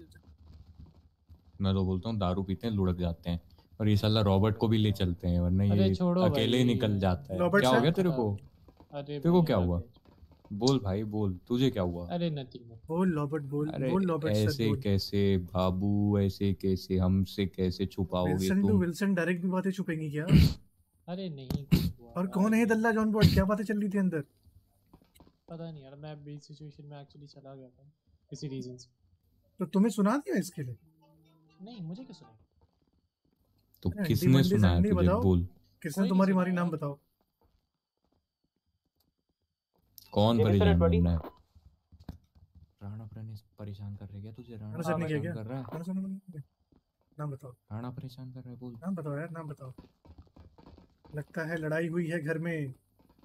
[SPEAKER 22] मैं तो बोलता हूँ दारू पीते हैं लुढ़क जाते हैं और ये साला रॉबर्ट को भी ले चलते हैं वरना
[SPEAKER 23] अरे
[SPEAKER 22] ये
[SPEAKER 23] छोड़ो
[SPEAKER 22] अकेले ही
[SPEAKER 23] भाई।
[SPEAKER 22] निकल जाता है।
[SPEAKER 2] रॉबर्ट
[SPEAKER 22] क्या हो
[SPEAKER 2] सर?
[SPEAKER 22] गया तेरे को?
[SPEAKER 23] अरे
[SPEAKER 22] तेरे को
[SPEAKER 23] भाई,
[SPEAKER 22] क्या
[SPEAKER 23] अरे-
[SPEAKER 22] हुआ? बोल भाई बोल तुझे क्या हुआ?
[SPEAKER 23] अरे नथिंग।
[SPEAKER 2] बोल रॉबर्ट बोल
[SPEAKER 22] अरे
[SPEAKER 2] बोल रॉबर्ट सर
[SPEAKER 22] ऐसे
[SPEAKER 2] बोल।
[SPEAKER 22] कैसे बाबू ऐसे कैसे हमसे कैसे छुपाओगे
[SPEAKER 2] विल्सन टू
[SPEAKER 22] तुम?
[SPEAKER 2] विल्सन डायरेक्ट भी बातें छुपेंगी क्या?
[SPEAKER 23] अरे नहीं कुछ हुआ
[SPEAKER 2] और
[SPEAKER 23] यार।
[SPEAKER 2] कौन है ये दल्ला जॉन बॉट? क्या बातें चल रही थी अंदर?
[SPEAKER 23] पता नहीं यार मैं बीच सिचुएशन में एक्चुअली चला गया था किसी रीजन से।
[SPEAKER 2] तो तुम्हें सुना दिया इसके लिए?
[SPEAKER 23] नहीं मुझे क्या सुना?
[SPEAKER 22] तो
[SPEAKER 2] अरे
[SPEAKER 22] किसने
[SPEAKER 2] अंटी मंडी
[SPEAKER 22] सुनाया
[SPEAKER 2] संडी
[SPEAKER 22] तुझे?
[SPEAKER 2] बताओ।
[SPEAKER 22] बोल
[SPEAKER 2] किसने
[SPEAKER 23] कोई
[SPEAKER 2] तुम्हारी
[SPEAKER 23] नहीं
[SPEAKER 2] मारी
[SPEAKER 23] सुना
[SPEAKER 2] नाम
[SPEAKER 23] यार।
[SPEAKER 2] बताओ।
[SPEAKER 22] कौन
[SPEAKER 9] ये
[SPEAKER 22] परेशान
[SPEAKER 9] मिस्टर
[SPEAKER 22] करना है? राणा प्रणेश परेशान कर रहे क्या तुझे? राणा
[SPEAKER 2] राणा सर ने किया
[SPEAKER 22] परेशान
[SPEAKER 2] क्या?
[SPEAKER 22] कर रहा है?
[SPEAKER 2] राणा सर ने नाम बताओ।
[SPEAKER 22] राणा परेशान कर रहा है बोल।
[SPEAKER 2] नाम बताओ यार नाम बताओ। लगता है लड़ाई हुई है घर में।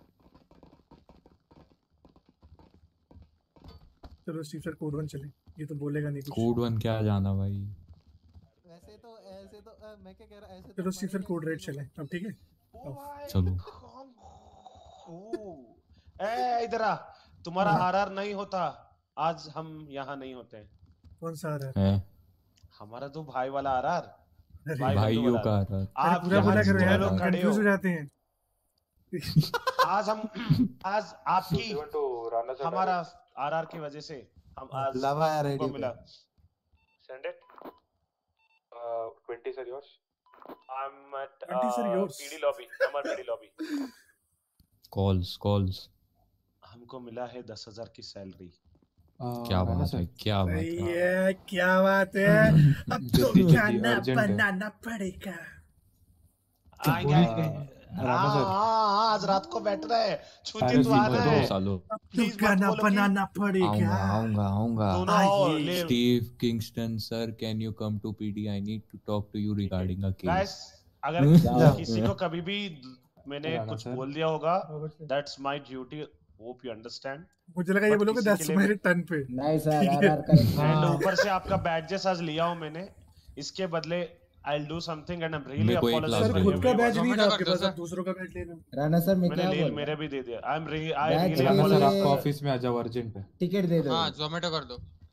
[SPEAKER 2] चलो स्टीव सर कोड वन चले। ये तो बोलेगा नहीं कुछ।
[SPEAKER 22] कोड वन क्या जाना भाई?
[SPEAKER 15] वैसे तो ऐसे तो अ, मैं क्या कह रहा ऐसे तो
[SPEAKER 2] चलो स्टीव सर
[SPEAKER 15] हमारे
[SPEAKER 2] कोड
[SPEAKER 15] लिए
[SPEAKER 2] रेड चले अब ठीक है। आओ।
[SPEAKER 22] चलो
[SPEAKER 11] ए इधर आ तुम्हारा आरआर नहीं होता आज हम यहाँ नहीं होते हैं।
[SPEAKER 2] कौन सा आ रहा है?
[SPEAKER 22] है
[SPEAKER 11] हमारा तो भाई वाला आरआर
[SPEAKER 2] अरे
[SPEAKER 11] भाई बंधु
[SPEAKER 22] भाइयों
[SPEAKER 11] वाला
[SPEAKER 22] का
[SPEAKER 11] आरआर।
[SPEAKER 22] आरआर।
[SPEAKER 2] अरे
[SPEAKER 11] आप
[SPEAKER 2] पूरा बोला
[SPEAKER 11] यहाँ
[SPEAKER 2] करो
[SPEAKER 11] जितने
[SPEAKER 2] यार
[SPEAKER 11] लोग
[SPEAKER 2] हम
[SPEAKER 11] खड़े
[SPEAKER 2] कंफ्यूज हो
[SPEAKER 11] हो
[SPEAKER 2] जाते हैं।
[SPEAKER 11] आज हम आज आपकी हमारा आरआर की वजह से हम आज
[SPEAKER 15] लवा है
[SPEAKER 11] हमको
[SPEAKER 15] रेडियो
[SPEAKER 11] मिला।
[SPEAKER 15] पे।
[SPEAKER 4] Send it. Uh, twenty sir yours. I'm at
[SPEAKER 2] twenty sir
[SPEAKER 4] uh,
[SPEAKER 2] yours.
[SPEAKER 4] P D lobby. I'm at P D lobby.
[SPEAKER 22] Calls calls
[SPEAKER 11] हमको मिला है दस हजार की सैलरी।
[SPEAKER 22] क्या बात है क्या बात है?
[SPEAKER 2] ये क्या बात है? अब तो
[SPEAKER 13] जल्दी, जल्दी,
[SPEAKER 2] खाना
[SPEAKER 13] urgent है।
[SPEAKER 2] बनाना पड़ेगा।
[SPEAKER 11] आएंगे आएंगे।
[SPEAKER 13] राणा सर।
[SPEAKER 11] हाँ आज रात को बैठ रहे हैं छुट्टी
[SPEAKER 22] अरे
[SPEAKER 11] तो आना
[SPEAKER 22] दो
[SPEAKER 11] है।
[SPEAKER 22] सालों
[SPEAKER 2] अब तो
[SPEAKER 11] Please मत
[SPEAKER 2] खाना
[SPEAKER 11] बोलो कि-
[SPEAKER 2] बनाना
[SPEAKER 22] आऊंगा
[SPEAKER 2] पड़ेगा।
[SPEAKER 22] आऊंगा आऊंगा।
[SPEAKER 11] दोनों आओ,
[SPEAKER 2] आइए।
[SPEAKER 11] ले-
[SPEAKER 22] Steve Kingston sir can you come to PD? I need to talk to you regarding a
[SPEAKER 11] Guys,
[SPEAKER 22] case.
[SPEAKER 11] अगर किसी को कभी भी मैंने
[SPEAKER 13] राणा
[SPEAKER 11] कुछ
[SPEAKER 13] सर।
[SPEAKER 11] बोल दिया होगा that's my duty hope you understand.
[SPEAKER 2] मुझे लगा ये
[SPEAKER 11] But
[SPEAKER 2] बोलोगे
[SPEAKER 11] किसी
[SPEAKER 2] दैट्स
[SPEAKER 11] के लिए
[SPEAKER 2] मेरे
[SPEAKER 11] भी-
[SPEAKER 2] टर्न पे।
[SPEAKER 18] नहीं सर
[SPEAKER 2] ठीक
[SPEAKER 18] आर
[SPEAKER 2] है।
[SPEAKER 18] Are correct.
[SPEAKER 11] एंड ऊपर से आपका बैडजेस आज लिया हूं मैंने इसके बदले I will do something and I am really
[SPEAKER 22] मेरे को एक
[SPEAKER 11] अपोलोजाइज
[SPEAKER 22] लाख
[SPEAKER 2] सर
[SPEAKER 22] दे
[SPEAKER 2] खुद का
[SPEAKER 22] दो।
[SPEAKER 2] बैच नहीं था
[SPEAKER 12] Zomato
[SPEAKER 2] आपके
[SPEAKER 12] कर दो
[SPEAKER 2] पास,
[SPEAKER 12] सर।
[SPEAKER 2] अब दूसरों का बैच ले लो।
[SPEAKER 18] राणा सर मैं
[SPEAKER 11] मैंने
[SPEAKER 18] क्या
[SPEAKER 11] ले
[SPEAKER 18] बोल
[SPEAKER 11] मेरे भी दे दिया I am really I
[SPEAKER 18] Badge
[SPEAKER 11] really
[SPEAKER 18] के
[SPEAKER 13] राणा सर
[SPEAKER 18] लिए-
[SPEAKER 13] आपका
[SPEAKER 11] अपोलोजाइज।
[SPEAKER 13] ऑफिस में आ जाओ अर्जेंट पे।
[SPEAKER 18] टिकट दे दो।
[SPEAKER 12] हाँ जोमेटो कर दो।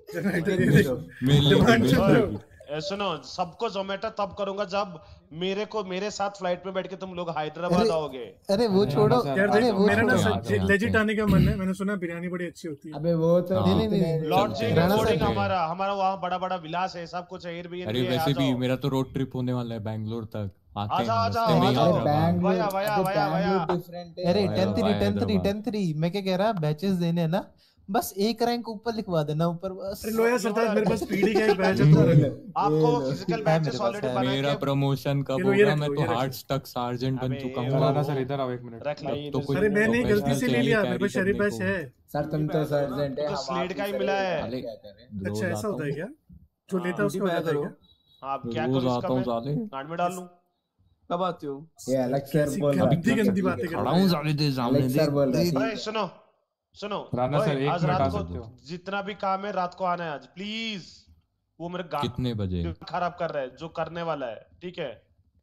[SPEAKER 11] ए, सुनो, सबको जोमेटो तब करूंगा जब मेरे को मेरे साथ फ्लाइट में बैठ के तुम लोग हैदराबाद आओगे।
[SPEAKER 15] अरे वो छोड़ो, अरे वो
[SPEAKER 2] मेरा ना
[SPEAKER 15] छोड़ो।
[SPEAKER 2] लेजिट आने का मन है, मैंने सुना बिरयानी बड़ी अच्छी होती है।
[SPEAKER 18] अबे वो तो
[SPEAKER 15] नहीं नहीं नहीं
[SPEAKER 11] लॉन्चिंग बोर्डिंग हमारा हमारा वहाँ बड़ा बड़ा विलास है, सब कुछ एयरबीएनबी
[SPEAKER 22] अरे
[SPEAKER 11] है।
[SPEAKER 22] वैसे
[SPEAKER 11] आ
[SPEAKER 22] भी
[SPEAKER 11] जाओ।
[SPEAKER 22] मेरा तो रोड ट्रिप होने वाला है बैंगलोर तक, आते
[SPEAKER 11] आ
[SPEAKER 22] हैं
[SPEAKER 11] जाओ, आ
[SPEAKER 22] रास्ते
[SPEAKER 11] जाओ,
[SPEAKER 22] में
[SPEAKER 11] आ
[SPEAKER 22] ही
[SPEAKER 11] जाओ।
[SPEAKER 22] हैदराबाद।
[SPEAKER 11] भैया भैया भैया भैया
[SPEAKER 15] अरे
[SPEAKER 22] via,
[SPEAKER 15] tenth three
[SPEAKER 22] via
[SPEAKER 15] tenth three
[SPEAKER 22] Hyderabad.
[SPEAKER 15] Tenth three मैं क्या कह रहा, बैचेस देने हैं ना, बस एक रैंक ऊपर लिखवा देना ऊपर बस।
[SPEAKER 2] अरे लोया सरताज, मेरे पास पीडी का एक बैच है तो
[SPEAKER 11] आपको फिजिकल बैचेस ऑलरेडी बना
[SPEAKER 22] मेरा
[SPEAKER 11] के
[SPEAKER 22] प्रमोशन कब
[SPEAKER 2] ये लो, ये
[SPEAKER 22] होगा?
[SPEAKER 2] रख
[SPEAKER 22] मैं
[SPEAKER 2] लो,
[SPEAKER 22] तो
[SPEAKER 2] ये रख
[SPEAKER 22] हार्ट स्टक सार्जेंट बन चुका हूँ।
[SPEAKER 13] राणा सर इधर आओ एक मिनट।
[SPEAKER 11] रख लो।
[SPEAKER 22] तो कोई
[SPEAKER 2] अरे मैंने गलती से
[SPEAKER 22] प्रोफेशनल
[SPEAKER 2] ले लिया,
[SPEAKER 22] चाहिए
[SPEAKER 2] मेरे पास
[SPEAKER 22] carry
[SPEAKER 2] शरीफ
[SPEAKER 22] करने
[SPEAKER 2] बैच
[SPEAKER 22] को।
[SPEAKER 2] है।
[SPEAKER 18] सर तुम तो सर्जेंट है,
[SPEAKER 11] तो
[SPEAKER 18] हम
[SPEAKER 11] स्लेट का ही
[SPEAKER 18] आपकी
[SPEAKER 11] मिला
[SPEAKER 18] तरह
[SPEAKER 11] है।
[SPEAKER 18] साले क्या करें।
[SPEAKER 2] अच्छा ऐसा होता है क्या? जो लेता है उसका हो जाता है क्या?
[SPEAKER 11] आप क्या
[SPEAKER 22] रोज
[SPEAKER 11] करो
[SPEAKER 22] आता
[SPEAKER 11] इसका
[SPEAKER 22] हूँ
[SPEAKER 11] मैं
[SPEAKER 22] साले।
[SPEAKER 11] गांड में डाल लूं?
[SPEAKER 6] कब आते हो?
[SPEAKER 18] ये अलग सर
[SPEAKER 2] कैसी
[SPEAKER 18] बोल रहा है।
[SPEAKER 2] गंदी गंदी बातें कर
[SPEAKER 22] खड़ा
[SPEAKER 2] रहा
[SPEAKER 22] हूँ
[SPEAKER 2] है।
[SPEAKER 22] साले तेरे सामने
[SPEAKER 18] अलग सर बोल रहा है।
[SPEAKER 11] अरे सुनो सुनो
[SPEAKER 13] राणा
[SPEAKER 11] ओए,
[SPEAKER 13] सर, एक
[SPEAKER 11] आज
[SPEAKER 13] मिनट आ
[SPEAKER 11] रात
[SPEAKER 13] सकते
[SPEAKER 11] को
[SPEAKER 13] हो?
[SPEAKER 11] जितना भी काम है रात को आना है आज प्लीज। वो मेरे गा
[SPEAKER 22] कितने बजे?
[SPEAKER 11] खराब कर रहा है जो करने वाला है, ठीक है?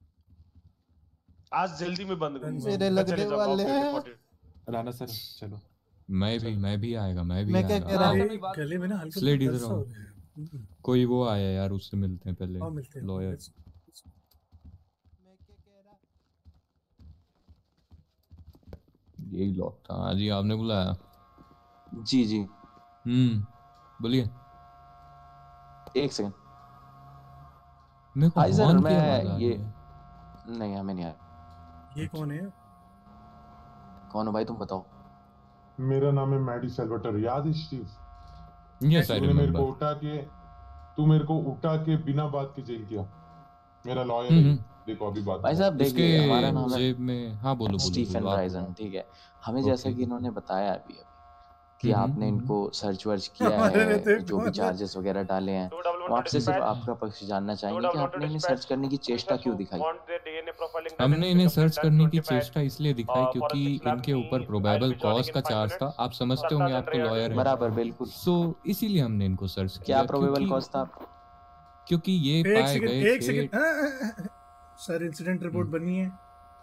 [SPEAKER 11] आज जल्दी में बंद
[SPEAKER 15] मेरे लगने वाले हैं।
[SPEAKER 13] राणा सर चलो।
[SPEAKER 22] मैं भी मैं भी आएगा मैं भी
[SPEAKER 15] मैं क्या
[SPEAKER 22] आएगा।
[SPEAKER 15] कह रहा हूँ,
[SPEAKER 2] अरे गले में ना हल्का
[SPEAKER 22] स्लेट
[SPEAKER 2] सा
[SPEAKER 22] इधर
[SPEAKER 2] दर्द सा
[SPEAKER 22] आओ।
[SPEAKER 2] हो रहा है।
[SPEAKER 22] कोई वो आया यार, उससे मिलते हैं पहले।
[SPEAKER 2] आओ मिलते हैं।
[SPEAKER 22] लॉयर। यही लॉक था। हाँ जी, आपने बुलाया?
[SPEAKER 7] जी जी
[SPEAKER 22] हम्म बोलिए।
[SPEAKER 7] एक सेकंड।
[SPEAKER 22] मेरे को
[SPEAKER 7] हाय सर,
[SPEAKER 22] हॉर्न की आवाज
[SPEAKER 7] मैं
[SPEAKER 22] आ रही
[SPEAKER 7] ये
[SPEAKER 22] है।
[SPEAKER 7] नहीं हमें नहीं आया।
[SPEAKER 2] ये कौन है?
[SPEAKER 7] कौन हो भाई तुम बताओ?
[SPEAKER 14] मेरा नाम है मैडी सेल्वाटर, याद है स्टीव?
[SPEAKER 22] यस आई
[SPEAKER 14] तूने मेरे को
[SPEAKER 22] रिमेंबर।
[SPEAKER 14] उठा के तू मेरे को उठा के बिना बात के जेल किया। मेरा लॉयर है,
[SPEAKER 22] हम्म।
[SPEAKER 14] देखो अभी बात
[SPEAKER 7] भाई साहब
[SPEAKER 22] इसके
[SPEAKER 7] देखिए, हमारा नाम है
[SPEAKER 22] जेब में। हाँ बोलो बोलो
[SPEAKER 7] स्टीफन
[SPEAKER 22] बोलो आप
[SPEAKER 7] राइजन,
[SPEAKER 22] बोलो।
[SPEAKER 7] ठीक है? हमें जैसा
[SPEAKER 22] ओके।
[SPEAKER 7] कि इन्होंने बताया अभी अभी कि
[SPEAKER 22] हम्म,
[SPEAKER 7] आपने
[SPEAKER 22] हम्म,
[SPEAKER 7] इनको सर्च वर्च किया
[SPEAKER 2] हमारे
[SPEAKER 7] है,
[SPEAKER 2] रहते
[SPEAKER 7] जो भी
[SPEAKER 2] कौन है?
[SPEAKER 7] चार्जेस वगैरह डाले हैं, वो आपसे सिर्फ आपका पक्ष जानना चाहेंगे कि आपने इन्हें सर्च करने की चेष्टा क्यों दिखाई?
[SPEAKER 22] हमने इन्हें सर्च करने की चेष्टा इसलिए दिखाई क्योंकि इनके ऊपर प्रोबेबल कॉज का चार्ज था। आप समझते होंगे, आप तो लॉयर हैं।
[SPEAKER 7] बराबर, बिल्कुल।
[SPEAKER 22] सो इसीलिए हमने इनको सर्च किया।
[SPEAKER 7] क्या प्रोबेबल
[SPEAKER 22] क्योंकि-
[SPEAKER 7] कॉज था?
[SPEAKER 22] क्योंकि ये
[SPEAKER 2] एक
[SPEAKER 22] पाए
[SPEAKER 2] सेकंड
[SPEAKER 22] गए
[SPEAKER 2] एक
[SPEAKER 22] थे।
[SPEAKER 2] सेकंड सर, इंसिडेंट रिपोर्ट बनी है।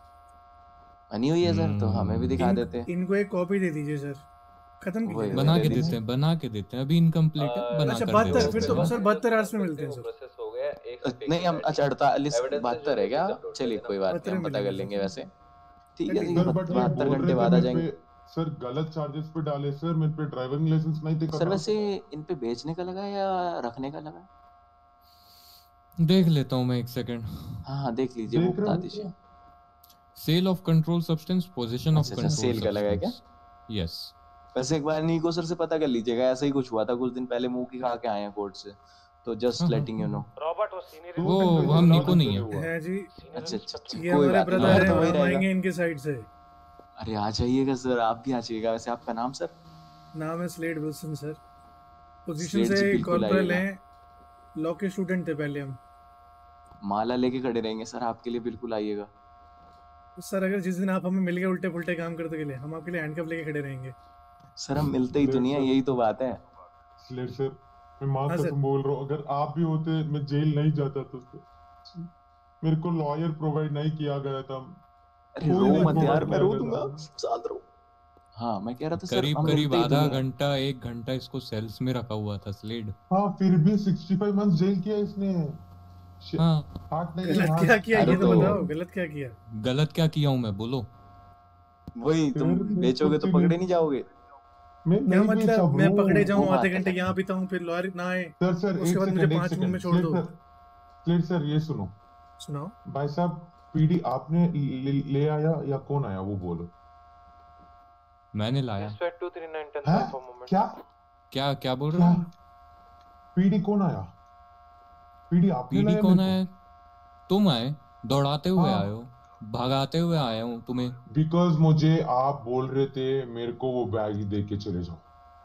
[SPEAKER 7] बनी हुई है सर, तो हमें भी दिखा
[SPEAKER 2] इन,
[SPEAKER 7] देते।
[SPEAKER 2] इनको एक कॉपी दे दीजिए सर, खत्म
[SPEAKER 7] वही,
[SPEAKER 2] कीजिए।
[SPEAKER 22] बना
[SPEAKER 7] दे
[SPEAKER 22] के
[SPEAKER 7] दीजिए।
[SPEAKER 22] देते हैं बना के देते हैं। अभी इनकम्प्लीट है, बना
[SPEAKER 2] अच्छा
[SPEAKER 22] कर
[SPEAKER 2] बहत्तर,
[SPEAKER 22] देते
[SPEAKER 2] फिर
[SPEAKER 22] हैं।
[SPEAKER 2] तो सर बहत्तर आवर्स में मिलते हैं सर।
[SPEAKER 24] प्रोसेस हो गया एक
[SPEAKER 7] नहीं हम अच्छा अड़तालीस बहत्तर है क्या? चलिए कोई बात
[SPEAKER 2] बहत्तर
[SPEAKER 7] नहीं, हम
[SPEAKER 2] में
[SPEAKER 7] पता कर
[SPEAKER 2] मिलेंगे
[SPEAKER 7] लेंगे
[SPEAKER 2] सर।
[SPEAKER 7] वैसे। ठीक है, ठीक
[SPEAKER 14] सर
[SPEAKER 7] है,
[SPEAKER 14] बट ये
[SPEAKER 7] बहत्तर
[SPEAKER 14] बोल
[SPEAKER 7] घंटे
[SPEAKER 14] रहे
[SPEAKER 7] बाद
[SPEAKER 14] थे
[SPEAKER 7] आ
[SPEAKER 14] मेरे
[SPEAKER 7] जाएंगे।
[SPEAKER 14] पे सर गलत चार्जेस पे डाले सर, मेरे पे ड्राइविंग लाइसेंस नहीं थे।
[SPEAKER 7] सर वैसे इन पे बेचने का लगा या रखने का लगा?
[SPEAKER 22] देख लेता हूँ मैं एक सेकंड।
[SPEAKER 7] हाँ हाँ देख लीजिए, वो
[SPEAKER 14] देख रहे
[SPEAKER 7] बता
[SPEAKER 14] हो?
[SPEAKER 7] दीजिए।
[SPEAKER 22] Sale of control substance, position of
[SPEAKER 7] अच्छा, अच्छा,
[SPEAKER 22] कंट्रोल
[SPEAKER 7] सेल का लगा है क्या?
[SPEAKER 22] यस।
[SPEAKER 7] वैसे एक बार नीको सर से पता कर लीजिएगा, ऐसा ही कुछ हुआ था कुछ दिन पहले, मुंह की खा के आए हैं कोर्ट से, तो just letting you know.
[SPEAKER 5] Robert वो सीनियर
[SPEAKER 22] वो वो हम निको नहीं है।
[SPEAKER 2] है जी,
[SPEAKER 7] अच्छा अच्छा अच्छा,
[SPEAKER 2] ये
[SPEAKER 7] कोई
[SPEAKER 2] हमारे
[SPEAKER 7] बात नहीं,
[SPEAKER 2] ब्रदर
[SPEAKER 7] और
[SPEAKER 2] हैं,
[SPEAKER 7] तो वही
[SPEAKER 2] हम
[SPEAKER 7] रहेगा।
[SPEAKER 2] आएंगे इनके साइड से।
[SPEAKER 7] अरे आ जाइएगा सर, आप भी आ जाइएगा। वैसे आपका नाम सर?
[SPEAKER 2] नाम है Slade Wilson sir, position
[SPEAKER 7] Slade ji,
[SPEAKER 2] से
[SPEAKER 7] बिल्कुल
[SPEAKER 2] कॉर्पोरल
[SPEAKER 7] आइएगा।
[SPEAKER 2] हैं, लॉ के स्टूडेंट थे पहले हम।
[SPEAKER 7] माला लेके खड़े रहेंगे सर, आपके लिए बिल्कुल आइएगा।
[SPEAKER 2] तो सर अगर जिस दिन आप हमें मिल गए उल्टे पुल्टे काम करते के लिए, हम आपके लिए हैंडकफ लेके खड़े रहेंगे।
[SPEAKER 7] सर हम मिलते ही तो नहीं है, यही तो बात है।
[SPEAKER 14] स्लेट सर, मैं मां
[SPEAKER 2] हाँ, सर।
[SPEAKER 14] कसम बोल रहा हूँ, अगर आप भी होते मैं जेल नहीं जाता तो सर। मेरे को लॉयर प्रोवाइड नहीं किया गया था।
[SPEAKER 7] अरे
[SPEAKER 14] कोई
[SPEAKER 7] रो
[SPEAKER 14] नहीं
[SPEAKER 7] मत यार,
[SPEAKER 14] provide
[SPEAKER 7] मैं
[SPEAKER 14] किया
[SPEAKER 7] रो
[SPEAKER 14] गया
[SPEAKER 7] दूंगा,
[SPEAKER 14] था।
[SPEAKER 7] साथ रो। हाँ मैं कह रहा था सर,
[SPEAKER 22] करीब
[SPEAKER 7] हम
[SPEAKER 22] करीब
[SPEAKER 7] मिलते ही तो
[SPEAKER 22] आधा
[SPEAKER 7] नहीं है।
[SPEAKER 22] घंटा एक घंटा इसको सेल्स में रखा हुआ था स्लेड।
[SPEAKER 14] हाँ फिर भी पैंसठ मंथ्स जेल किया इसने।
[SPEAKER 22] हाँ
[SPEAKER 14] हार्ट नहीं
[SPEAKER 2] गलत
[SPEAKER 14] हार्ट-
[SPEAKER 2] क्या किया
[SPEAKER 22] अरे
[SPEAKER 2] ये तो
[SPEAKER 22] तो-
[SPEAKER 2] बताओ, गलत क्या किया?
[SPEAKER 22] गलत क्या किया हूँ मैं, बोलो।
[SPEAKER 7] वही तुम
[SPEAKER 14] फिर- फिर
[SPEAKER 7] बेचोगे
[SPEAKER 14] कुछ
[SPEAKER 7] तो
[SPEAKER 14] ही
[SPEAKER 7] पकड़े
[SPEAKER 14] नहीं।
[SPEAKER 7] नहीं जाओगे।
[SPEAKER 14] मैं
[SPEAKER 2] क्या
[SPEAKER 14] नहीं बेचा
[SPEAKER 2] मतलब मैं
[SPEAKER 14] ब्रो।
[SPEAKER 2] पकड़े जाऊं,
[SPEAKER 7] वो
[SPEAKER 2] आधे
[SPEAKER 7] बात
[SPEAKER 2] घंटे
[SPEAKER 7] है।
[SPEAKER 2] यहाँ बीता हूँ, फिर लॉयर ना आए,
[SPEAKER 14] सर सर
[SPEAKER 2] उसके
[SPEAKER 14] एक
[SPEAKER 2] बाद मुझे
[SPEAKER 14] सेकंड एक
[SPEAKER 2] पाँच मिनट में
[SPEAKER 14] सेकंड
[SPEAKER 2] छोड़ दो।
[SPEAKER 14] स्लेट सर स्लेट सर ये सुनो,
[SPEAKER 2] सुनाओ।
[SPEAKER 14] भाई साहब पीडी आपने ले, ले आया या कौन आया वो बोलो।
[SPEAKER 22] मैंने लाया।
[SPEAKER 5] टू थ्री नाइन टेन
[SPEAKER 14] हैं?
[SPEAKER 5] For moment.
[SPEAKER 14] क्या
[SPEAKER 22] क्या क्या बोल रहे
[SPEAKER 14] क्या
[SPEAKER 22] हो?
[SPEAKER 14] पीडी कौन आया? पीडी आपने
[SPEAKER 22] पीडी
[SPEAKER 14] लाया
[SPEAKER 22] कौन
[SPEAKER 14] मेरे
[SPEAKER 22] है? तुम आए, दौड़ाते हुए
[SPEAKER 14] हाँ।
[SPEAKER 22] आए हो, भगाते हुए आया हूँ तुम्हें।
[SPEAKER 14] को? बिकॉज मुझे आप बोल रहे थे मेरे को वो बैग ही दे के चले जाओ,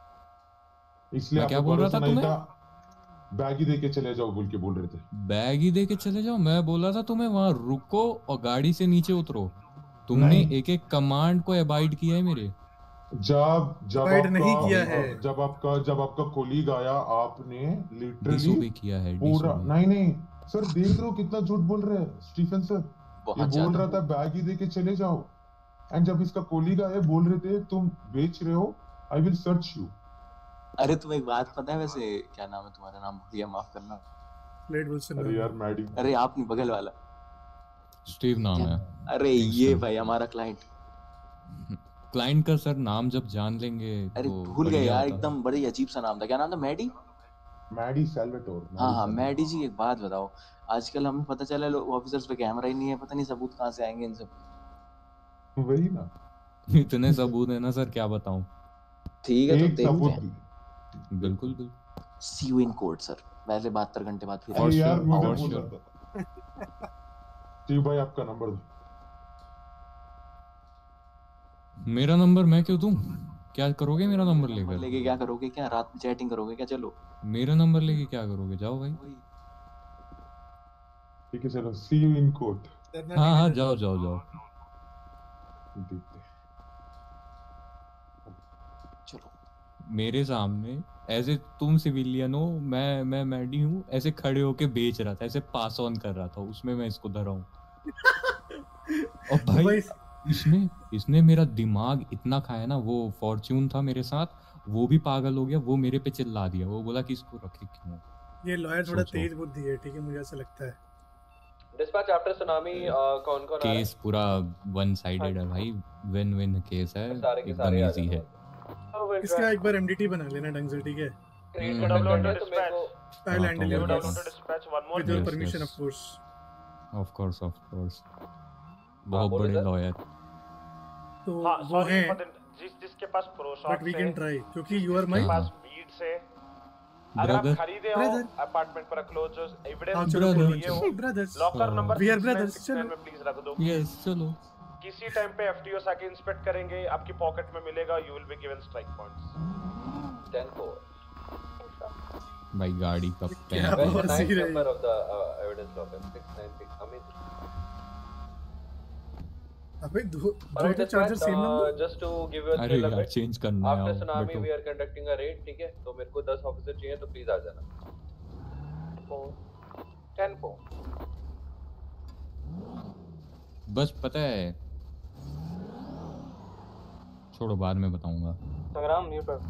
[SPEAKER 14] इसलिए
[SPEAKER 22] मैं क्या
[SPEAKER 14] आपको
[SPEAKER 22] बोल रहा
[SPEAKER 14] भरोसा
[SPEAKER 22] था
[SPEAKER 14] नहीं
[SPEAKER 22] तुम्हें?
[SPEAKER 14] था। बैग ही दे के चले जाओ बोल के बोल रहे थे।
[SPEAKER 22] बैग ही दे के चले जाओ? मैं बोला था तुम्हें वहां रुको और गाड़ी से नीचे उतरो। तुमने
[SPEAKER 14] नहीं।
[SPEAKER 22] एक एक कमांड को अबाइड किया है मेरे।
[SPEAKER 14] जब जब
[SPEAKER 2] Abide
[SPEAKER 14] आपका
[SPEAKER 2] नहीं किया है।
[SPEAKER 14] जब आपका जब आपका कोलीग आया आपने लिटरली
[SPEAKER 22] डिसोबे किया है,
[SPEAKER 14] पूरा
[SPEAKER 22] डिसोबे।
[SPEAKER 14] नहीं नहीं सर देख रहे हो कितना झूठ बोल रहे हैं स्टीफन सर। ये
[SPEAKER 7] बहुत
[SPEAKER 14] बोल
[SPEAKER 7] ज्यादा।
[SPEAKER 14] रहा था बैग ही दे के चले जाओ, एंड जब इसका कोलीग आया बोल रहे थे तुम बेच रहे हो, आई विल सर्च यू।
[SPEAKER 7] अरे तुम्हें एक बात पता है वैसे क्या नाम है तुम्हारा? नाम भैया माफ करना।
[SPEAKER 2] Late Wilson.
[SPEAKER 14] अरे यार मैडी।
[SPEAKER 7] अरे आप नहीं, बगल वाला
[SPEAKER 22] स्टीव नाम है।
[SPEAKER 7] अरे ये भाई हमारा क्लाइंट।
[SPEAKER 22] क्लाइंट का सर नाम जब जान लेंगे
[SPEAKER 7] अरे
[SPEAKER 22] तो
[SPEAKER 7] भूल गए
[SPEAKER 22] बढ़िया
[SPEAKER 7] यार,
[SPEAKER 22] होता।
[SPEAKER 7] एकदम बड़ी अजीब सा नाम था। क्या नाम था? मैडी?
[SPEAKER 14] Maddy Salvatore.
[SPEAKER 7] हाँ हाँ मैडी जी, एक बात बताओ, आजकल हमें पता चला लोग ऑफिसर्स पे कैमरा ही नहीं है, पता नहीं सबूत कहाँ से आएंगे इन सब।
[SPEAKER 14] वही ना,
[SPEAKER 22] इतने सबूत है ना सर, क्या बताऊं।
[SPEAKER 7] ठीक है तो
[SPEAKER 14] एक सबूत
[SPEAKER 7] देखते
[SPEAKER 14] भी।
[SPEAKER 22] बिल्कुल बिल्कुल।
[SPEAKER 7] See you in court sir, पहले बहत्तर घंटे बाद फिर।
[SPEAKER 14] अरे यार मुझे
[SPEAKER 22] और
[SPEAKER 14] बोल
[SPEAKER 22] sure.
[SPEAKER 14] रहा था। जी भाई आपका नंबर दो।
[SPEAKER 22] मेरा नंबर मैं क्यों दूं? क्या करोगे मेरा नंबर लेकर?
[SPEAKER 7] लेके क्या करोगे? क्या रात में चैटिंग करोगे क्या? चलो
[SPEAKER 22] मेरा नंबर लेके क्या करोगे? जाओ भाई।
[SPEAKER 14] ठीक है चलो, सी यू इन कोर्ट।
[SPEAKER 22] हाँ हाँ जाओ जाओ जाओ।
[SPEAKER 7] चलो
[SPEAKER 22] मेरे सामने ऐसे तुम सिविलियन हो, मैं मैं मैडी हूँ, ऐसे खड़े होके बेच रहा था, ऐसे पास ऑन कर रहा था, उसमें मैं इसको धरा हूँ। और भाई इसने इसने मेरा दिमाग इतना खाया ना, वो फॉर्च्यून था मेरे साथ, वो भी पागल हो गया, वो मेरे पे चिल्ला दिया, वो बोला कि इसको रखे क्यों।
[SPEAKER 2] ये लॉयर थोड़ा
[SPEAKER 22] सोचो।
[SPEAKER 2] तेज बुद्धि है, ठीक है, मुझे ऐसा लगता है।
[SPEAKER 4] डिस्पैच आफ्टर सुनामी कौन कौन आ रहा है?
[SPEAKER 22] केस पूरा वन साइडेड है भाई, विन विन केस है,
[SPEAKER 4] सारे के
[SPEAKER 22] एकदम
[SPEAKER 4] सारे आ
[SPEAKER 22] इजी है।
[SPEAKER 2] इसका एक बार एमडीटी बना लेना ढंग से, ठीक है?
[SPEAKER 4] क्रिएट करना है तो मेरे को
[SPEAKER 2] I'll handle your
[SPEAKER 22] हाँ,
[SPEAKER 2] case.
[SPEAKER 22] तो
[SPEAKER 1] dispatch one more
[SPEAKER 2] With your
[SPEAKER 22] Yes,
[SPEAKER 2] permission,
[SPEAKER 22] yes.
[SPEAKER 2] of course.
[SPEAKER 22] Of course of course, बहुत
[SPEAKER 4] बोलो
[SPEAKER 22] बड़े
[SPEAKER 4] सर।
[SPEAKER 22] लॉयर।
[SPEAKER 2] तो
[SPEAKER 1] हाँ
[SPEAKER 2] वो
[SPEAKER 1] सॉरी
[SPEAKER 2] है,
[SPEAKER 1] फॉर द जिस जिसके पास pro shop
[SPEAKER 2] but we
[SPEAKER 1] say
[SPEAKER 2] can try, क्योंकि यू आर
[SPEAKER 1] जिसके
[SPEAKER 2] माई
[SPEAKER 1] पास वीड से अगर आप
[SPEAKER 22] Brother.
[SPEAKER 1] खरीदे हो
[SPEAKER 2] Brother.
[SPEAKER 1] अपार्टमेंट पर रख लो, जो
[SPEAKER 2] हाँ
[SPEAKER 1] एविडेंस
[SPEAKER 2] चलो
[SPEAKER 22] Brother.
[SPEAKER 1] लिए हो
[SPEAKER 2] ब्रदर्स,
[SPEAKER 1] लॉकर
[SPEAKER 22] हाँ।
[SPEAKER 1] Number
[SPEAKER 2] We are
[SPEAKER 1] six nine
[SPEAKER 2] brothers,
[SPEAKER 1] six nine
[SPEAKER 2] चलो।
[SPEAKER 1] में प्लीज रख दो।
[SPEAKER 22] यस चलो।
[SPEAKER 1] किसी टाइम पे एफटीओस आके इंस्पेक्ट करेंगे, आपकी पॉकेट में मिलेगा, you will be given strike points.
[SPEAKER 4] Ten four
[SPEAKER 22] भाई गाड़ी का
[SPEAKER 2] क्या
[SPEAKER 22] पैर
[SPEAKER 2] बात
[SPEAKER 4] नाइस
[SPEAKER 2] है?
[SPEAKER 4] Number of the evidence locker six nine six. Amazing.
[SPEAKER 2] अबे दो दो
[SPEAKER 4] Alright,
[SPEAKER 2] तो charger same number.
[SPEAKER 4] just to give you a
[SPEAKER 22] अरे
[SPEAKER 4] thrill a
[SPEAKER 22] यार
[SPEAKER 4] bit,
[SPEAKER 22] चेंज करना है
[SPEAKER 4] after
[SPEAKER 22] आओ,
[SPEAKER 4] tsunami
[SPEAKER 22] बैठो।
[SPEAKER 4] we are conducting a raid, ठीक है? तो मेरे को दस ऑफिसर चाहिए, तो प्लीज आ जाना। Four ten four.
[SPEAKER 22] बस पता है, छोड़ो बाद में बताऊंगा।
[SPEAKER 9] संग्राम म्यूट कर।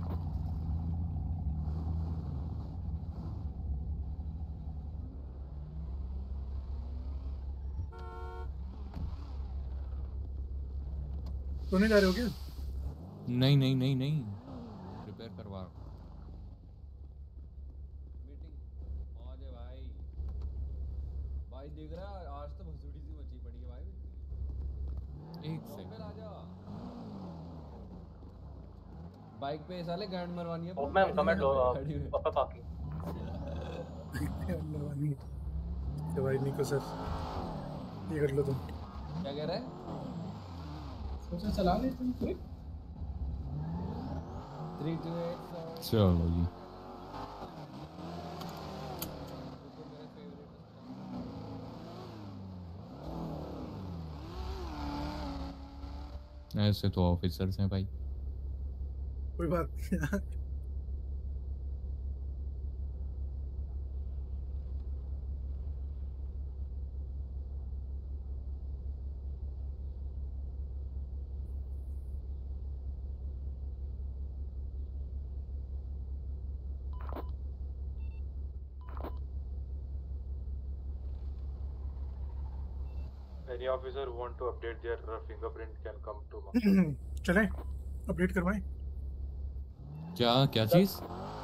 [SPEAKER 2] सोने जा रहे हो क्या?
[SPEAKER 22] नहीं नहीं नहीं नहीं, प्रिपेयर करवा।
[SPEAKER 20] मौज है भाई। भाई देख रहा है आज तो भसुड़ी सी मची पड़ी है भाई।
[SPEAKER 22] एक
[SPEAKER 20] पे
[SPEAKER 22] सेकंड।
[SPEAKER 20] आ जा। बाइक पे साले गांड मरवानी है।
[SPEAKER 9] ओ मैम कमेंट लो
[SPEAKER 20] खड़ी हुई।
[SPEAKER 9] पापा पाकी।
[SPEAKER 2] मरवानी है। तो भाई निको सर, ये कर लो तुम।
[SPEAKER 20] क्या कह रहा है?
[SPEAKER 23] सोचा चला ले तुम क्विक।
[SPEAKER 20] थ्री टू एट
[SPEAKER 22] चलो जी। ऐसे तो ऑफिसर्स हैं भाई।
[SPEAKER 2] कोई बात नहीं।
[SPEAKER 4] Any officer who want to update their uh, fingerprint can come to me.
[SPEAKER 2] चलें अपडेट करवाएं।
[SPEAKER 22] क्या क्या चीज?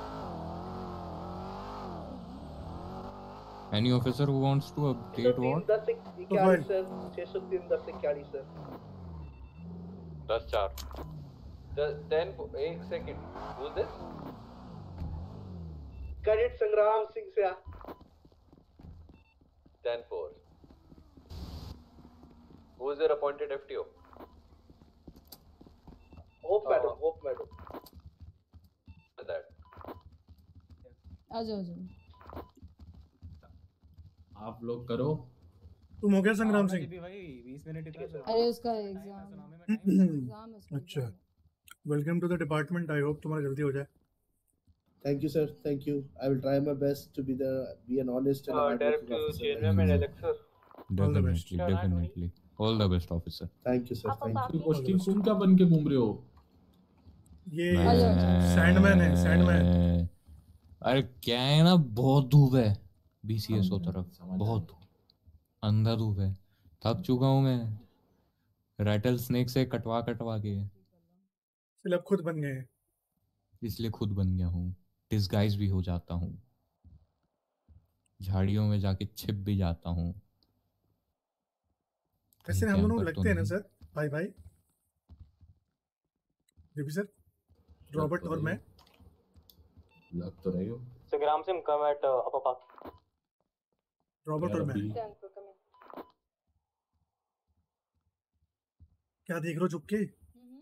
[SPEAKER 22] Any officer who wants to update what?
[SPEAKER 6] दस इक्यालीस सर, छह सौ तीन दस इक्यालीस सर।
[SPEAKER 4] दस चार। टेन एक second. Who's this?
[SPEAKER 6] Cadet Sangram Singh से आ।
[SPEAKER 4] Ten four. Who is your appointed F T O?
[SPEAKER 6] Hope madam, hope madam.
[SPEAKER 4] That.
[SPEAKER 19] आ जाओ आ जाओ।
[SPEAKER 20] आप लोग करो।
[SPEAKER 2] तुम हो गया संग्राम सिंह?
[SPEAKER 19] अरे उसका एग्जाम एग्जाम है उसका।
[SPEAKER 2] अच्छा, welcome to the department. I hope तुम्हारा जल्दी हो जाए।
[SPEAKER 3] Thank you, sir. Thank you. I will try my best to be the be an honest and a
[SPEAKER 4] Uh,
[SPEAKER 3] hardworking
[SPEAKER 4] direct to
[SPEAKER 3] officer.
[SPEAKER 4] J N M and Alex sir.
[SPEAKER 22] Definitely, definitely. All the best, officer.
[SPEAKER 3] Thank you, sir. Thank you.
[SPEAKER 20] Costume तुम क्या बन के घूम रहे हो?
[SPEAKER 2] ये सैंडमैन है, सैंडमैन।
[SPEAKER 22] अरे क्या है ना, बहुत धूप है बीसीएसओ तरफ, बहुत धूप, अंधा धूप है। थक चुका हूँ मैं रैटल स्नेक से कटवा कटवा के,
[SPEAKER 2] इसलिए अब खुद बन गए,
[SPEAKER 22] इसलिए खुद बन गया हूँ। डिस्गाइज भी हो जाता हूँ, झाड़ियों में जाके छिप भी जाता हूँ।
[SPEAKER 2] वैसे हम दोनों लगते हैं ना सर, भाई भाई जेबी सर, रॉबर्ट और मैं
[SPEAKER 13] लग तो रही हो।
[SPEAKER 9] Sangram Singh come at upper park.
[SPEAKER 2] Robert और मैं क्या देख रहे हो चुप के?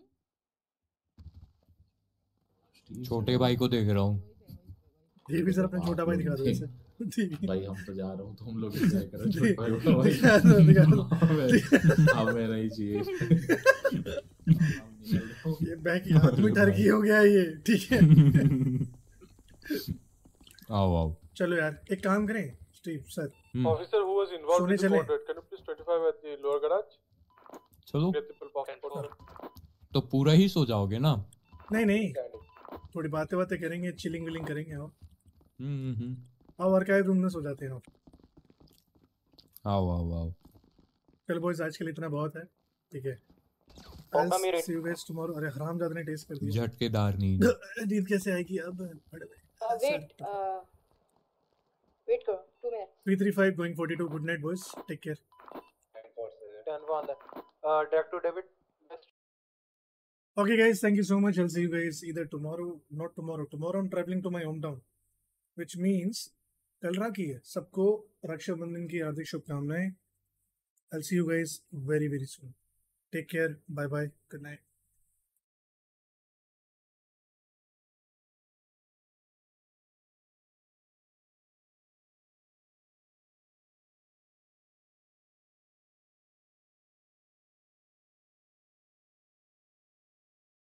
[SPEAKER 22] छोटे भाई को देख रहा हूँ।
[SPEAKER 2] ये भी सर अपना छोटा भाई दिखा दो वैसे।
[SPEAKER 13] भाई हम तो जा रहा हूँ तो हम लोग एंजॉय करो। छोटा भाई छोटा भाई
[SPEAKER 2] दिखा दो
[SPEAKER 13] हमें नहीं चाहिए।
[SPEAKER 2] ये बैग की हाथ में ठरकी हो गया ये, ठीक है।
[SPEAKER 22] आओ आओ
[SPEAKER 2] चलो यार एक काम करें Steve sir.
[SPEAKER 4] Officer who was involved
[SPEAKER 2] सोने
[SPEAKER 4] in the
[SPEAKER 2] चले?
[SPEAKER 4] murder, can you please twenty-five at the lower garage?
[SPEAKER 22] चलो
[SPEAKER 4] Get the full pocket.
[SPEAKER 22] तो पूरा ही सो जाओगे ना?
[SPEAKER 2] नहीं नहीं, थोड़ी बातें बातें करेंगे, चिलिंग विलिंग करेंगे। आओ
[SPEAKER 22] हम्म हम्म
[SPEAKER 2] आओ और क्या है, रूम में सो जाते हैं।
[SPEAKER 22] आओ आओ आओ।
[SPEAKER 2] चलो बॉयज आज के लिए इतना बहुत है, ठीक है।
[SPEAKER 9] I'll see
[SPEAKER 2] you guys tomorrow। अरे हरामजादे ने टेस्ट कर दिया।
[SPEAKER 22] झटकेदार नींद।
[SPEAKER 2] नींद कैसे आएगी अब?
[SPEAKER 19] वेट वेट करो two minute.
[SPEAKER 2] three three five going forty-two। Good night boys, take care.
[SPEAKER 9] ten one that. Uh, direct to David.
[SPEAKER 2] Okay guys, thank you so much. I'll see you guys either tomorrow, not tomorrow. Tomorrow I'm traveling to my hometown, which means कल राखी है। सबको रक्षाबंधन की हार्दिक शुभकामनाएं। I'll see you guys very very soon. Take care. Bye bye. Good night.